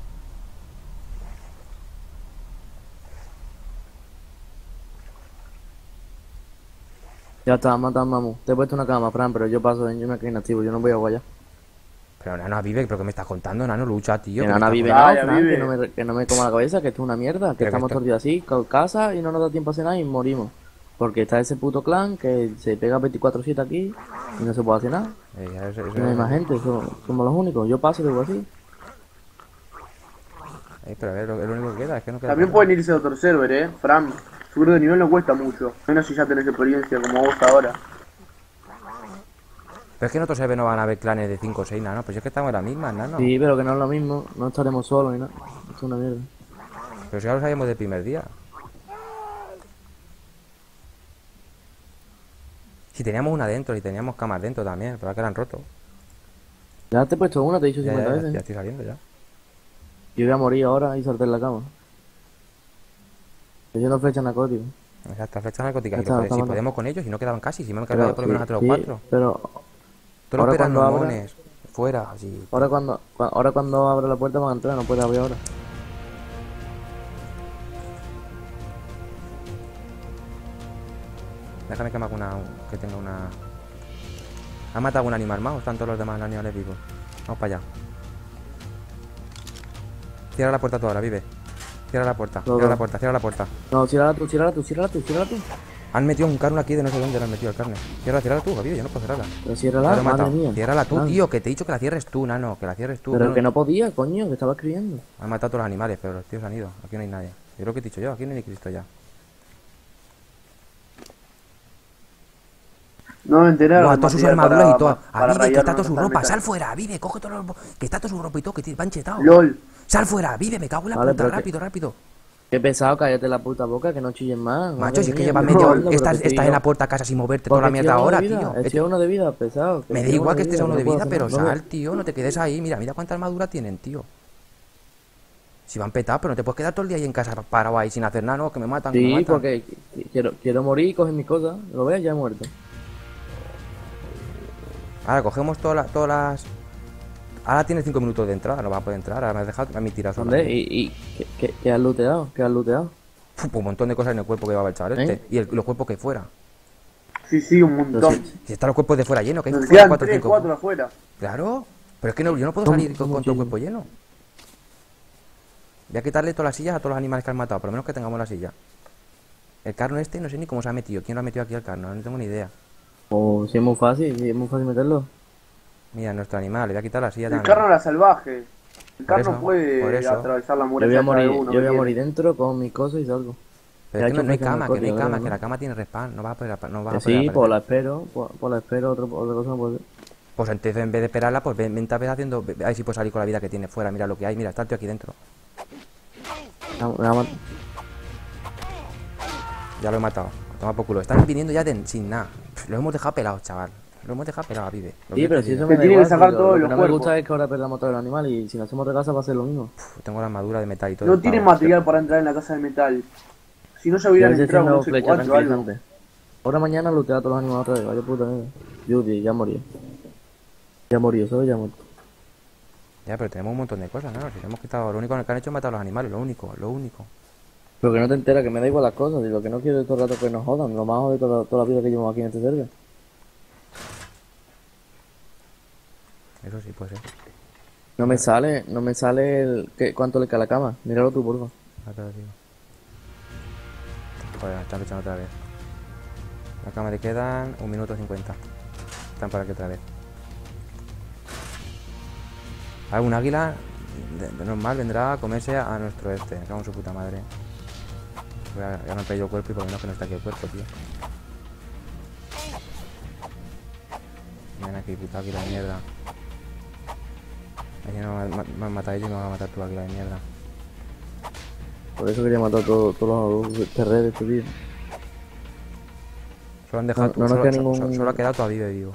Ya está, matando al mamut. Te he puesto una cama, Fran, pero yo paso, yo me quedo inactivo, yo no voy a guayar. Pero nano, vive, ¿pero qué me estás contando? Nano, lucha, tío. Que ¿qué me Nana estás vive, contando? no, Vaya, Fran, vive. que no me coma la cabeza, que esto es una mierda, que Pero que estamos esto- todos los días así, con casa y no nos da tiempo a hacer nada y morimos. Porque está ese puto clan que se pega 24/7 aquí y no se puede hacer nada. No hay más gente, somos los únicos. Yo paso, digo así. Pero a ver, es lo único que queda, es que no queda También nada. pueden irse a otro server, Fran. Subir de nivel no cuesta mucho. Menos si ya tenés experiencia como vos ahora. Pero es que en otros servers no van a haber clanes de 5 o 6, nano. Pues es que estamos en la misma, nano. Sí, pero que no es lo mismo, no estaremos solos ni nada. Esto es una mierda. Pero si ya lo sabíamos del primer día. Si teníamos una dentro y teníamos camas dentro también, pero ahora que la han roto. Ya te he puesto una, te he dicho Ya, 50 ya, veces. ya estoy saliendo ya. Yo voy a morir ahora y saltar en la cama. Yo no flecha narcótico. Exacto, flechas narcóticas. Ya Y está, si está matando. podemos con ellos, si no quedaban casi, si me han cargado por lo menos a 3 o sí, 4. pero Todos los ahora cuando abra- peranomones, fuera, así. ahora cuando abra la puerta van a entrar, no puede abrir ahora. Déjame que me haga que tenga una... ¿Ha matado algún animal más o están todos los demás animales vivos? Vamos para allá. Cierra la puerta tú ahora, vive. Cierra la puerta, Todo. cierra la puerta, cierra la puerta. No, ciérrala tú, ciérrala tú, ciérrala tú, ciérrala tú. Han metido un carne aquí de no sé dónde le han metido el carne. Ciérrala tú, Javier, yo no puedo cerrarla. Pero Ya ciérrala, lo he madre matado. mía. Ciérrala tú, Ah, tío, que te he dicho que la cierres tú, nano, que la cierres tú. Pero que no podía, coño, que estaba escribiendo. Han matado a todos los animales, pero los tíos han ido. Aquí no hay nadie. Yo creo que te he dicho yo, aquí no hay ni Cristo ya. No me enteraron. Buah, todas sus armaduras y todo. para A Vive, que rayar está no toda su está ropa. metal. Sal fuera, Vive, coge todo que está toda su ropa y todo, que van chetados. LOL. Sal fuera, Vive, me cago en la Vale, puta, pero que- rápido, rápido. Qué pesado, cállate la puta boca, que no chilles más. Macho, si es que mía, llevas no, media hora, pero que estás te en digo, la puerta a casa sin moverte toda la porque mierda estoy a ahora, uno de vida, tío. estoy a uno de vida, pesado. Me da igual que estés a uno de no puedo vida, hacer pero nada, no sal, tío, no te quedes ahí. Mira, mira cuánta armadura tienen, tío. Si van petados, pero no te puedes quedar todo el día ahí en casa parado ahí sin hacer nada, no, que me matan, que me Sí, matan. porque quiero morir y coger mis cosas. Lo ves, ya he muerto. Ahora cogemos todas las... Ahora tienes 5 minutos de entrada, no vas a poder entrar, ahora me has dejado a mí tirado solo. ¿Dónde? ¿Qué has looteado? ¿Qué has looteado? Pues un montón de cosas en el cuerpo que llevaba el chaval este. Y los cuerpos que fuera. Sí, un Pero montón. sí, Si están los cuerpos de fuera llenos, que hay Nos fuera quedan 4 o 3, 5. 4 afuera. Claro, pero es que no, yo no puedo ¿Cómo- salir con cómo todo el que- cuerpo lleno. Voy a quitarle todas las sillas a todos los animales que han matado, por lo menos que tengamos la silla. El carno este no sé ni cómo se ha metido. ¿Quién lo ha metido aquí al carno? No tengo ni idea. O si es muy fácil, meterlo. Mira, nuestro animal, le voy a quitar la silla El también. carno era salvaje. El Por carno eso, por puede eso. atravesar la Yo muralla voy a atrás de morir, uno. yo voy a que morir dentro con mis cosas y salgo. Pero es que Ya he no hay hecho cama, que no hay narcótico, cama, ¿no? que la cama tiene respawn. No vas a poder, no vas a poder Sí, aparecer. pues la espero, pues la espero, otra cosa no puedo hacer. Pues entonces en vez de esperarla, pues vente a ver haciendo... A ver si puedes salir con la vida que tiene fuera. Mira lo que hay, mira, está el tío aquí dentro. Me va a matar. Ya lo he matado. Toma por culo. Están viniendo ya sin nada. Lo hemos dejado pelados, chaval. Lo hemos dejado pelados, vive. Lo Sí, que pero te si digo. eso Te me da tiene que igual, sacar si todos lo los que no me cuerpos. gusta es que ahora perdamos todo el animal y si no hacemos otra casa va a ser lo mismo. Tengo la armadura de metal y todo. No el tienen pavo. material para entrar en la casa de metal. Si no se Y a hubieran veces entrado, tengo no sé flechas cuatro o algo. tranquilizantes. Ahora mañana lootear a todos los animales otra vez, vaya puta mierda. Judy, ya morí. Ya murió, ¿sabes? Ya muerto. Ya, pero tenemos un montón de cosas, ¿no? Si hemos quitado... Lo único que han hecho es matar a los animales, lo único, lo único. Pero que no te enteras, que me da igual las cosas. Y lo que no quiero es todo el rato que nos jodan. Lo más jode toda la vida que llevamos aquí en este server. Eso sí puede ser. No me sale cuánto le cae a la cama. Míralo tú, porfa. Ya te lo digo. Joder, están luchando otra vez. La cama le quedan 1 minuto 50. Están por aquí otra vez. Un águila de normal vendrá a comerse a nuestro este. Me cago en su puta madre. Ya me han pedido cuerpo y por lo menos que no está aquí el cuerpo, tío. Ven aquí, puta águila de mierda. Ahí no me han matado ellos y me van a matar tu águila de mierda. Por eso quería matar todos los terrenos, tío. Solo han dejado. No nos queda ningún... Solo ha quedado tu vive vivo.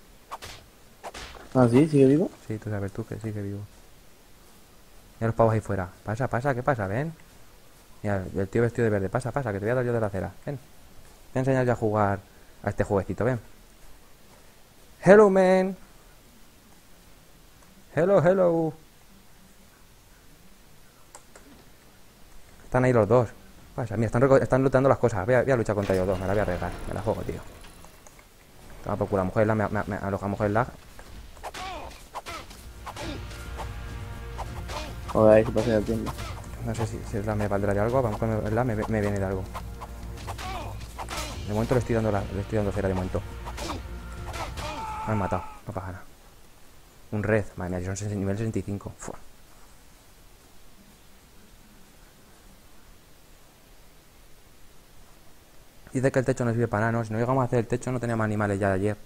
Ah, ¿sí? ¿Sigue vivo? Sí, tú sabes tú que sigue vivo. Mira los pavos ahí fuera. Pasa, pasa, ¿qué pasa? Ven. Mira, el tío vestido de verde. Pasa, pasa, que te voy a dar yo de la acera. Ven. Te voy a enseñar ya a jugar a este jueguecito, ven. Hello, man. Hello, hello. Están ahí los dos. Pasa, mira, están luchando las cosas. Voy a luchar contra ellos dos. Me la voy a regar. Me la juego, tío. Toma por culo. A mujer lag. A mujer lag. Joder, ahí se pasa el tiempo. No sé si el lag me valdrá de algo. A lo mejor el lag me viene de algo. De momento le estoy dando cera de momento. Me han matado. No pasa nada. Un red. Madre mía, son nivel 65. Fua. Dice que el techo no sirve para nada, ¿no? Si no llegamos a hacer el techo no teníamos animales ya de ayer.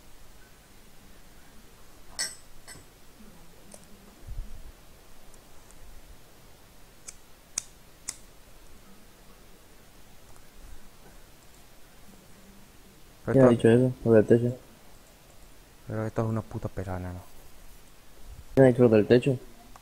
¿Quién ha dicho eso? Lo del techo. Pero estos son unos putos pesados, ¿no? ¿Quién ha dicho lo del techo?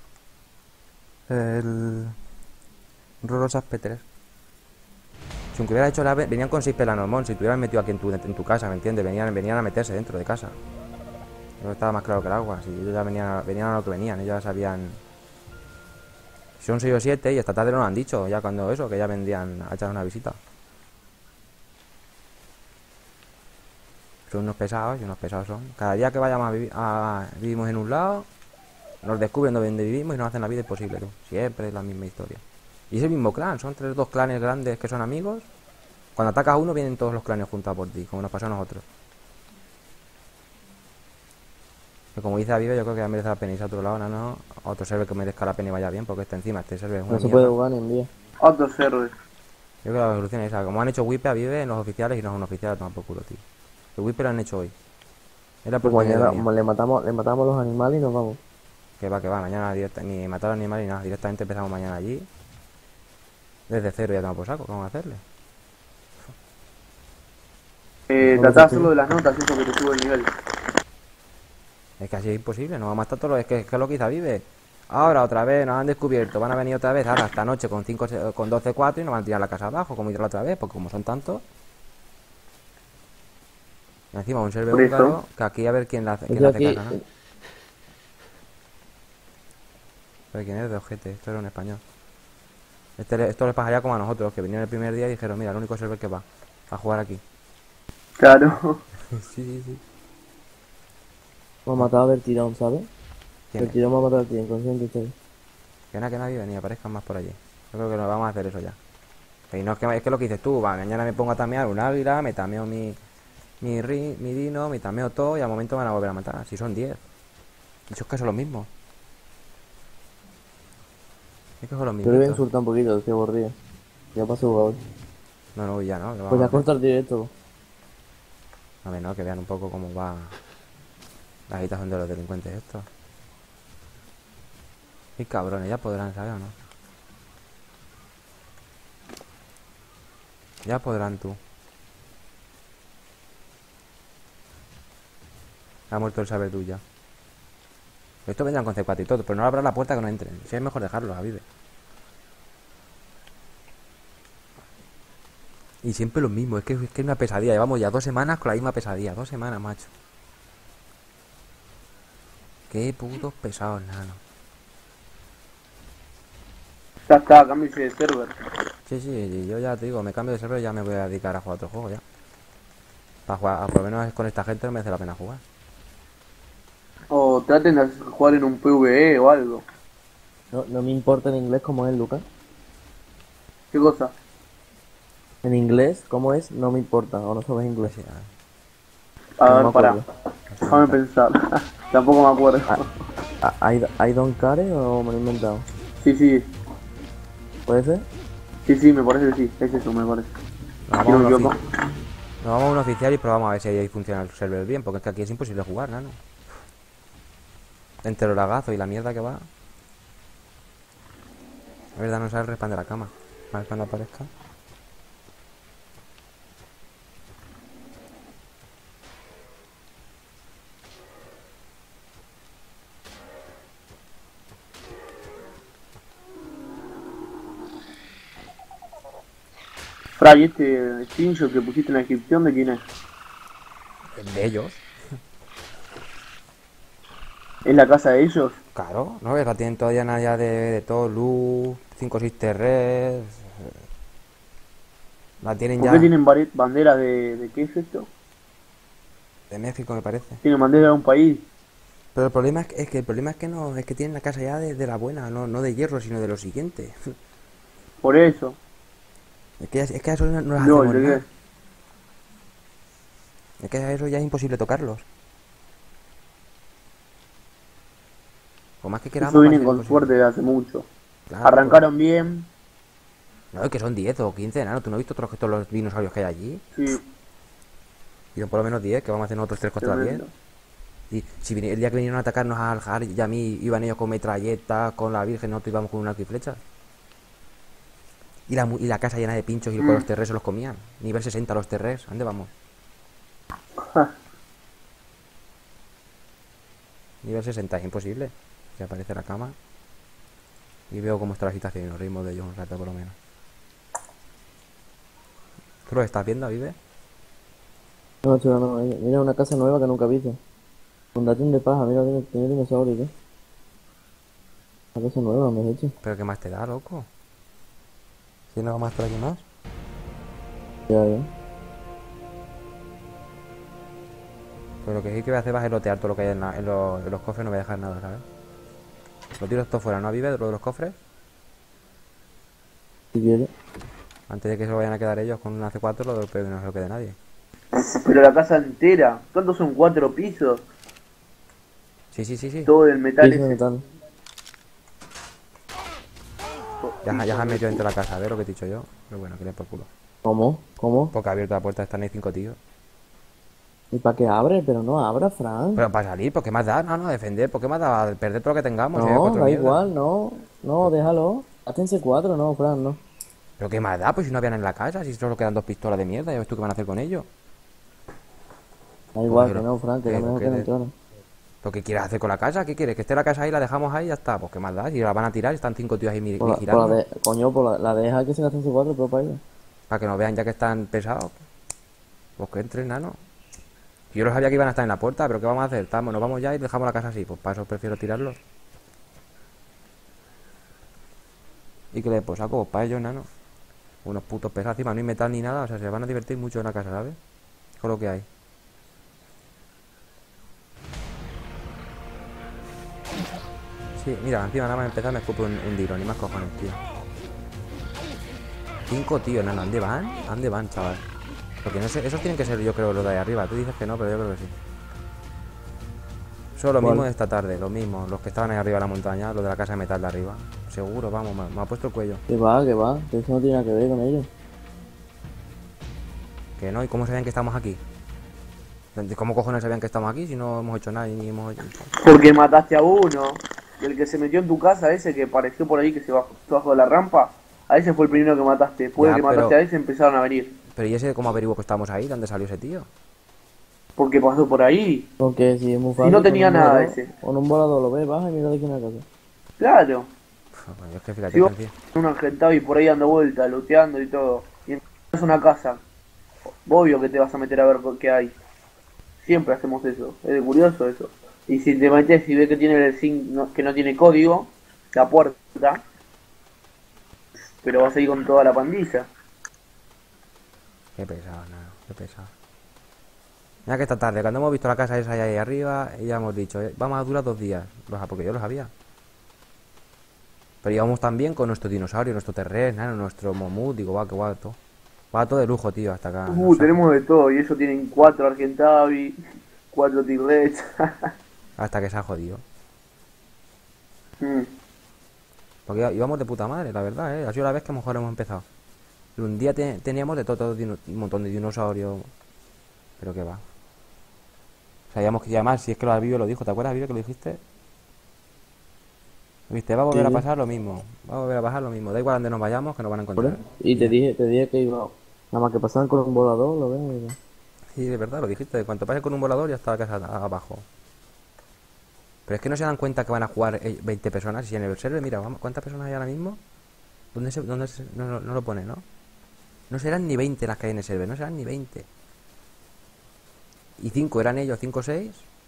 El... Rorosas P3. Si aunque hubiera hecho la... Venían con 6 pelanormón. Si te hubieran metido aquí en tu casa, ¿me entiendes? Venían a meterse dentro de casa. Yo estaba más claro que el agua. Si ellos ya venían a lo que venían. Ellos ya sabían... Si son 6 o 7 y esta tarde no lo han dicho. Ya cuando eso, que ya vendrían a echar una visita. Son unos pesados y unos pesados son. Cada día que vayamos vivimos en un lado, nos descubren donde vivimos y nos hacen la vida imposible, tú. Siempre es la misma historia. Y es el mismo clan, son 2 clanes grandes que son amigos. Cuando atacas a uno vienen todos los clanes juntos a por ti, como nos pasó a nosotros. Que como dice Avive, yo creo que ya merece la pena irse a otro lado, no, otro server que merezca la pena y vaya bien, porque este server es una No se mierda. puede jugar ni en día. Otro server. Yo creo que la solución es esa, como han hecho Wipe a Vive en los oficiales y no es un oficial a tomar por culo, tío. El Wipe lo han hecho hoy. Era Pues porque mañana le matamos los animales y nos vamos. que va, mañana ni matar al animal ni nada, directamente empezamos mañana allí. Desde cero ya estamos por saco, ¿qué vamos a hacerle? Tratá de hacerlo de las notas, eso que te sube el nivel. Es que así es imposible, no vamos a estar todos, es que es lo que hizo Vive. Ahora otra vez nos han descubierto, van a venir otra vez, ahora esta noche con 12-4 y nos van a tirar la casa abajo, como hizo la otra vez, porque como son tantos. Y encima un server Por eso. húngaro, que aquí a ver quién le hace Yo caca, aquí, ¿no? Pero quién es de ojete, esto era un español. Esto le pasaría como a nosotros, que vinieron el primer día y dijeron, mira, el único server que va a jugar aquí. Claro. Sí. hemos matado a Vertirón, ¿sabes? ¿Quién es? Vertirón va a matar a ti, inconsciente usted. Que nadie venía, aparezcan más por allí. Yo creo que nos vamos a hacer eso ya. Y no es que lo que dices tú, va, mañana me pongo a tamear un águila, me tameo mi dino, me tameo todo y al momento van a volver a matar. Si son 10. Y eso es que son los mismos. Es que son los Yo le voy a mismos. insultar un poquito, estoy aburrido. Ya pasó jugador. No, ya no. Pues ya corta el directo. A ver, no, que vean un poco cómo va la agitación de los delincuentes estos. Y cabrones, ya podrán, ¿sabes o no? Ya podrán tú. Ha muerto el saber tuya. Esto vendrán con C4 y todo, pero no abran la puerta que no entren. Si es mejor dejarlos a Vive. Y siempre lo mismo, es que es una pesadilla. Llevamos ya 2 semanas con la misma pesadilla. 2 semanas, macho. Qué putos pesados, nano. Ya está, cámbiese de server. Sí, yo ya te digo, me cambio de server y ya me voy a dedicar a jugar otro juego ya. Para jugar, por lo menos con esta gente no merece la pena jugar. O traten de jugar en un PvE o algo. No me importa en inglés cómo es, Lucas. ¿Qué cosa? En inglés, ¿cómo es? No me importa, o no sabes inglés. Sí, A No ver, me pará. acuerdo. Déjame pensar. Tampoco me acuerdo. ¿I don't care o me lo he inventado? Sí. ¿Puede ser? Sí, me parece que sí. Es eso, me parece. nos Si no vamos, me a un equivoco. nos vamos a un oficial y probamos a ver si ahí funciona el server bien, porque es que aquí es imposible jugar, nano. Entre los lagazos y la mierda que va. La verdad no sale el respawn de la cama. A ver cuando aparezca. Fray, este screenshot que pusiste en la descripción, ¿de quién es? De ellos. ¿Es la casa de ellos? Claro, ¿no ves? La tienen todavía nadie de todo, luz, 5-6 red. La tienen ¿Por ya qué tienen banderas de qué es esto? de México, me parece. Tienen banderas de un país. Pero el problema es que no, es que tienen la casa ya de la buena, no de hierro, sino de lo siguiente. Por eso. Es que a eso no les No, hacemos ¿de nada. qué? Es que a eso ya es imposible tocarlos. Por más que queramos. Eso va a vienen ser con imposible. suerte de hace mucho. Claro, Arrancaron bien. No, es que son 10 o 15, ¿no? ¿Tú no has visto todos los dinosaurios que hay allí? Sí, Y son por lo menos 10, que vamos a hacer nosotros 3 contra 10. tremendo. Y si el día que vinieron a atacarnos al Har y a mí, iban ellos con metralleta, con la Virgen, nosotros íbamos con un arco y flecha. Y la casa llena de pinchos y con los terres se los comían. Nivel 60 los terres, ¿a dónde vamos? Nivel 60 es imposible. Que aparece la cama. Y veo cómo está la situación y nos reímos de ellos un rato por lo menos. ¿Tú lo estás viendo, Vive? No, chico, no. Mira una casa nueva que nunca he visto. Fundación de paja, mira, tiene dinosaurio, ¿qué? Una casa nueva, me has hecho. ¿Pero qué más te da, loco? Si no vamos a estar aquí más. Ya. Pero lo que sí que voy a hacer va a elotear todo lo que hay en los cofres, no voy a dejar nada, ¿sabes? Lo tiro esto fuera, ¿no, Vive? Lo de los cofres. Si quieres. Antes de que se lo vayan a quedar ellos con una C4, pero que no se lo quede nadie. Pero la casa entera. ¿Cuántos son? 4 pisos. Sí. Todo el metal Piso de ese. metal. Ya se han metido dentro de la casa, a ver lo que te he dicho yo. Pero bueno, que le por culo. ¿Cómo? ¿Cómo? Porque ha abierto la puerta, están ahí 5 tíos. ¿Y para qué abre? Pero no abra, Fran. Pero para salir, ¿por qué más da? No, defender, ¿por qué más da? Perder todo lo que tengamos. si hay No, cuatro da mierdas. igual, no. No, déjalo. Hácense 4, no, Fran, no. ¿Pero qué más da? Pues si no habían en la casa, si solo quedan 2 pistolas de mierda, ya ves tú qué van a hacer con ellos. Da igual, Pero- que no, Fran, que pero no mejor que que no de- entraran. ¿Pero qué quieres hacer con la casa? ¿Qué quieres? ¿Que esté la casa ahí, la dejamos ahí y ya está? Pues qué más da, si la van a tirar y están 5 tíos ahí vigilando. Coño, por la deja que se gasten 4, pero para ella. Para que nos vean ya que están pesados. Pues que entren, nano. Yo no sabía que iban a estar en la puerta, pero ¿qué vamos a hacer? Nos vamos ya y dejamos la casa así. Pues para eso prefiero tirarlos. ¿Y qué les saco? Pues para ellos, nano. Unos putos pesados encima, no hay metal ni nada. O sea, se van a divertir mucho en la casa, ¿sabes? Con lo que hay. Sí, mira, encima nada más empezar me escupo un tiro, ni más cojones, tío. 5 tíos, nano, ¿dónde van? ¿A dónde van, chaval? Porque no sé, esos tienen que ser, yo creo, los de ahí arriba. Tú dices que no, pero yo creo que sí. Son lo ¿Cuál? mismo de esta tarde, lo mismo. Los que estaban ahí arriba de la montaña, los de la casa de metal de arriba. Seguro, vamos, me ha puesto el cuello. Que va, que eso no tiene nada que ver con ellos. Que no, ¿y cómo sabían que estamos aquí? ¿Cómo cojones sabían que estamos aquí si no hemos hecho nada y ni hemos hecho... Porque mataste a uno. El que se metió en tu casa, ese que apareció por ahí, que se bajó bajo de la rampa. A ese fue el primero que mataste. Después Ya, de que mataste pero- a ese empezaron a venir. Pero ¿y ese cómo averiguó que estábamos ahí? ¿Dónde salió ese tío? Porque pasó por ahí. Porque si es muy fácil. no tenía con un nada volador- ese. Con un volador lo ves, baja y mira de quién es la casa. Claro. Pues es que fíjate, Si vos tío. un agentado y por ahí dando vueltas, looteando y todo. Y entras a una casa. Obvio que te vas a meter a ver qué hay. Siempre hacemos eso. Es de curioso eso. Y si te metes y ves que tiene el que no tiene código, la puerta, pero vas a ir con toda la pandilla. Qué pesado, no, qué pesado. Mira que esta tarde, cuando hemos visto la casa esa ahí arriba, y ya hemos dicho, vamos a durar 2 días. Porque yo lo sabía. Pero íbamos también con nuestro dinosaurio, nuestro terreno, nuestro momut, digo, va, qué guapo. Va todo de lujo, tío, hasta acá. Tenemos de todo, y ellos tienen 4 Argentavi, 4 T-Rex. Hasta que se ha jodido. Mm. Porque íbamos de puta madre, la verdad, Ha sido la vez que mejor hemos empezado. Y un día teníamos de todo, un montón de dinosaurios. Pero qué va. Sabíamos que además, si es que lo Vive lo dijo, ¿te acuerdas, Vive, que lo dijiste? Viste, va a volver a pasar lo mismo. Va a volver a pasar lo mismo. Da igual donde nos vayamos, que nos van a encontrar. Y te dije que iba. Nada más que pasaban con un volador, lo ven. Sí, de verdad, lo dijiste. De cuanto pase con un volador, ya está la casa abajo. Pero es que no se dan cuenta que van a jugar 20 personas. Y si en el server, mira, ¿cuántas personas hay ahora mismo? No lo pone, ¿no? No serán ni 20 las que hay en el server, no serán ni 20. Y 5 eran ellos, 5 o 6.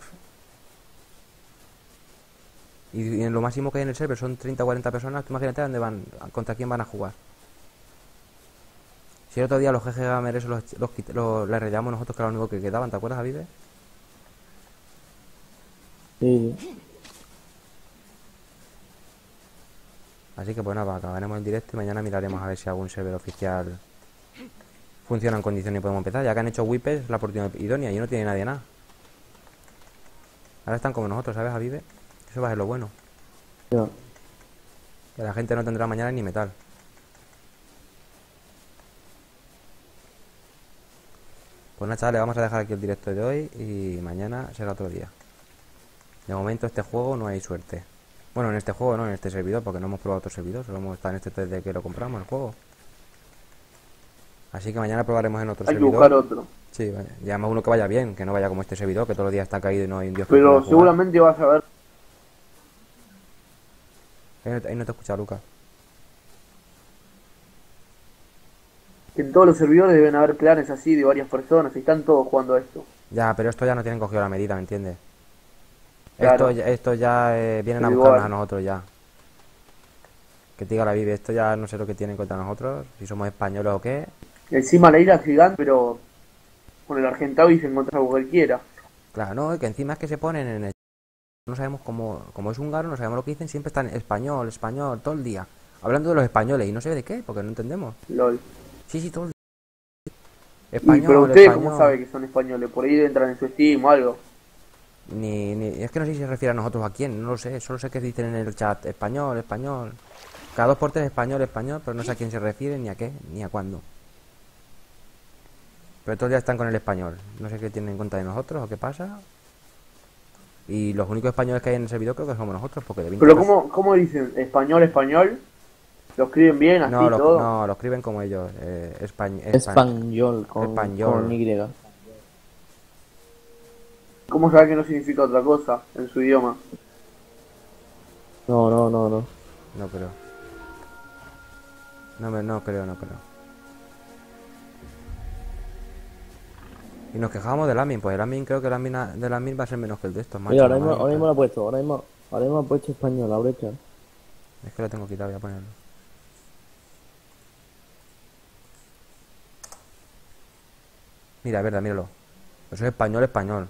Y en lo máximo que hay en el server son 30 o 40 personas. Tú imagínate dónde van, contra quién van a jugar. Si el otro día los GG Gamer eso les rayamos nosotros, que era lo único que quedaban, ¿te acuerdas, Vive? Sí. Así que pues nada, acabaremos el directo y mañana miraremos a ver si algún server oficial funciona en condiciones y podemos empezar. Ya que han hecho Whippet, es la oportunidad idónea y no tiene nadie nada. Ahora están como nosotros, ¿sabes, Vive? Eso va a ser lo bueno. Ya. Que la gente no tendrá mañana ni metal. Pues nada, chavales, vamos a dejar aquí el directo de hoy y mañana será otro día. De momento este juego no hay suerte. Bueno, en este juego no, en este servidor, porque no hemos probado otro servidor, solo hemos estado en este desde que lo compramos, el juego. Así que mañana probaremos en otro servidor. Hay que buscar otro. Sí, vaya. Y además uno que vaya bien, que no vaya como este servidor, que todos los días está caído y no hay un dios que Pero pueda jugar. seguramente vas a ver. Ahí no te escucha, Lucas. Que en todos los servidores deben haber clanes así de varias personas y están todos jugando a esto. Ya, pero esto ya no tienen cogido la medida, ¿me entiendes? Claro. Esto ya vienen a Pero buscarnos igual. a nosotros ya. Que te diga la Vive, esto ya no sé lo que tienen contra nosotros, si somos españoles o qué. Encima la isla es gigante, pero con el Argentavi se encuentra con cualquiera. Claro, no, que encima es que se ponen en el... No sabemos como es húngaro, no sabemos lo que dicen, siempre están español, español, todo el día. Hablando de los españoles y no sé de qué, porque no entendemos. LOL. Sí, todo el día. Pero Español, ustedes español. cómo saben que son españoles, por ahí entran en su Steam o algo. Es que no sé si se refiere a nosotros o a quién, no lo sé, solo sé que dicen en el chat español, español. Cada 2 por 3 español, español, pero no sé a quién se refiere, ni a qué, ni a cuándo. Pero todos ya están con el español. No sé qué tienen en cuenta de nosotros o qué pasa. Y los únicos españoles que hay en el servidor creo que somos nosotros, porque de 20 Pero ¿cómo dicen? ¿Español, español? ¿Lo escriben bien, así todo? No, lo escriben como ellos. Español con Y. ¿Cómo sabe que no significa otra cosa en su idioma? No. No creo. No creo. Y nos quejamos del admin, pues el admin creo que el admin del admin va a ser menos que el de estos, macho. Mira, ahora mismo lo he puesto, ahora mismo he puesto español, la brecha. Es que lo tengo quitado, voy a ponerlo. Mira, es verdad, míralo. Eso es español, español.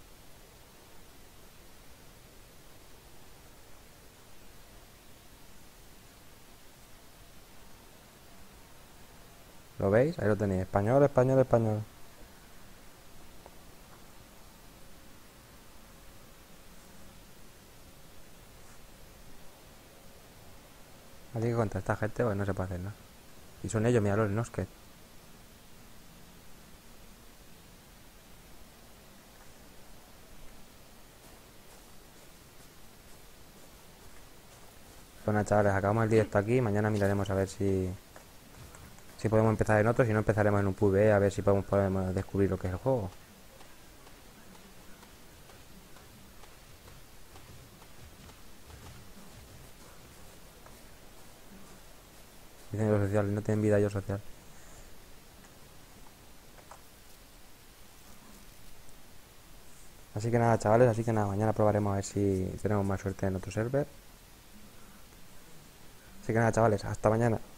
¿Lo veis? Ahí lo tenéis. Español, español, español. Así que contra esta gente pues no se puede hacer nada. Y son ellos, mira los Nosket. Bueno, chavales, acabamos el directo aquí. Mañana miraremos a ver si podemos empezar en otro. Si no, empezaremos en un PvE a ver si podemos descubrir lo que es el juego. Dicen los sociales, no tienen vida yo social. Así que nada, chavales, así que nada, mañana probaremos a ver si tenemos más suerte en otro server. Así que nada, chavales, hasta mañana.